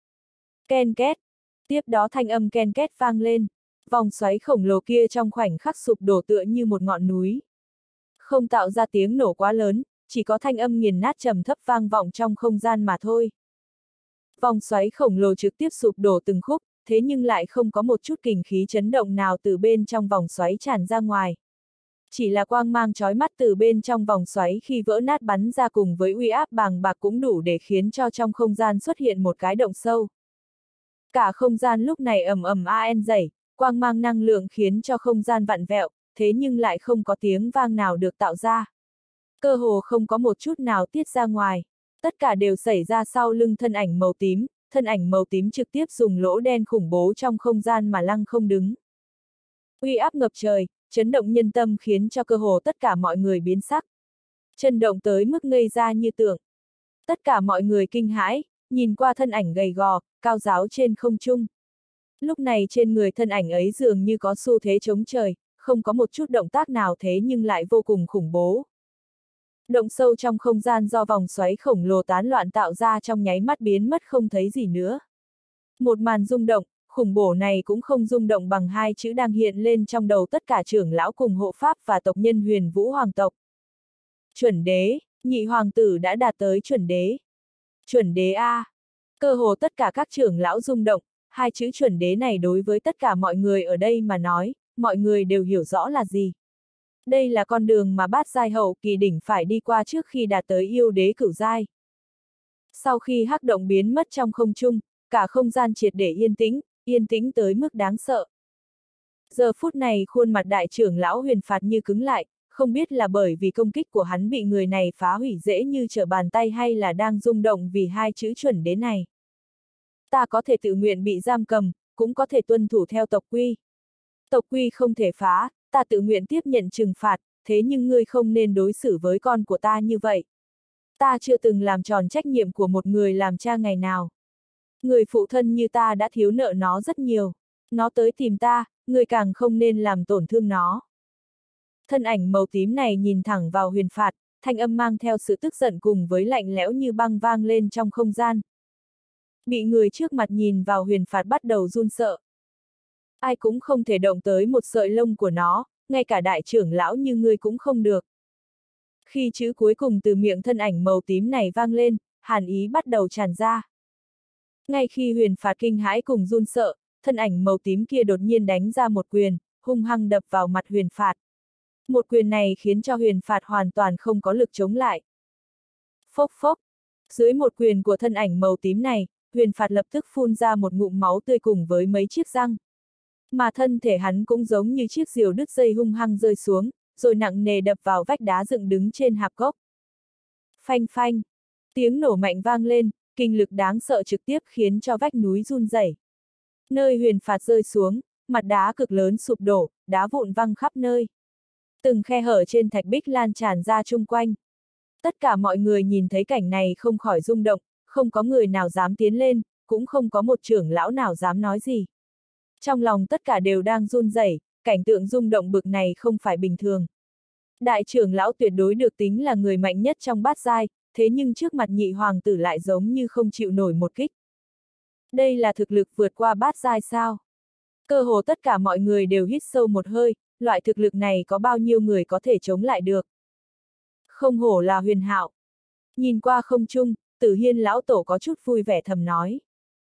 Ken két. Tiếp đó thanh âm ken két vang lên. Vòng xoáy khổng lồ kia trong khoảnh khắc sụp đổ tựa như một ngọn núi. Không tạo ra tiếng nổ quá lớn, chỉ có thanh âm nghiền nát trầm thấp vang vọng trong không gian mà thôi. Vòng xoáy khổng lồ trực tiếp sụp đổ từng khúc, thế nhưng lại không có một chút kình khí chấn động nào từ bên trong vòng xoáy tràn ra ngoài. Chỉ là quang mang chói mắt từ bên trong vòng xoáy khi vỡ nát bắn ra cùng với uy áp bàng bạc cũng đủ để khiến cho trong không gian xuất hiện một cái động sâu. Cả không gian lúc này ầm ầm rẩy, quang mang năng lượng khiến cho không gian vặn vẹo, thế nhưng lại không có tiếng vang nào được tạo ra. Cơ hồ không có một chút nào tiết ra ngoài. Tất cả đều xảy ra sau lưng thân ảnh màu tím trực tiếp dùng lỗ đen khủng bố trong không gian mà lăng không đứng. Uy áp ngập trời, chấn động nhân tâm khiến cho cơ hồ tất cả mọi người biến sắc. Chấn động tới mức ngây ra như tượng. Tất cả mọi người kinh hãi, nhìn qua thân ảnh gầy gò, cao ráo trên không trung. Lúc này trên người thân ảnh ấy dường như có xu thế chống trời, không có một chút động tác nào thế nhưng lại vô cùng khủng bố. Động sâu trong không gian do vòng xoáy khổng lồ tán loạn tạo ra trong nháy mắt biến mất không thấy gì nữa. Một màn rung động, khủng bố này cũng không rung động bằng hai chữ đang hiện lên trong đầu tất cả trưởng lão cùng hộ pháp và tộc nhân Huyền Vũ Hoàng tộc. Chuẩn đế, nhị hoàng tử đã đạt tới chuẩn đế. Chuẩn đế A. Cơ hồ tất cả các trưởng lão rung động, hai chữ chuẩn đế này đối với tất cả mọi người ở đây mà nói, mọi người đều hiểu rõ là gì. Đây là con đường mà bát giai hậu kỳ đỉnh phải đi qua trước khi đạt tới yêu đế cửu giai. Sau khi hắc động biến mất trong không trung, cả không gian triệt để yên tĩnh tới mức đáng sợ. Giờ phút này khuôn mặt đại trưởng lão Huyền Phạt như cứng lại, không biết là bởi vì công kích của hắn bị người này phá hủy dễ như trở bàn tay hay là đang rung động vì hai chữ chuẩn đế này. Ta có thể tự nguyện bị giam cầm, cũng có thể tuân thủ theo tộc quy. Tộc quy không thể phá, ta tự nguyện tiếp nhận trừng phạt, thế nhưng ngươi không nên đối xử với con của ta như vậy. Ta chưa từng làm tròn trách nhiệm của một người làm cha ngày nào. Người phụ thân như ta đã thiếu nợ nó rất nhiều. Nó tới tìm ta, ngươi càng không nên làm tổn thương nó. Thân ảnh màu tím này nhìn thẳng vào Huyền Phạt, thanh âm mang theo sự tức giận cùng với lạnh lẽo như băng vang lên trong không gian. Bị người trước mặt nhìn vào Huyền Phạt bắt đầu run sợ. Ai cũng không thể động tới một sợi lông của nó, ngay cả đại trưởng lão như ngươi cũng không được. Khi chữ cuối cùng từ miệng thân ảnh màu tím này vang lên, hàn ý bắt đầu tràn ra. Ngay khi Huyền Phạt kinh hãi cùng run sợ, thân ảnh màu tím kia đột nhiên đánh ra một quyền, hung hăng đập vào mặt Huyền Phạt. Một quyền này khiến cho Huyền Phạt hoàn toàn không có lực chống lại. Phốc phốc, dưới một quyền của thân ảnh màu tím này, Huyền Phạt lập tức phun ra một ngụm máu tươi cùng với mấy chiếc răng. Mà thân thể hắn cũng giống như chiếc diều đứt dây hung hăng rơi xuống, rồi nặng nề đập vào vách đá dựng đứng trên hạp cốc. Phanh phanh, tiếng nổ mạnh vang lên, kinh lực đáng sợ trực tiếp khiến cho vách núi run rẩy. Nơi Huyền Phạt rơi xuống, mặt đá cực lớn sụp đổ, đá vụn văng khắp nơi. Từng khe hở trên thạch bích lan tràn ra chung quanh. Tất cả mọi người nhìn thấy cảnh này không khỏi rung động, không có người nào dám tiến lên, cũng không có một trưởng lão nào dám nói gì. Trong lòng tất cả đều đang run rẩy, cảnh tượng rung động bực này không phải bình thường. Đại trưởng lão tuyệt đối được tính là người mạnh nhất trong bát giai, thế nhưng trước mặt nhị hoàng tử lại giống như không chịu nổi một kích. Đây là thực lực vượt qua bát giai sao? Cơ hồ tất cả mọi người đều hít sâu một hơi, loại thực lực này có bao nhiêu người có thể chống lại được? Không hổ là Huyền Hạo. Nhìn qua không trung, Tử Hiên lão tổ có chút vui vẻ thầm nói.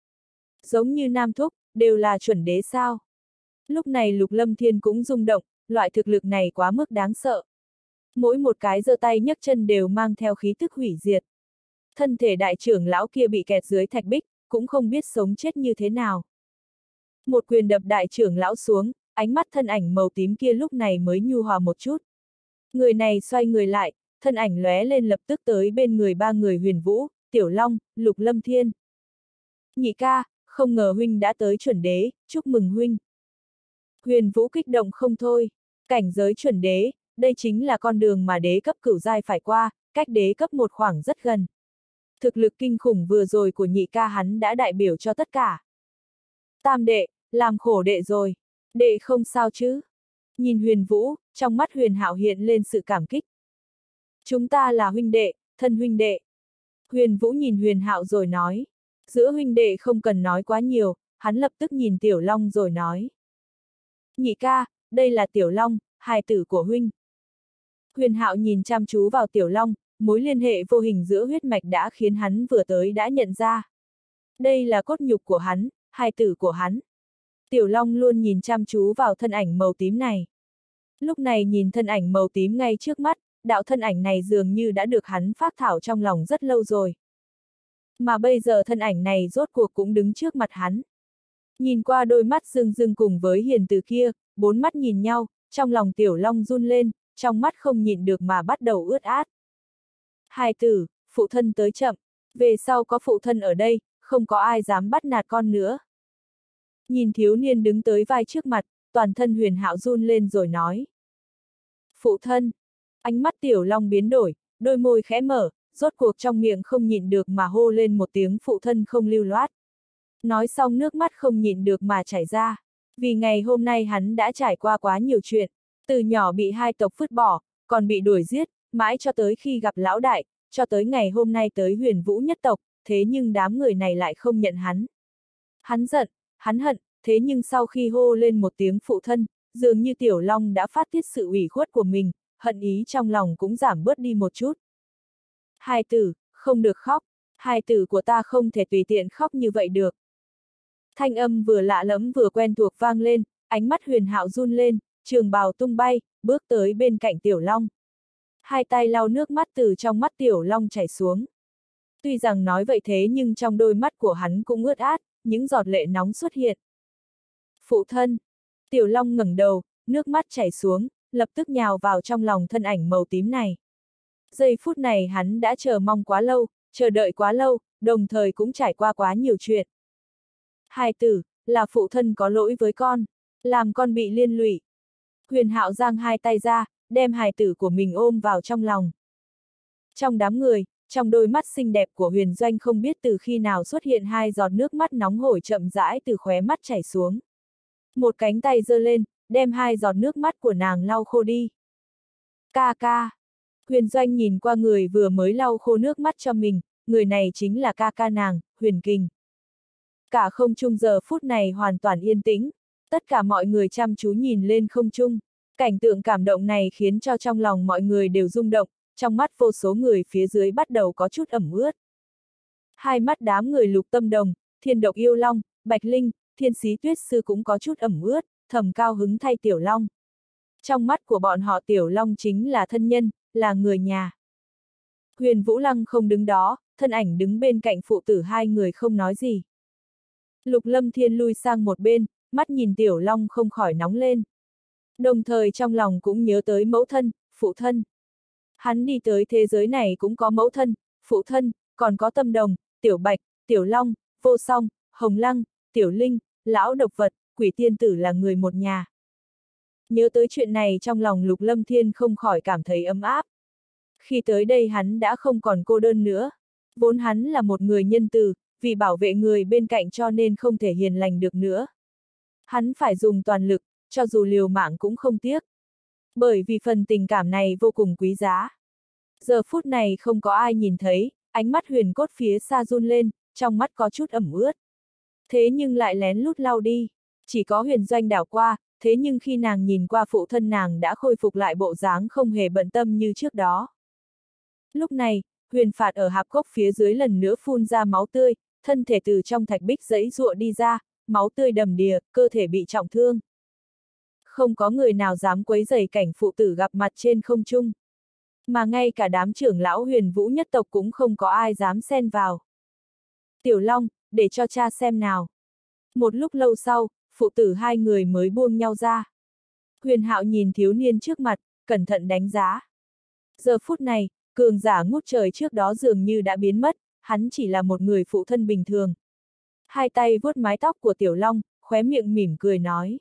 Giống như Nam Thúc, đều là chuẩn đế sao? Lúc này Lục Lâm Thiên cũng rung động, loại thực lực này quá mức đáng sợ. Mỗi một cái giơ tay nhấc chân đều mang theo khí tức hủy diệt. Thân thể đại trưởng lão kia bị kẹt dưới thạch bích, cũng không biết sống chết như thế nào. Một quyền đập đại trưởng lão xuống, ánh mắt thân ảnh màu tím kia lúc này mới nhu hòa một chút. Người này xoay người lại, thân ảnh lóe lên lập tức tới bên người ba người Huyền Vũ, Tiểu Long, Lục Lâm Thiên. Nhị ca, không ngờ huynh đã tới chuẩn đế, chúc mừng huynh. Huyền Vũ kích động không thôi, cảnh giới chuẩn đế, đây chính là con đường mà đế cấp cửu giai phải qua, cách đế cấp một khoảng rất gần. Thực lực kinh khủng vừa rồi của nhị ca hắn đã đại biểu cho tất cả. Tam đệ, làm khổ đệ rồi, đệ không sao chứ? Nhìn Huyền Vũ, trong mắt Huyền Hạo hiện lên sự cảm kích. Chúng ta là huynh đệ, thân huynh đệ. Huyền Vũ nhìn Huyền Hạo rồi nói. Giữa huynh đệ không cần nói quá nhiều, hắn lập tức nhìn Tiểu Long rồi nói. Nhị ca, đây là Tiểu Long, hài tử của huynh. Huyền Hạo nhìn chăm chú vào Tiểu Long, mối liên hệ vô hình giữa huyết mạch đã khiến hắn vừa tới đã nhận ra. Đây là cốt nhục của hắn, hài tử của hắn. Tiểu Long luôn nhìn chăm chú vào thân ảnh màu tím này. Lúc này nhìn thân ảnh màu tím ngay trước mắt, đạo thân ảnh này dường như đã được hắn phác thảo trong lòng rất lâu rồi. Mà bây giờ thân ảnh này rốt cuộc cũng đứng trước mặt hắn. Nhìn qua đôi mắt rưng rưng cùng với hiền từ kia, bốn mắt nhìn nhau, trong lòng Tiểu Long run lên, trong mắt không nhịn được mà bắt đầu ướt át. Hài tử, phụ thân tới chậm, về sau có phụ thân ở đây, không có ai dám bắt nạt con nữa. Nhìn thiếu niên đứng tới vai trước mặt, toàn thân Huyền Hạo run lên rồi nói. Phụ thân! Ánh mắt Tiểu Long biến đổi, đôi môi khẽ mở, rốt cuộc trong miệng không nhịn được mà hô lên một tiếng phụ thân không lưu loát. Nói xong nước mắt không nhịn được mà chảy ra. Vì ngày hôm nay hắn đã trải qua quá nhiều chuyện, từ nhỏ bị hai tộc vứt bỏ, còn bị đuổi giết, mãi cho tới khi gặp lão đại, cho tới ngày hôm nay tới Huyền Vũ nhất tộc, thế nhưng đám người này lại không nhận hắn. Hắn giận, hắn hận, thế nhưng sau khi hô lên một tiếng phụ thân, dường như Tiểu Long đã phát tiết sự ủy khuất của mình, hận ý trong lòng cũng giảm bớt đi một chút. Hài tử, không được khóc, hài tử của ta không thể tùy tiện khóc như vậy được. Thanh âm vừa lạ lẫm vừa quen thuộc vang lên, ánh mắt Huyền Hạo run lên, trường bào tung bay, bước tới bên cạnh Tiểu Long. Hai tay lau nước mắt từ trong mắt Tiểu Long chảy xuống. Tuy rằng nói vậy thế nhưng trong đôi mắt của hắn cũng ướt át, những giọt lệ nóng xuất hiện. Phụ thân! Tiểu Long ngẩng đầu, nước mắt chảy xuống, lập tức nhào vào trong lòng thân ảnh màu tím này. Giây phút này hắn đã chờ mong quá lâu, chờ đợi quá lâu, đồng thời cũng trải qua quá nhiều chuyện. Hài tử, là phụ thân có lỗi với con, làm con bị liên lụy. Huyền Hạo giang hai tay ra, đem hài tử của mình ôm vào trong lòng. Trong đám người, trong đôi mắt xinh đẹp của Huyền Doanh không biết từ khi nào xuất hiện hai giọt nước mắt nóng hổi chậm rãi từ khóe mắt chảy xuống. Một cánh tay giơ lên, đem hai giọt nước mắt của nàng lau khô đi. Ca ca! Huyền Doanh nhìn qua người vừa mới lau khô nước mắt cho mình, người này chính là ca ca nàng, Huyền Kình. Cả không trung giờ phút này hoàn toàn yên tĩnh, tất cả mọi người chăm chú nhìn lên không trung. Cảnh tượng cảm động này khiến cho trong lòng mọi người đều rung động, trong mắt vô số người phía dưới bắt đầu có chút ẩm ướt. Hai mắt đám người Lục Tâm Đồng, Thiên Độc Yêu Long, Bạch Linh, Thiên Xí Tuyết Sư cũng có chút ẩm ướt, thầm cao hứng thay Tiểu Long. Trong mắt của bọn họ Tiểu Long chính là thân nhân, là người nhà. Huyền Vũ Lăng không đứng đó, thân ảnh đứng bên cạnh phụ tử hai người không nói gì. Lục Lâm Thiên lui sang một bên, mắt nhìn Tiểu Long không khỏi nóng lên. Đồng thời trong lòng cũng nhớ tới mẫu thân, phụ thân. Hắn đi tới thế giới này cũng có mẫu thân, phụ thân, còn có Tâm Đồng, Tiểu Bạch, Tiểu Long, Vô Song, Hồng Lăng, Tiểu Linh, Lão Độc Vật, Quỷ Tiên Tử là người một nhà. Nhớ tới chuyện này trong lòng Lục Lâm Thiên không khỏi cảm thấy ấm áp. Khi tới đây hắn đã không còn cô đơn nữa. Vốn hắn là một người nhân từ, vì bảo vệ người bên cạnh cho nên không thể hiền lành được nữa. Hắn phải dùng toàn lực, cho dù liều mạng cũng không tiếc. Bởi vì phần tình cảm này vô cùng quý giá. Giờ phút này không có ai nhìn thấy, ánh mắt Huyền Cốt phía xa run lên, trong mắt có chút ẩm ướt. Thế nhưng lại lén lút lau đi. Chỉ có Huyền Doanh đảo qua, thế nhưng khi nàng nhìn qua phụ thân nàng đã khôi phục lại bộ dáng không hề bận tâm như trước đó. Lúc này, Huyền Phạt ở hạp cốc phía dưới lần nữa phun ra máu tươi, thân thể từ trong thạch bích giãy giụa đi ra, máu tươi đầm đìa, cơ thể bị trọng thương. Không có người nào dám quấy rầy cảnh phụ tử gặp mặt trên không trung. Mà ngay cả đám trưởng lão Huyền Vũ nhất tộc cũng không có ai dám xen vào. Tiểu Long, để cho cha xem nào. Một lúc lâu sau, phụ tử hai người mới buông nhau ra. Huyền Hạo nhìn thiếu niên trước mặt, cẩn thận đánh giá. Giờ phút này, cường giả ngút trời trước đó dường như đã biến mất, hắn chỉ là một người phụ thân bình thường. Hai tay vuốt mái tóc của Tiểu Long, khóe miệng mỉm cười nói.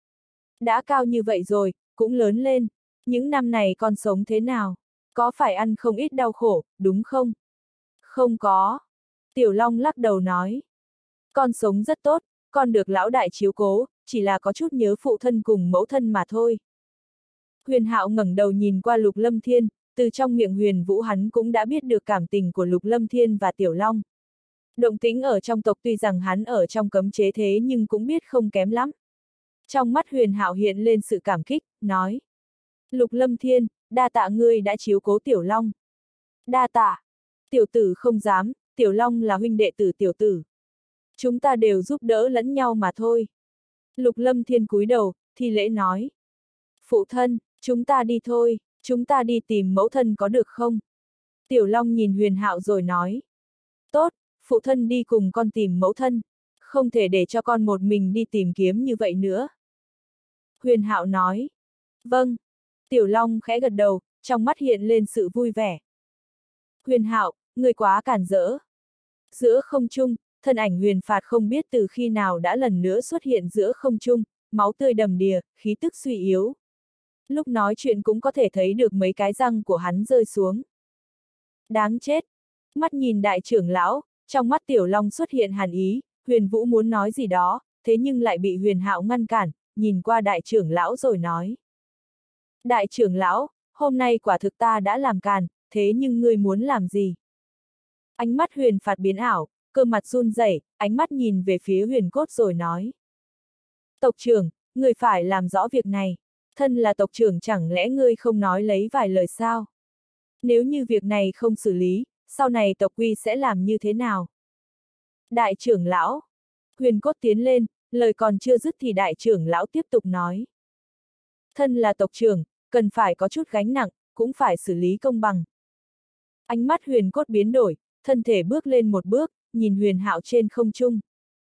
Đã cao như vậy rồi, cũng lớn lên. Những năm này con sống thế nào? Có phải ăn không ít đau khổ, đúng không? Không có. Tiểu Long lắc đầu nói. Con sống rất tốt, con được lão đại chiếu cố, chỉ là có chút nhớ phụ thân cùng mẫu thân mà thôi. Huyền Hạo ngẩng đầu nhìn qua Lục Lâm Thiên, từ trong miệng Huyền Vũ hắn cũng đã biết được cảm tình của Lục Lâm Thiên và Tiểu Long. Động tĩnh ở trong tộc tuy rằng hắn ở trong cấm chế thế nhưng cũng biết không kém lắm. Trong mắt Huyền Hạo hiện lên sự cảm kích, nói. Lục Lâm Thiên, đa tạ ngươi đã chiếu cố Tiểu Long. Đa tạ. Tiểu tử không dám, Tiểu Long là huynh đệ tử tiểu tử. Chúng ta đều giúp đỡ lẫn nhau mà thôi. Lục Lâm Thiên cúi đầu, thi lễ nói. Phụ thân, chúng ta đi thôi, chúng ta đi tìm mẫu thân có được không? Tiểu Long nhìn Huyền Hạo rồi nói. Tốt, phụ thân đi cùng con tìm mẫu thân. Không thể để cho con một mình đi tìm kiếm như vậy nữa. Huyền Hạo nói. Vâng. Tiểu Long khẽ gật đầu, trong mắt hiện lên sự vui vẻ. Huyền Hạo, người quá cản rỡ. Giữa không trung, thân ảnh Huyền Phạt không biết từ khi nào đã lần nữa xuất hiện giữa không trung, máu tươi đầm đìa, khí tức suy yếu. Lúc nói chuyện cũng có thể thấy được mấy cái răng của hắn rơi xuống. Đáng chết! Mắt nhìn đại trưởng lão, trong mắt Tiểu Long xuất hiện hàn ý, Huyền Vũ muốn nói gì đó, thế nhưng lại bị Huyền Hạo ngăn cản, nhìn qua đại trưởng lão rồi nói. Đại trưởng lão, hôm nay quả thực ta đã làm càn, thế nhưng ngươi muốn làm gì? Ánh mắt Huyền Phạt biến ảo, cơ mặt run rẩy, ánh mắt nhìn về phía Huyền Cốt rồi nói. Tộc trưởng, ngươi phải làm rõ việc này. Thân là tộc trưởng chẳng lẽ ngươi không nói lấy vài lời sao? Nếu như việc này không xử lý, sau này tộc quy sẽ làm như thế nào? Đại trưởng lão, Huyền Cốt tiến lên, lời còn chưa dứt thì đại trưởng lão tiếp tục nói. Thân là tộc trưởng, cần phải có chút gánh nặng, cũng phải xử lý công bằng. Ánh mắt Huyền Cốt biến đổi, thân thể bước lên một bước, nhìn Huyền Hạo trên không trung.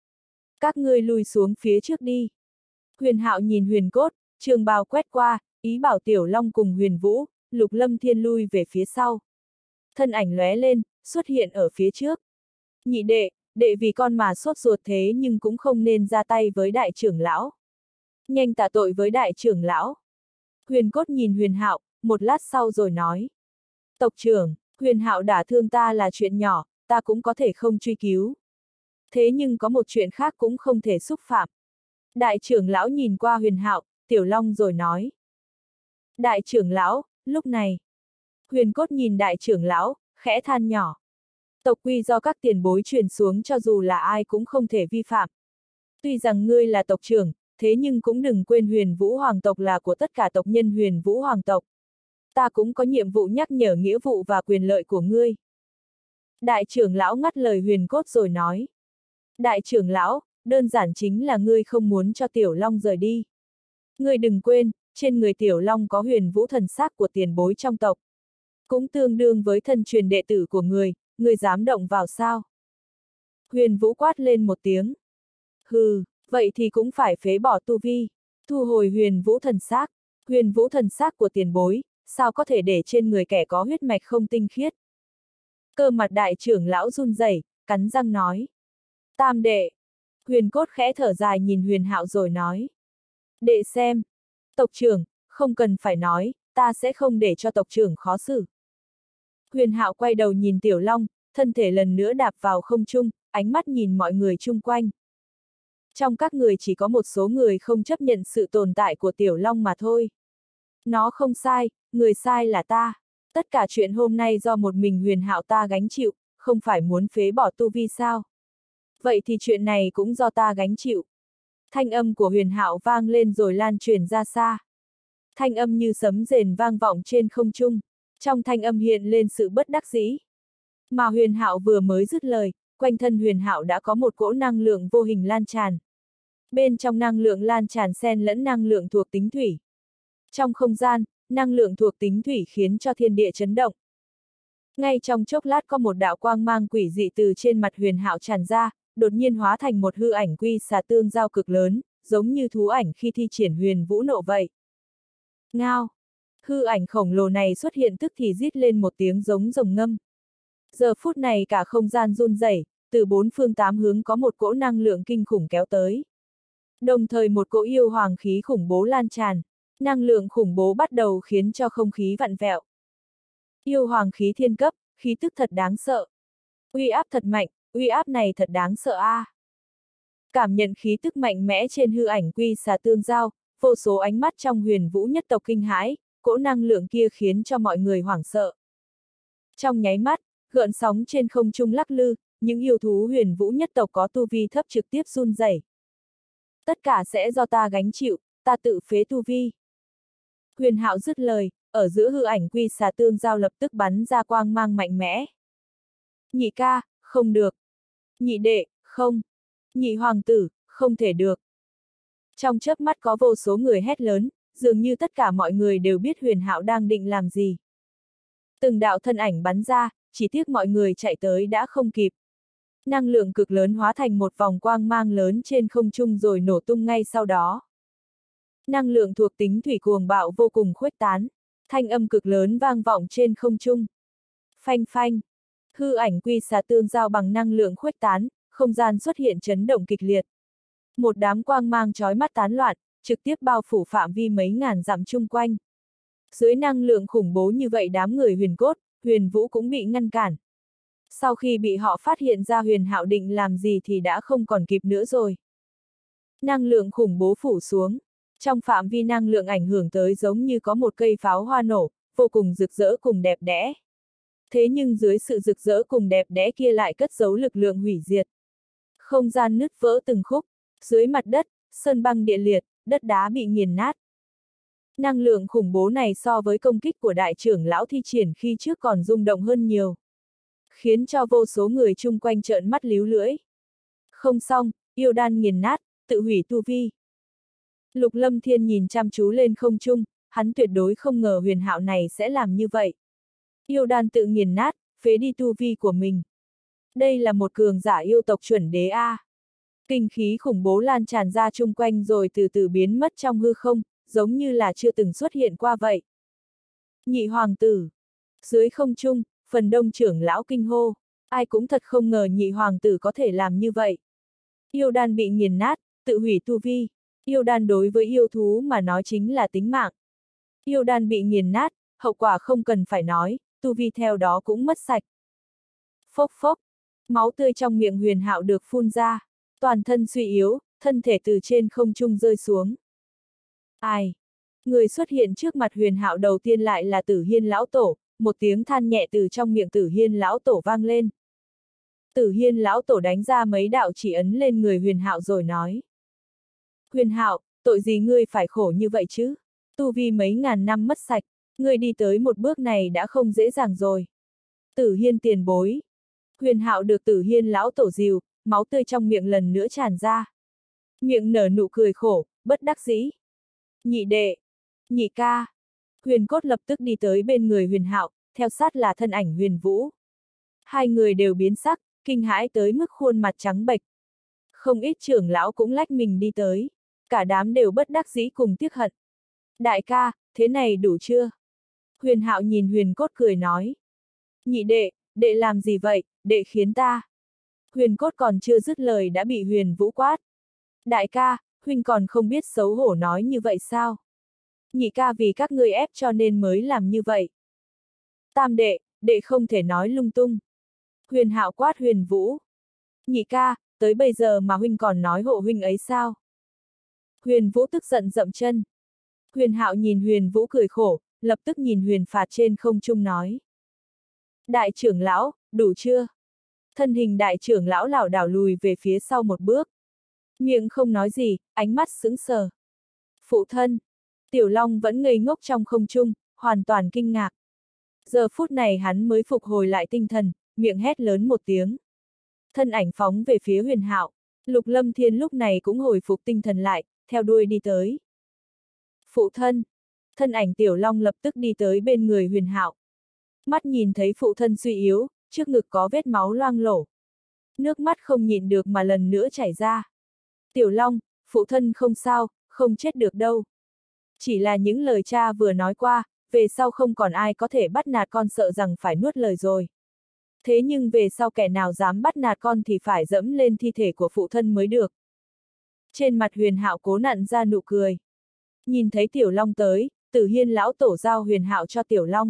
Các ngươi lùi xuống phía trước đi. Huyền Hạo nhìn Huyền Cốt, trường bào quét qua, ý bảo Tiểu Long cùng Huyền Vũ, Lục Lâm Thiên lui về phía sau. Thân ảnh lóe lên, xuất hiện ở phía trước. Nhị đệ, đệ vì con mà sốt ruột thế nhưng cũng không nên ra tay với đại trưởng lão. Nhanh tạ tội với đại trưởng lão. Huyền Cốt nhìn Huyền Hạo, một lát sau rồi nói. Tộc trưởng, Huyền Hạo đả thương ta là chuyện nhỏ, ta cũng có thể không truy cứu. Thế nhưng có một chuyện khác cũng không thể xúc phạm. Đại trưởng lão nhìn qua Huyền Hạo, Tiểu Long rồi nói. Đại trưởng lão, lúc này. Huyền Cốt nhìn đại trưởng lão, khẽ than nhỏ. Tộc quy do các tiền bối truyền xuống cho dù là ai cũng không thể vi phạm. Tuy rằng ngươi là tộc trưởng, thế nhưng cũng đừng quên Huyền Vũ Hoàng tộc là của tất cả tộc nhân Huyền Vũ Hoàng tộc. Ta cũng có nhiệm vụ nhắc nhở nghĩa vụ và quyền lợi của ngươi. Đại trưởng lão ngắt lời Huyền Cốt rồi nói. Đại trưởng lão, đơn giản chính là ngươi không muốn cho Tiểu Long rời đi. Ngươi đừng quên, trên người Tiểu Long có Huyền Vũ thần sắc của tiền bối trong tộc. Cũng tương đương với thân truyền đệ tử của ngươi dám động vào sao? Huyền Vũ quát lên một tiếng. Hừ, vậy thì cũng phải phế bỏ tu vi, thu hồi Huyền Vũ thần sắc. Huyền Vũ thần sắc của tiền bối, sao có thể để trên người kẻ có huyết mạch không tinh khiết? Cơ mặt đại trưởng lão run rẩy, cắn răng nói. Tam đệ. Huyền Cốt khẽ thở dài nhìn Huyền Hạo rồi nói. Đệ xem. Tộc trưởng, không cần phải nói, ta sẽ không để cho tộc trưởng khó xử. Huyền Hạo quay đầu nhìn Tiểu Long, thân thể lần nữa đạp vào không trung, ánh mắt nhìn mọi người chung quanh. Trong các người chỉ có một số người không chấp nhận sự tồn tại của Tiểu Long mà thôi. Nó không sai, người sai là ta. Tất cả chuyện hôm nay do một mình Huyền Hạo ta gánh chịu, không phải muốn phế bỏ tu vi sao? Vậy thì chuyện này cũng do ta gánh chịu. Thanh âm của Huyền Hạo vang lên rồi lan truyền ra xa. Thanh âm như sấm rền vang vọng trên không trung. Trong thanh âm hiện lên sự bất đắc dĩ. Mà Huyền Hạo vừa mới dứt lời, quanh thân Huyền Hạo đã có một cỗ năng lượng vô hình lan tràn. Bên trong năng lượng lan tràn xen lẫn năng lượng thuộc tính thủy. Trong không gian, năng lượng thuộc tính thủy khiến cho thiên địa chấn động. Ngay trong chốc lát có một đạo quang mang quỷ dị từ trên mặt Huyền Hạo tràn ra, đột nhiên hóa thành một hư ảnh quy xà tương giao cực lớn, giống như thú ảnh khi thi triển Huyền Vũ nộ vậy. Ngao! Hư ảnh khổng lồ này xuất hiện tức thì rít lên một tiếng giống rồng ngâm. Giờ phút này cả không gian run rẩy, từ bốn phương tám hướng có một cỗ năng lượng kinh khủng kéo tới. Đồng thời một cỗ yêu hoàng khí khủng bố lan tràn, năng lượng khủng bố bắt đầu khiến cho không khí vặn vẹo. Yêu hoàng khí thiên cấp, khí tức thật đáng sợ. Uy áp thật mạnh, uy áp này thật đáng sợ a. Cảm nhận khí tức mạnh mẽ trên hư ảnh quy xà tương giao, vô số ánh mắt trong Huyền Vũ nhất tộc kinh hãi, cỗ năng lượng kia khiến cho mọi người hoảng sợ. Trong nháy mắt, gợn sóng trên không trung lắc lư, những yêu thú Huyền Vũ nhất tộc có tu vi thấp trực tiếp run rẩy. Tất cả sẽ do ta gánh chịu, ta tự phế tu vi. Huyền Hạo dứt lời, ở giữa hư ảnh quy xà tương giao lập tức bắn ra quang mang mạnh mẽ. Nhị ca, không được. Nhị đệ, không. Nhị hoàng tử, không thể được. Trong chớp mắt có vô số người hét lớn, dường như tất cả mọi người đều biết Huyền Hạo đang định làm gì. Từng đạo thân ảnh bắn ra, chỉ tiếc mọi người chạy tới đã không kịp. Năng lượng cực lớn hóa thành một vòng quang mang lớn trên không trung rồi nổ tung ngay sau đó. Năng lượng thuộc tính thủy cuồng bạo vô cùng khuếch tán, thanh âm cực lớn vang vọng trên không trung. Phanh phanh, hư ảnh quy xà tương giao bằng năng lượng khuếch tán, không gian xuất hiện chấn động kịch liệt. Một đám quang mang chói mắt tán loạn, trực tiếp bao phủ phạm vi mấy ngàn dặm chung quanh. Dưới năng lượng khủng bố như vậy đám người Huyền Cốt, Huyền Vũ cũng bị ngăn cản. Sau khi bị họ phát hiện ra Huyền Hạo định làm gì thì đã không còn kịp nữa rồi. Năng lượng khủng bố phủ xuống. Trong phạm vi năng lượng ảnh hưởng tới giống như có một cây pháo hoa nổ, vô cùng rực rỡ cùng đẹp đẽ. Thế nhưng dưới sự rực rỡ cùng đẹp đẽ kia lại cất giấu lực lượng hủy diệt. Không gian nứt vỡ từng khúc, dưới mặt đất, sơn băng địa liệt, đất đá bị nghiền nát. Năng lượng khủng bố này so với công kích của đại trưởng lão thi triển khi trước còn rung động hơn nhiều. Khiến cho vô số người chung quanh trợn mắt líu lưỡi. Không xong, yêu đan nghiền nát, tự hủy tu vi. Lục Lâm Thiên nhìn chăm chú lên không trung, hắn tuyệt đối không ngờ Huyền Hạo này sẽ làm như vậy. Yêu đan tự nghiền nát, phế đi tu vi của mình. Đây là một cường giả yêu tộc chuẩn đế A. Kinh khí khủng bố lan tràn ra chung quanh rồi từ từ biến mất trong hư không, giống như là chưa từng xuất hiện qua vậy. Nhị hoàng tử. Dưới không trung, phần đông trưởng lão kinh hô. Ai cũng thật không ngờ nhị hoàng tử có thể làm như vậy. Yêu đan bị nghiền nát, tự hủy tu vi. Yêu đan đối với yêu thú mà nói chính là tính mạng. Yêu đan bị nghiền nát, hậu quả không cần phải nói, tu vi theo đó cũng mất sạch. Phốc phốc, máu tươi trong miệng Huyền Hạo được phun ra, toàn thân suy yếu, thân thể từ trên không trung rơi xuống. Ai? Người xuất hiện trước mặt Huyền Hạo đầu tiên lại là Tử Hiên lão tổ, một tiếng than nhẹ từ trong miệng Tử Hiên lão tổ vang lên. Tử Hiên lão tổ đánh ra mấy đạo chỉ ấn lên người Huyền Hạo rồi nói. Huyền Hạo, tội gì ngươi phải khổ như vậy chứ? Tu vi mấy ngàn năm mất sạch, ngươi đi tới một bước này đã không dễ dàng rồi. Tử Hiên tiền bối. Huyền Hạo được Tử Hiên lão tổ dìu, máu tươi trong miệng lần nữa tràn ra. Miệng nở nụ cười khổ, bất đắc dĩ. Nhị đệ, nhị ca. Huyền Cốt lập tức đi tới bên người Huyền Hạo, theo sát là thân ảnh Huyền Vũ. Hai người đều biến sắc, kinh hãi tới mức khuôn mặt trắng bệch. Không ít trưởng lão cũng lách mình đi tới. Cả đám đều bất đắc dĩ cùng tiếc hận. Đại ca, thế này đủ chưa? Huyền Hạo nhìn Huyền Cốt cười nói. Nhị đệ, đệ làm gì vậy, đệ khiến ta. Huyền Cốt còn chưa dứt lời đã bị Huyền Vũ quát. Đại ca, huynh còn không biết xấu hổ nói như vậy sao? Nhị ca vì các ngươi ép cho nên mới làm như vậy. Tam đệ, đệ không thể nói lung tung. Huyền Hạo quát Huyền Vũ. Nhị ca, tới bây giờ mà huynh còn nói hộ huynh ấy sao? Huyền Vũ tức giận dậm chân. Huyền Hạo nhìn Huyền Vũ cười khổ, lập tức nhìn Huyền Phạt trên không trung nói. Đại trưởng lão, đủ chưa? Thân hình đại trưởng lão lảo đảo lùi về phía sau một bước. Miệng không nói gì, ánh mắt sững sờ. Phụ thân. Tiểu Long vẫn ngây ngốc trong không trung, hoàn toàn kinh ngạc. Giờ phút này hắn mới phục hồi lại tinh thần, miệng hét lớn một tiếng. Thân ảnh phóng về phía Huyền Hạo. Lục Lâm Thiên lúc này cũng hồi phục tinh thần lại, theo đuôi đi tới. Phụ thân. Thân ảnh Tiểu Long lập tức đi tới bên người Huyền Hạo. Mắt nhìn thấy phụ thân suy yếu, trước ngực có vết máu loang lổ. Nước mắt không nhịn được mà lần nữa chảy ra. Tiểu Long, phụ thân không sao, không chết được đâu. Chỉ là những lời cha vừa nói qua, về sau không còn ai có thể bắt nạt con, sợ rằng phải nuốt lời rồi. Thế nhưng về sau kẻ nào dám bắt nạt con thì phải dẫm lên thi thể của phụ thân mới được. Trên mặt Huyền Hạo cố nặn ra nụ cười. Nhìn thấy Tiểu Long tới, Tử Hiên lão tổ giao Huyền Hạo cho Tiểu Long.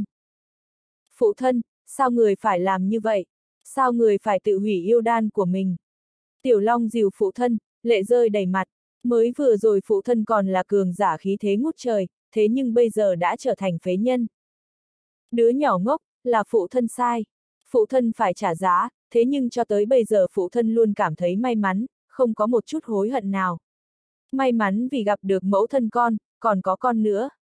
Phụ thân, sao người phải làm như vậy? Sao người phải tự hủy yêu đan của mình? Tiểu Long dìu phụ thân, lệ rơi đầy mặt. Mới vừa rồi phụ thân còn là cường giả khí thế ngút trời, thế nhưng bây giờ đã trở thành phế nhân. Đứa nhỏ ngốc, là phụ thân sai. Phụ thân phải trả giá, thế nhưng cho tới bây giờ phụ thân luôn cảm thấy may mắn, không có một chút hối hận nào. May mắn vì gặp được mẫu thân con, còn có con nữa.